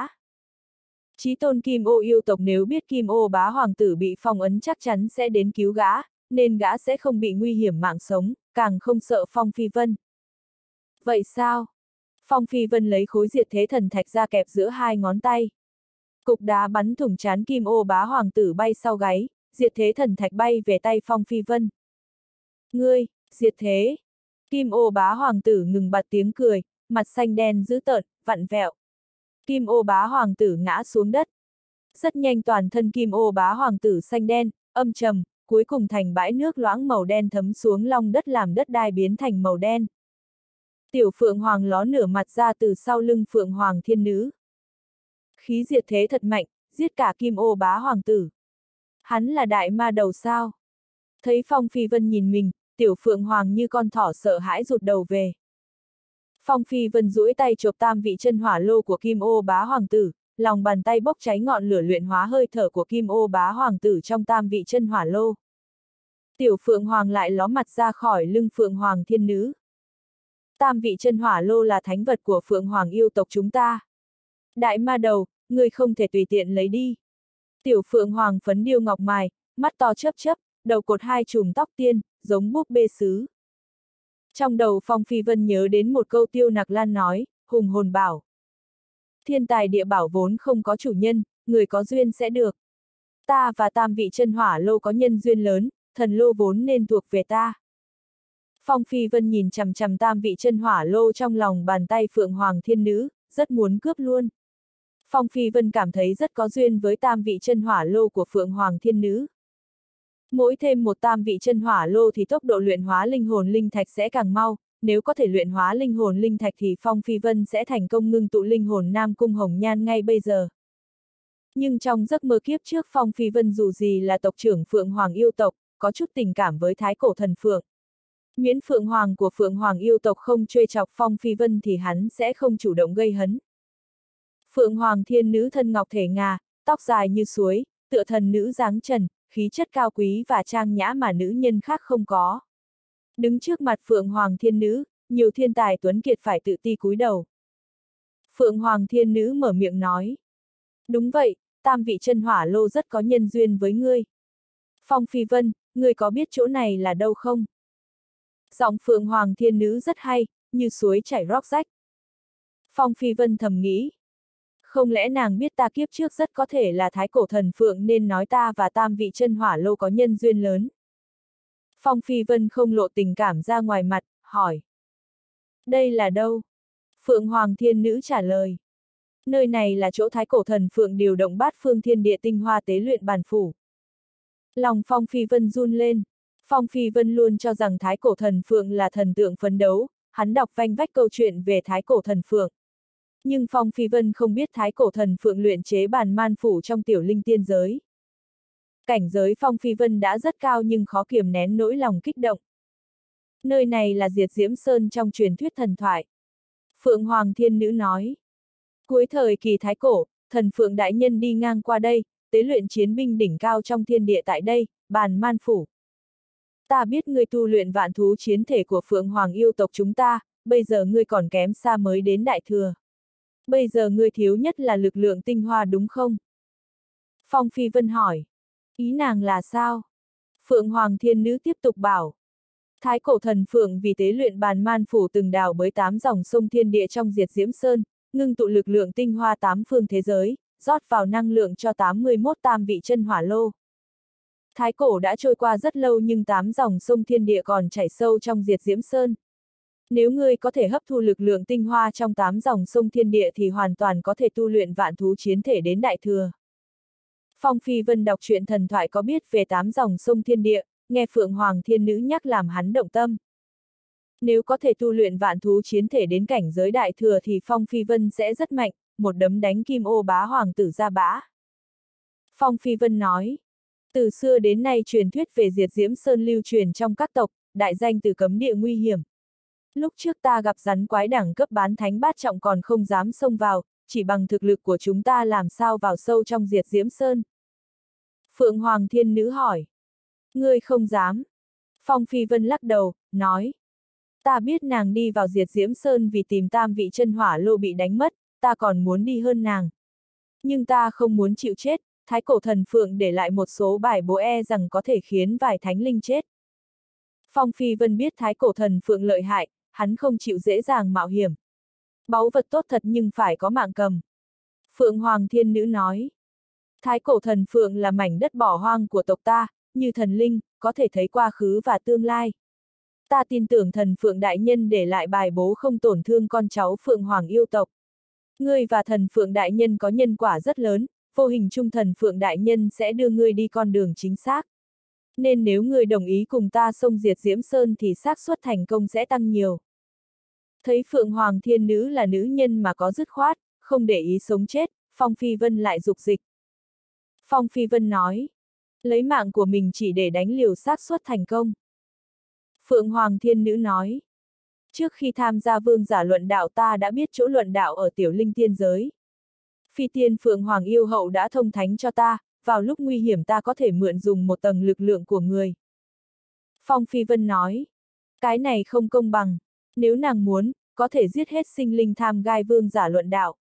Chí tôn Kim Ô yêu tộc nếu biết Kim Ô Bá Hoàng tử bị phong ấn chắc chắn sẽ đến cứu gã, nên gã sẽ không bị nguy hiểm mạng sống, càng không sợ Phong Phi Vân. Vậy sao? Phong Phi Vân lấy khối diệt thế thần thạch ra kẹp giữa hai ngón tay. Cục đá bắn thủng trán Kim Ô Bá Hoàng tử bay sau gáy, diệt thế thần thạch bay về tay Phong Phi Vân. Ngươi, diệt thế! Kim Ô Bá Hoàng tử ngừng bật tiếng cười, mặt xanh đen dữ tợn, vặn vẹo. Kim Ô Bá Hoàng tử ngã xuống đất. Rất nhanh toàn thân Kim Ô Bá Hoàng tử xanh đen, âm trầm, cuối cùng thành bãi nước loãng màu đen thấm xuống lòng đất làm đất đai biến thành màu đen. Tiểu Phượng Hoàng ló nửa mặt ra từ sau lưng Phượng Hoàng Thiên Nữ. Khí diệt thế thật mạnh, giết cả Kim Ô Bá Hoàng tử. Hắn là đại ma đầu sao? Thấy Phong Phi Vân nhìn mình, Tiểu Phượng Hoàng như con thỏ sợ hãi rụt đầu về. Phong Phi Vân duỗi tay chộp tam vị chân hỏa lô của Kim Ô Bá Hoàng tử, lòng bàn tay bốc cháy ngọn lửa luyện hóa hơi thở của Kim Ô Bá Hoàng tử trong tam vị chân hỏa lô. Tiểu Phượng Hoàng lại ló mặt ra khỏi lưng Phượng Hoàng Thiên Nữ. Tam vị chân hỏa lô là thánh vật của Phượng Hoàng yêu tộc chúng ta. Đại ma đầu, ngươi không thể tùy tiện lấy đi. Tiểu Phượng Hoàng phấn điêu ngọc mài, mắt to chớp chớp, đầu cột hai chùm tóc tiên, giống búp bê sứ. Trong đầu Phong Phi Vân nhớ đến một câu Tiêu Nặc Lan nói, hùng hồn bảo. Thiên tài địa bảo vốn không có chủ nhân, người có duyên sẽ được. Ta và tam vị chân hỏa lô có nhân duyên lớn, thần lô vốn nên thuộc về ta. Phong Phi Vân nhìn chằm chằm tam vị chân hỏa lô trong lòng bàn tay Phượng Hoàng Thiên Nữ, rất muốn cướp luôn. Phong Phi Vân cảm thấy rất có duyên với tam vị chân hỏa lô của Phượng Hoàng Thiên Nữ. Mỗi thêm một tam vị chân hỏa lô thì tốc độ luyện hóa linh hồn linh thạch sẽ càng mau, nếu có thể luyện hóa linh hồn linh thạch thì Phong Phi Vân sẽ thành công ngưng tụ linh hồn Nam Cung Hồng Nhan ngay bây giờ. Nhưng trong giấc mơ kiếp trước Phong Phi Vân dù gì là tộc trưởng Phượng Hoàng yêu tộc, có chút tình cảm với thái cổ thần Phượng. Miễn Phượng Hoàng của Phượng Hoàng yêu tộc không trêu chọc Phong Phi Vân thì hắn sẽ không chủ động gây hấn. Phượng Hoàng Thiên Nữ thân ngọc thể ngà, tóc dài như suối, tựa thần nữ dáng trần, khí chất cao quý và trang nhã mà nữ nhân khác không có. Đứng trước mặt Phượng Hoàng Thiên Nữ, nhiều thiên tài tuấn kiệt phải tự ti cúi đầu. Phượng Hoàng Thiên Nữ mở miệng nói. Đúng vậy, tam vị chân hỏa lô rất có nhân duyên với ngươi. Phong Phi Vân, ngươi có biết chỗ này là đâu không? Giọng Phượng Hoàng Thiên Nữ rất hay, như suối chảy róc rách. Phong Phi Vân thầm nghĩ. Không lẽ nàng biết ta kiếp trước rất có thể là thái cổ thần Phượng nên nói ta và tam vị chân hỏa lô có nhân duyên lớn. Phong Phi Vân không lộ tình cảm ra ngoài mặt, hỏi. Đây là đâu? Phượng Hoàng Thiên Nữ trả lời. Nơi này là chỗ thái cổ thần Phượng điều động bát phương thiên địa tinh hoa tế luyện bản phủ. Lòng Phong Phi Vân run lên. Phong Phi Vân luôn cho rằng thái cổ thần Phượng là thần tượng phấn đấu, hắn đọc vanh vách câu chuyện về thái cổ thần Phượng. Nhưng Phong Phi Vân không biết thái cổ thần Phượng luyện chế bàn man phủ trong tiểu linh tiên giới. Cảnh giới Phong Phi Vân đã rất cao nhưng khó kiềm nén nỗi lòng kích động. Nơi này là Diệt Diễm Sơn trong truyền thuyết thần thoại. Phượng Hoàng Thiên Nữ nói. Cuối thời kỳ thái cổ, thần Phượng đại nhân đi ngang qua đây, tế luyện chiến binh đỉnh cao trong thiên địa tại đây, bàn man phủ. Ta biết ngươi tu luyện vạn thú chiến thể của Phượng Hoàng yêu tộc chúng ta, bây giờ ngươi còn kém xa mới đến đại thừa. Bây giờ ngươi thiếu nhất là lực lượng tinh hoa đúng không? Phong Phi Vân hỏi. Ý nàng là sao? Phượng Hoàng Thiên Nữ tiếp tục bảo. Thái cổ thần Phượng vì tế luyện bàn man phủ từng đào bới 8 dòng sông thiên địa trong Diệt Diễm Sơn, ngưng tụ lực lượng tinh hoa 8 phương thế giới, rót vào năng lượng cho 81 tam vị chân hỏa lô. Thái cổ đã trôi qua rất lâu nhưng 8 dòng sông thiên địa còn chảy sâu trong Diệt Diễm Sơn. Nếu ngươi có thể hấp thu lực lượng tinh hoa trong 8 dòng sông thiên địa thì hoàn toàn có thể tu luyện vạn thú chiến thể đến đại thừa. Phong Phi Vân đọc truyện thần thoại có biết về 8 dòng sông thiên địa, nghe Phượng Hoàng Thiên Nữ nhắc làm hắn động tâm. Nếu có thể tu luyện vạn thú chiến thể đến cảnh giới đại thừa thì Phong Phi Vân sẽ rất mạnh, một đấm đánh Kim Ô Bá Hoàng tử ra bã. Phong Phi Vân nói, từ xưa đến nay truyền thuyết về Diệt Diễm Sơn lưu truyền trong các tộc, đại danh từ cấm địa nguy hiểm. Lúc trước ta gặp rắn quái đẳng cấp bán thánh bát trọng còn không dám xông vào, chỉ bằng thực lực của chúng ta làm sao vào sâu trong Diệt Diễm Sơn. Phượng Hoàng Thiên Nữ hỏi. Ngươi không dám. Phong Phi Vân lắc đầu, nói. Ta biết nàng đi vào Diệt Diễm Sơn vì tìm tam vị chân hỏa lô bị đánh mất, ta còn muốn đi hơn nàng. Nhưng ta không muốn chịu chết, thái cổ thần Phượng để lại một số bài bố rằng có thể khiến vài thánh linh chết. Phong Phi Vân biết thái cổ thần Phượng lợi hại, hắn không chịu dễ dàng mạo hiểm. Báu vật tốt thật nhưng phải có mạng cầm. Phượng Hoàng Thiên Nữ nói. Thái cổ thần Phượng là mảnh đất bỏ hoang của tộc ta, như thần linh, có thể thấy quá khứ và tương lai. Ta tin tưởng thần Phượng Đại Nhân để lại bài bố không tổn thương con cháu Phượng Hoàng yêu tộc. Ngươi và thần Phượng Đại Nhân có nhân quả rất lớn, vô hình chung thần Phượng Đại Nhân sẽ đưa ngươi đi con đường chính xác. Nên nếu ngươi đồng ý cùng ta xông Diệt Diễm Sơn thì xác suất thành công sẽ tăng nhiều. Thấy Phượng Hoàng Thiên Nữ là nữ nhân mà có dứt khoát, không để ý sống chết, Phong Phi Vân lại dục dịch. Phong Phi Vân nói, lấy mạng của mình chỉ để đánh liều xác suất thành công. Phượng Hoàng Thiên Nữ nói, trước khi tham gia vương giả luận đạo ta đã biết chỗ luận đạo ở tiểu linh tiên giới. Phi tiên Phượng Hoàng yêu hậu đã thông thánh cho ta, vào lúc nguy hiểm ta có thể mượn dùng một tầng lực lượng của người. Phong Phi Vân nói, cái này không công bằng, nếu nàng muốn, có thể giết hết sinh linh tham gai vương giả luận đạo.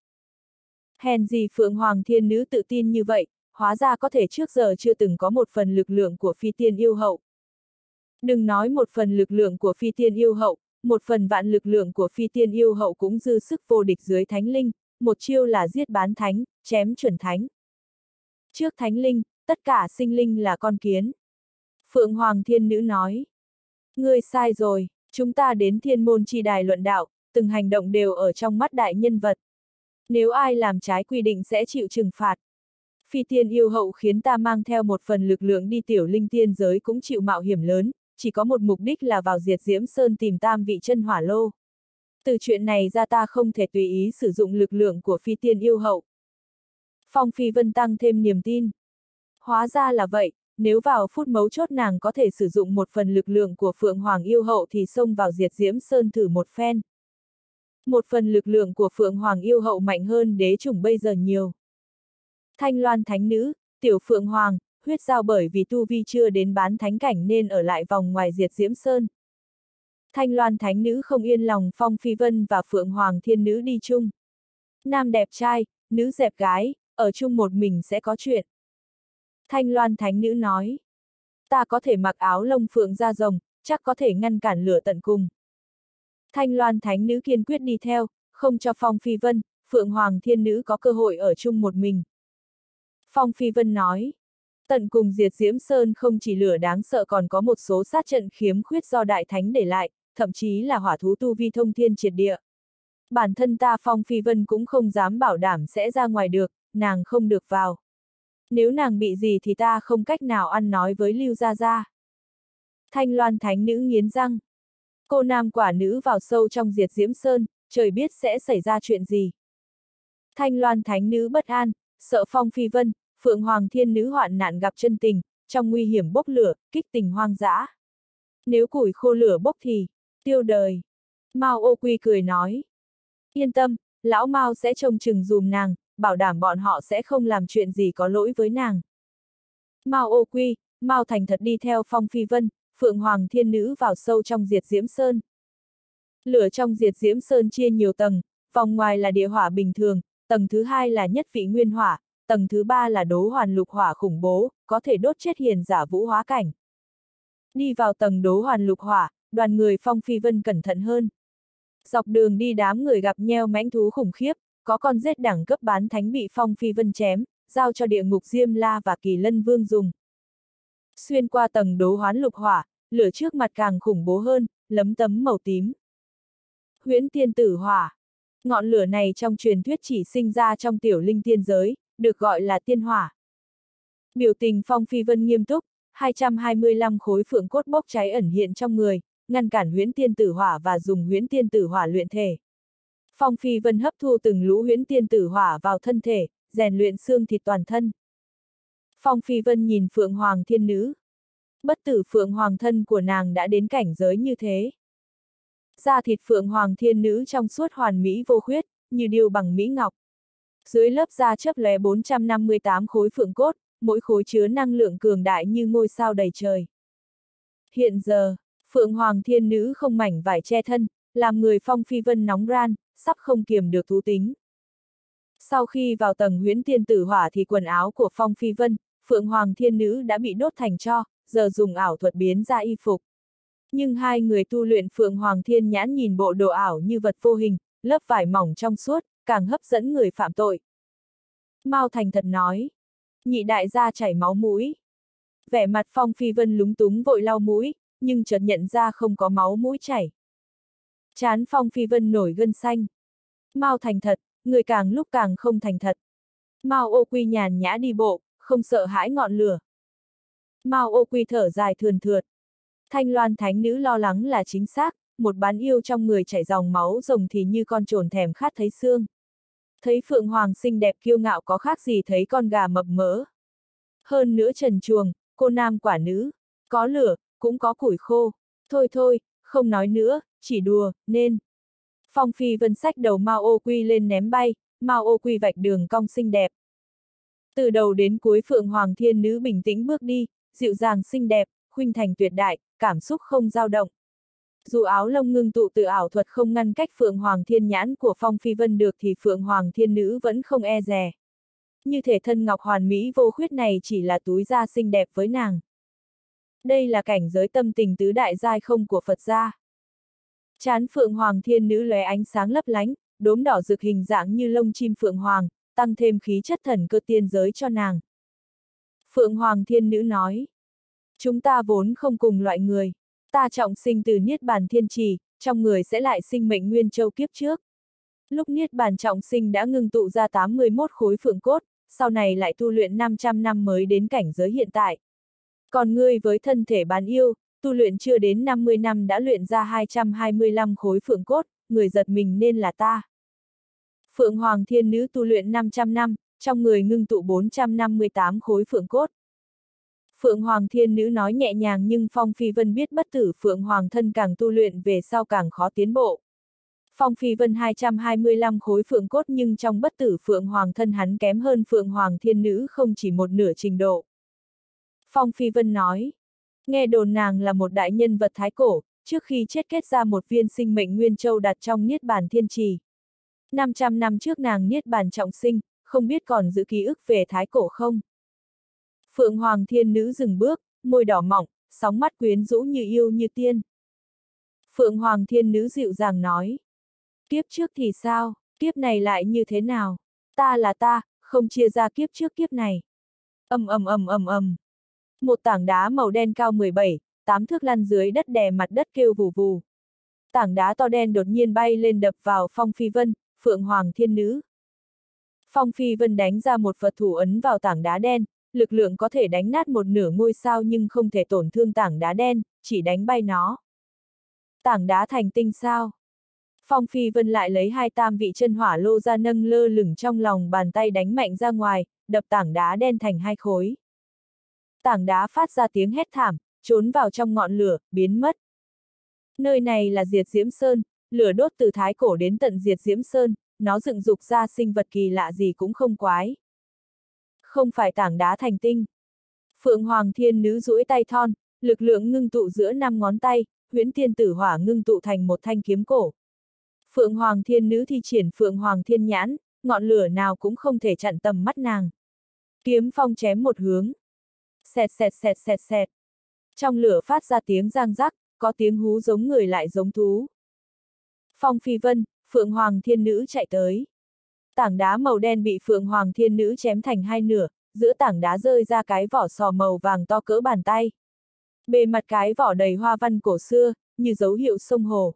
Hèn gì Phượng Hoàng Thiên Nữ tự tin như vậy, hóa ra có thể trước giờ chưa từng có một phần lực lượng của phi tiên yêu hậu. Đừng nói một phần lực lượng của phi tiên yêu hậu, một phần vạn lực lượng của phi tiên yêu hậu cũng dư sức vô địch dưới thánh linh, một chiêu là giết bán thánh, chém chuẩn thánh. Trước thánh linh, tất cả sinh linh là con kiến. Phượng Hoàng Thiên Nữ nói. Ngươi sai rồi, chúng ta đến thiên môn chi đài luận đạo, từng hành động đều ở trong mắt đại nhân vật. Nếu ai làm trái quy định sẽ chịu trừng phạt. Phi tiên yêu hậu khiến ta mang theo một phần lực lượng đi tiểu linh tiên giới cũng chịu mạo hiểm lớn, chỉ có một mục đích là vào Diệt Diễm Sơn tìm tam vị chân hỏa lô. Từ chuyện này ra ta không thể tùy ý sử dụng lực lượng của phi tiên yêu hậu. Phong Phi Vân tăng thêm niềm tin. Hóa ra là vậy, nếu vào phút mấu chốt nàng có thể sử dụng một phần lực lượng của Phượng Hoàng yêu hậu thì xông vào Diệt Diễm Sơn thử một phen. Một phần lực lượng của Phượng Hoàng yêu hậu mạnh hơn đế chủng bây giờ nhiều. Thanh Loan Thánh Nữ, Tiểu Phượng Hoàng, huyết giao bởi vì tu vi chưa đến bán thánh cảnh nên ở lại vòng ngoài Diệt Diễm Sơn. Thanh Loan Thánh Nữ không yên lòng Phong Phi Vân và Phượng Hoàng Thiên Nữ đi chung. Nam đẹp trai, nữ dẹp gái, ở chung một mình sẽ có chuyện. Thanh Loan Thánh Nữ nói, ta có thể mặc áo lông phượng da rồng, chắc có thể ngăn cản lửa tận cùng. Thanh Loan Thánh Nữ kiên quyết đi theo, không cho Phong Phi Vân, Phượng Hoàng Thiên Nữ có cơ hội ở chung một mình. Phong Phi Vân nói, tận cùng Diệt Diễm Sơn không chỉ lửa đáng sợ còn có một số sát trận khiếm khuyết do Đại Thánh để lại, thậm chí là hỏa thú tu vi thông thiên triệt địa. Bản thân ta Phong Phi Vân cũng không dám bảo đảm sẽ ra ngoài được, nàng không được vào. Nếu nàng bị gì thì ta không cách nào ăn nói với Lưu Gia Gia. Thanh Loan Thánh Nữ nghiến răng. Cô nam quả nữ vào sâu trong Diệt Diễm Sơn, trời biết sẽ xảy ra chuyện gì. Thanh Loan Thánh Nữ bất an, sợ Phong Phi Vân, Phượng Hoàng Thiên Nữ hoạn nạn gặp chân tình, trong nguy hiểm bốc lửa, kích tình hoang dã. Nếu củi khô lửa bốc thì tiêu đời. Mao Ô Quy cười nói. Yên tâm, lão Mao sẽ trông chừng dùm nàng, bảo đảm bọn họ sẽ không làm chuyện gì có lỗi với nàng. Mao Ô Quy, Mao thành thật đi theo Phong Phi Vân, Phượng Hoàng Thiên Nữ vào sâu trong Diệt Diễm Sơn. Lửa trong Diệt Diễm Sơn chia nhiều tầng, vòng ngoài là địa hỏa bình thường, tầng thứ hai là nhất vị nguyên hỏa, tầng thứ ba là đố hoàn lục hỏa khủng bố, có thể đốt chết hiền giả vũ hóa cảnh. Đi vào tầng đố hoàn lục hỏa, đoàn người Phong Phi Vân cẩn thận hơn. Dọc đường đi đám người gặp nheo mãnh thú khủng khiếp, có con rết đẳng cấp bán thánh bị Phong Phi Vân chém, giao cho địa ngục Diêm La và Kỳ Lân Vương dùng. Xuyên qua tầng đố hoán lục hỏa, lửa trước mặt càng khủng bố hơn, lấm tấm màu tím. Huyễn tiên tử hỏa. Ngọn lửa này trong truyền thuyết chỉ sinh ra trong tiểu linh tiên giới, được gọi là tiên hỏa. Biểu tình Phong Phi Vân nghiêm túc, 225 khối phượng cốt bốc cháy ẩn hiện trong người, ngăn cản huyễn tiên tử hỏa và dùng huyễn tiên tử hỏa luyện thể. Phong Phi Vân hấp thu từng lũ huyễn tiên tử hỏa vào thân thể, rèn luyện xương thịt toàn thân. Phong Phi Vân nhìn Phượng Hoàng Thiên Nữ. Bất tử Phượng Hoàng thân của nàng đã đến cảnh giới như thế. Da thịt Phượng Hoàng Thiên Nữ trong suốt hoàn mỹ vô khuyết, như điêu bằng mỹ ngọc. Dưới lớp da chớp lóe 458 khối phượng cốt, mỗi khối chứa năng lượng cường đại như ngôi sao đầy trời. Hiện giờ, Phượng Hoàng Thiên Nữ không mảnh vải che thân, làm người Phong Phi Vân nóng ran, sắp không kiềm được thú tính. Sau khi vào tầng huyễn tiên tử hỏa thì quần áo của Phong Phi Vân, Phượng Hoàng Thiên Nữ đã bị đốt thành tro, giờ dùng ảo thuật biến ra y phục. Nhưng hai người tu luyện Phượng Hoàng Thiên Nhãn nhìn bộ đồ ảo như vật vô hình, lớp vải mỏng trong suốt, càng hấp dẫn người phạm tội. Mao thành thật nói. Nhị đại gia chảy máu mũi. Vẻ mặt Phong Phi Vân lúng túng vội lau mũi, nhưng chợt nhận ra không có máu mũi chảy. Trán Phong Phi Vân nổi gân xanh. Mao thành thật, người càng lúc càng không thành thật. Mao Ô Quy nhàn nhã đi bộ, không sợ hãi ngọn lửa. Mao Ô Quy thở dài thườn thượt. Thanh Loan Thánh Nữ lo lắng là chính xác, một bán yêu trong người chảy dòng máu rồng thì như con trồn thèm khát thấy xương. Thấy Phượng Hoàng xinh đẹp kiêu ngạo có khác gì thấy con gà mập mỡ. Hơn nữa trần truồng, cô nam quả nữ, có lửa, cũng có củi khô. Thôi thôi, không nói nữa, chỉ đùa, nên. Phong Phi Vân xách đầu Mao Ô Quy lên ném bay, Mao Ô Quy vạch đường cong xinh đẹp. Từ đầu đến cuối Phượng Hoàng Thiên Nữ bình tĩnh bước đi, dịu dàng xinh đẹp, khuynh thành tuyệt đại, cảm xúc không dao động. Dù áo lông ngưng tụ từ ảo thuật không ngăn cách Phượng Hoàng Thiên Nhãn của Phong Phi Vân được thì Phượng Hoàng Thiên Nữ vẫn không e dè. Như thể thân ngọc hoàn mỹ vô khuyết này chỉ là túi da xinh đẹp với nàng. Đây là cảnh giới tâm tình tứ đại giai không của Phật gia. Trán Phượng Hoàng Thiên Nữ lóe ánh sáng lấp lánh, đốm đỏ rực hình dạng như lông chim Phượng Hoàng, tăng thêm khí chất thần cơ tiên giới cho nàng. Phượng Hoàng Thiên Nữ nói. Chúng ta vốn không cùng loại người. Ta trọng sinh từ Niết Bàn Thiên Trì, trong người sẽ lại sinh mệnh Nguyên Châu kiếp trước. Lúc Niết Bàn trọng sinh đã ngưng tụ ra 81 khối phượng cốt, sau này lại tu luyện 500 năm mới đến cảnh giới hiện tại. Còn ngươi với thân thể bán yêu, tu luyện chưa đến 50 năm đã luyện ra 225 khối phượng cốt, người giật mình nên là ta. Phượng Hoàng Thiên Nữ tu luyện 500 năm, trong người ngưng tụ 458 khối phượng cốt. Phượng Hoàng Thiên Nữ nói nhẹ nhàng nhưng Phong Phi Vân biết bất tử Phượng Hoàng thân càng tu luyện về sau càng khó tiến bộ. Phong Phi Vân 225 khối phượng cốt nhưng trong bất tử Phượng Hoàng thân hắn kém hơn Phượng Hoàng Thiên Nữ không chỉ một nửa trình độ. Phong Phi Vân nói, nghe đồn nàng là một đại nhân vật thái cổ, trước khi chết kết ra một viên sinh mệnh Nguyên Châu đặt trong Niết Bàn Thiên Trì. 500 năm trước nàng Niết Bàn trọng sinh, không biết còn giữ ký ức về thái cổ không? Phượng Hoàng Thiên Nữ dừng bước, môi đỏ mỏng, sóng mắt quyến rũ như yêu như tiên. Phượng Hoàng Thiên Nữ dịu dàng nói. Kiếp trước thì sao, kiếp này lại như thế nào? Ta là ta, không chia ra kiếp trước kiếp này. Ầm ầm ầm ầm ầm. Một tảng đá màu đen cao 17, 8 thước lăn dưới đất đè mặt đất kêu vù vù. Tảng đá to đen đột nhiên bay lên đập vào Phong Phi Vân, Phượng Hoàng Thiên Nữ. Phong Phi Vân đánh ra một Phật thủ ấn vào tảng đá đen, lực lượng có thể đánh nát một nửa ngôi sao nhưng không thể tổn thương tảng đá đen, chỉ đánh bay nó. Tảng đá thành tinh sao? Phong Phi Vân lại lấy 2 tam vị chân hỏa lô ra nâng lơ lửng trong lòng bàn tay đánh mạnh ra ngoài, đập tảng đá đen thành 2 khối. Tảng đá phát ra tiếng hét thảm, trốn vào trong ngọn lửa, biến mất. Nơi này là Diệt Diễm Sơn, lửa đốt từ thái cổ đến tận Diệt Diễm Sơn, nó dựng dục ra sinh vật kỳ lạ gì cũng không quái. Không phải tảng đá thành tinh. Phượng Hoàng Thiên Nữ duỗi tay thon, lực lượng ngưng tụ giữa 5 ngón tay, huyễn tiên tử hỏa ngưng tụ thành một thanh kiếm cổ. Phượng Hoàng Thiên Nữ thi triển Phượng Hoàng Thiên Nhãn, ngọn lửa nào cũng không thể chặn tầm mắt nàng. Kiếm phong chém một hướng. Xẹt xẹt xẹt xẹt xẹt. Trong lửa phát ra tiếng răng rắc, có tiếng hú giống người lại giống thú. Phong Phi Vân, Phượng Hoàng Thiên Nữ chạy tới. Tảng đá màu đen bị Phượng Hoàng Thiên Nữ chém thành hai nửa, giữa tảng đá rơi ra cái vỏ sò màu vàng to cỡ bàn tay. Bề mặt cái vỏ đầy hoa văn cổ xưa, như dấu hiệu sông hồ.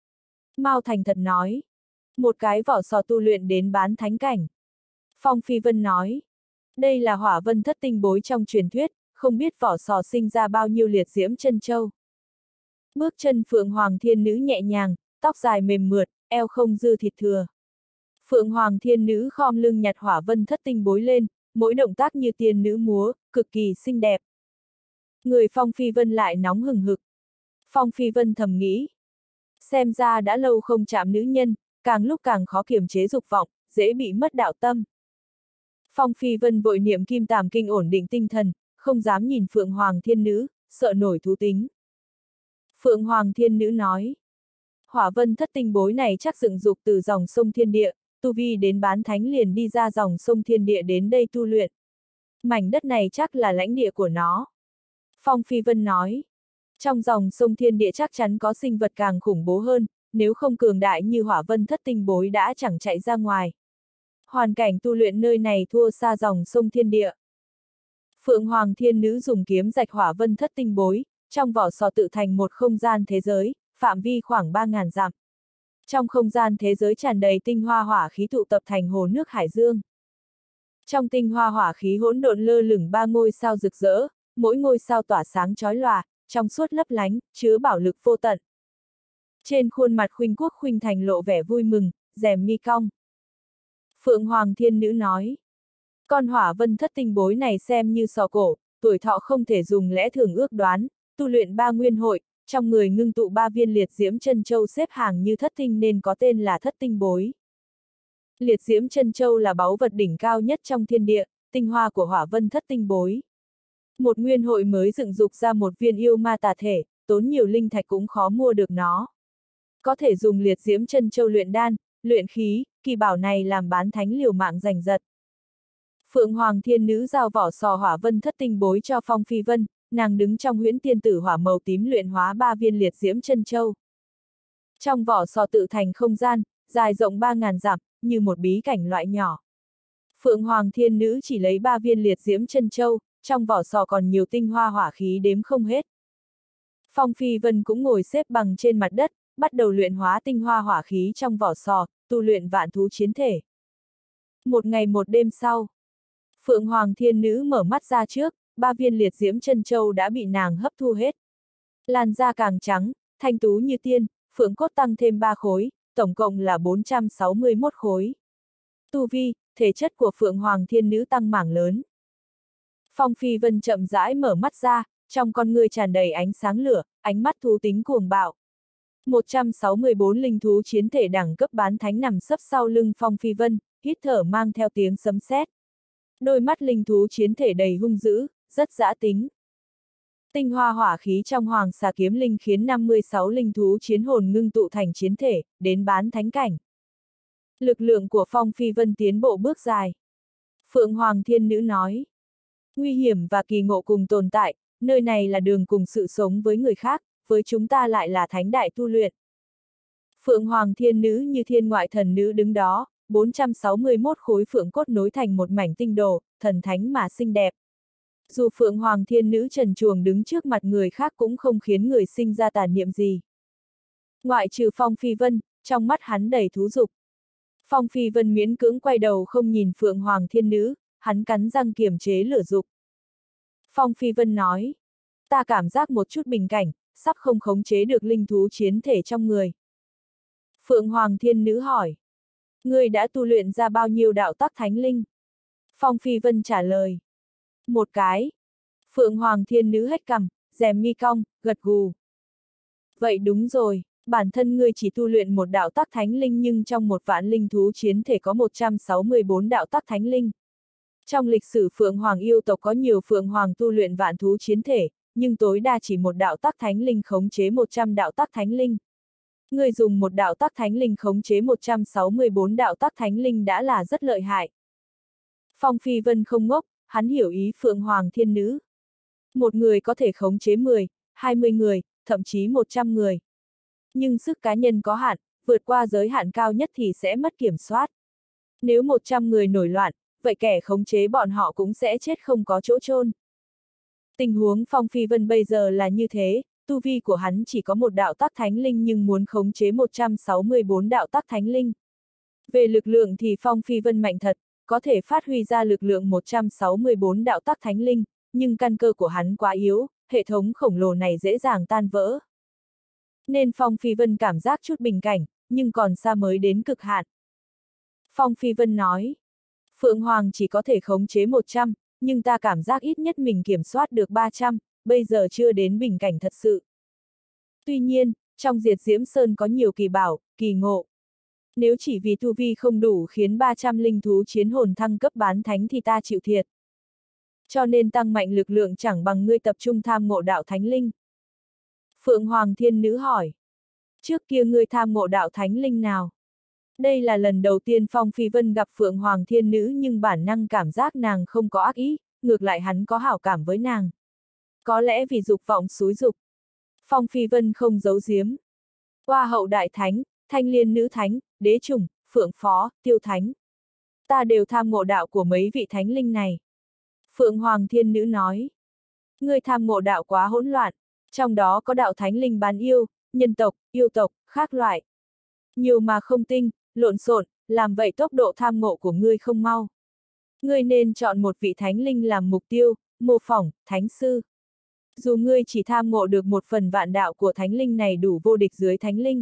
Mao thành thật nói. Một cái vỏ sò tu luyện đến bán thánh cảnh. Phong Phi Vân nói. Đây là hỏa vân thất tinh bối trong truyền thuyết, không biết vỏ sò sinh ra bao nhiêu liệt diễm chân châu. Bước chân Phượng Hoàng Thiên Nữ nhẹ nhàng, tóc dài mềm mượt, eo không dư thịt thừa. Phượng Hoàng Thiên Nữ khom lưng nhặt hỏa vân thất tinh bối lên, mỗi động tác như tiên nữ múa, cực kỳ xinh đẹp. Người Phong Phi Vân lại nóng hừng hực. Phong Phi Vân thầm nghĩ. Xem ra đã lâu không chạm nữ nhân, càng lúc càng khó kiềm chế dục vọng, dễ bị mất đạo tâm. Phong Phi Vân vội niệm Kim Tàm Kinh ổn định tinh thần, không dám nhìn Phượng Hoàng Thiên Nữ, sợ nổi thú tính. Phượng Hoàng Thiên Nữ nói. Hỏa vân thất tinh bối này chắc dựng dục từ dòng sông thiên địa, tu vi đến bán thánh liền đi ra dòng sông thiên địa đến đây tu luyện. Mảnh đất này chắc là lãnh địa của nó. Phong Phi Vân nói. Trong dòng sông thiên địa chắc chắn có sinh vật càng khủng bố hơn, nếu không cường đại như hỏa vân thất tinh bối đã chẳng chạy ra ngoài. Hoàn cảnh tu luyện nơi này thua xa dòng sông thiên địa. Phượng Hoàng Thiên Nữ dùng kiếm rạch hỏa vân thất tinh bối, trong vỏ sò tự thành một không gian thế giới, phạm vi khoảng 3.000 dặm. Trong không gian thế giới tràn đầy tinh hoa hỏa khí tụ tập thành hồ nước hải dương. Trong tinh hoa hỏa khí hỗn độn lơ lửng 3 ngôi sao rực rỡ, mỗi ngôi sao tỏa sáng chói lòa, trong suốt lấp lánh, chứa bảo lực vô tận. Trên khuôn mặt Khuynh Quốc Khuynh Thành lộ vẻ vui mừng, rèm mi cong. Phượng Hoàng Thiên Nữ nói. Con hỏa vân thất tinh bối này xem như sò cổ, tuổi thọ không thể dùng lẽ thường ước đoán, tu luyện 3 nguyên hội, trong người ngưng tụ 3 viên liệt diễm chân châu xếp hàng như thất tinh nên có tên là thất tinh bối. Liệt diễm chân châu là báu vật đỉnh cao nhất trong thiên địa, tinh hoa của hỏa vân thất tinh bối. Một nguyên hội mới dựng dục ra một viên yêu ma tà thể, tốn nhiều linh thạch cũng khó mua được nó. Có thể dùng liệt diễm chân châu luyện đan, luyện khí, kỳ bảo này làm bán thánh liều mạng giành giật. Phượng Hoàng Thiên Nữ giao vỏ sò hỏa vân thất tinh bối cho Phong Phi Vân, nàng đứng trong huyễn tiên tử hỏa màu tím luyện hóa 3 viên liệt diễm chân châu. Trong vỏ sò tự thành không gian, dài rộng 3.000 dặm, như một bí cảnh loại nhỏ. Phượng Hoàng Thiên Nữ chỉ lấy 3 viên liệt diễm chân châu, trong vỏ sò còn nhiều tinh hoa hỏa khí đếm không hết. Phong Phi Vân cũng ngồi xếp bằng trên mặt đất, bắt đầu luyện hóa tinh hoa hỏa khí trong vỏ sò, tu luyện vạn thú chiến thể. Một ngày một đêm sau, Phượng Hoàng Thiên Nữ mở mắt ra trước, 3 viên liệt diễm chân châu đã bị nàng hấp thu hết. Làn da càng trắng, thanh tú như tiên, phượng cốt tăng thêm 3 khối, tổng cộng là 461 khối. Tu vi, thể chất của Phượng Hoàng Thiên Nữ tăng mảng lớn. Phong Phi Vân chậm rãi mở mắt ra, trong con ngươi tràn đầy ánh sáng lửa, ánh mắt thú tính cuồng bạo. 164 linh thú chiến thể đẳng cấp bán thánh nằm sấp sau lưng Phong Phi Vân, hít thở mang theo tiếng sấm sét. Đôi mắt linh thú chiến thể đầy hung dữ, rất dã tính. Tinh hoa hỏa khí trong Hoàng Xà Kiếm Linh khiến 56 linh thú chiến hồn ngưng tụ thành chiến thể, đến bán thánh cảnh. Lực lượng của Phong Phi Vân tiến bộ bước dài. Phượng Hoàng Thiên Nữ nói. Nguy hiểm và kỳ ngộ cùng tồn tại, nơi này là đường cùng sự sống với người khác, với chúng ta lại là thánh đại tu luyện. Phượng Hoàng Thiên Nữ như thiên ngoại thần nữ đứng đó, 461 khối phượng cốt nối thành một mảnh tinh đồ, thần thánh mà xinh đẹp. Dù Phượng Hoàng Thiên Nữ trần truồng đứng trước mặt người khác cũng không khiến người sinh ra tà niệm gì. Ngoại trừ Phong Phi Vân, trong mắt hắn đầy thú dục. Phong Phi Vân miễn cưỡng quay đầu không nhìn Phượng Hoàng Thiên Nữ, hắn cắn răng kiềm chế lửa dục. Phong Phi Vân nói, ta cảm giác một chút bình cảnh, sắp không khống chế được linh thú chiến thể trong người. Phượng Hoàng Thiên Nữ hỏi, ngươi đã tu luyện ra bao nhiêu đạo tắc thánh linh? Phong Phi Vân trả lời, một cái. Phượng Hoàng Thiên Nữ hất cằm, rèm mi cong, gật gù. Vậy đúng rồi, bản thân ngươi chỉ tu luyện một đạo tắc thánh linh nhưng trong một vạn linh thú chiến thể có 164 đạo tắc thánh linh. Trong lịch sử Phượng Hoàng yêu tộc có nhiều Phượng Hoàng tu luyện vạn thú chiến thể, nhưng tối đa chỉ một đạo tắc thánh linh khống chế 100 đạo tắc thánh linh. Người dùng một đạo tắc thánh linh khống chế 164 đạo tắc thánh linh đã là rất lợi hại. Phong Phi Vân không ngốc, hắn hiểu ý Phượng Hoàng Thiên Nữ. Một người có thể khống chế 10, 20 người, thậm chí 100 người. Nhưng sức cá nhân có hạn, vượt qua giới hạn cao nhất thì sẽ mất kiểm soát. Nếu 100 người nổi loạn, vậy kẻ khống chế bọn họ cũng sẽ chết không có chỗ chôn. Tình huống Phong Phi Vân bây giờ là như thế, tu vi của hắn chỉ có một đạo tắc thánh linh nhưng muốn khống chế 164 đạo tắc thánh linh. Về lực lượng thì Phong Phi Vân mạnh thật, có thể phát huy ra lực lượng 164 đạo tắc thánh linh, nhưng căn cơ của hắn quá yếu, hệ thống khổng lồ này dễ dàng tan vỡ. Nên Phong Phi Vân cảm giác chút bình cảnh, nhưng còn xa mới đến cực hạn. Phong Phi Vân nói, Phượng Hoàng chỉ có thể khống chế 100, nhưng ta cảm giác ít nhất mình kiểm soát được 300, bây giờ chưa đến bình cảnh thật sự. Tuy nhiên, trong Diệt Diễm Sơn có nhiều kỳ bảo, kỳ ngộ. Nếu chỉ vì tu vi không đủ khiến 300 linh thú chiến hồn thăng cấp bán thánh thì ta chịu thiệt. Cho nên tăng mạnh lực lượng chẳng bằng ngươi tập trung tham ngộ đạo thánh linh. Phượng Hoàng Thiên Nữ hỏi. Trước kia ngươi tham ngộ đạo thánh linh nào? Đây là lần đầu tiên Phong Phi Vân gặp Phượng Hoàng Thiên Nữ nhưng bản năng cảm giác nàng không có ác ý, ngược lại hắn có hảo cảm với nàng. Có lẽ vì dục vọng xúi dục. Phong Phi Vân không giấu giếm. Hoa hậu đại thánh, thanh liên nữ thánh, đế trùng, phượng phó, tiêu thánh. Ta đều tham ngộ đạo của mấy vị thánh linh này. Phượng Hoàng Thiên Nữ nói. Ngươi tham ngộ đạo quá hỗn loạn, trong đó có đạo thánh linh bán yêu, nhân tộc, yêu tộc, khác loại. Nhiều mà không tinh, lộn xộn, làm vậy tốc độ tham ngộ của ngươi không mau. Ngươi nên chọn một vị thánh linh làm mục tiêu, mô phỏng, thánh sư. Dù ngươi chỉ tham ngộ được 1/1000 đạo của thánh linh này đủ vô địch dưới thánh linh.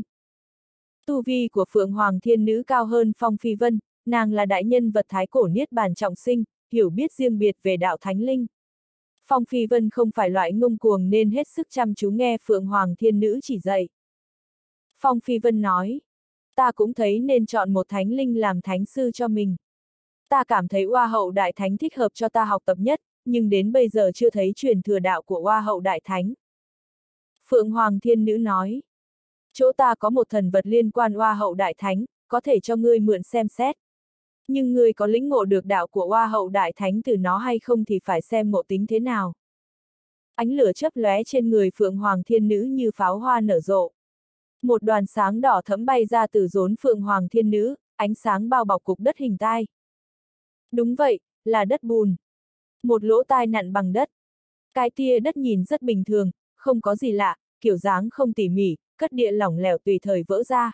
Tu vi của Phượng Hoàng Thiên Nữ cao hơn Phong Phi Vân, nàng là đại nhân vật thái cổ niết bàn trọng sinh, hiểu biết riêng biệt về đạo thánh linh. Phong Phi Vân không phải loại ngông cuồng nên hết sức chăm chú nghe Phượng Hoàng Thiên Nữ chỉ dạy. Phong Phi Vân nói, ta cũng thấy nên chọn một thánh linh làm thánh sư cho mình. Ta cảm thấy Hoa hậu đại thánh thích hợp cho ta học tập nhất, nhưng đến bây giờ chưa thấy truyền thừa đạo của Hoa hậu đại thánh. Phượng Hoàng Thiên Nữ nói, chỗ ta có một thần vật liên quan Hoa hậu đại thánh, có thể cho ngươi mượn xem xét. Nhưng ngươi có lĩnh ngộ được đạo của Hoa hậu đại thánh từ nó hay không thì phải xem ngộ tính thế nào. Ánh lửa chớp lóe trên người Phượng Hoàng Thiên Nữ như pháo hoa nở rộ. Một đoàn sáng đỏ thẫm bay ra từ rốn Phượng Hoàng Thiên Nữ, ánh sáng bao bọc cục đất hình tai. Đúng vậy, là đất bùn. Một lỗ tai nặn bằng đất. Cái tia đất nhìn rất bình thường, không có gì lạ, kiểu dáng không tỉ mỉ, cất địa lỏng lẻo tùy thời vỡ ra.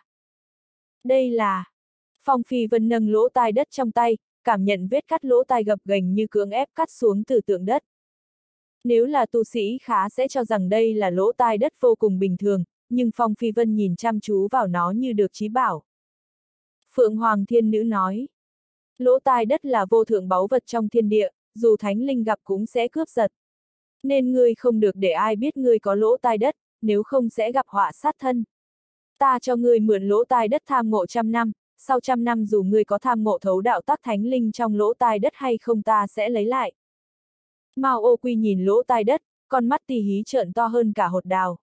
Đây là... Phong Phi Vân nâng lỗ tai đất trong tay, cảm nhận vết cắt lỗ tai gập ghềnh như cưỡng ép cắt xuống từ tượng đất. Nếu là tu sĩ khá sẽ cho rằng đây là lỗ tai đất vô cùng bình thường, nhưng Phong Phi Vân nhìn chăm chú vào nó như được chí bảo. Phượng Hoàng Thiên Nữ nói, lỗ tai đất là vô thượng báu vật trong thiên địa, dù thánh linh gặp cũng sẽ cướp giật. Nên ngươi không được để ai biết ngươi có lỗ tai đất, nếu không sẽ gặp họa sát thân. Ta cho ngươi mượn lỗ tai đất tham ngộ 100 năm, sau 100 năm dù ngươi có tham ngộ thấu đạo tắc thánh linh trong lỗ tai đất hay không ta sẽ lấy lại. Mao Ô Quy nhìn lỗ tai đất, con mắt tì hí trợn to hơn cả hột đào.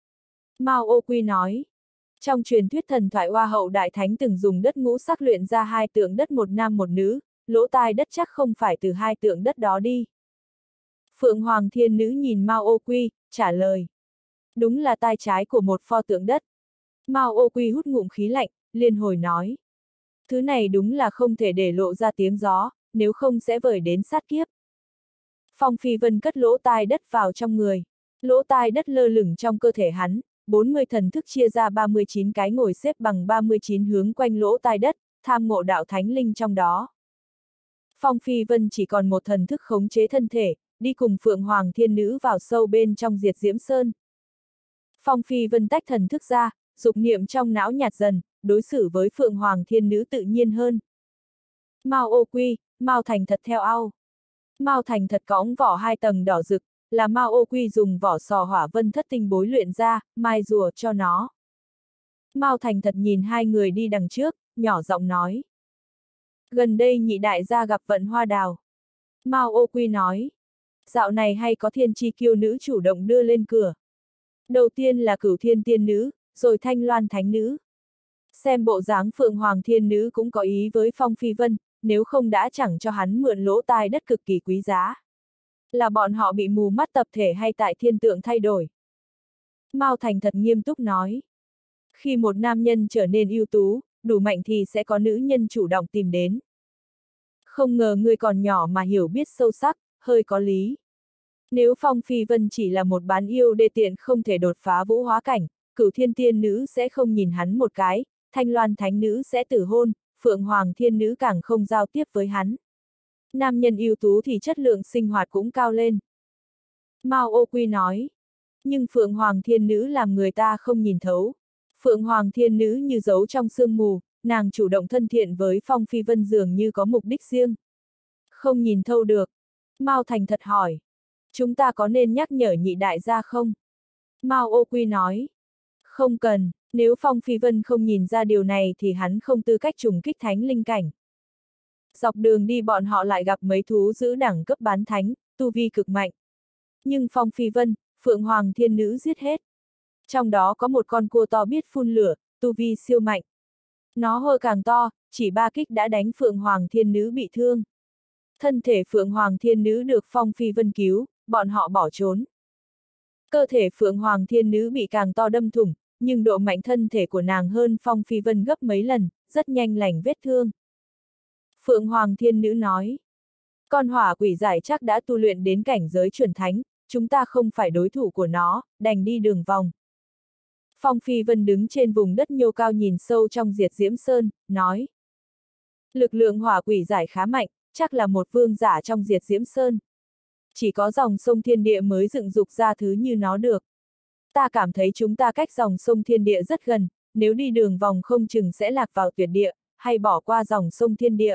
Mao Ô Quy nói, trong truyền thuyết thần thoại Hoa hậu đại thánh từng dùng đất ngũ sắc luyện ra 2 tượng đất một nam một nữ, lỗ tai đất chắc không phải từ 2 tượng đất đó đi. Phượng Hoàng Thiên Nữ nhìn Mao Ô Quy, trả lời. Đúng là tai trái của một pho tượng đất. Mao Ô Quy hút ngụm khí lạnh, liên hồi nói. Thứ này đúng là không thể để lộ ra tiếng gió, nếu không sẽ vời đến sát kiếp. Phong Phi Vân cất lỗ tai đất vào trong người. Lỗ tai đất lơ lửng trong cơ thể hắn, 40 thần thức chia ra 39 cái ngồi xếp bằng 39 hướng quanh lỗ tai đất, tham ngộ đạo thánh linh trong đó. Phong Phi Vân chỉ còn một thần thức khống chế thân thể, đi cùng Phượng Hoàng Thiên Nữ vào sâu bên trong Diệt Diễm Sơn. Phong Phi Vân tách thần thức ra, dục niệm trong não nhạt dần, đối xử với Phượng Hoàng Thiên Nữ tự nhiên hơn. Mao Ô Quy, Mao Thành Thật theo ao. Mao Thành Thật cõng vỏ 2 tầng đỏ rực, là Mao Ô Quy dùng vỏ sò hỏa vân thất tinh bối luyện ra, mai rùa cho nó. Mao Thành Thật nhìn 2 người đi đằng trước, nhỏ giọng nói. Gần đây nhị đại gia gặp vận hoa đào. Mao Ô Quy nói. Dạo này hay có thiên chi kiêu nữ chủ động đưa lên cửa. Đầu tiên là Cửu Thiên tiên nữ, rồi Thanh Loan thánh nữ. Xem bộ dáng Phượng Hoàng thiên nữ cũng có ý với Phong Phi Vân, nếu không đã chẳng cho hắn mượn lỗ tai đất cực kỳ quý giá. Là bọn họ bị mù mắt tập thể hay tại thiên tượng thay đổi? Mao Thành thật nghiêm túc nói. Khi một nam nhân trở nên ưu tú, đủ mạnh thì sẽ có nữ nhân chủ động tìm đến. Không ngờ ngươi còn nhỏ mà hiểu biết sâu sắc, hơi có lý. Nếu Phong Phi Vân chỉ là một bán yêu đê tiện không thể đột phá vũ hóa cảnh, Cửu Thiên tiên nữ sẽ không nhìn hắn một cái, Thanh Loan thánh nữ sẽ tử hôn, Phượng Hoàng thiên nữ càng không giao tiếp với hắn. Nam nhân ưu tú thì chất lượng sinh hoạt cũng cao lên. Mao Ô Quy nói. Nhưng Phượng Hoàng thiên nữ làm người ta không nhìn thấu. Phượng Hoàng thiên nữ như giấu trong sương mù, nàng chủ động thân thiện với Phong Phi Vân dường như có mục đích riêng. Không nhìn thâu được. Mao Thành thật hỏi. Chúng ta có nên nhắc nhở nhị đại gia không? Mao Ô Quy nói. Không cần, nếu Phong Phi Vân không nhìn ra điều này thì hắn không tư cách trùng kích thánh linh cảnh. Dọc đường đi bọn họ lại gặp mấy thú giữ đẳng cấp bán thánh, tu vi cực mạnh. Nhưng Phong Phi Vân, Phượng Hoàng thiên nữ giết hết. Trong đó có một con cua to biết phun lửa, tu vi siêu mạnh. Nó hơi càng to, chỉ 3 kích đã đánh Phượng Hoàng thiên nữ bị thương. Thân thể Phượng Hoàng thiên nữ được Phong Phi Vân cứu, bọn họ bỏ trốn. Cơ thể Phượng Hoàng thiên nữ bị càng to đâm thủng, nhưng độ mạnh thân thể của nàng hơn Phong Phi Vân gấp mấy lần, rất nhanh lành vết thương. Phượng Hoàng thiên nữ nói. Con hỏa quỷ giải chắc đã tu luyện đến cảnh giới chuẩn thánh, chúng ta không phải đối thủ của nó, đành đi đường vòng. Phong Phi Vân đứng trên vùng đất nhô cao nhìn sâu trong Diệt Diễm Sơn, nói. Lực lượng hỏa quỷ giải khá mạnh, chắc là một vương giả trong Diệt Diễm Sơn. Chỉ có dòng sông thiên địa mới dựng dục ra thứ như nó được. Ta cảm thấy chúng ta cách dòng sông thiên địa rất gần, nếu đi đường vòng không chừng sẽ lạc vào tuyệt địa, hay bỏ qua dòng sông thiên địa.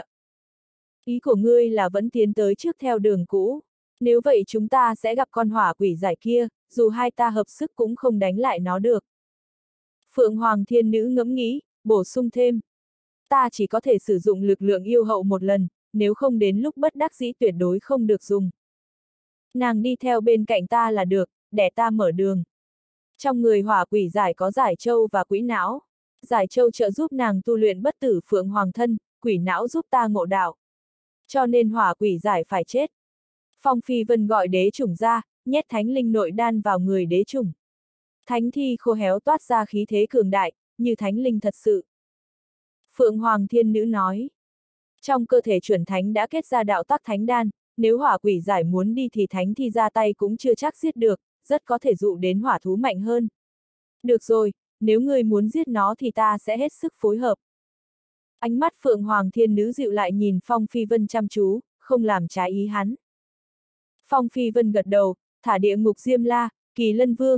Ý của ngươi là vẫn tiến tới trước theo đường cũ. Nếu vậy chúng ta sẽ gặp con hỏa quỷ giải kia, dù hai ta hợp sức cũng không đánh lại nó được. Phượng Hoàng thiên nữ ngẫm nghĩ, bổ sung thêm. Ta chỉ có thể sử dụng lực lượng yêu hậu một lần, nếu không đến lúc bất đắc dĩ tuyệt đối không được dùng. Nàng đi theo bên cạnh ta là được, để ta mở đường. Trong người hỏa quỷ giải có giải châu và quỷ não. Giải châu trợ giúp nàng tu luyện bất tử Phượng Hoàng thân, quỷ não giúp ta ngộ đạo. Cho nên hỏa quỷ giải phải chết. Phong Phi Vân gọi đế chủng ra, nhét thánh linh nội đan vào người đế chủng. Thánh thi khô héo toát ra khí thế cường đại, như thánh linh thật sự. Phượng Hoàng thiên nữ nói. Trong cơ thể chuẩn thánh đã kết ra đạo tắc thánh đan, nếu hỏa quỷ giải muốn đi thì thánh thi ra tay cũng chưa chắc giết được, rất có thể dụ đến hỏa thú mạnh hơn. Được rồi, nếu ngươi muốn giết nó thì ta sẽ hết sức phối hợp. Ánh mắt Phượng Hoàng thiên nữ dịu lại nhìn Phong Phi Vân chăm chú, không làm trái ý hắn. Phong Phi Vân gật đầu, thả địa ngục Diêm La, Kỳ Lân Vương,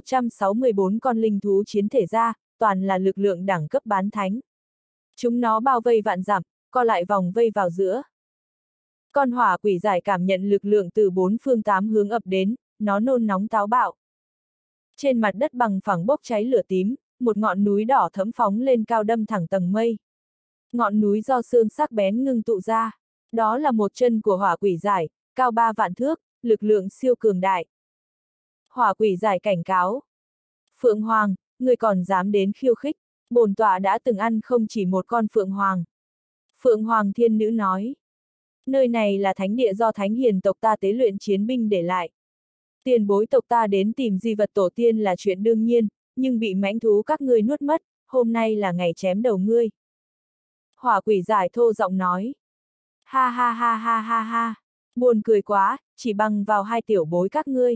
164 con linh thú chiến thể ra, toàn là lực lượng đẳng cấp bán thánh. Chúng nó bao vây vạn dặm, co lại vòng vây vào giữa. Con hỏa quỷ giải cảm nhận lực lượng từ 4 phương 8 hướng ập đến, nó nôn nóng táo bạo. Trên mặt đất bằng phẳng bốc cháy lửa tím, một ngọn núi đỏ thẫm phóng lên cao đâm thẳng tầng mây. Ngọn núi do xương sắc bén ngưng tụ ra. Đó là một chân của hỏa quỷ giải, cao 3 vạn thước, lực lượng siêu cường đại. Hỏa quỷ giải cảnh cáo. Phượng Hoàng, người còn dám đến khiêu khích, bổn tọa đã từng ăn không chỉ một con Phượng Hoàng. Phượng Hoàng thiên nữ nói. Nơi này là thánh địa do thánh hiền tộc ta tế luyện chiến binh để lại. Tiền bối tộc ta đến tìm di vật tổ tiên là chuyện đương nhiên, nhưng bị mãnh thú các ngươi nuốt mất, hôm nay là ngày chém đầu ngươi. Hỏa quỷ giải thô giọng nói. Ha ha ha ha ha ha, buồn cười quá, chỉ bằng vào hai tiểu bối các ngươi.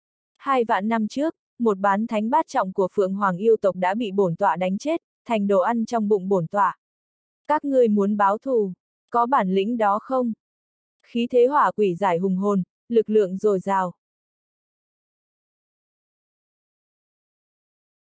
2 vạn năm trước, một bán thánh bát trọng của Phượng Hoàng yêu tộc đã bị bổn tọa đánh chết, thành đồ ăn trong bụng bổn tọa. Các ngươi muốn báo thù, có bản lĩnh đó không? Khí thế hỏa quỷ giải hùng hồn, lực lượng dồi dào.